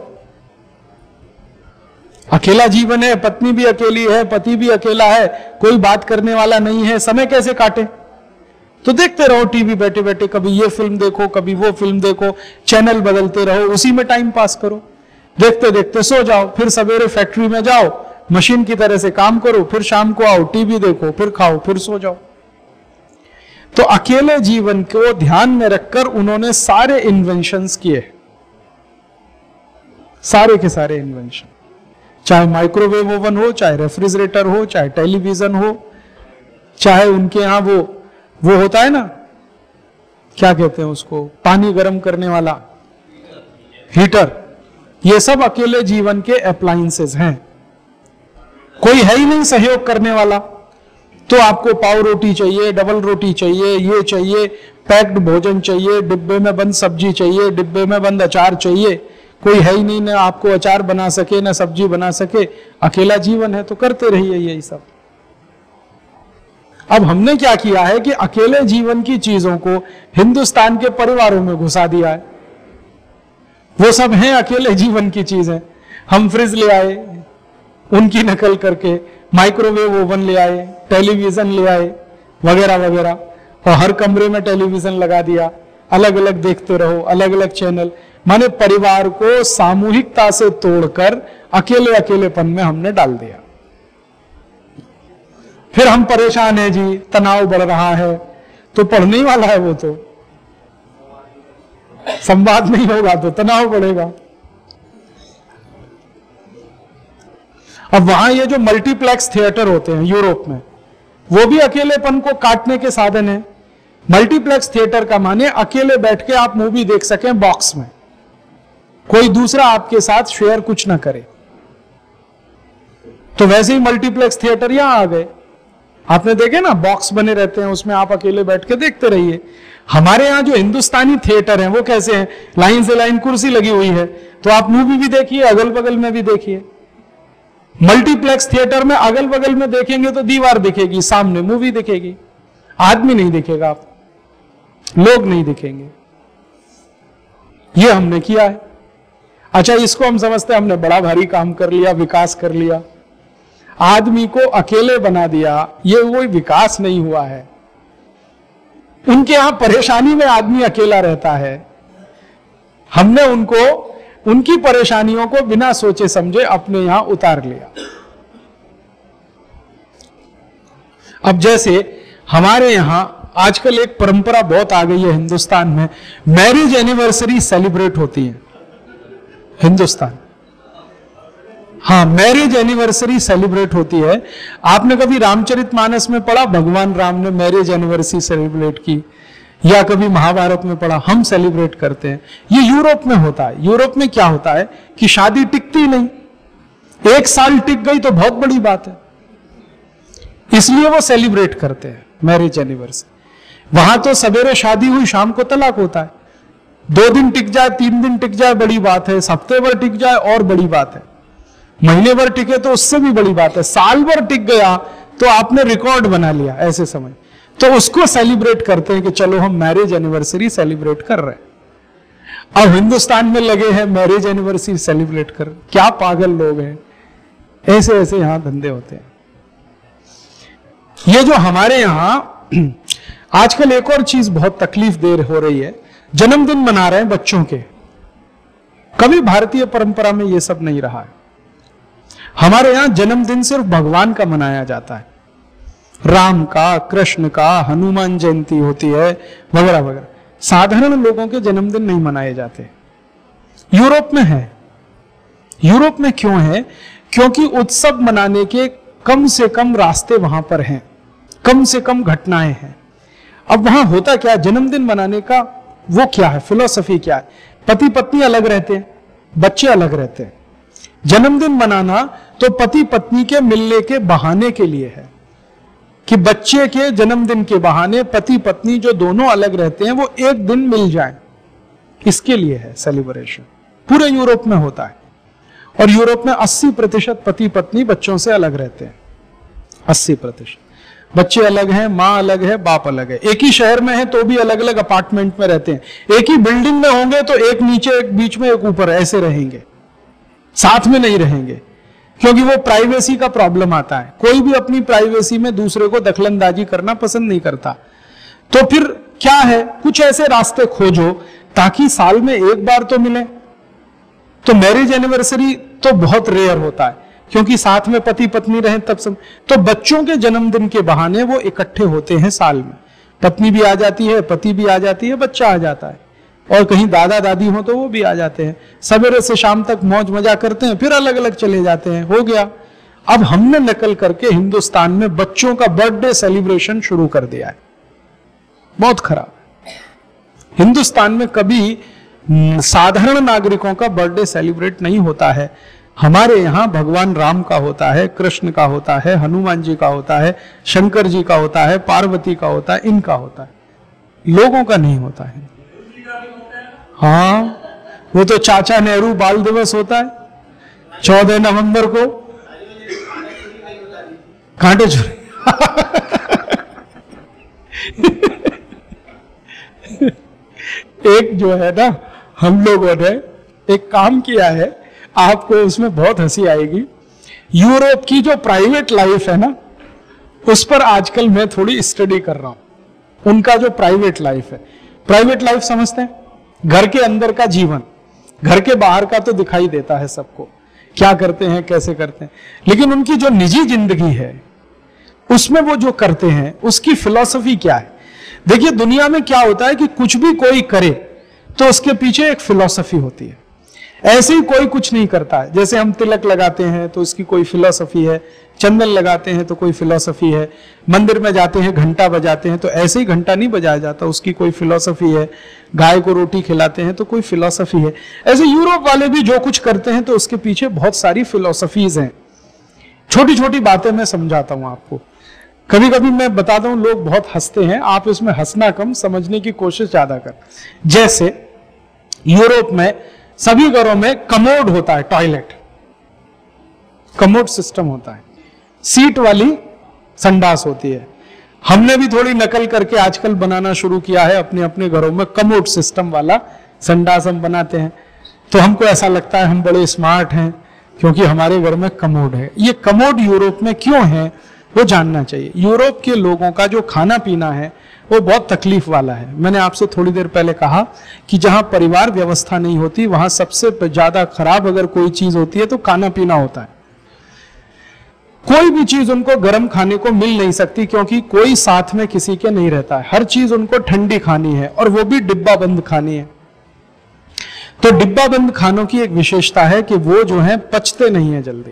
[SPEAKER 2] अकेला जीवन है, पत्नी भी अकेली है, पति भी अकेला है, कोई बात करने वाला नहीं है, समय कैसे काटे? तो देखते रहो टीवी बैठे बैठे, कभी ये फिल्म देखो, कभी वो फिल्म देखो, चैनल बदलते रहो, उसी में टाइम पास करो। देखते देखते सो जाओ, फिर सवेरे फैक्ट्री में जाओ, मशीन की तरह से काम करो, फिर शाम को आओ, टीवी देखो, फिर खाओ, फिर सो जाओ। तो अकेले जीवन को ध्यान में रखकर उन्होंने सारे इन्वेंशंस किए, सारे के सारे इन्वेंशन, चाहे माइक्रोवेव ओवन हो, चाहे रेफ्रिजरेटर हो, चाहे टेलीविजन हो, चाहे उनके यहां वो वो होता है ना, क्या कहते हैं उसको, पानी गर्म करने वाला हीटर, ये सब अकेले जीवन के अप्लायंसेस हैं। कोई है ही नहीं सहयोग करने वाला, तो आपको पाव रोटी चाहिए, डबल रोटी चाहिए, ये चाहिए, पैक्ड भोजन चाहिए, डिब्बे में बंद सब्जी चाहिए, डिब्बे में बंद अचार चाहिए। कोई है ही नहीं, ना आपको अचार बना सके ना सब्जी बना सके, अकेला जीवन है, तो करते रहिए यही सब। अब हमने क्या किया है कि अकेले जीवन की चीजों को हिंदुस्तान के परिवारों में घुसा दिया है। वो सब हैं अकेले जीवन की चीजें। हम फ्रिज ले आए उनकी नकल करके, माइक्रोवेव ओवन ले आए, टेलीविजन ले आए, वगैरह वगैरह, और हर कमरे में टेलीविजन लगा दिया, अलग अलग देखते रहो, अलग अलग चैनल। माने परिवार को सामूहिकता से तोड़कर अकेले अकेलेपन में हमने डाल दिया। फिर हम परेशान हैं जी, तनाव बढ़ रहा है, तो पढ़ने ही वाला है वो, तो संवाद नहीं होगा तो तनाव बढ़ेगा। अब वहां ये जो मल्टीप्लेक्स थिएटर होते हैं यूरोप में, वो भी अकेलेपन को काटने के साधन है। मल्टीप्लेक्स थिएटर का माने अकेले बैठ के आप मूवी देख सकें बॉक्स में, कोई दूसरा आपके साथ शेयर कुछ ना करे। तो वैसे ही मल्टीप्लेक्स थिएटर यहां आ गए। आपने देखे ना, बॉक्स बने रहते हैं, उसमें आप अकेले बैठ के देखते रहिए। हमारे यहां जो हिंदुस्तानी थिएटर हैं वो कैसे हैं? लाइन से लाइन कुर्सी लगी हुई है, तो आप मूवी भी देखिए, अगल बगल में भी देखिए। मल्टीप्लेक्स थिएटर में अगल बगल में देखेंगे तो दीवार दिखेगी, सामने मूवी दिखेगी, आदमी नहीं दिखेगा, आप लोग नहीं दिखेंगे। ये हमने किया है। अच्छा, इसको हम समझते हैं हमने बड़ा भारी काम कर लिया, विकास कर लिया, आदमी को अकेले बना दिया। ये कोई विकास नहीं हुआ है। उनके यहां परेशानी में आदमी अकेला रहता है, हमने उनको उनकी परेशानियों को बिना सोचे समझे अपने यहां उतार लिया। अब जैसे हमारे यहां आजकल एक परंपरा बहुत आ गई है हिंदुस्तान में, मैरिज एनिवर्सरी सेलिब्रेट होती है हिंदुस्तान। हाँ, मैरिज एनिवर्सरी सेलिब्रेट होती है। आपने कभी रामचरितमानस में पढ़ा भगवान राम ने मैरिज एनिवर्सरी सेलिब्रेट की, या कभी महाभारत में पढ़ा? हम सेलिब्रेट करते हैं। ये यूरोप में होता है। यूरोप में क्या होता है कि शादी टिकती नहीं, एक साल टिक गई तो बहुत बड़ी बात है, इसलिए वो सेलिब्रेट करते हैं मैरिज एनिवर्सरी। वहां तो सवेरे शादी हुई, शाम को तलाक होता है। दो दिन टिक जाए, तीन दिन टिक जाए, बड़ी बात है। हफ्ते भर टिक जाए और बड़ी बात है। महीने भर टिके तो उससे भी बड़ी बात है। साल भर टिक गया तो आपने रिकॉर्ड बना लिया, ऐसे समझ। तो उसको सेलिब्रेट करते हैं कि चलो हम मैरिज एनिवर्सरी सेलिब्रेट कर रहे हैं। अब हिंदुस्तान में लगे हैं मैरिज एनिवर्सरी सेलिब्रेट कर। क्या पागल लोग हैं, ऐसे ऐसे यहां धंधे होते हैं। ये जो हमारे यहां आजकल एक और चीज बहुत तकलीफ दे हो रही है, जन्मदिन मना रहे हैं बच्चों के। कभी भारतीय परंपरा में यह सब नहीं रहा है। हमारे यहां जन्मदिन सिर्फ भगवान का मनाया जाता है, राम का, कृष्ण का, हनुमान जयंती होती है, वगैरह वगैरह। साधारण लोगों के जन्मदिन नहीं मनाए जाते। यूरोप में है। यूरोप में क्यों है? क्योंकि उत्सव मनाने के कम से कम रास्ते वहां पर हैं, कम से कम घटनाएं हैं। अब वहां होता क्या, जन्मदिन मनाने का वो क्या है, फिलॉसफी क्या है? पति पत्नी अलग रहते हैं, बच्चे अलग रहते हैं। जन्मदिन मनाना तो पति पत्नी के मिलने के बहाने के लिए है, कि बच्चे के जन्मदिन के बहाने पति पत्नी जो दोनों अलग रहते हैं वो एक दिन मिल जाएं, इसके लिए है सेलिब्रेशन। पूरे यूरोप में होता है। और यूरोप में अस्सी प्रतिशत पति पत्नी बच्चों से अलग रहते हैं। अस्सी प्रतिशत बच्चे अलग हैं, माँ अलग है, बाप अलग है। एक ही शहर में है तो भी अलग अलग अपार्टमेंट में रहते हैं। एक ही बिल्डिंग में होंगे तो एक नीचे, एक बीच में, एक ऊपर, ऐसे रहेंगे, साथ में नहीं रहेंगे। क्योंकि वो प्राइवेसी का प्रॉब्लम आता है। कोई भी अपनी प्राइवेसी में दूसरे को दखलंदाजी करना पसंद नहीं करता। तो फिर क्या है, कुछ ऐसे रास्ते खोजो ताकि साल में एक बार तो मिले। तो मैरिज एनिवर्सरी तो बहुत रेयर होता है, क्योंकि साथ में पति पत्नी रहें तब सब। तो बच्चों के जन्मदिन के बहाने वो इकट्ठे होते हैं साल में। पत्नी भी आ जाती है, पति भी आ जाती है, बच्चा आ जाता है, और कहीं दादा दादी हो तो वो भी आ जाते हैं। सवेरे से शाम तक मौज मजा करते हैं, फिर अलग अलग चले जाते हैं, हो गया। अब हमने नकल करके हिंदुस्तान में बच्चों का बर्थडे सेलिब्रेशन शुरू कर दिया है। बहुत खराब। हिंदुस्तान में कभी साधारण नागरिकों का बर्थडे सेलिब्रेट नहीं होता है। हमारे यहाँ भगवान राम का होता है, कृष्ण का होता है, हनुमान जी का होता है, शंकर जी का होता है, पार्वती का होता है, इनका होता है, लोगों का नहीं होता है। हाँ, वो तो चाचा नेहरू बाल दिवस होता है चौदह नवंबर को, कांटे चोरी। एक जो है ना, हम लोगों ने एक काम किया है, आपको उसमें बहुत हंसी आएगी। यूरोप की जो प्राइवेट लाइफ है ना, उस पर आजकल मैं थोड़ी स्टडी कर रहा हूं। उनका जो प्राइवेट लाइफ है, प्राइवेट लाइफ समझते हैं, घर के अंदर का जीवन, घर के बाहर का तो दिखाई देता है सबको, क्या करते हैं, कैसे करते हैं, लेकिन उनकी जो निजी जिंदगी है उसमें वो जो करते हैं उसकी फिलॉसफी क्या है। देखिए, दुनिया में क्या होता है कि कुछ भी कोई करे तो उसके पीछे एक फिलॉसफी होती है। ऐसे ही कोई कुछ नहीं करता है, जैसे हम तिलक लगाते हैं तो उसकी कोई फिलॉसफी है, चंदन लगाते हैं तो कोई फिलॉसफी है, मंदिर में जाते हैं घंटा बजाते हैं तो ऐसे ही घंटा नहीं बजाया जाता, उसकी कोई फिलॉसफी है, गाय को रोटी खिलाते हैं तो कोई फिलॉसफी है। ऐसे यूरोप वाले भी जो कुछ करते हैं तो उसके पीछे बहुत सारी फिलॉसफीज हैं। छोटी छोटी बातें मैं समझाता हूं आपको, कभी कभी मैं बताता हूं, लोग बहुत हंसते हैं, आप इसमें हंसना कम, समझने की कोशिश ज्यादा कर। जैसे यूरोप में सभी घरों में कमोड होता है, टॉयलेट कमोड सिस्टम होता है, सीट वाली संडास होती है। हमने भी थोड़ी नकल करके आजकल बनाना शुरू किया है, अपने अपने घरों में कमोड सिस्टम वाला संडास हम बनाते हैं, तो हमको ऐसा लगता है हम बड़े स्मार्ट हैं क्योंकि हमारे घर में कमोड है। ये कमोड यूरोप में क्यों है वो जानना चाहिए। यूरोप के लोगों का जो खाना पीना है वो बहुत तकलीफ वाला है। मैंने आपसे थोड़ी देर पहले कहा कि जहां परिवार व्यवस्था नहीं होती वहां सबसे ज्यादा खराब अगर कोई चीज होती है तो खाना पीना होता है। कोई भी चीज उनको गर्म खाने को मिल नहीं सकती क्योंकि कोई साथ में किसी के नहीं रहता है, हर चीज उनको ठंडी खानी है और वो भी डिब्बा बंद खानी है। तो डिब्बा बंद खानों की एक विशेषता है कि वो जो है पचते नहीं है जल्दी।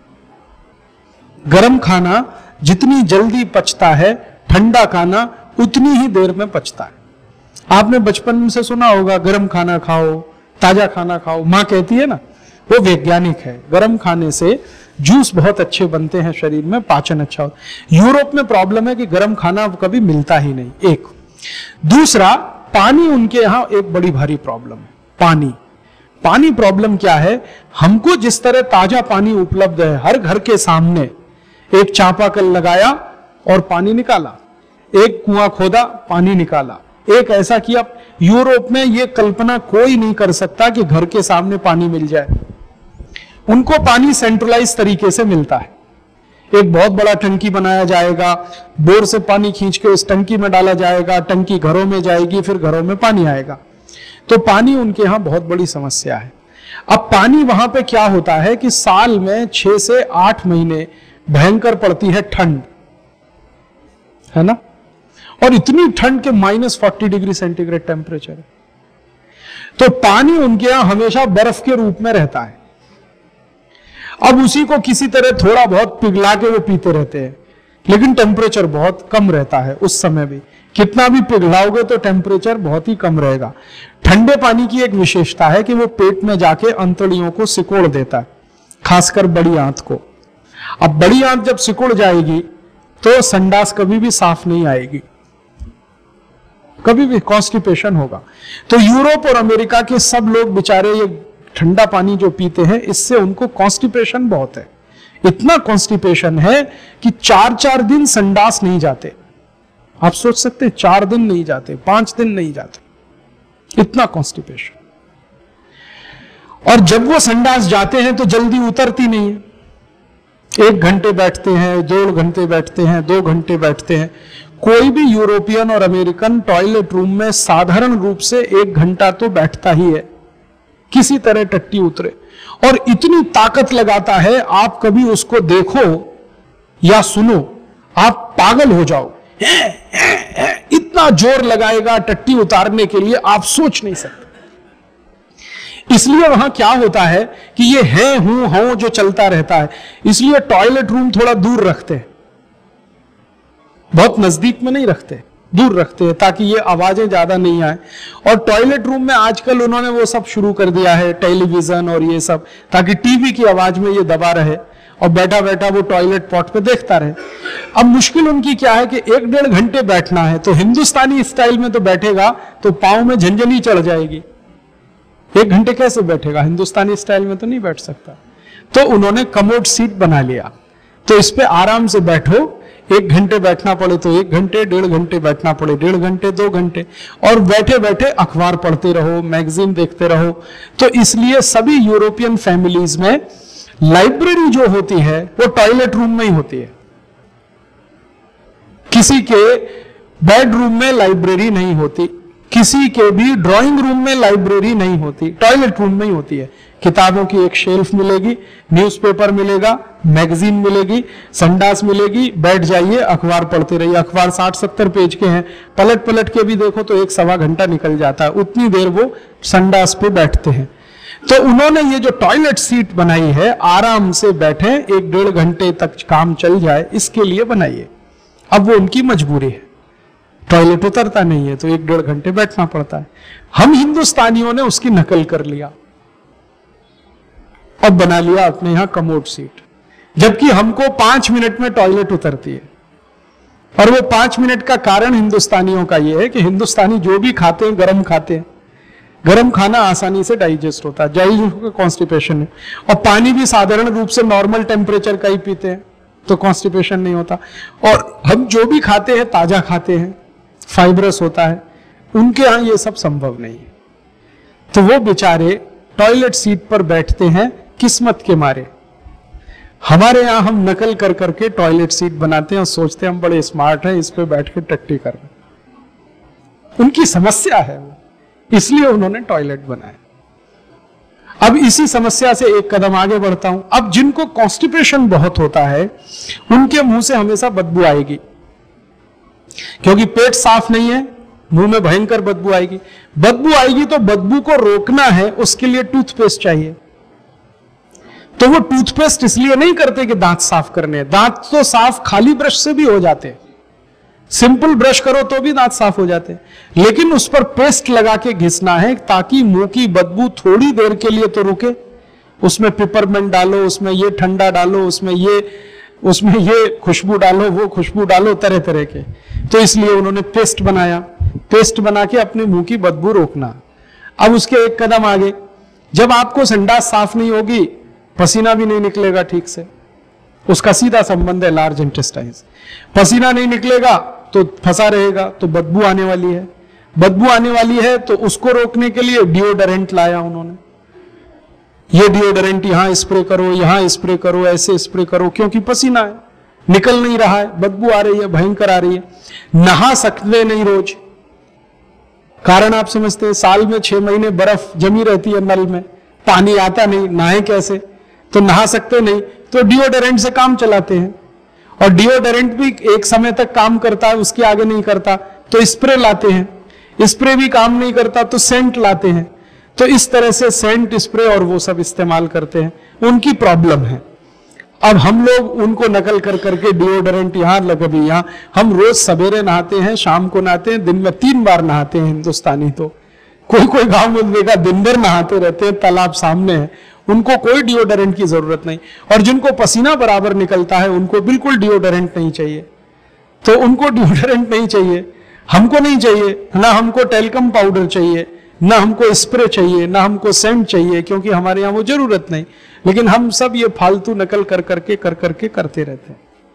[SPEAKER 2] गर्म खाना जितनी जल्दी पचता है, ठंडा खाना उतनी ही देर में पचता है। आपने बचपन से सुना होगा गर्म खाना खाओ, ताजा खाना खाओ, मां कहती है ना, वो वैज्ञानिक है। गर्म खाने से जूस बहुत अच्छे बनते हैं शरीर में, पाचन अच्छा होता है। यूरोप में प्रॉब्लम है कि गर्म खाना कभी मिलता ही नहीं, एक। दूसरा, पानी उनके यहां एक बड़ी भारी प्रॉब्लम है, पानी पानी प्रॉब्लम क्या है, हमको जिस तरह ताजा पानी उपलब्ध है, हर घर के सामने एक चापाकल लगाया और पानी निकाला, एक कुआं खोदा पानी निकाला, एक ऐसा किया। यूरोप में यह कल्पना कोई नहीं कर सकता कि घर के सामने पानी मिल जाए। उनको पानी सेंट्रलाइज तरीके से मिलता है, एक बहुत बड़ा टंकी बनाया जाएगा, बोर से पानी खींच के उस टंकी में डाला जाएगा, टंकी घरों में जाएगी, फिर घरों में पानी आएगा। तो पानी उनके यहां बहुत बड़ी समस्या है। अब पानी वहां पे क्या होता है कि साल में छह से आठ महीने भयंकर पड़ती है ठंड, है ना, और इतनी ठंड के minus forty degree centigrade temperature है। तो पानी उनके यहां हमेशा बर्फ के रूप में रहता है। अब उसी को किसी तरह थोड़ा बहुत पिघला के वो पीते रहते हैं, लेकिन टेम्परेचर बहुत कम रहता है उस समय भी। कितना भी पिघलाओगे तो टेम्परेचर बहुत ही कम रहेगा। ठंडे पानी की एक विशेषता है कि वो पेट में जाके अंतड़ियों को सिकोड़ देता है, खासकर बड़ी आंत को। अब बड़ी आंत जब सिकुड़ जाएगी तो संडास कभी भी साफ नहीं आएगी, कभी भी कॉन्स्टिपेशन होगा। तो यूरोप और अमेरिका के सब लोग बेचारे ये ठंडा पानी जो पीते हैं, इससे उनको कॉन्स्टिपेशन बहुत है। इतना कॉन्स्टिपेशन है कि चार चार दिन संडास नहीं जाते। आप सोच सकते हैं, चार दिन नहीं जाते, पांच दिन नहीं जाते, इतना कॉन्स्टिपेशन। और जब वो संडास जाते हैं तो जल्दी उतरती नहीं है। एक घंटे बैठते हैं, दो घंटे बैठते हैं, दो घंटे बैठते हैं। कोई भी यूरोपियन और अमेरिकन टॉयलेट रूम में साधारण रूप से एक घंटा तो बैठता ही है, किसी तरह टट्टी उतरे। और इतनी ताकत लगाता है, आप कभी उसको देखो या सुनो, आप पागल हो जाओ। है, है, है, इतना जोर लगाएगा टट्टी उतारने के लिए, आप सोच नहीं सकते। इसलिए वहां क्या होता है कि ये है हूं हूं जो चलता रहता है, इसलिए टॉयलेट रूम थोड़ा दूर रखते हैं, बहुत नजदीक में नहीं रखते। दूर रखते हैं ताकि ये आवाजें ज्यादा नहीं आए। और टॉयलेट रूम में आजकल उन्होंने वो सब शुरू कर दिया है, टेलीविजन और ये सब, ताकि टीवी की आवाज में ये दबा रहे और बैठा बैठा वो टॉयलेट पॉट पे देखता रहे। अब मुश्किल उनकी क्या है कि एक डेढ़ घंटे बैठना है, तो हिंदुस्तानी स्टाइल में तो बैठेगा तो पांव में झंझनी चढ़ जाएगी, एक घंटे कैसे बैठेगा, हिंदुस्तानी स्टाइल में तो नहीं बैठ सकता। तो उन्होंने कमोड सीट बना लिया, तो इस पे आराम से बैठो, एक घंटे बैठना पड़े तो एक घंटे, डेढ़ घंटे बैठना पड़े डेढ़ घंटे, दो घंटे, और बैठे बैठे अखबार पढ़ते रहो, मैगजीन देखते रहो। तो इसलिए सभी यूरोपियन फैमिलीज में लाइब्रेरी जो होती है वो टॉयलेट रूम में ही होती है। किसी के बेडरूम में लाइब्रेरी नहीं होती, किसी के भी ड्राइंग रूम में लाइब्रेरी नहीं होती, टॉयलेट रूम में ही होती है। किताबों की एक शेल्फ मिलेगी, न्यूज़पेपर मिलेगा, मैगजीन मिलेगी, संडास मिलेगी, बैठ जाइए अखबार पढ़ते रहिए। अखबार साठ सत्तर पेज के हैं, पलट पलट के भी देखो तो एक सवा घंटा निकल जाता है, उतनी देर वो संडास पे बैठते हैं। तो उन्होंने ये जो टॉयलेट सीट बनाई है, आराम से बैठे एक डेढ़ घंटे तक काम चल जाए, इसके लिए बनाइए। अब वो उनकी मजबूरी है, टॉयलेट उतरता नहीं है तो एक डेढ़ घंटे बैठना पड़ता है। हम हिंदुस्तानियों ने उसकी नकल कर लिया, अब बना लिया अपने यहां कमोड सीट, जबकि हमको पांच मिनट में टॉयलेट उतरती है। और वो पांच मिनट का कारण हिंदुस्तानियों का ये है कि हिंदुस्तानी जो भी खाते हैं गर्म खाते हैं, गर्म खाना आसानी से डाइजेस्ट होता है, डाइजेस्ट कॉन्स्टिपेशन है। और पानी भी साधारण रूप से नॉर्मल टेम्परेचर का ही पीते हैं तो कॉन्स्टिपेशन नहीं होता। और हम जो भी खाते हैं ताजा खाते हैं, फाइब्रस होता है, उनके यहां ये सब संभव नहीं है। तो वो बेचारे टॉयलेट सीट पर बैठते हैं किस्मत के मारे। हमारे यहां हम नकल कर करके टॉयलेट सीट बनाते हैं और सोचते हैं हम बड़े स्मार्ट हैं, इस पे बैठ के टट्टी कर रहे। उनकी समस्या है वो, इसलिए उन्होंने टॉयलेट बनाया। अब इसी समस्या से एक कदम आगे बढ़ता हूं। अब जिनको कॉन्स्टिपेशन बहुत होता है उनके मुंह से हमेशा बदबू आएगी, क्योंकि पेट साफ नहीं है, मुंह में भयंकर बदबू आएगी। बदबू आएगी तो बदबू को रोकना है, उसके लिए टूथपेस्ट चाहिए। तो वो टूथपेस्ट इसलिए नहीं करते कि दांत साफ करने, दांत तो साफ खाली ब्रश से भी हो जाते, सिंपल ब्रश करो तो भी दांत साफ हो जाते, लेकिन उस पर पेस्ट लगा के घिसना है ताकि मुंह की बदबू थोड़ी देर के लिए तो रुके। उसमें पिपरमेंट डालो, उसमें ये ठंडा डालो, उसमें ये उसमें ये खुशबू डालो, वो खुशबू डालो, तरह तरह के। तो इसलिए उन्होंने पेस्ट बनाया, पेस्ट बना के अपने मुंह की बदबू रोकना। अब उसके एक कदम आगे, जब आपको संडास साफ नहीं होगी, पसीना भी नहीं निकलेगा ठीक से, उसका सीधा संबंध है लार्ज इंटेस्टाइन। पसीना नहीं निकलेगा तो फंसा रहेगा, तो बदबू आने वाली है। बदबू आने वाली है तो उसको रोकने के लिए डिओडोरेंट लाया उन्होंने। ये डिओडोरेंट यहां स्प्रे करो, यहां स्प्रे करो, ऐसे स्प्रे करो, क्योंकि पसीना है, निकल नहीं रहा है, बदबू आ रही है, भयंकर आ रही है। नहा सकते नहीं रोज, कारण आप समझते हैं, साल में छह महीने बर्फ जमी रहती है नल में, पानी आता नहीं, नहाए कैसे, तो नहा सकते नहीं, तो डिओडोरेंट से काम चलाते हैं। और डिओडोरेंट भी एक समय तक काम करता है, उसके आगे नहीं करता, तो स्प्रे लाते हैं। स्प्रे भी काम नहीं करता तो सेंट लाते हैं। तो इस तरह से सेंट, स्प्रे और वो सब इस्तेमाल करते हैं, उनकी प्रॉब्लम है। अब हम लोग उनको नकल कर करके डिओडोरेंट यहां लगे, यहां हम रोज सवेरे नहाते हैं, शाम को नहाते हैं, दिन में तीन बार नहाते हैं हिंदुस्तानी। तो कोई कोई गांव में देखा दिन भर नहाते रहते हैं, तालाब सामने है, उनको कोई डिओडोरेंट की जरूरत नहीं। और जिनको पसीना बराबर निकलता है उनको बिल्कुल डिओडोरेंट नहीं चाहिए। तो उनको डिओडोरेंट नहीं चाहिए, हमको नहीं चाहिए ना, हमको टेल्कम पाउडर चाहिए ना, हमको स्प्रे चाहिए ना, हमको सेंट चाहिए, क्योंकि हमारे यहां वो जरूरत नहीं। लेकिन हम सब ये फालतू नकल कर करके कर करके करते रहते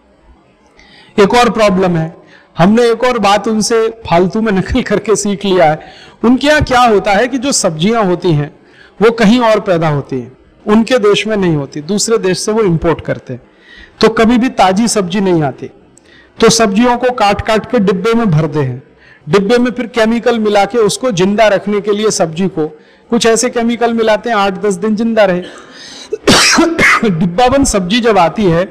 [SPEAKER 2] हैं। एक और प्रॉब्लम है, हमने एक और बात उनसे फालतू में नकल करके सीख लिया है। उनके यहाँ क्या होता है कि जो सब्जियां होती हैं वो कहीं और पैदा होती हैं, उनके देश में नहीं होती, दूसरे देश से वो इंपोर्ट करते हैं। तो कभी भी ताजी सब्जी नहीं आती, तो सब्जियों को काट काट के डिब्बे में भरते हैं। डिब्बे में फिर केमिकल मिला के उसको जिंदा रखने के लिए सब्जी को कुछ ऐसे केमिकल मिलाते हैं आठ दस दिन जिंदा रहे। डिब्बाबंद सब्जी जब आती है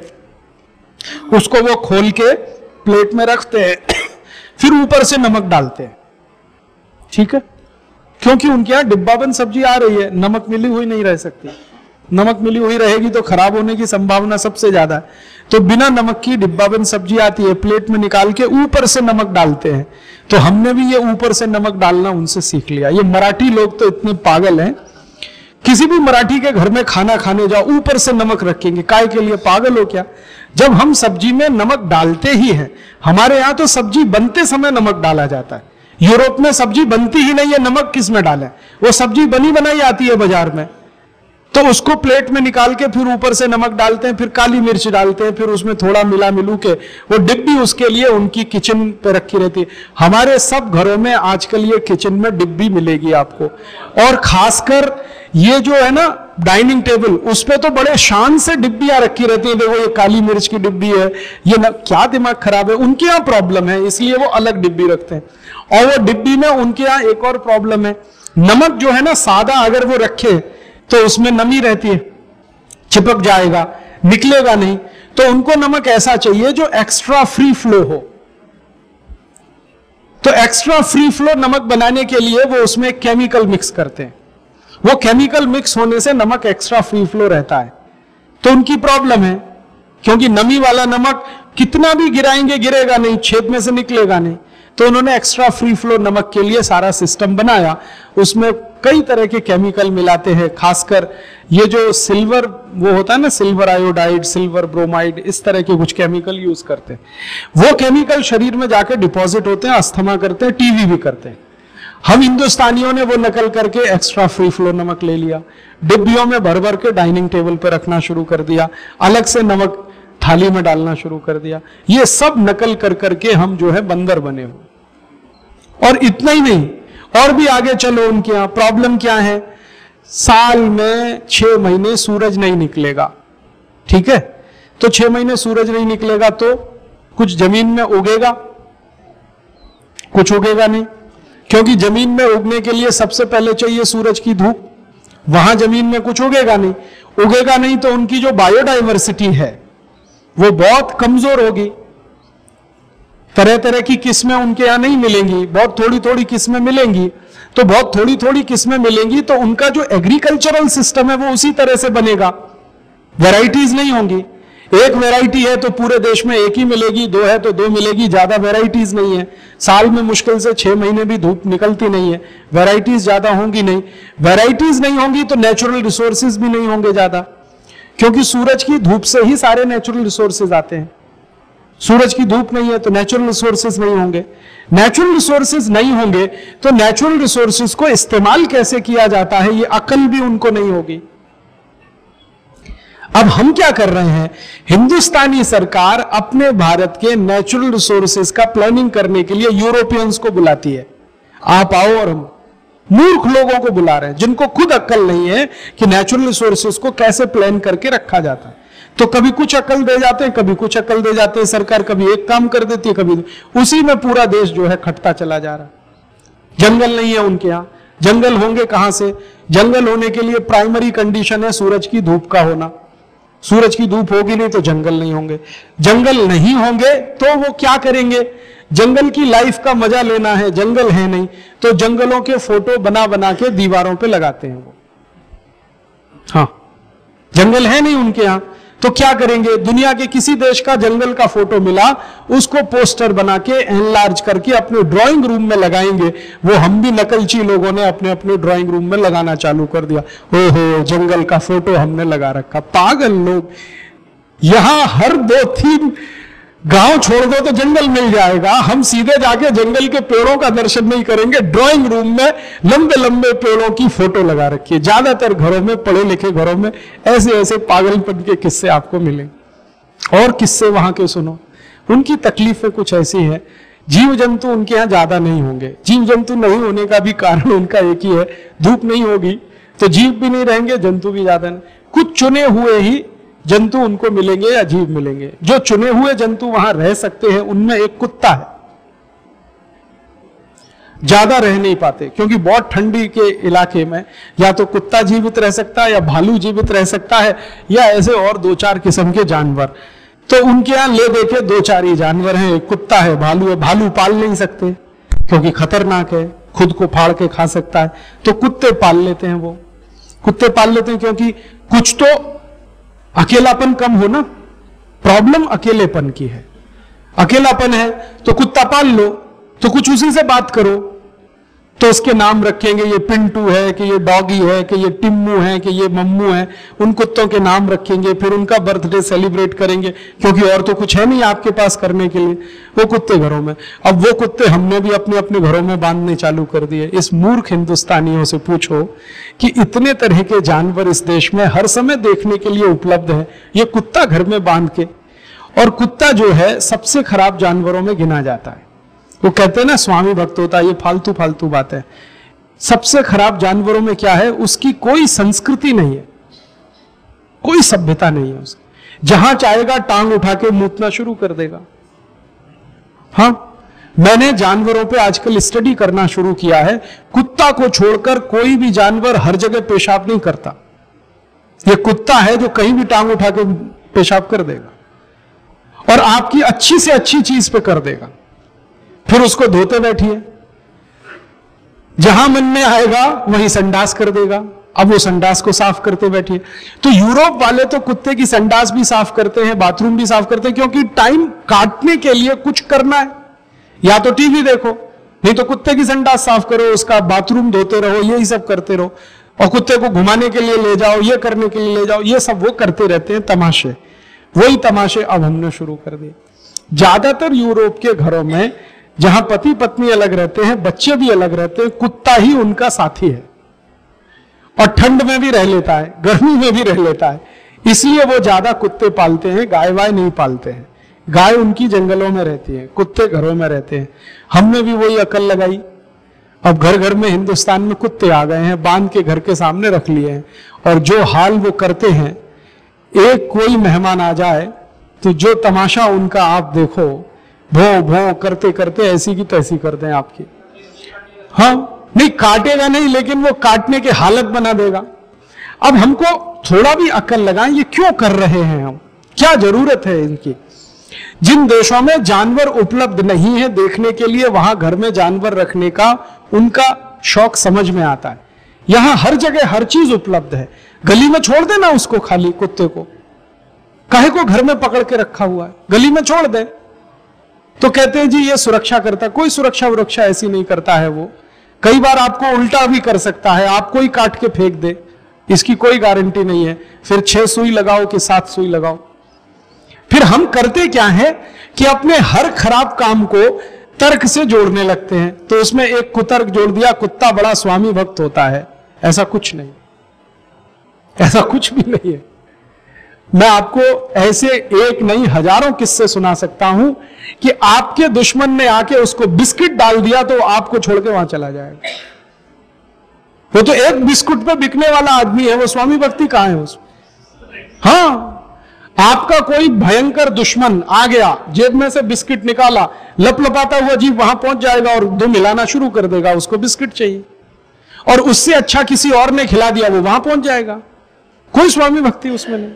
[SPEAKER 2] उसको वो खोल के प्लेट में रखते हैं, फिर ऊपर से नमक डालते हैं, ठीक है, क्योंकि उनके यहां डिब्बाबंद सब्जी आ रही है, नमक मिली हुई नहीं रह सकती। नमक मिली हुई रहेगी तो खराब होने की संभावना सबसे ज्यादा है। तो बिना नमक की डिब्बाबंद सब्जी आती है, प्लेट में निकाल के ऊपर से नमक डालते हैं। तो हमने भी ये ऊपर से नमक डालना उनसे सीख लिया। ये मराठी लोग तो इतने पागल हैं, किसी भी मराठी के घर में खाना खाने जाओ ऊपर से नमक रखेंगे, काय के लिए, पागल हो क्या? जब हम सब्जी में नमक डालते ही हैं, हमारे यहां तो सब्जी बनते समय नमक डाला जाता है, यूरोप में सब्जी बनती ही नहीं है, नमक किस में डालें? वो सब्जी बनी बनाई आती है बाजार में, तो उसको प्लेट में निकाल के फिर ऊपर से नमक डालते हैं, फिर काली मिर्च डालते हैं, फिर उसमें थोड़ा मिला मिलू के वो डिब्बी उसके लिए उनकी किचन पे रखी रहती है। हमारे सब घरों में आजकल ये किचन में डिब्बी मिलेगी आपको, और खासकर ये जो है ना डाइनिंग टेबल, उस पे तो बड़े शान से डिब्बियां रखी रहती है। देखो ये काली मिर्च की डिब्बी है, ये न, क्या दिमाग खराब है? उनके यहाँ प्रॉब्लम है इसलिए वो अलग डिब्बी रखते हैं। और वो डिब्बी में उनके यहाँ एक और प्रॉब्लम है, नमक जो है ना सादा अगर वो रखे तो उसमें नमी रहती है, चिपक जाएगा, निकलेगा नहीं। तो उनको नमक ऐसा चाहिए जो एक्स्ट्रा फ्री फ्लो हो। तो एक्स्ट्रा फ्री फ्लो नमक बनाने के लिए वो उसमें केमिकल मिक्स करते हैं। वो केमिकल मिक्स होने से नमक एक्स्ट्रा फ्री फ्लो रहता है। तो उनकी प्रॉब्लम है, क्योंकि नमी वाला नमक कितना भी गिराएंगे गिरेगा नहीं, छेद में से निकलेगा नहीं। तो उन्होंने एक्स्ट्रा फ्री फ्लो नमक के लिए सारा सिस्टम बनाया, उसमें कई तरह के केमिकल मिलाते हैं। खासकर ये जो सिल्वर वो होता है ना, सिल्वर आयोडाइड, सिल्वर ब्रोमाइड, इस तरह के कुछ केमिकल यूज करते हैं। वो केमिकल शरीर में जाकर डिपॉजिट होते हैं, अस्थमा करते हैं, टीबी भी करते हैं। हम हिंदुस्तानियों ने वो नकल करके एक्स्ट्रा फ्री फ्लो नमक ले लिया, डिब्बियों में भर भर के डाइनिंग टेबल पर रखना शुरू कर दिया, अलग से नमक थाली में डालना शुरू कर दिया। ये सब नकल कर करके हम जो है बंदर बने हुए। और इतना ही नहीं, और भी आगे चलो, उनके यहां प्रॉब्लम क्या है? साल में छह महीने सूरज नहीं निकलेगा, ठीक है? तो छह महीने सूरज नहीं निकलेगा तो कुछ जमीन में उगेगा? कुछ उगेगा नहीं, क्योंकि जमीन में उगने के लिए सबसे पहले चाहिए सूरज की धूप। वहां जमीन में कुछ उगेगा नहीं। उगेगा नहीं तो उनकी जो बायोडाइवर्सिटी है वो बहुत कमजोर होगी। तरह तरह की किस्में उनके यहां नहीं मिलेंगी, बहुत थोड़ी थोड़ी किस्में मिलेंगी। तो बहुत थोड़ी थोड़ी किस्में मिलेंगी तो उनका जो एग्रीकल्चरल सिस्टम है वो उसी तरह से बनेगा, वैरायटीज नहीं होंगी। एक वैरायटी है तो पूरे देश में एक ही मिलेगी, दो है तो दो मिलेगी, ज्यादा वैरायटीज नहीं है। साल में मुश्किल से छह महीने भी धूप निकलती नहीं है, वैरायटीज ज्यादा होंगी नहीं। वैरायटीज नहीं होंगी तो नेचुरल रिसोर्सेज भी नहीं होंगे ज्यादा, क्योंकि सूरज की धूप से ही सारे नेचुरल रिसोर्सेज आते हैं। सूरज की धूप नहीं है तो नेचुरल रिसोर्सेज नहीं होंगे। नेचुरल रिसोर्सेज नहीं होंगे तो नेचुरल रिसोर्सेज को इस्तेमाल कैसे किया जाता है ये अकल भी उनको नहीं होगी। अब हम क्या कर रहे हैं, हिंदुस्तानी सरकार अपने भारत के नेचुरल रिसोर्सेज का प्लानिंग करने के लिए यूरोपियंस को बुलाती है, आप आओ, और हम मूर्ख लोगों को बुला रहे हैं जिनको खुद अक्ल नहीं है कि नेचुरल रिसोर्सेज को कैसे प्लान करके रखा जाता है। तो कभी कुछ अकल दे जाते हैं, कभी कुछ अकल दे जाते हैं सरकार, कभी एक काम कर देती है, कभी उसी में पूरा देश जो है खटता चला जा रहा है। जंगल नहीं है उनके यहां, जंगल होंगे कहां से? जंगल होने के लिए प्राइमरी कंडीशन है सूरज की धूप का होना। सूरज की धूप होगी नहीं तो जंगल नहीं होंगे। जंगल नहीं होंगे तो वो क्या करेंगे? जंगल की लाइफ का मजा लेना है, जंगल है नहीं तो जंगलों के फोटो बना बना के दीवारों पे लगाते हैं वो। हाँ, जंगल है नहीं उनके यहां तो क्या करेंगे? दुनिया के किसी देश का जंगल का फोटो मिला, उसको पोस्टर बना के एनलार्ज करके अपने ड्राइंग रूम में लगाएंगे। वो हम भी नकलची लोगों ने अपने अपने ड्राइंग रूम में लगाना चालू कर दिया। ओहो, जंगल का फोटो हमने लगा रखा। पागल लोग, यहां हर दो तीन गांव छोड़ दो तो जंगल मिल जाएगा, हम सीधे जाके जंगल के पेड़ों का दर्शन नहीं करेंगे, ड्राइंग रूम में लंबे लंबे पेड़ों की फोटो लगा रखी है। ज्यादातर घरों में, पढ़े लिखे घरों में ऐसे ऐसे पागलपन के किस्से आपको मिलेंगे। और किस्से वहां के सुनो, उनकी तकलीफें कुछ ऐसी है। जीव जंतु उनके यहां ज्यादा नहीं होंगे। जीव जंतु नहीं होने का भी कारण उनका एक ही है, धूप नहीं होगी तो जीव भी नहीं रहेंगे, जंतु भी ज्यादा नहीं। कुछ चुने हुए ही जंतु उनको मिलेंगे या जीव मिलेंगे। जो चुने हुए जंतु वहां रह सकते हैं उनमें एक कुत्ता है। ज्यादा रह नहीं पाते क्योंकि बहुत ठंडी के इलाके में या तो कुत्ता जीवित रह सकता है या भालू जीवित रह सकता है या ऐसे और दो चार किस्म के जानवर। तो उनके यहां ले देखे दो चार ही जानवर हैं, कुत्ता है, भालू है। भालू पाल नहीं सकते क्योंकि खतरनाक है, खुद को फाड़ के खा सकता है, तो कुत्ते पाल लेते हैं। वो कुत्ते पाल लेते हैं क्योंकि कुछ तो अकेलापन कम हो ना। प्रॉब्लम अकेलेपन की है, अकेलापन है तो कुत्ता पाल लो, तो कुछ उसी से बात करो, तो उसके नाम रखेंगे, ये पिंटू है कि ये डॉगी है कि ये टिम्मू है कि ये मम्मू है, उन कुत्तों के नाम रखेंगे, फिर उनका बर्थडे सेलिब्रेट करेंगे, क्योंकि और तो कुछ है नहीं आपके पास करने के लिए। वो कुत्ते घरों में, अब वो कुत्ते हमने भी अपने अपने घरों में बांधने चालू कर दिए। इस मूर्ख हिंदुस्तानियों से पूछो कि इतने तरह के जानवर इस देश में हर समय देखने के लिए उपलब्ध है, ये कुत्ता घर में बांध के। और कुत्ता जो है सबसे खराब जानवरों में गिना जाता है। वो कहते हैं ना स्वामी भक्त होता है, ये फालतू फालतू बात है। सबसे खराब जानवरों में क्या है, उसकी कोई संस्कृति नहीं है, कोई सभ्यता नहीं है उसकी। जहां चाहेगा टांग उठा के मूतना शुरू कर देगा। हाँ, मैंने जानवरों पे आजकल स्टडी करना शुरू किया है। कुत्ता को छोड़कर कोई भी जानवर हर जगह पेशाब नहीं करता। ये कुत्ता है जो कहीं भी टांग उठा के पेशाब कर देगा और आपकी अच्छी से अच्छी चीज पे कर देगा, फिर उसको धोते बैठिए। जहां मन में आएगा वहीं संडास कर देगा, अब वो संडास को साफ करते बैठिए। तो यूरोप वाले तो कुत्ते की संडास भी साफ करते हैं, बाथरूम भी साफ करते हैं, क्योंकि टाइम काटने के लिए कुछ करना है, या तो टीवी देखो, नहीं तो कुत्ते की संडास साफ करो, उसका बाथरूम धोते रहो, यही सब करते रहो। और कुत्ते को घुमाने के लिए ले जाओ, ये करने के लिए ले जाओ, ये सब वो करते रहते हैं तमाशे। वही तमाशे अब हमने शुरू कर दिए। ज्यादातर यूरोप के घरों में जहां पति पत्नी अलग रहते हैं, बच्चे भी अलग रहते हैं, कुत्ता ही उनका साथी है। और ठंड में भी रह लेता है, गर्मी में भी रह लेता है, इसलिए वो ज्यादा कुत्ते पालते हैं, गाय वाय नहीं पालते हैं। गाय उनकी जंगलों में रहती है, कुत्ते घरों में रहते हैं। हमने भी वही अकल लगाई। अब घर घर में हिंदुस्तान में कुत्ते आ गए हैं, बांध के घर के सामने रख लिए हैं, और जो हाल वो करते हैं, एक कोई मेहमान आ जाए तो जो तमाशा उनका आप देखो, भो भो करते करते ऐसी की तैसी करते हैं आपकी। हाँ, नहीं काटेगा नहीं, लेकिन वो काटने के हालत बना देगा। अब हमको थोड़ा भी अकल लगाएं, ये क्यों कर रहे हैं हम, क्या जरूरत है इनकी। जिन देशों में जानवर उपलब्ध नहीं है देखने के लिए, वहां घर में जानवर रखने का उनका शौक समझ में आता है। यहां हर जगह हर चीज उपलब्ध है, गली में छोड़ देना उसको, खाली कुत्ते को काहे को घर में पकड़ के रखा हुआ है, गली में छोड़ दे। तो कहते हैं जी ये सुरक्षा करता, कोई सुरक्षा वुरक्षा ऐसी नहीं करता है वो। कई बार आपको उल्टा भी कर सकता है, आपको ही काट के फेंक दे, इसकी कोई गारंटी नहीं है। फिर छह सुई लगाओ कि सात सुई लगाओ। फिर हम करते क्या है कि अपने हर खराब काम को तर्क से जोड़ने लगते हैं। तो उसमें एक कुतर्क जोड़ दिया, कुत्ता बड़ा स्वामी भक्त होता है। ऐसा कुछ नहीं, ऐसा कुछ भी नहीं है। मैं आपको ऐसे एक नहीं हजारों किस्से सुना सकता हूं कि आपके दुश्मन ने आके उसको बिस्किट डाल दिया तो आपको छोड़ के वहां चला जाएगा। वो तो एक बिस्कुट पे बिकने वाला आदमी है, वो स्वामी भक्ति कहां है उसमें। हाँ, आपका कोई भयंकर दुश्मन आ गया, जेब में से बिस्किट निकाला, लपलपाता हुआ जीव वहां पहुंच जाएगा और दो मिलाना शुरू कर देगा, उसको बिस्किट चाहिए। और उससे अच्छा किसी और ने खिला दिया, वो वहां पहुंच जाएगा। कोई स्वामी भक्ति उसमें नहीं।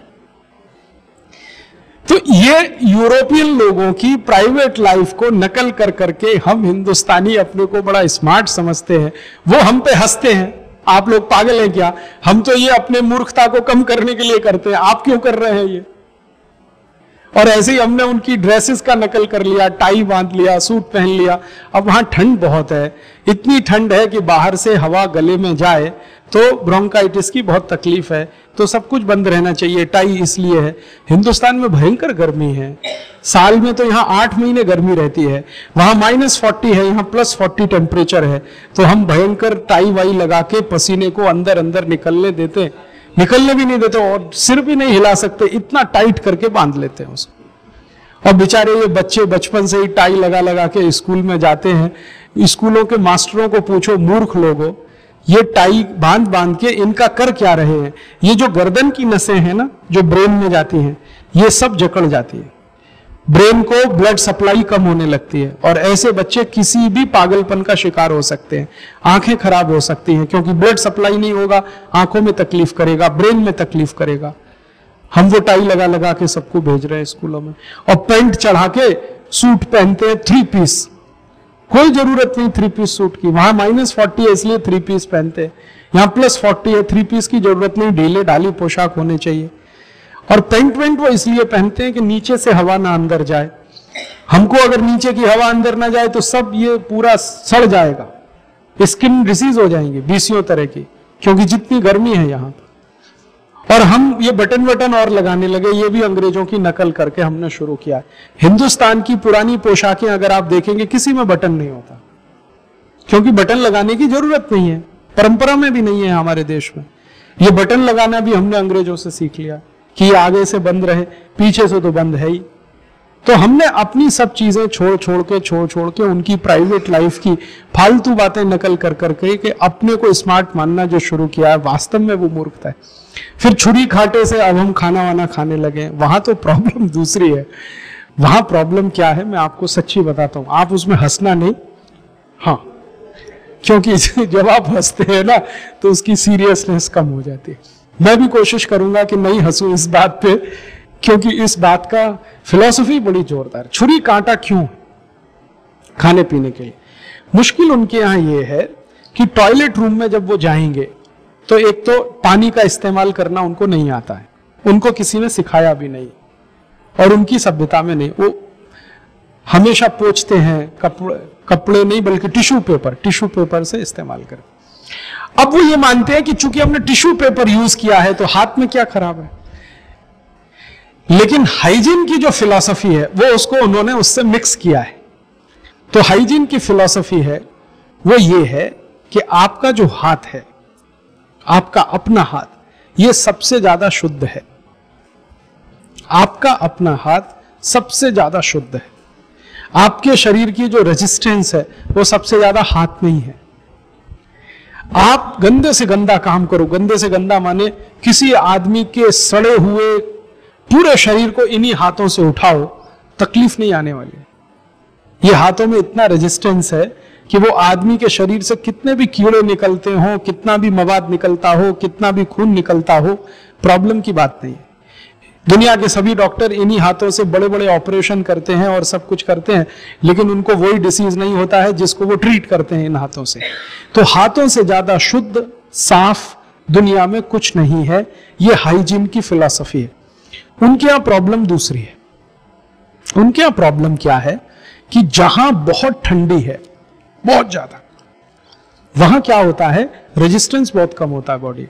[SPEAKER 2] तो ये यूरोपियन लोगों की प्राइवेट लाइफ को नकल कर करके हम हिंदुस्तानी अपने को बड़ा स्मार्ट समझते हैं। वो हम पे हंसते हैं, आप लोग पागल हैं क्या, हम तो ये अपने मूर्खता को कम करने के लिए करते हैं, आप क्यों कर रहे हैं ये। और ऐसे ही हमने उनकी ड्रेसेस का नकल कर लिया, टाई बांध लिया, सूट पहन लिया। अब वहां ठंड बहुत है, इतनी ठंड है कि बाहर से हवा गले में जाए तो ब्रोंकाइटिस की बहुत तकलीफ है, तो सब कुछ बंद रहना चाहिए। टाई इसलिए है, हिंदुस्तान में भयंकर गर्मी है, साल में तो यहाँ आठ महीने गर्मी रहती है, वहां माइनस फोर्टी है, यहाँ प्लस फोर्टी टेम्परेचर है। तो हम भयंकर टाई वाई लगा के पसीने को अंदर अंदर निकलने देते, निकलने भी नहीं देते, और सिर भी नहीं हिला सकते, इतना टाइट करके बांध लेते हैं उसको। और बेचारे ये बच्चे बचपन से ही टाई लगा लगा के स्कूल में जाते हैं। स्कूलों के मास्टरों को पूछो, मूर्ख लोगों, ये टाई बांध बांध के इनका कर क्या रहे हैं। ये जो गर्दन की नसें हैं ना, जो ब्रेन में जाती हैं, ये सब जकड़ जाती है, ब्रेन को ब्लड सप्लाई कम होने लगती है, और ऐसे बच्चे किसी भी पागलपन का शिकार हो सकते हैं। आंखें खराब हो सकती हैं, क्योंकि ब्लड सप्लाई नहीं होगा, आंखों में तकलीफ करेगा, ब्रेन में तकलीफ करेगा। हम वो टाई लगा लगा के सबको भेज रहे हैं स्कूलों में, और पेंट चढ़ा के सूट पहनते हैं, थ्री पीस। कोई जरूरत नहीं थ्री पीस सूट की, वहां माइनस फोर्टी है इसलिए थ्री पीस पहनते हैं। यहाँ प्लस फोर्टी है, थ्री पीस की जरूरत नहीं, ढीले ढाली पोशाक होने चाहिए। और पेंट वेंट वो इसलिए पहनते हैं कि नीचे से हवा ना अंदर जाए। हमको अगर नीचे की हवा अंदर ना जाए तो सब ये पूरा सड़ जाएगा, स्किन डिसीज हो जाएंगे बीसियों तरह की, क्योंकि जितनी गर्मी है यहाँ पर। और हम ये बटन वटन और लगाने लगे, ये भी अंग्रेजों की नकल करके हमने शुरू किया है। हिंदुस्तान की पुरानी पोशाकें अगर आप देखेंगे किसी में बटन नहीं होता, क्योंकि बटन लगाने की जरूरत नहीं है, परंपरा में भी नहीं है हमारे देश में। ये बटन लगाना भी हमने अंग्रेजों से सीख लिया कि ये आगे से बंद रहे, पीछे से तो बंद है ही। तो हमने अपनी सब चीजें छोड़ छोड़ के छोड़ छोड़ के उनकी प्राइवेट लाइफ की फालतू बातें नकल कर करके कि अपने को स्मार्ट मानना जो शुरू किया है, वास्तव में वो मूर्खता है। फिर छुरी खाटे से अब हम खाना वाना खाने लगे, वहां तो प्रॉब्लम दूसरी है। वहां प्रॉब्लम क्या है मैं आपको सच्ची बताता हूं, आप उसमें हंसना नहीं, हाँ, क्योंकि जब आप हंसते हैं ना तो उसकी सीरियसनेस कम हो जाती है। मैं भी कोशिश करूंगा कि नहीं हंसूं इस बात पे, क्योंकि इस बात का फिलॉसफी बड़ी जोरदार है। छुरी कांटा क्यों खाने पीने के लिए? मुश्किल उनके यहाँ ये है कि टॉयलेट रूम में जब वो जाएंगे तो एक तो पानी का इस्तेमाल करना उनको नहीं आता है, उनको किसी ने सिखाया भी नहीं, और उनकी सभ्यता में नहीं। वो हमेशा पोंछते हैं, कपड़े कपड़े नहीं बल्कि टिश्यू पेपर टिश्यू पेपर से इस्तेमाल करें। अब वो ये मानते हैं कि चूंकि हमने टिश्यू पेपर यूज किया है तो हाथ में क्या खराब है, लेकिन हाइजीन की जो फिलॉसफी है वो उसको उन्होंने उससे मिक्स किया है। तो हाइजीन की फिलॉसफी है वो ये है कि आपका जो हाथ है, आपका अपना हाथ, ये सबसे ज्यादा शुद्ध है। आपका अपना हाथ सबसे ज्यादा शुद्ध है। आपके शरीर की जो रेजिस्टेंस है वो सबसे ज्यादा हाथ में ही है। आप गंदे से गंदा काम करो, गंदे से गंदा माने किसी आदमी के सड़े हुए पूरे शरीर को इन्हीं हाथों से उठाओ, तकलीफ नहीं आने वाली। ये हाथों में इतना रेजिस्टेंस है कि वो आदमी के शरीर से कितने भी कीड़े निकलते हो, कितना भी मवाद निकलता हो, कितना भी खून निकलता हो, प्रॉब्लम की बात नहीं है। दुनिया के सभी डॉक्टर इन्हीं हाथों से बड़े बड़े ऑपरेशन करते हैं और सब कुछ करते हैं, लेकिन उनको वही डिसीज नहीं होता है जिसको वो ट्रीट करते हैं इन हाथों से। तो हाथों से ज्यादा शुद्ध साफ दुनिया में कुछ नहीं है। ये हाइजीन की फिलॉसफी है। उनके यहां प्रॉब्लम दूसरी है। उनके यहां प्रॉब्लम क्या है कि जहां बहुत ठंडी है, बहुत ज्यादा, वहां क्या होता है, रेजिस्टेंस बहुत कम होता है बॉडी का।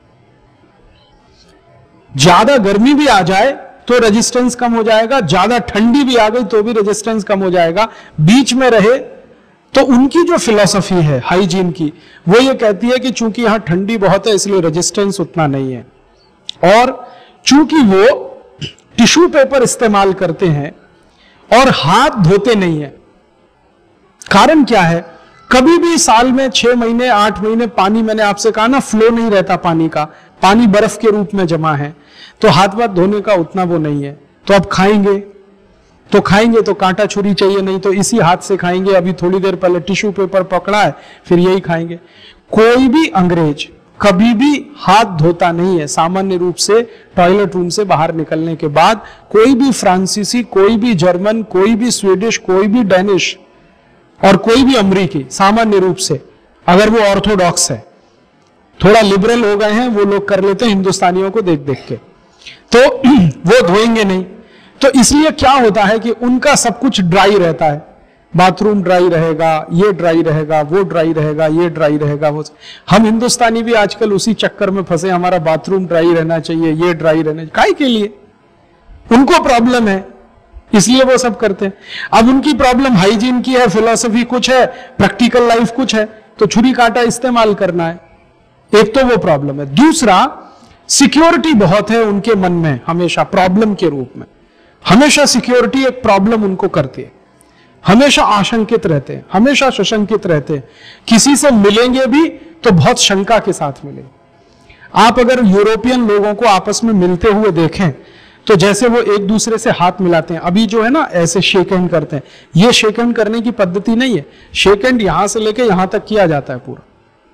[SPEAKER 2] ज्यादा गर्मी भी आ जाए तो रेजिस्टेंस कम हो जाएगा, ज्यादा ठंडी भी आ गई तो भी रेजिस्टेंस कम हो जाएगा। बीच में रहे तो उनकी जो फिलॉसफी है हाइजीन की, वो ये कहती है कि चूंकि यहां ठंडी बहुत है इसलिए रेजिस्टेंस उतना नहीं है, और चूंकि वो टिश्यू पेपर इस्तेमाल करते हैं और हाथ धोते नहीं है। कारण क्या है, कभी भी साल में छह महीने आठ महीने पानी, मैंने आपसे कहा ना, फ्लो नहीं रहता पानी का, पानी बर्फ के रूप में जमा है, तो हाथ वाथ धोने का उतना वो नहीं है। तो अब खाएंगे तो खाएंगे तो कांटा छुरी चाहिए, नहीं तो इसी हाथ से खाएंगे। अभी थोड़ी देर पहले टिश्यू पेपर पकड़ा है, फिर यही खाएंगे। कोई भी अंग्रेज कभी भी हाथ धोता नहीं है सामान्य रूप से टॉयलेट रूम से बाहर निकलने के बाद। कोई भी फ्रांसीसी, कोई भी जर्मन, कोई भी स्वीडिश, कोई भी डेनिश और कोई भी अमरीकी सामान्य रूप से, अगर वो ऑर्थोडॉक्स है, थोड़ा लिबरल हो गए हैं, वो लोग कर लेते हैं हिंदुस्तानियों को देख देख के, तो वो धोएंगे नहीं। तो इसलिए क्या होता है कि उनका सब कुछ ड्राई रहता है। बाथरूम ड्राई रहेगा, ये ड्राई रहेगा, वो ड्राई रहेगा, ये ड्राई रहेगा, वो। हम हिंदुस्तानी भी आजकल उसी चक्कर में फंसे, हमारा बाथरूम ड्राई रहना चाहिए, ये ड्राई रहना चाहिए। काहे के लिए? उनको प्रॉब्लम है इसलिए वो सब करते हैं। अब उनकी प्रॉब्लम हाइजीन की है, फिलॉसफी कुछ है, प्रैक्टिकल लाइफ कुछ है, तो छुरी कांटा इस्तेमाल करना है। एक तो वो प्रॉब्लम है। दूसरा, सिक्योरिटी बहुत है उनके मन में, हमेशा प्रॉब्लम के रूप में। हमेशा सिक्योरिटी एक प्रॉब्लम उनको करती है, हमेशा आशंकित रहते हैं, हमेशा सशंकित रहते हैं। किसी से मिलेंगे भी तो बहुत शंका के साथ मिलेंगे। आप अगर यूरोपियन लोगों को आपस में मिलते हुए देखें तो जैसे वो एक दूसरे से हाथ मिलाते हैं, अभी जो है ना ऐसे शेक हैंड करते हैं, ये शेक हैंड करने की पद्धति नहीं है। शेक हैंड यहां से लेके यहां तक किया जाता है पूरा।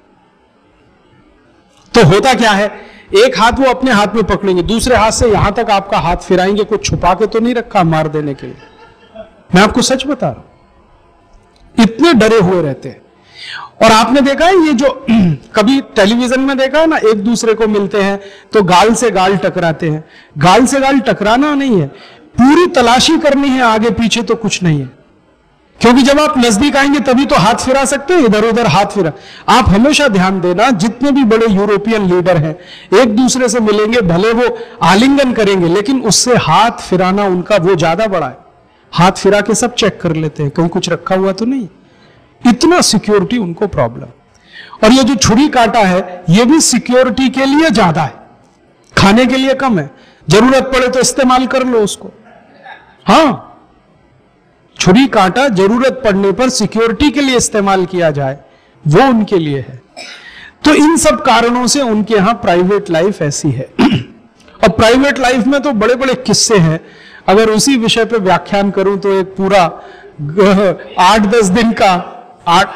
[SPEAKER 2] तो होता क्या है, एक हाथ वो अपने हाथ में पकड़ेंगे, दूसरे हाथ से यहां तक आपका हाथ फिराएंगे। कुछ छुपा के तो नहीं रखा मार देने के लिए, मैं आपको सच बता रहा हूं, इतने डरे हुए रहते हैं। और आपने देखा है ये जो कभी टेलीविजन में देखा है ना, एक दूसरे को मिलते हैं तो गाल से गाल टकराते हैं। गाल से गाल टकराना नहीं है, पूरी तलाशी करनी है, आगे पीछे तो कुछ नहीं है। क्योंकि जब आप नजदीक आएंगे तभी तो हाथ फिरा सकते हैं, इधर उधर हाथ फिरा। आप हमेशा ध्यान देना, जितने भी बड़े यूरोपियन लीडर हैं एक दूसरे से मिलेंगे, भले वो आलिंगन करेंगे, लेकिन उससे हाथ फिराना उनका वो ज्यादा बड़ा है। हाथ फिरा के सब चेक कर लेते हैं कहीं कुछ रखा हुआ तो नहीं, इतना सिक्योरिटी उनको प्रॉब्लम। और ये जो छुरी कांटा है ये भी सिक्योरिटी के लिए ज्यादा है, खाने के लिए कम है। जरूरत पड़े तो इस्तेमाल कर लो उसको। हाँ, छुरी कांटा जरूरत पड़ने पर सिक्योरिटी के लिए इस्तेमाल किया जाए, वो उनके लिए है। तो इन सब कारणों से उनके यहां प्राइवेट लाइफ ऐसी है। और प्राइवेट लाइफ में तो बड़े बड़े किस्से हैं, अगर उसी विषय पे व्याख्यान करूं तो एक पूरा आठ दस दिन का आठ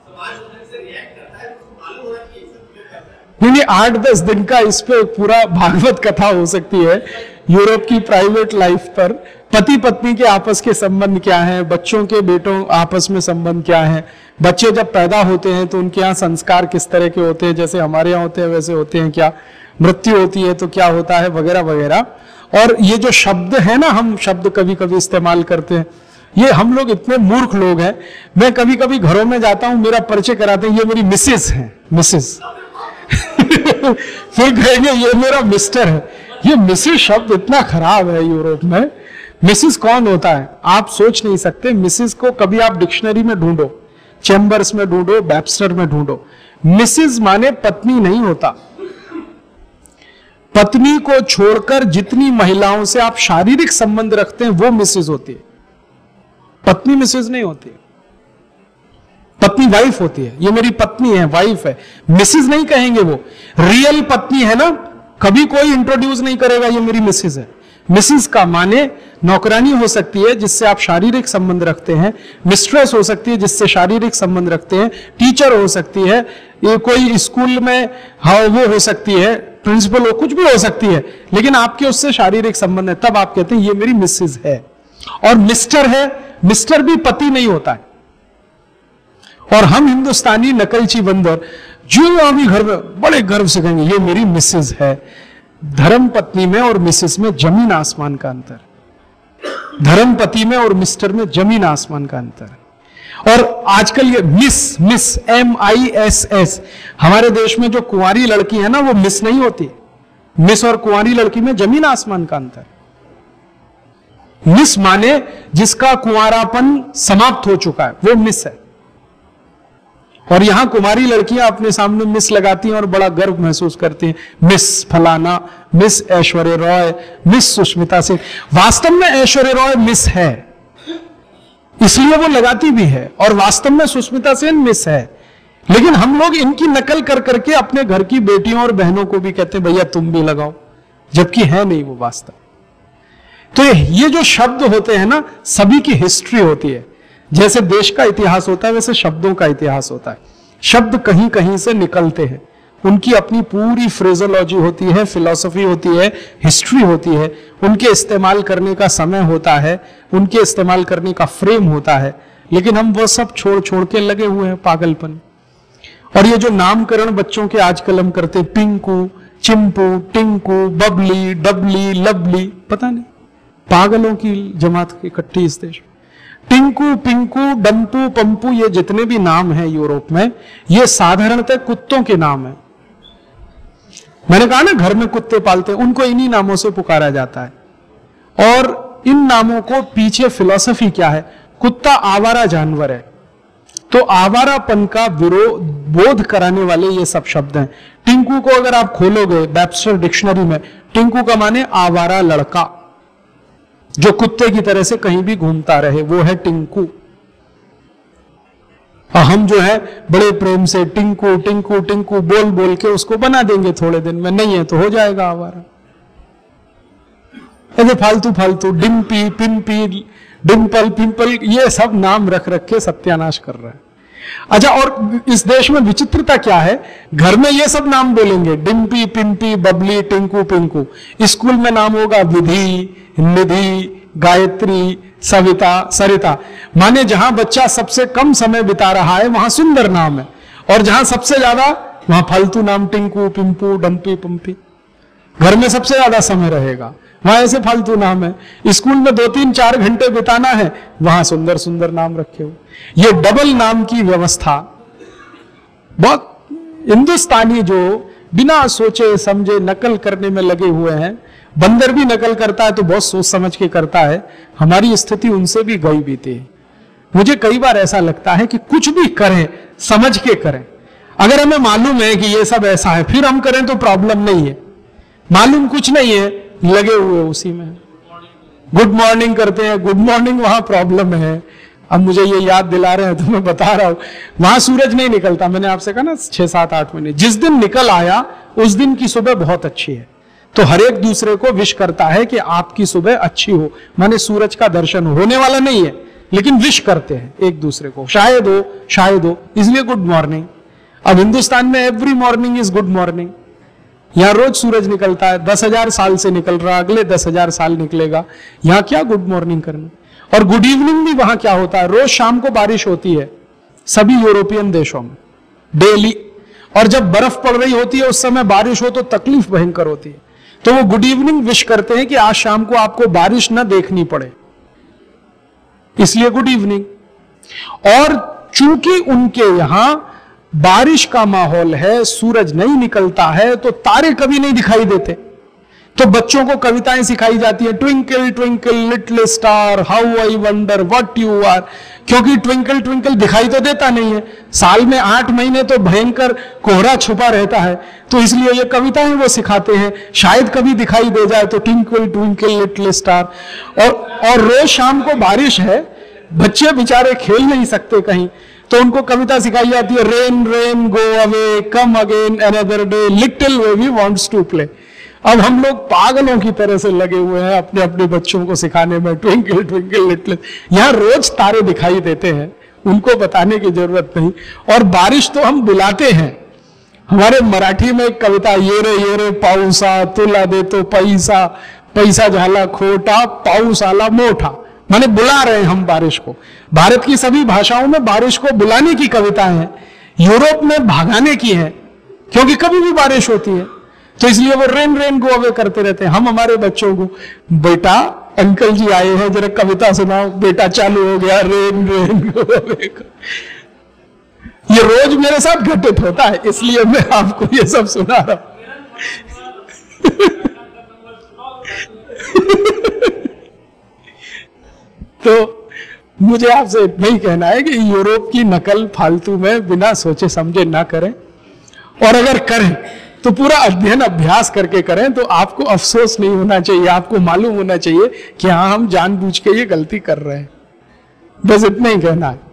[SPEAKER 2] नहीं नहीं आठ दस दिन का इस पे पूरा भागवत कथा हो सकती है यूरोप की प्राइवेट लाइफ पर। पति पत्नी के आपस के संबंध क्या है, बच्चों के बेटों आपस में संबंध क्या है, बच्चे जब पैदा होते हैं तो उनके यहाँ संस्कार किस तरह के होते हैं, जैसे हमारे यहाँ होते हैं वैसे होते हैं क्या, मृत्यु होती है तो क्या होता है, वगैरह वगैरह। और ये जो शब्द है ना, हम शब्द कभी कभी इस्तेमाल करते हैं, ये हम लोग इतने मूर्ख लोग हैं। मैं कभी कभी घरों में जाता हूं, मेरा परिचय कराते हैं, ये मेरी मिसेस है, मिसेस फिर कहेंगे ये मेरा मिस्टर है। ये मिसेस शब्द इतना खराब है यूरोप में। मिसेस कौन होता है आप सोच नहीं सकते। मिसेस को कभी आप डिक्शनरी में ढूंढो, चैम्बर्स में ढूंढो, वेबस्टर में ढूंढो, मिसेस माने पत्नी नहीं होता। पत्नी को छोड़कर जितनी महिलाओं से आप शारीरिक संबंध रखते हैं वो मिसेस होती है, पत्नी मिसेस नहीं होती है। पत्नी वाइफ होती है, ये मेरी पत्नी है, वाइफ है, मिसेस नहीं कहेंगे। वो रियल पत्नी है ना, कभी कोई इंट्रोड्यूस नहीं करेगा ये मेरी मिसेस है। मिसेस का माने नौकरानी हो सकती है जिससे आप शारीरिक संबंध रखते हैं, मिस्ट्रेस हो सकती है जिससे शारीरिक संबंध रखते हैं, टीचर हो सकती है, ये कोई स्कूल में हाँ वो हो सकती है, प्रिंसिपल हो, कुछ भी हो सकती है, लेकिन आपके उससे शारीरिक संबंध है, तब आप कहते हैं ये मेरी मिसेस है। और मिस्टर है, मिस्टर भी पति नहीं होता है। और हम हिंदुस्तानी नकलची बंदर जो अभी घर में बड़े गर्व से कहेंगे ये मेरी मिसेस है। धर्म पत्नी में और मिसेस में जमीन आसमान का अंतर, धर्म पति में और मिस्टर में जमीन आसमान का अंतर। और आजकल ये Miss Miss M I S S, हमारे देश में जो कुंवारी लड़की है ना वो मिस नहीं होती। मिस और कुंवारी लड़की में जमीन आसमान का अंतर। मिस माने जिसका कुंवारापन समाप्त हो चुका है वो मिस है। और यहां कुमारी लड़कियां अपने सामने मिस लगाती हैं और बड़ा गर्व महसूस करती हैं, मिस फलाना, मिस ऐश्वर्या रॉय, मिस सुष्मिता सेन। वास्तव में ऐश्वर्या रॉय मिस है, इसलिए वो लगाती भी है, और वास्तव में सुष्मिता सेन मिस है। लेकिन हम लोग इनकी नकल कर करके अपने घर की बेटियों और बहनों को भी कहते हैं भैया तुम भी लगाओ, जबकि है नहीं वो वास्तव। तो ये जो शब्द होते हैं ना, सभी की हिस्ट्री होती है। जैसे देश का इतिहास होता है वैसे शब्दों का इतिहास होता है। शब्द कहीं कहीं से निकलते हैं, उनकी अपनी पूरी फ्रेजोलॉजी होती है, फिलॉसफी होती है, हिस्ट्री होती है, उनके इस्तेमाल करने का समय होता है, उनके इस्तेमाल करने का फ्रेम होता है। लेकिन हम वो सब छोड़ छोड़ के लगे हुए हैं पागलपन। और ये जो नामकरण बच्चों के आजकल हम करते, पिंकू, चिंपू, टिंकू, बबली, डबली, लवली, पता नहीं पागलों की जमात इकट्ठी इस देश में। टिंकू, पिंकू, डंपू, पंपू, ये जितने भी नाम हैं यूरोप में, ये साधारणतः कुत्तों के नाम हैं। मैंने कहा ना घर में कुत्ते पालते हैं, उनको इन्हीं नामों से पुकारा जाता है। और इन नामों को पीछे फिलॉसफी क्या है? कुत्ता आवारा जानवर है, तो आवारापन का विरोध बोध कराने वाले ये सब शब्द हैं। टिंकू को अगर आप खोलोगे वेबस्टर डिक्शनरी में, टिंकू का माने आवारा लड़का जो कुत्ते की तरह से कहीं भी घूमता रहे, वो है टिंकू। और हम जो है बड़े प्रेम से टिंकू टिंकू टिंकू बोल बोल के उसको बना देंगे थोड़े दिन में, नहीं है तो हो जाएगा आवारा। ऐसे फालतू फालतू डिम्पी, पिंपी, डिम्पल, पिंपल, ये सब नाम रख रख के सत्यानाश कर रहा है। अच्छा, और इस देश में विचित्रता क्या है, घर में ये सब नाम बोलेंगे, डिम्पी, पिंपी, बबली, टिंकू, पिंकू। स्कूल में नाम होगा विधि, निधि, गायत्री, सविता, सरिता। माने जहां बच्चा सबसे कम समय बिता रहा है वहां सुंदर नाम है, और जहां सबसे ज्यादा वहां फालतू नाम, टिंकू, पिंपू, डंपी, पंपी। घर में सबसे ज्यादा समय रहेगा, वहां ऐसे फालतू नाम है। स्कूल में दो तीन चार घंटे बिताना है, वहां सुंदर सुंदर नाम रखे हुए। ये डबल नाम की व्यवस्था बहुत हिंदुस्तानी जो बिना सोचे समझे नकल करने में लगे हुए हैं। बंदर भी नकल करता है तो बहुत सोच समझ के करता है, हमारी स्थिति उनसे भी गई बीती है। मुझे कई बार ऐसा लगता है कि कुछ भी करें समझ के करें। अगर हमें मालूम है कि ये सब ऐसा है फिर हम करें तो प्रॉब्लम नहीं है, मालूम कुछ नहीं है लगे हुए उसी में। गुड मॉर्निंग करते हैं, गुड मॉर्निंग वहां प्रॉब्लम है। अब मुझे ये याद दिला रहे हैं तो मैं बता रहा हूं, वहां सूरज नहीं निकलता। मैंने आपसे कहा ना छह सात आठ महीने, जिस दिन निकल आया उस दिन की सुबह बहुत अच्छी है, तो हर एक दूसरे को विश करता है कि आपकी सुबह अच्छी हो, माने सूरज का दर्शन होने वाला नहीं है लेकिन विश करते हैं एक दूसरे को, शायद हो शायद हो, इसलिए गुड मॉर्निंग। अब हिंदुस्तान में every morning is good morning. यहां रोज सूरज निकलता है, दस हजार साल से निकल रहा, अगले दस हजार साल निकलेगा, यहां क्या गुड मॉर्निंग करना। और गुड इवनिंग भी वहां क्या होता है, रोज शाम को बारिश होती है सभी यूरोपियन देशों में डेली, और जब बर्फ पड़ रही होती है उस समय बारिश हो तो तकलीफ भयंकर होती है, तो वो गुड इवनिंग विश करते हैं कि आज शाम को आपको बारिश न देखनी पड़े, इसलिए गुड इवनिंग। और चूंकि उनके यहां बारिश का माहौल है, सूरज नहीं निकलता है, तो तारे कभी नहीं दिखाई देते, तो बच्चों को कविताएं सिखाई जाती है, twinkle twinkle little star how I wonder what you are, क्योंकि ट्विंकल ट्विंकल दिखाई तो देता नहीं है, साल में आठ महीने तो भयंकर कोहरा छुपा रहता है, तो इसलिए ये कविताएं वो सिखाते हैं, शायद कभी दिखाई दे जाए तो ट्विंकल ट्विंकल लिटिल स्टार। और और रोज शाम को बारिश है, बच्चे बेचारे खेल नहीं सकते कहीं, तो उनको कविता सिखाई जाती है, rain rain go away come again another day little baby wants to play. अब हम लोग पागलों की तरह से लगे हुए हैं अपने अपने बच्चों को सिखाने में, ट्विंकल ट्विंकल लिटिल। यहाँ रोज तारे दिखाई देते हैं, उनको बताने की जरूरत नहीं। और बारिश तो हम बुलाते हैं, हमारे मराठी में एक कविता, ये रे ये रे पाऊसा तुला दे तो पैसा, पैसा झाला खोटा पाऊस आला मोठा, माने बुला रहे हैं हम बारिश को। भारत की सभी भाषाओं में बारिश को बुलाने की कविताएं हैं, यूरोप में भगाने की है, क्योंकि कभी भी बारिश होती है, तो इसलिए वो रेन रेन गो अवे करते रहते हैं। हम हमारे बच्चों को, बेटा अंकल जी आए हैं जरा कविता सुनाओ, बेटा चालू हो गया रेन रेन गो अवे। ये रोज मेरे साथ घटित होता है, इसलिए मैं आपको ये सब सुना रहा हूं। तो मुझे आपसे इतना ही कहना है कि यूरोप की नकल फालतू में बिना सोचे समझे ना करें, और अगर करें तो पूरा अध्ययन अभ्यास करके करें, तो आपको अफसोस नहीं होना चाहिए, आपको मालूम होना चाहिए कि हाँ हम जानबूझ के ये गलती कर रहे हैं। बस इतना ही कहना है।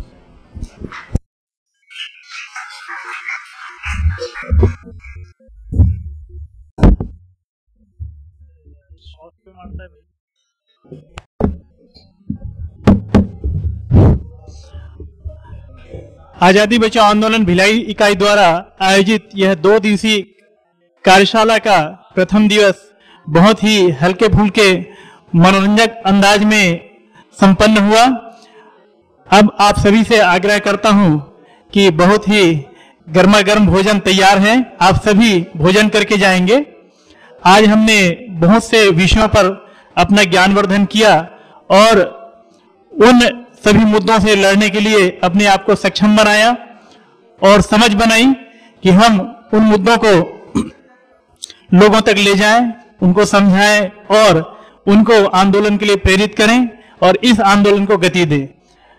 [SPEAKER 1] आजादी बचाओ आंदोलन भिलाई इकाई द्वारा आयोजित यह दो दिवसीय कार्यशाला का प्रथम दिवस बहुत ही हल्के फुल्के मनोरंजक अंदाज में संपन्न हुआ। अब आप सभी से आग्रह करता हूं कि बहुत ही गर्मा गर्म भोजन तैयार है, आप सभी भोजन करके जाएंगे। आज हमने बहुत से विषयों पर अपना ज्ञानवर्धन किया और उन सभी मुद्दों से लड़ने के लिए अपने आप को सक्षम बनाया और समझ बनाई कि हम उन मुद्दों को लोगों तक ले जाएं, उनको समझाएं और उनको आंदोलन के लिए प्रेरित करें और इस आंदोलन को गति दें।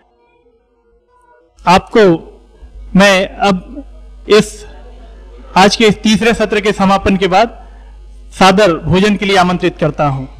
[SPEAKER 1] आपको मैं अब इस आज के इस तीसरे सत्र के समापन के बाद सादर भोजन के लिए आमंत्रित करता हूं।